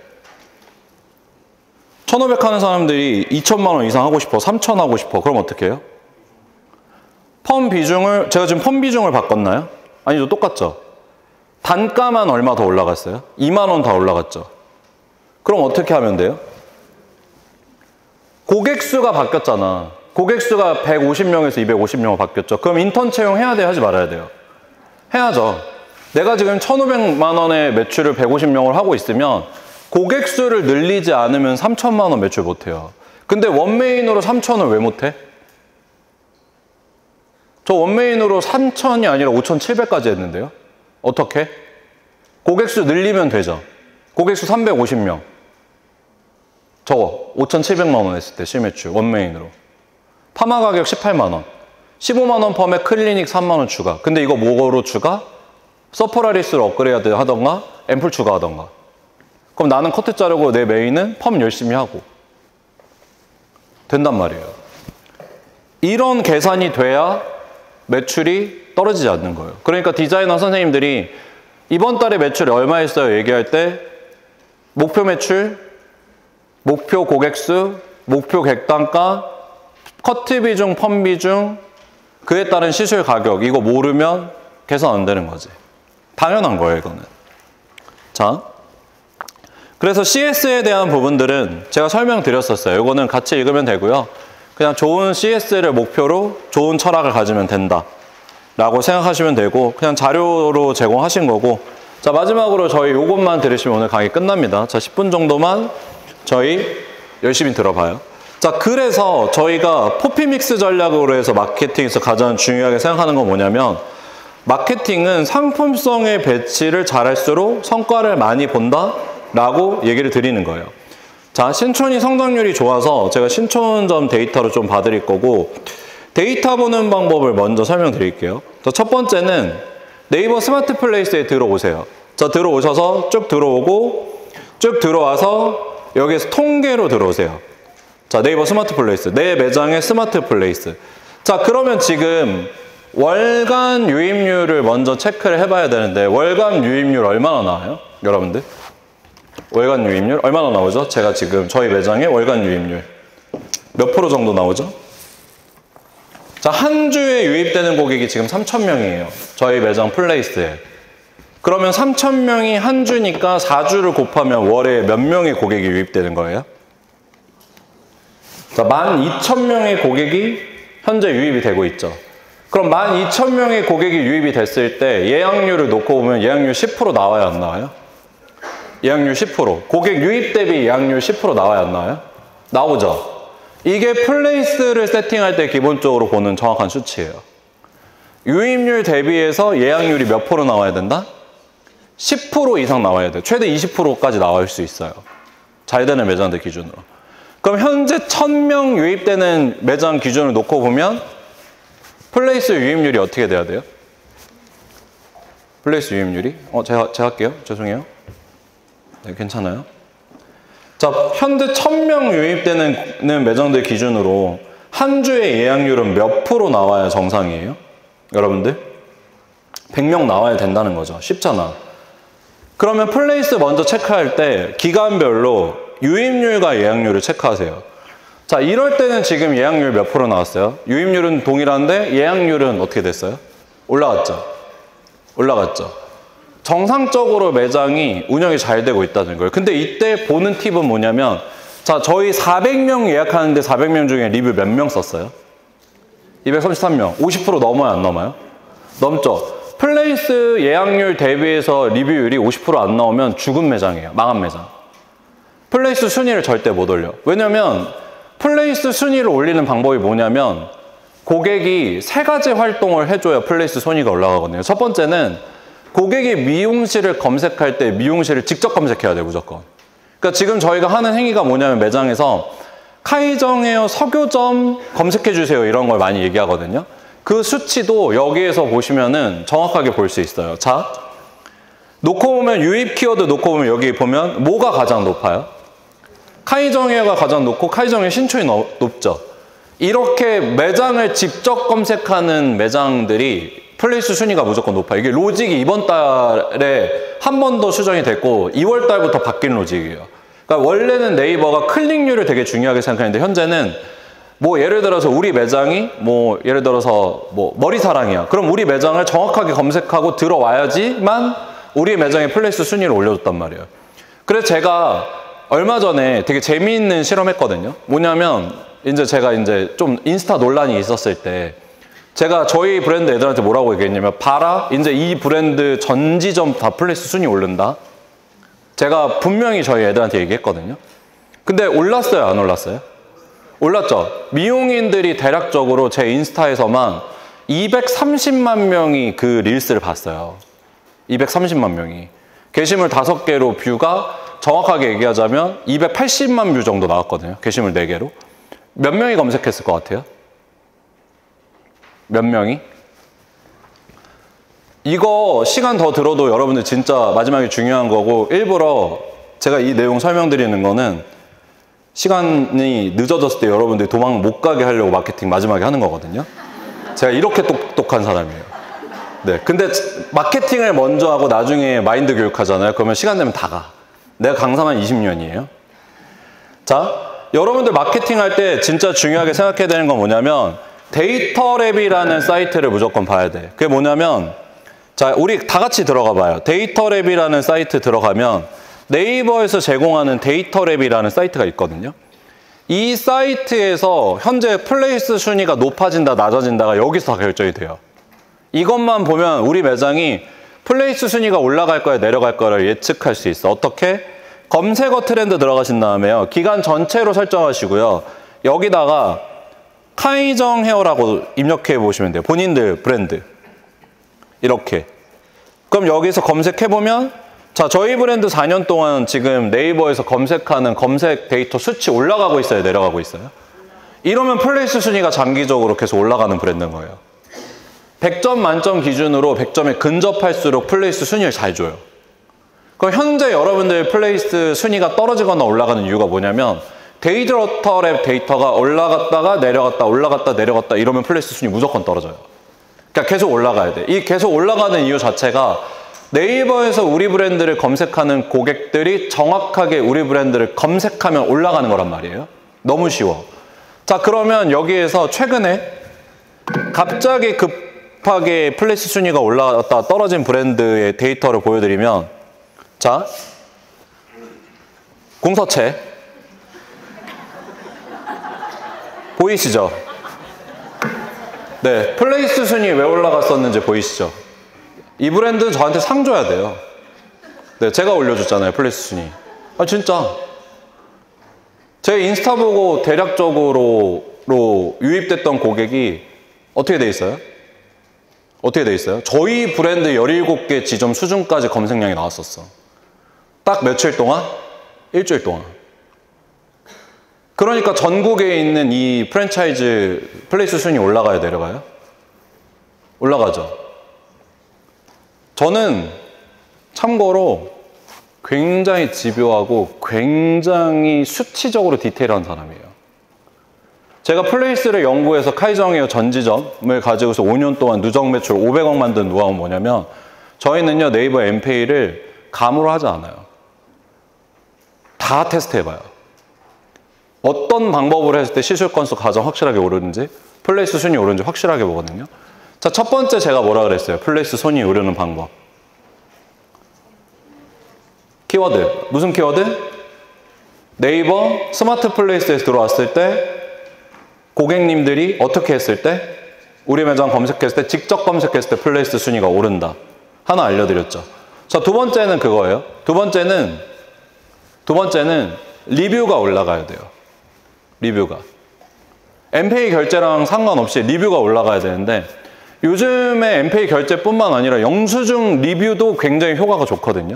Speaker 1: 천오백 하는 사람들이 이천만 원 이상 하고 싶어. 삼천 하고 싶어. 그럼 어떻게 해요? 펌 비중을, 제가 지금 펌 비중을 바꿨나요? 아니죠, 똑같죠. 단가만 얼마 더 올라갔어요? 이만 원 더 올라갔죠. 그럼 어떻게 하면 돼요? 고객 수가 바뀌었잖아. 고객 수가 백오십 명에서 이백오십 명으로 바뀌었죠. 그럼 인턴 채용해야 돼요? 하지 말아야 돼요? 해야죠. 내가 지금 천오백만 원의 매출을 백오십 명을 하고 있으면 고객 수를 늘리지 않으면 삼천만 원 매출 못해요. 근데 원메인으로 삼천을 왜 못해? 저 원메인으로 삼천이 아니라 오천칠백까지 했는데요. 어떻게? 고객수 늘리면 되죠. 고객수 삼백오십 명. 저거 오천칠백만 원 했을 때 실매출 원메인으로. 파마 가격 십팔만 원. 십오만 원 펌에 클리닉 삼만 원 추가. 근데 이거 뭐로 추가? 서포라리스를 업그레이드 하던가 앰플 추가하던가. 그럼 나는 커트 자르고 내 메인은 펌 열심히 하고 된단 말이에요. 이런 계산이 돼야 매출이 떨어지지 않는 거예요. 그러니까 디자이너 선생님들이 이번 달에 매출이 얼마 했어요 얘기할 때 목표 매출, 목표 고객수, 목표 객단가, 커트 비중, 펌 비중, 그에 따른 시술 가격 이거 모르면 계산 안 되는 거지. 당연한 거예요 이거는. 자, 그래서 씨에스에 대한 부분들은 제가 설명드렸었어요. 이거는 같이 읽으면 되고요. 그냥 좋은 씨에스를 목표로 좋은 철학을 가지면 된다 라고 생각하시면 되고 그냥 자료로 제공하신 거고. 자, 마지막으로 저희 요것만 들으시면 오늘 강의 끝납니다. 자, 십 분 정도만 저희 열심히 들어봐요. 자, 그래서 저희가 포피믹스 전략으로 해서 마케팅에서 가장 중요하게 생각하는 건 뭐냐면 마케팅은 상품성의 배치를 잘할수록 성과를 많이 본다 라고 얘기를 드리는 거예요. 자, 신촌이 성장률이 좋아서 제가 신촌점 데이터로 좀 봐드릴 거고 데이터 보는 방법을 먼저 설명드릴게요. 자, 첫 번째는 네이버 스마트 플레이스에 들어오세요. 자, 들어오셔서 쭉 들어오고 쭉 들어와서 여기에서 통계로 들어오세요. 자, 네이버 스마트 플레이스, 내 매장의 스마트 플레이스. 자, 그러면 지금 월간 유입률을 먼저 체크를 해봐야 되는데 월간 유입률 얼마나 나와요? 여러분들? 월간 유입률 얼마나 나오죠? 제가 지금 저희 매장의 월간 유입률 몇 프로 정도 나오죠? 자, 한 주에 유입되는 고객이 지금 삼천 명이에요. 저희 매장 플레이스에. 그러면 삼천 명이 한 주니까 사 주를 곱하면 월에 몇 명의 고객이 유입되는 거예요? 자, 만 이천 명의 고객이 현재 유입이 되고 있죠. 그럼 만 이천 명의 고객이 유입이 됐을 때 예약률을 놓고 보면 예약률 십 퍼센트 나와요, 안 나와요? 예약률 십 퍼센트. 고객 유입 대비 예약률 십 퍼센트 나와요, 안 나와요? 나오죠. 이게 플레이스를 세팅할 때 기본적으로 보는 정확한 수치예요. 유입률 대비해서 예약률이 몇 프로 나와야 된다? 십 퍼센트 이상 나와야 돼요. 최대 이십 퍼센트까지 나올 수 있어요. 잘 되는 매장들 기준으로. 그럼 현재 천 명 유입되는 매장 기준을 놓고 보면 플레이스 유입률이 어떻게 돼야 돼요? 플레이스 유입률이? 어, 제가, 제가 할게요. 죄송해요. 네, 괜찮아요. 자, 현재 천 명 유입되는 매장들 기준으로 한 주의 예약률은 몇 프로 나와야 정상이에요? 여러분들? 백 명 나와야 된다는 거죠. 쉽잖아. 그러면 플레이스 먼저 체크할 때 기간별로 유입률과 예약률을 체크하세요. 자, 이럴 때는 지금 예약률 몇 프로 나왔어요? 유입률은 동일한데 예약률은 어떻게 됐어요? 올라갔죠? 올라갔죠? 정상적으로 매장이 운영이 잘 되고 있다는 거예요. 근데 이때 보는 팁은 뭐냐면 자, 저희 사백 명 예약하는데 사백 명 중에 리뷰 몇 명 썼어요? 이백삼십삼 명. 오십 퍼센트 넘어요, 안 넘어요? 넘죠? 플레이스 예약률 대비해서 리뷰율이 오십 퍼센트 안 나오면 죽은 매장이에요. 망한 매장. 플레이스 순위를 절대 못 올려. 왜냐면 플레이스 순위를 올리는 방법이 뭐냐면 고객이 세 가지 활동을 해줘야 플레이스 순위가 올라가거든요. 첫 번째는 고객이 미용실을 검색할 때 미용실을 직접 검색해야 돼요, 무조건. 그러니까 지금 저희가 하는 행위가 뭐냐면 매장에서 카이정 헤어 석유점 검색해주세요 이런 걸 많이 얘기하거든요. 그 수치도 여기에서 보시면은 정확하게 볼 수 있어요. 자, 놓고 보면 유입 키워드 놓고 보면 여기 보면 뭐가 가장 높아요? 카이정 헤어가 가장 높고 카이정 헤어 신촌이 높죠. 이렇게 매장을 직접 검색하는 매장들이 플레이스 순위가 무조건 높아요. 이게 로직이 이번 달에 한 번 더 수정이 됐고 이월 달부터 바뀐 로직이에요. 그러니까 원래는 네이버가 클릭률을 되게 중요하게 생각했는데 현재는 뭐 예를 들어서 우리 매장이 뭐 예를 들어서 뭐 머리사랑이야. 그럼 우리 매장을 정확하게 검색하고 들어와야지만 우리 매장의 플레이스 순위를 올려줬단 말이에요. 그래서 제가 얼마 전에 되게 재미있는 실험했거든요. 뭐냐면 이제 제가 이제 좀 인스타 논란이 있었을 때 제가 저희 브랜드 애들한테 뭐라고 얘기했냐면 봐라, 이제 이 브랜드 전 지점 다 플레이스 순위 오른다. 제가 분명히 저희 애들한테 얘기했거든요. 근데 올랐어요, 안 올랐어요? 올랐죠. 미용인들이 대략적으로 제 인스타에서만 이백삼십만 명이 그 릴스를 봤어요. 이백삼십만 명이. 게시물 다섯 개로 뷰가 정확하게 얘기하자면 이백팔십만 뷰 정도 나왔거든요. 게시물 네 개로. 몇 명이 검색했을 것 같아요? 몇 명이? 이거 시간 더 들어도 여러분들 진짜 마지막에 중요한 거고, 일부러 제가 이 내용 설명드리는 거는 시간이 늦어졌을 때 여러분들이 도망 못 가게 하려고 마케팅 마지막에 하는 거거든요. 제가 이렇게 똑똑한 사람이에요. 네, 근데 마케팅을 먼저 하고 나중에 마인드 교육하잖아요. 그러면 시간 되면 다 가. 내가 강사만 이십 년이에요. 자, 여러분들 마케팅 할 때 진짜 중요하게 생각해야 되는 건 뭐냐면 데이터랩이라는 사이트를 무조건 봐야 돼. 그게 뭐냐면, 자, 우리 다 같이 들어가 봐요. 데이터랩이라는 사이트 들어가면 네이버에서 제공하는 데이터랩이라는 사이트가 있거든요. 이 사이트에서 현재 플레이스 순위가 높아진다, 낮아진다가 여기서 다 결정이 돼요. 이것만 보면 우리 매장이 플레이스 순위가 올라갈 거야, 내려갈 거를 예측할 수 있어. 어떻게? 검색어 트렌드 들어가신 다음에요. 기간 전체로 설정하시고요. 여기다가 카이정 헤어라고 입력해 보시면 돼요. 본인들 브랜드. 이렇게. 그럼 여기서 검색해보면, 자, 저희 브랜드 사 년 동안 지금 네이버에서 검색하는 검색 데이터 수치 올라가고 있어요, 내려가고 있어요? 이러면 플레이스 순위가 장기적으로 계속 올라가는 브랜드인 거예요. 백 점 만점 기준으로 백 점에 근접할수록 플레이스 순위를 잘 줘요. 그럼 현재 여러분들 플레이스 순위가 떨어지거나 올라가는 이유가 뭐냐면 데이터랩 데이터가 올라갔다가 내려갔다 올라갔다 내려갔다 이러면 플레이스 순위 무조건 떨어져요. 그러니까 계속 올라가야 돼. 이 계속 올라가는 이유 자체가 네이버에서 우리 브랜드를 검색하는 고객들이 정확하게 우리 브랜드를 검색하면 올라가는 거란 말이에요. 너무 쉬워. 자, 그러면 여기에서 최근에 갑자기 급하게 플레이스 순위가 올라갔다 떨어진 브랜드의 데이터를 보여드리면, 자, 공서체 보이시죠? 네, 플레이스 순위 왜 올라갔었는지 보이시죠? 이 브랜드는 저한테 상 줘야 돼요. 네, 제가 올려줬잖아요, 플레이스 순위. 아, 진짜. 제 인스타 보고 대략적으로 유입됐던 고객이 어떻게 돼 있어요? 어떻게 돼 있어요? 저희 브랜드 열일곱 개 지점 수준까지 검색량이 나왔었어. 딱 며칠 동안? 일주일 동안. 그러니까 전국에 있는 이 프랜차이즈 플레이스 순위 올라가요, 내려가요? 올라가죠. 저는 참고로 굉장히 집요하고 굉장히 수치적으로 디테일한 사람이에요. 제가 플레이스를 연구해서 카이정웨어 전지점을 가지고서 오 년 동안 누적 매출 오백억 만든 노하우는 뭐냐면, 저희는요 네이버 엠페이를 감으로 하지 않아요. 다 테스트해봐요. 어떤 방법으로 했을 때 시술 건수 가장 확실하게 오르는지, 플레이스 순위 오르는지 확실하게 보거든요. 자, 첫 번째 제가 뭐라 그랬어요? 플레이스 순위 오르는 방법. 키워드. 무슨 키워드? 네이버 스마트 플레이스에서 들어왔을 때 고객님들이 어떻게 했을 때, 우리 매장 검색했을 때, 직접 검색했을 때 플레이스 순위가 오른다. 하나 알려드렸죠. 자, 두 번째는 그거예요. 두 번째는 두 번째는 리뷰가 올라가야 돼요. 리뷰가. 엠페이 결제랑 상관없이 리뷰가 올라가야 되는데, 요즘에 엠페이 결제뿐만 아니라 영수증 리뷰도 굉장히 효과가 좋거든요.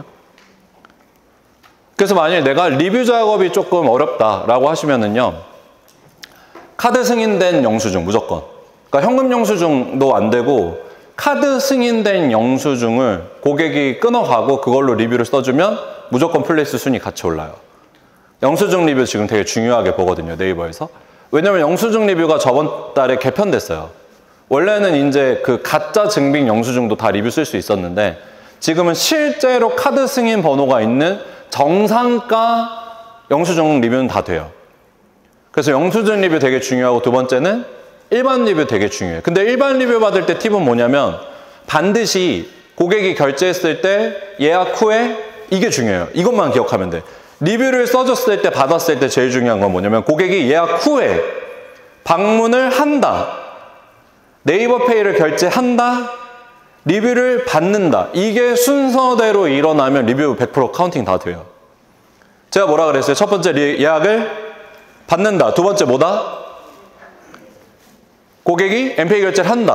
Speaker 1: 그래서 만약에 내가 리뷰 작업이 조금 어렵다라고 하시면은요, 카드 승인된 영수증 무조건. 그러니까 현금 영수증도 안 되고 카드 승인된 영수증을 고객이 끊어가고 그걸로 리뷰를 써주면 무조건 플레이스 순위 같이 올라요. 영수증 리뷰 지금 되게 중요하게 보거든요, 네이버에서. 왜냐면 영수증 리뷰가 저번 달에 개편됐어요. 원래는 이제 그 가짜 증빙 영수증도 다 리뷰 쓸 수 있었는데, 지금은 실제로 카드 승인 번호가 있는 정상가 영수증 리뷰는 다 돼요. 그래서 영수증 리뷰 되게 중요하고, 두 번째는 일반 리뷰 되게 중요해요. 근데 일반 리뷰 받을 때 팁은 뭐냐면, 반드시 고객이 결제했을 때 예약 후에, 이게 중요해요. 이것만 기억하면 돼. 리뷰를 써줬을 때, 받았을 때 제일 중요한 건 뭐냐면, 고객이 예약 후에 방문을 한다, 네이버 페이를 결제한다, 리뷰를 받는다. 이게 순서대로 일어나면 리뷰 백 퍼센트 카운팅 다 돼요. 제가 뭐라 그랬어요? 첫 번째 예약을 받는다. 두 번째 뭐다? 고객이 엠페이 결제를 한다.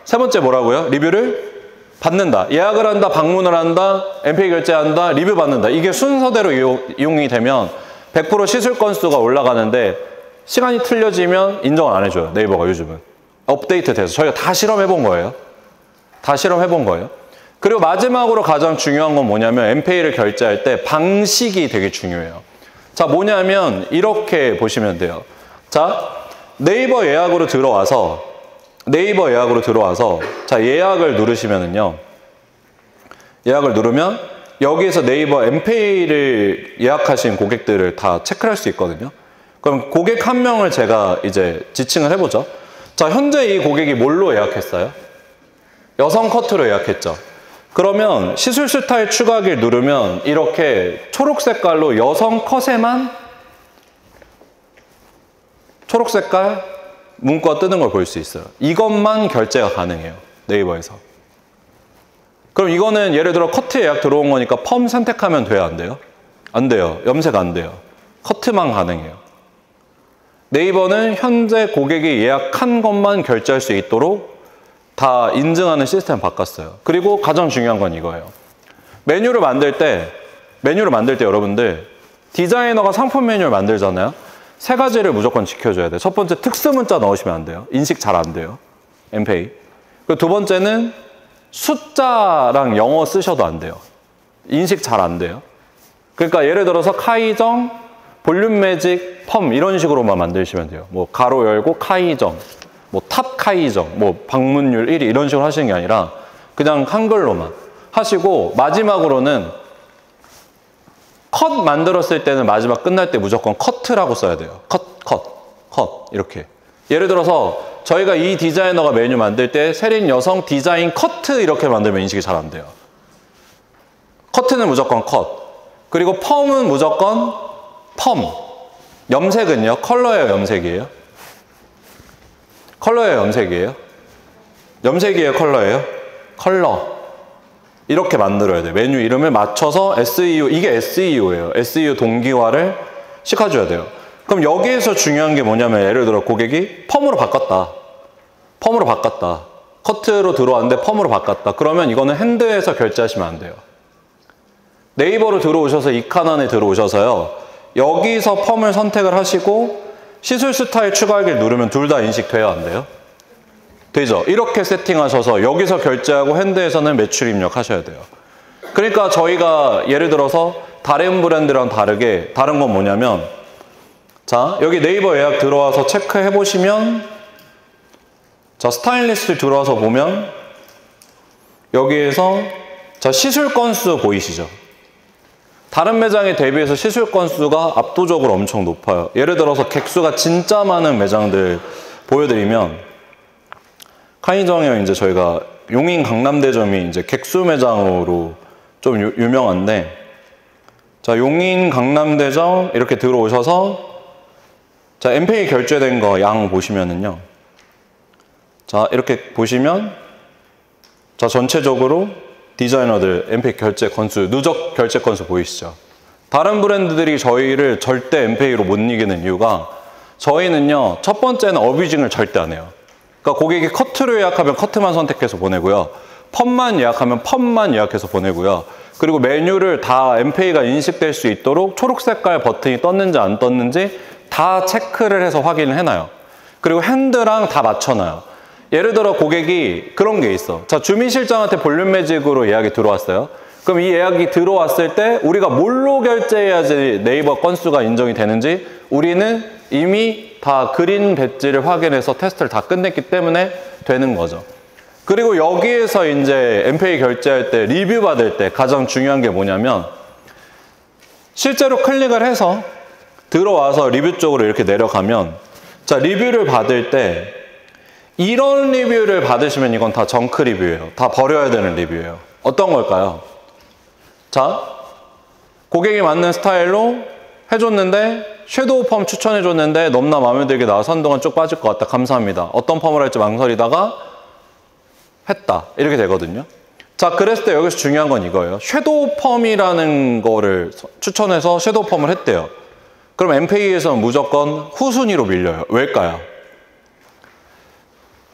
Speaker 1: 세 번째 뭐라고요? 리뷰를 받는다. 예약을 한다, 방문을 한다, 엠페이 결제한다, 리뷰 받는다. 이게 순서대로 이용, 이용이 되면 백 퍼센트 시술 건수가 올라가는데 시간이 틀려지면 인정을 안 해줘요. 네이버가 요즘은. 업데이트 돼서. 저희가 다 실험해 본 거예요. 다 실험해 본 거예요. 그리고 마지막으로 가장 중요한 건 뭐냐면 엠페이를 결제할 때 방식이 되게 중요해요. 자, 뭐냐면 이렇게 보시면 돼요. 자, 네이버 예약으로 들어와서 네이버 예약으로 들어와서 자, 예약을 누르시면은요. 예약을 누르면 여기에서 네이버 엠페이를 예약하신 고객들을 다 체크를 할 수 있거든요. 그럼 고객 한 명을 제가 이제 지칭을 해보죠. 자, 현재 이 고객이 뭘로 예약했어요? 여성 커트로 예약했죠. 그러면 시술 스타일 추가하기를 누르면 이렇게 초록 색깔로 여성 컷에만 초록 색깔 문구가 뜨는 걸 볼 수 있어요. 이것만 결제가 가능해요. 네이버에서. 그럼 이거는 예를 들어 커트 예약 들어온 거니까 펌 선택하면 돼요? 안 돼요? 안 돼요. 염색 안 돼요. 커트만 가능해요. 네이버는 현재 고객이 예약한 것만 결제할 수 있도록 다 인증하는 시스템을 바꿨어요. 그리고 가장 중요한 건 이거예요. 메뉴를 만들 때 메뉴를 만들 때 여러분들 디자이너가 상품 메뉴를 만들잖아요. 세 가지를 무조건 지켜줘야 돼요. 첫 번째, 특수 문자 넣으시면 안 돼요. 인식 잘 안 돼요. 엠페이. 그리고 두 번째는 숫자랑 영어 쓰셔도 안 돼요. 인식 잘 안 돼요. 그러니까 예를 들어서 카이정, 볼륨 매직, 펌 이런 식으로만 만드시면 돼요. 뭐 가로 열고 카이정, 뭐 탑 카이정, 뭐 방문율 일 위 이런 식으로 하시는 게 아니라 그냥 한글로만 하시고 마지막으로는 컷 만들었을 때는 마지막 끝날 때 무조건 커트라고 써야 돼요. 컷, 컷, 컷 이렇게. 예를 들어서 저희가 이 디자이너가 메뉴 만들 때 세린 여성 디자인 커트 이렇게 만들면 인식이 잘 안 돼요. 커트는 무조건 컷. 그리고 펌은 무조건 펌. 염색은요? 컬러예요, 염색이에요? 컬러예요, 염색이에요? 염색이에요, 컬러예요? 컬러. 이렇게 만들어야 돼요. 메뉴 이름을 맞춰서 에스이오, 이게 에스이오예요. 에스이오 동기화를 시켜줘야 돼요. 그럼 여기에서 중요한 게 뭐냐면 예를 들어 고객이 펌으로 바꿨다. 펌으로 바꿨다. 커트로 들어왔는데 펌으로 바꿨다. 그러면 이거는 핸드에서 결제하시면 안 돼요. 네이버로 들어오셔서 이카난에 들어오셔서요. 여기서 펌을 선택을 하시고 시술 스타일 추가하기를 누르면 둘 다 인식돼요? 안 돼요? 되죠? 이렇게 세팅하셔서 여기서 결제하고 핸드에서는 매출 입력하셔야 돼요. 그러니까 저희가 예를 들어서 다른 브랜드랑 다르게 다른 건 뭐냐면 자, 여기 네이버 예약 들어와서 체크해 보시면 자, 스타일리스트 들어와서 보면 여기에서 자, 시술 건수 보이시죠? 다른 매장에 대비해서 시술 건수가 압도적으로 엄청 높아요. 예를 들어서 객수가 진짜 많은 매장들 보여드리면 카이정에 이제 저희가 용인 강남대점이 이제 객수 매장으로 좀 유, 유명한데 자, 용인 강남대점 이렇게 들어오셔서 자, 엠페이 결제된 거 양 보시면은요. 자, 이렇게 보시면 자, 전체적으로 디자이너들 엠페이 결제 건수, 누적 결제 건수 보이시죠? 다른 브랜드들이 저희를 절대 엠페이로 못 이기는 이유가 저희는요, 첫 번째는 어뷰징을 절대 안 해요. 그러니까 고객이 커트로 예약하면 커트만 선택해서 보내고요. 펌만 예약하면 펌만 예약해서 보내고요. 그리고 메뉴를 다 엠페이가 인식될 수 있도록 초록 색깔 버튼이 떴는지 안 떴는지 다 체크를 해서 확인을 해놔요. 그리고 핸드랑 다 맞춰놔요. 예를 들어 고객이 그런 게 있어. 자, 주민실장한테 볼륨 매직으로 예약이 들어왔어요. 그럼 이 예약이 들어왔을 때 우리가 뭘로 결제해야지 네이버 건수가 인정이 되는지 우리는 이미 다 그린 배지를 확인해서 테스트를 다 끝냈기 때문에 되는 거죠. 그리고 여기에서 이제 엠페이 결제할 때 리뷰 받을 때 가장 중요한 게 뭐냐면 실제로 클릭을 해서 들어와서 리뷰 쪽으로 이렇게 내려가면 자, 리뷰를 받을 때 이런 리뷰를 받으시면 이건 다 정크 리뷰예요. 다 버려야 되는 리뷰예요. 어떤 걸까요? 자, 고객이 맞는 스타일로 해줬는데 섀도우 펌 추천해줬는데 너무나 마음에 들게 나와서 한동안 쭉 빠질 것 같다. 감사합니다. 어떤 펌을 할지 망설이다가 했다. 이렇게 되거든요. 자, 그랬을 때 여기서 중요한 건 이거예요. 섀도우 펌이라는 거를 추천해서 섀도우 펌을 했대요. 그럼 엠페이에서는 무조건 후순위로 밀려요. 왜일까요?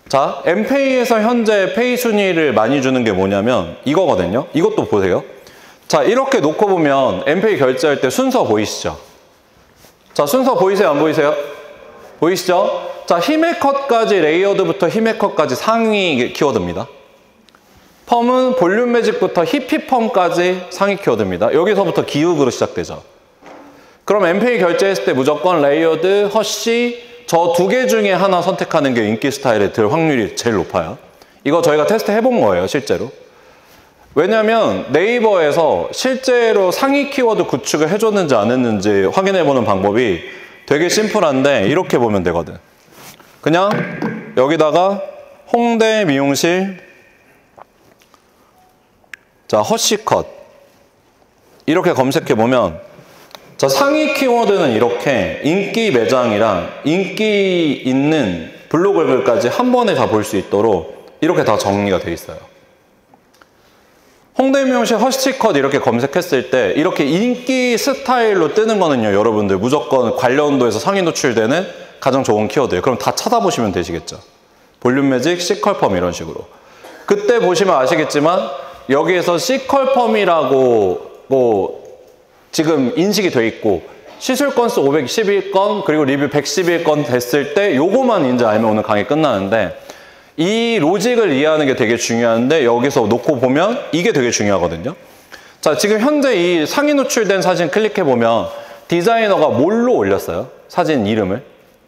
Speaker 1: 자, 엠페이에서 현재 페이 순위를 많이 주는 게 뭐냐면 이거거든요. 이것도 보세요. 자, 이렇게 놓고 보면 엠페이 결제할 때 순서 보이시죠? 자, 순서 보이세요? 안 보이세요? 보이시죠? 자, 힘의 컷까지 레이어드부터 힘의 컷까지 상위 키워드입니다. 펌은 볼륨 매직부터 히피 펌까지 상위 키워드입니다. 여기서부터 기욱으로 시작되죠. 그럼 엠페이 결제했을 때 무조건 레이어드, 허쉬 저 두 개 중에 하나 선택하는 게 인기 스타일에 들 확률이 제일 높아요. 이거 저희가 테스트 해본 거예요, 실제로. 왜냐면 네이버에서 실제로 상위 키워드 구축을 해줬는지 안 했는지 확인해보는 방법이 되게 심플한데 이렇게 보면 되거든. 그냥 여기다가 홍대 미용실, 자, 허쉬컷 이렇게 검색해보면 자, 상위 키워드는 이렇게 인기 매장이랑 인기 있는 블로그 글까지 한 번에 다 볼 수 있도록 이렇게 다 정리가 돼 있어요. 홍대 미용실 허쉬컷 이렇게 검색했을 때 이렇게 인기 스타일로 뜨는 거는요, 여러분들 무조건 관련도에서 상위 노출되는 가장 좋은 키워드예요. 그럼 다 찾아보시면 되시겠죠. 볼륨 매직, C컬펌 이런 식으로. 그때 보시면 아시겠지만 여기에서 C컬펌이라고 뭐 지금 인식이 돼 있고 시술 건수 오백십일 건 그리고 리뷰 백십일 건 됐을 때 요거만 이제 알면 오늘 강의 끝나는데 이 로직을 이해하는 게 되게 중요한데 여기서 놓고 보면 이게 되게 중요하거든요. 자, 지금 현재 이 상위 노출된 사진 클릭해 보면 디자이너가 뭘로 올렸어요? 사진 이름을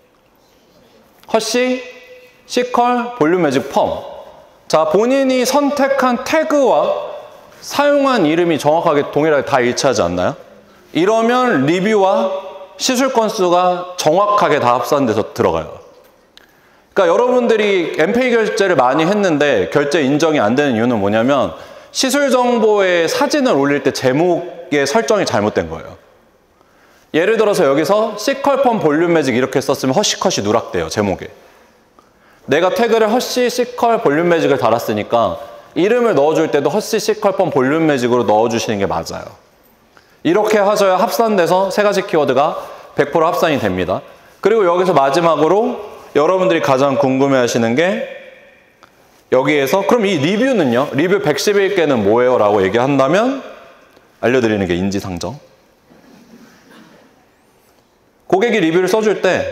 Speaker 1: 허쉬, C컬, 볼륨 매직, 펌. 자, 본인이 선택한 태그와 사용한 이름이 정확하게 동일하게 다 일치하지 않나요? 이러면 리뷰와 시술 건수가 정확하게 다 합산돼서 들어가요. 그러니까 여러분들이 엠페이 결제를 많이 했는데 결제 인정이 안 되는 이유는 뭐냐면 시술 정보에 사진을 올릴 때 제목의 설정이 잘못된 거예요. 예를 들어서 여기서 C컬펌 볼륨 매직 이렇게 썼으면 허쉬컷이 누락돼요, 제목에. 내가 태그를 허쉬, C컬, 볼륨 매직을 달았으니까 이름을 넣어줄 때도 허쉬, C컬펌, 볼륨 매직으로 넣어주시는 게 맞아요. 이렇게 하셔야 합산돼서 세 가지 키워드가 백 퍼센트 합산이 됩니다. 그리고 여기서 마지막으로 여러분들이 가장 궁금해하시는 게 여기에서 그럼 이 리뷰는요? 리뷰 백십일 개는 뭐예요? 라고 얘기한다면 알려드리는 게 인지상정. 고객이 리뷰를 써줄 때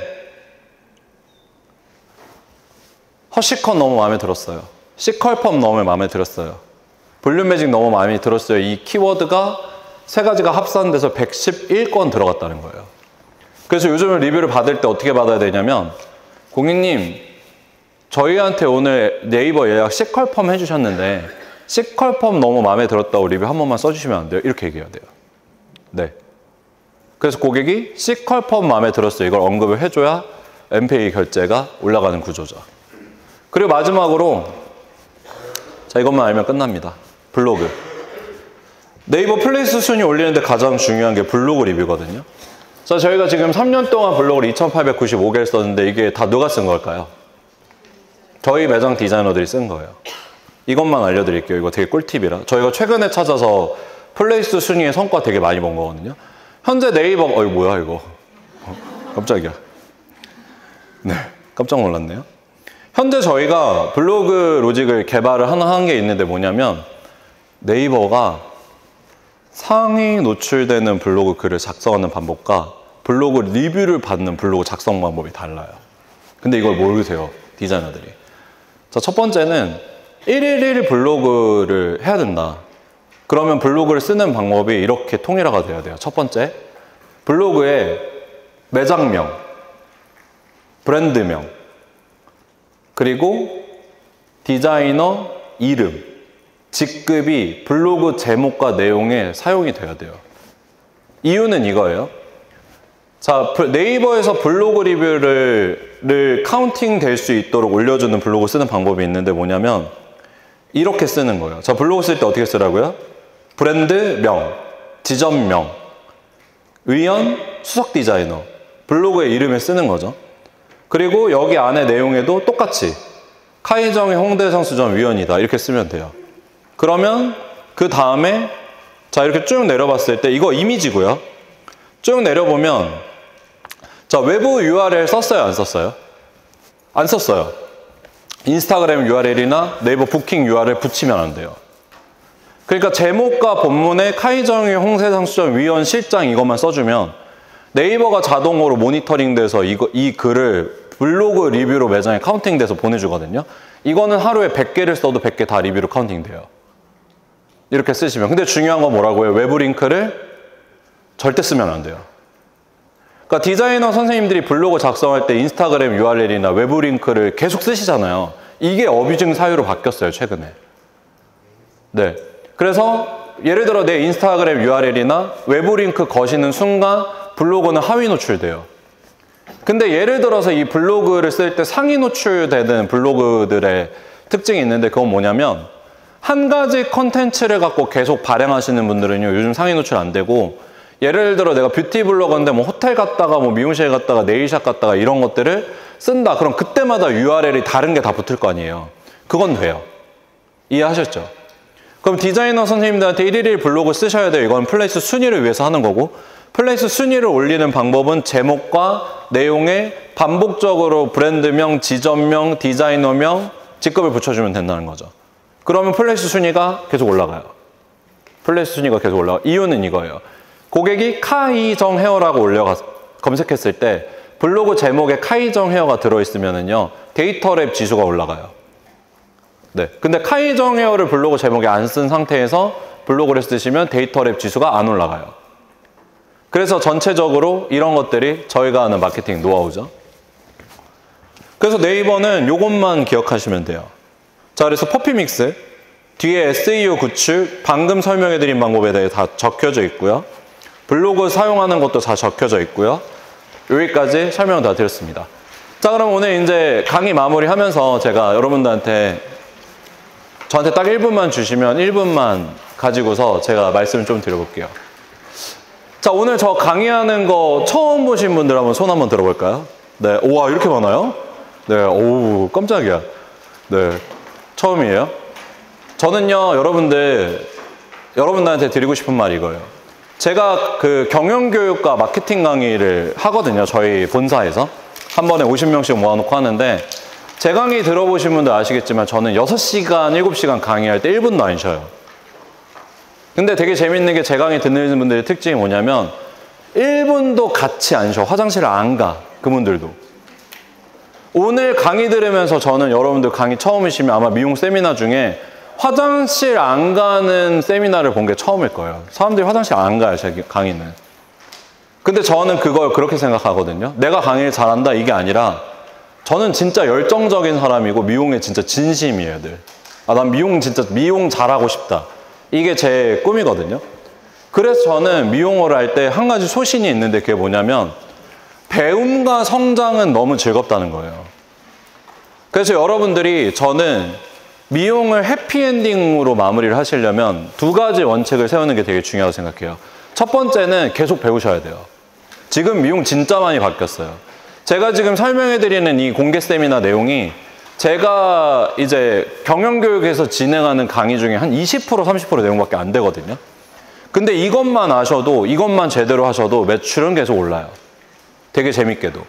Speaker 1: 허쉬컷 너무 마음에 들었어요. C컬펌 너무 마음에 들었어요. 볼륨 매직 너무 마음에 들었어요. 이 키워드가 세 가지가 합산돼서 백십일 건 들어갔다는 거예요. 그래서 요즘은 리뷰를 받을 때 어떻게 받아야 되냐면 고객님, 저희한테 오늘 네이버 예약 C컬펌 해주셨는데 C컬펌 너무 마음에 들었다고 리뷰 한 번만 써주시면 안 돼요? 이렇게 얘기해야 돼요. 네. 그래서 고객이 C컬펌 마음에 들었어요. 이걸 언급을 해줘야 엠페이 결제가 올라가는 구조죠. 그리고 마지막으로 자, 이것만 알면 끝납니다. 블로그. 네이버 플레이스 순위 올리는데 가장 중요한 게 블로그 리뷰거든요. 자, 저희가 지금 삼 년 동안 블로그를 이천팔백구십오 개를 썼는데 이게 다 누가 쓴 걸까요? 저희 매장 디자이너들이 쓴 거예요. 이것만 알려드릴게요. 이거 되게 꿀팁이라. 저희가 최근에 찾아서 플레이스 순위의 성과 되게 많이 본 거거든요. 현재 네이버, 어이 뭐야 이거. 어, 깜짝이야. 네, 깜짝 놀랐네요. 현재 저희가 블로그 로직을 개발을 하나 한 게 있는데 뭐냐면 네이버가 상위 노출되는 블로그 글을 작성하는 방법과 블로그 리뷰를 받는 블로그 작성 방법이 달라요. 근데 이걸 모르세요, 디자이너들이. 자, 첫 번째는 일일일 블로그를 해야 된다. 그러면 블로그를 쓰는 방법이 이렇게 통일화가 돼야 돼요. 첫 번째, 블로그에 매장명, 브랜드명, 그리고 디자이너 이름, 직급이 블로그 제목과 내용에 사용이 돼야 돼요. 이유는 이거예요. 자, 네이버에서 블로그 리뷰를 카운팅 될 수 있도록 올려주는 블로그 쓰는 방법이 있는데 뭐냐면 이렇게 쓰는 거예요. 자, 블로그 쓸 때 어떻게 쓰라고요? 브랜드명, 지점명, 의원, 수석 디자이너, 블로그의 이름에 쓰는 거죠. 그리고 여기 안에 내용에도 똑같이 카이정의 홍대성수점 위원이다 이렇게 쓰면 돼요. 그러면 그 다음에 자, 이렇게 쭉 내려봤을 때 이거 이미지고요. 쭉 내려보면 자, 외부 유알엘 썼어요, 안 썼어요? 안 썼어요. 인스타그램 유알엘이나 네이버 부킹 유알엘 붙이면 안 돼요. 그러니까 제목과 본문에 카이정의 홍세상수전 위원 실장 이것만 써주면 네이버가 자동으로 모니터링돼서 이거, 이 글을 블로그 리뷰로 매장에 카운팅돼서 보내주거든요. 이거는 하루에 백 개를 써도 백 개 다 리뷰로 카운팅돼요. 이렇게 쓰시면. 근데 중요한 건 뭐라고요? 외부 링크를 절대 쓰면 안 돼요. 그러니까 디자이너 선생님들이 블로그 작성할 때 인스타그램 유알엘이나 외부 링크를 계속 쓰시잖아요. 이게 어뷰징 사유로 바뀌었어요, 최근에. 네. 그래서 예를 들어 내 인스타그램 유알엘이나 외부 링크 거시는 순간 블로그는 하위 노출돼요. 근데 예를 들어서 이 블로그를 쓸 때 상위 노출되는 블로그들의 특징이 있는데 그건 뭐냐면 한 가지 컨텐츠를 갖고 계속 발행하시는 분들은요 요즘 상위 노출 안 되고 예를 들어 내가 뷰티 블로거인데 뭐 호텔 갔다가 뭐 미용실 갔다가 네일샵 갔다가 이런 것들을 쓴다. 그럼 그때마다 유알엘이 다른 게 다 붙을 거 아니에요. 그건 돼요. 이해하셨죠? 그럼 디자이너 선생님들한테 일일이 블로그 쓰셔야 돼요. 이건 플레이스 순위를 위해서 하는 거고 플레이스 순위를 올리는 방법은 제목과 내용에 반복적으로 브랜드명, 지점명, 디자이너명, 직급을 붙여주면 된다는 거죠. 그러면 플레이스 순위가 계속 올라가요. 플레이스 순위가 계속 올라가요. 이유는 이거예요. 고객이 카이정 헤어라고 올려 검색했을 때 블로그 제목에 카이정 헤어가 들어있으면은요 데이터 랩 지수가 올라가요. 네. 근데 카이정 헤어를 블로그 제목에 안 쓴 상태에서 블로그를 쓰시면 데이터 랩 지수가 안 올라가요. 그래서 전체적으로 이런 것들이 저희가 하는 마케팅 노하우죠. 그래서 네이버는 이것만 기억하시면 돼요. 자, 그래서 퍼피믹스 뒤에 에스이오 구축 방금 설명해드린 방법에 대해 다 적혀져 있고요. 블로그 사용하는 것도 다 적혀져 있고요. 여기까지 설명을 다 드렸습니다. 자, 그럼 오늘 이제 강의 마무리하면서 제가 여러분들한테 저한테 딱 일 분만 주시면 일 분만 가지고서 제가 말씀을 좀 드려볼게요. 자, 오늘 저 강의하는 거 처음 보신 분들 한번 손 한번 들어볼까요? 네, 우와, 이렇게 많아요? 네, 오우, 깜짝이야. 네, 처음이에요. 저는요, 여러분들, 여러분들한테 드리고 싶은 말이 이거예요. 제가 그 경영교육과 마케팅 강의를 하거든요, 저희 본사에서. 한 번에 오십 명씩 모아놓고 하는데, 제 강의 들어보신 분들 아시겠지만, 저는 여섯 시간, 일곱 시간 강의할 때 일 분도 안 쉬어요. 근데 되게 재밌는 게 제 강의 듣는 분들의 특징이 뭐냐면 일 분도 같이 안 쉬어. 화장실을 안 가. 그분들도. 오늘 강의 들으면서 저는 여러분들 강의 처음이시면 아마 미용 세미나 중에 화장실 안 가는 세미나를 본 게 처음일 거예요. 사람들이 화장실 안 가요, 제 강의는. 근데 저는 그걸 그렇게 생각하거든요. 내가 강의를 잘한다 이게 아니라 저는 진짜 열정적인 사람이고 미용에 진짜 진심이에요, 늘. 아, 난 미용 진짜 미용 잘하고 싶다. 이게 제 꿈이거든요. 그래서 저는 미용을 할 때 한 가지 소신이 있는데 그게 뭐냐면 배움과 성장은 너무 즐겁다는 거예요. 그래서 여러분들이 저는 미용을 해피엔딩으로 마무리를 하시려면 두 가지 원칙을 세우는 게 되게 중요하다고 생각해요. 첫 번째는 계속 배우셔야 돼요. 지금 미용 진짜 많이 바뀌었어요. 제가 지금 설명해드리는 이 공개 세미나 내용이 제가 이제 경영교육에서 진행하는 강의 중에 한 이십 퍼센트, 삼십 퍼센트 내용밖에 안 되거든요. 근데 이것만 아셔도, 이것만 제대로 하셔도 매출은 계속 올라요. 되게 재밌게도.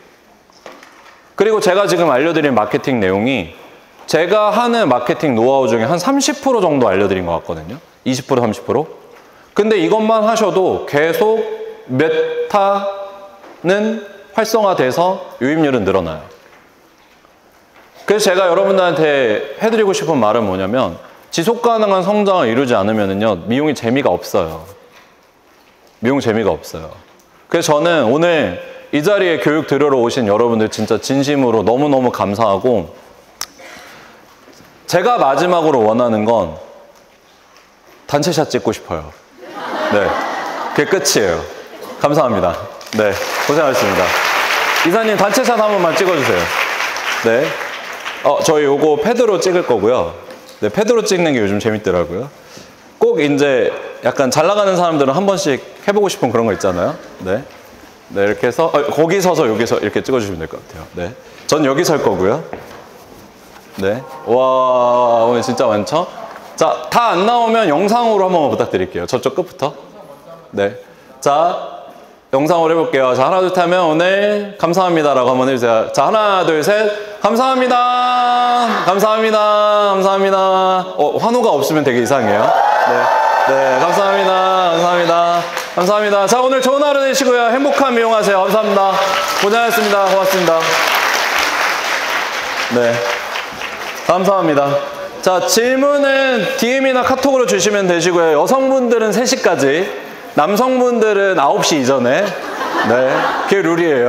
Speaker 1: 그리고 제가 지금 알려드린 마케팅 내용이 제가 하는 마케팅 노하우 중에 한 삼십 퍼센트 정도 알려드린 것 같거든요. 이십 퍼센트, 삼십 퍼센트. 근데 이것만 하셔도 계속 메타는 활성화돼서 유입률은 늘어나요. 그래서 제가 여러분들한테 해드리고 싶은 말은 뭐냐면 지속 가능한 성장을 이루지 않으면요 미용이 재미가 없어요. 미용 재미가 없어요. 그래서 저는 오늘 이 자리에 교육 들으러 오신 여러분들 진짜 진심으로 너무너무 감사하고 제가 마지막으로 원하는 건 단체샷 찍고 싶어요. 네, 그게 끝이에요. 감사합니다. 네, 고생하셨습니다. 이사님 단체샷 한 번만 찍어주세요. 네. 어, 저희 요거 패드로 찍을 거고요. 네, 패드로 찍는 게 요즘 재밌더라고요. 꼭 이제 약간 잘 나가는 사람들은 한 번씩 해보고 싶은 그런 거 있잖아요. 네. 네, 이렇게 해서, 어, 거기 서서 여기서 이렇게 찍어주시면 될 것 같아요. 네. 전 여기 설 거고요. 네. 와, 오늘 진짜 많죠? 자, 다 안 나오면 영상으로 한 번만 부탁드릴게요. 저쪽 끝부터. 네. 자, 영상으로 해볼게요. 자, 하나, 둘, 셋 하면 오늘 감사합니다라고 한번 해주세요. 자, 하나, 둘, 셋. 감사합니다. 감사합니다. 감사합니다. 어, 환호가 없으면 되게 이상해요. 네. 네, 감사합니다. 감사합니다. 감사합니다. 자, 오늘 좋은 하루 되시고요. 행복한 미용하세요. 감사합니다. 고생하셨습니다. 고맙습니다. 네. 감사합니다. 자, 질문은 디엠이나 카톡으로 주시면 되시고요. 여성분들은 세 시까지, 남성분들은 아홉 시 이전에. 네. 그게 룰이에요.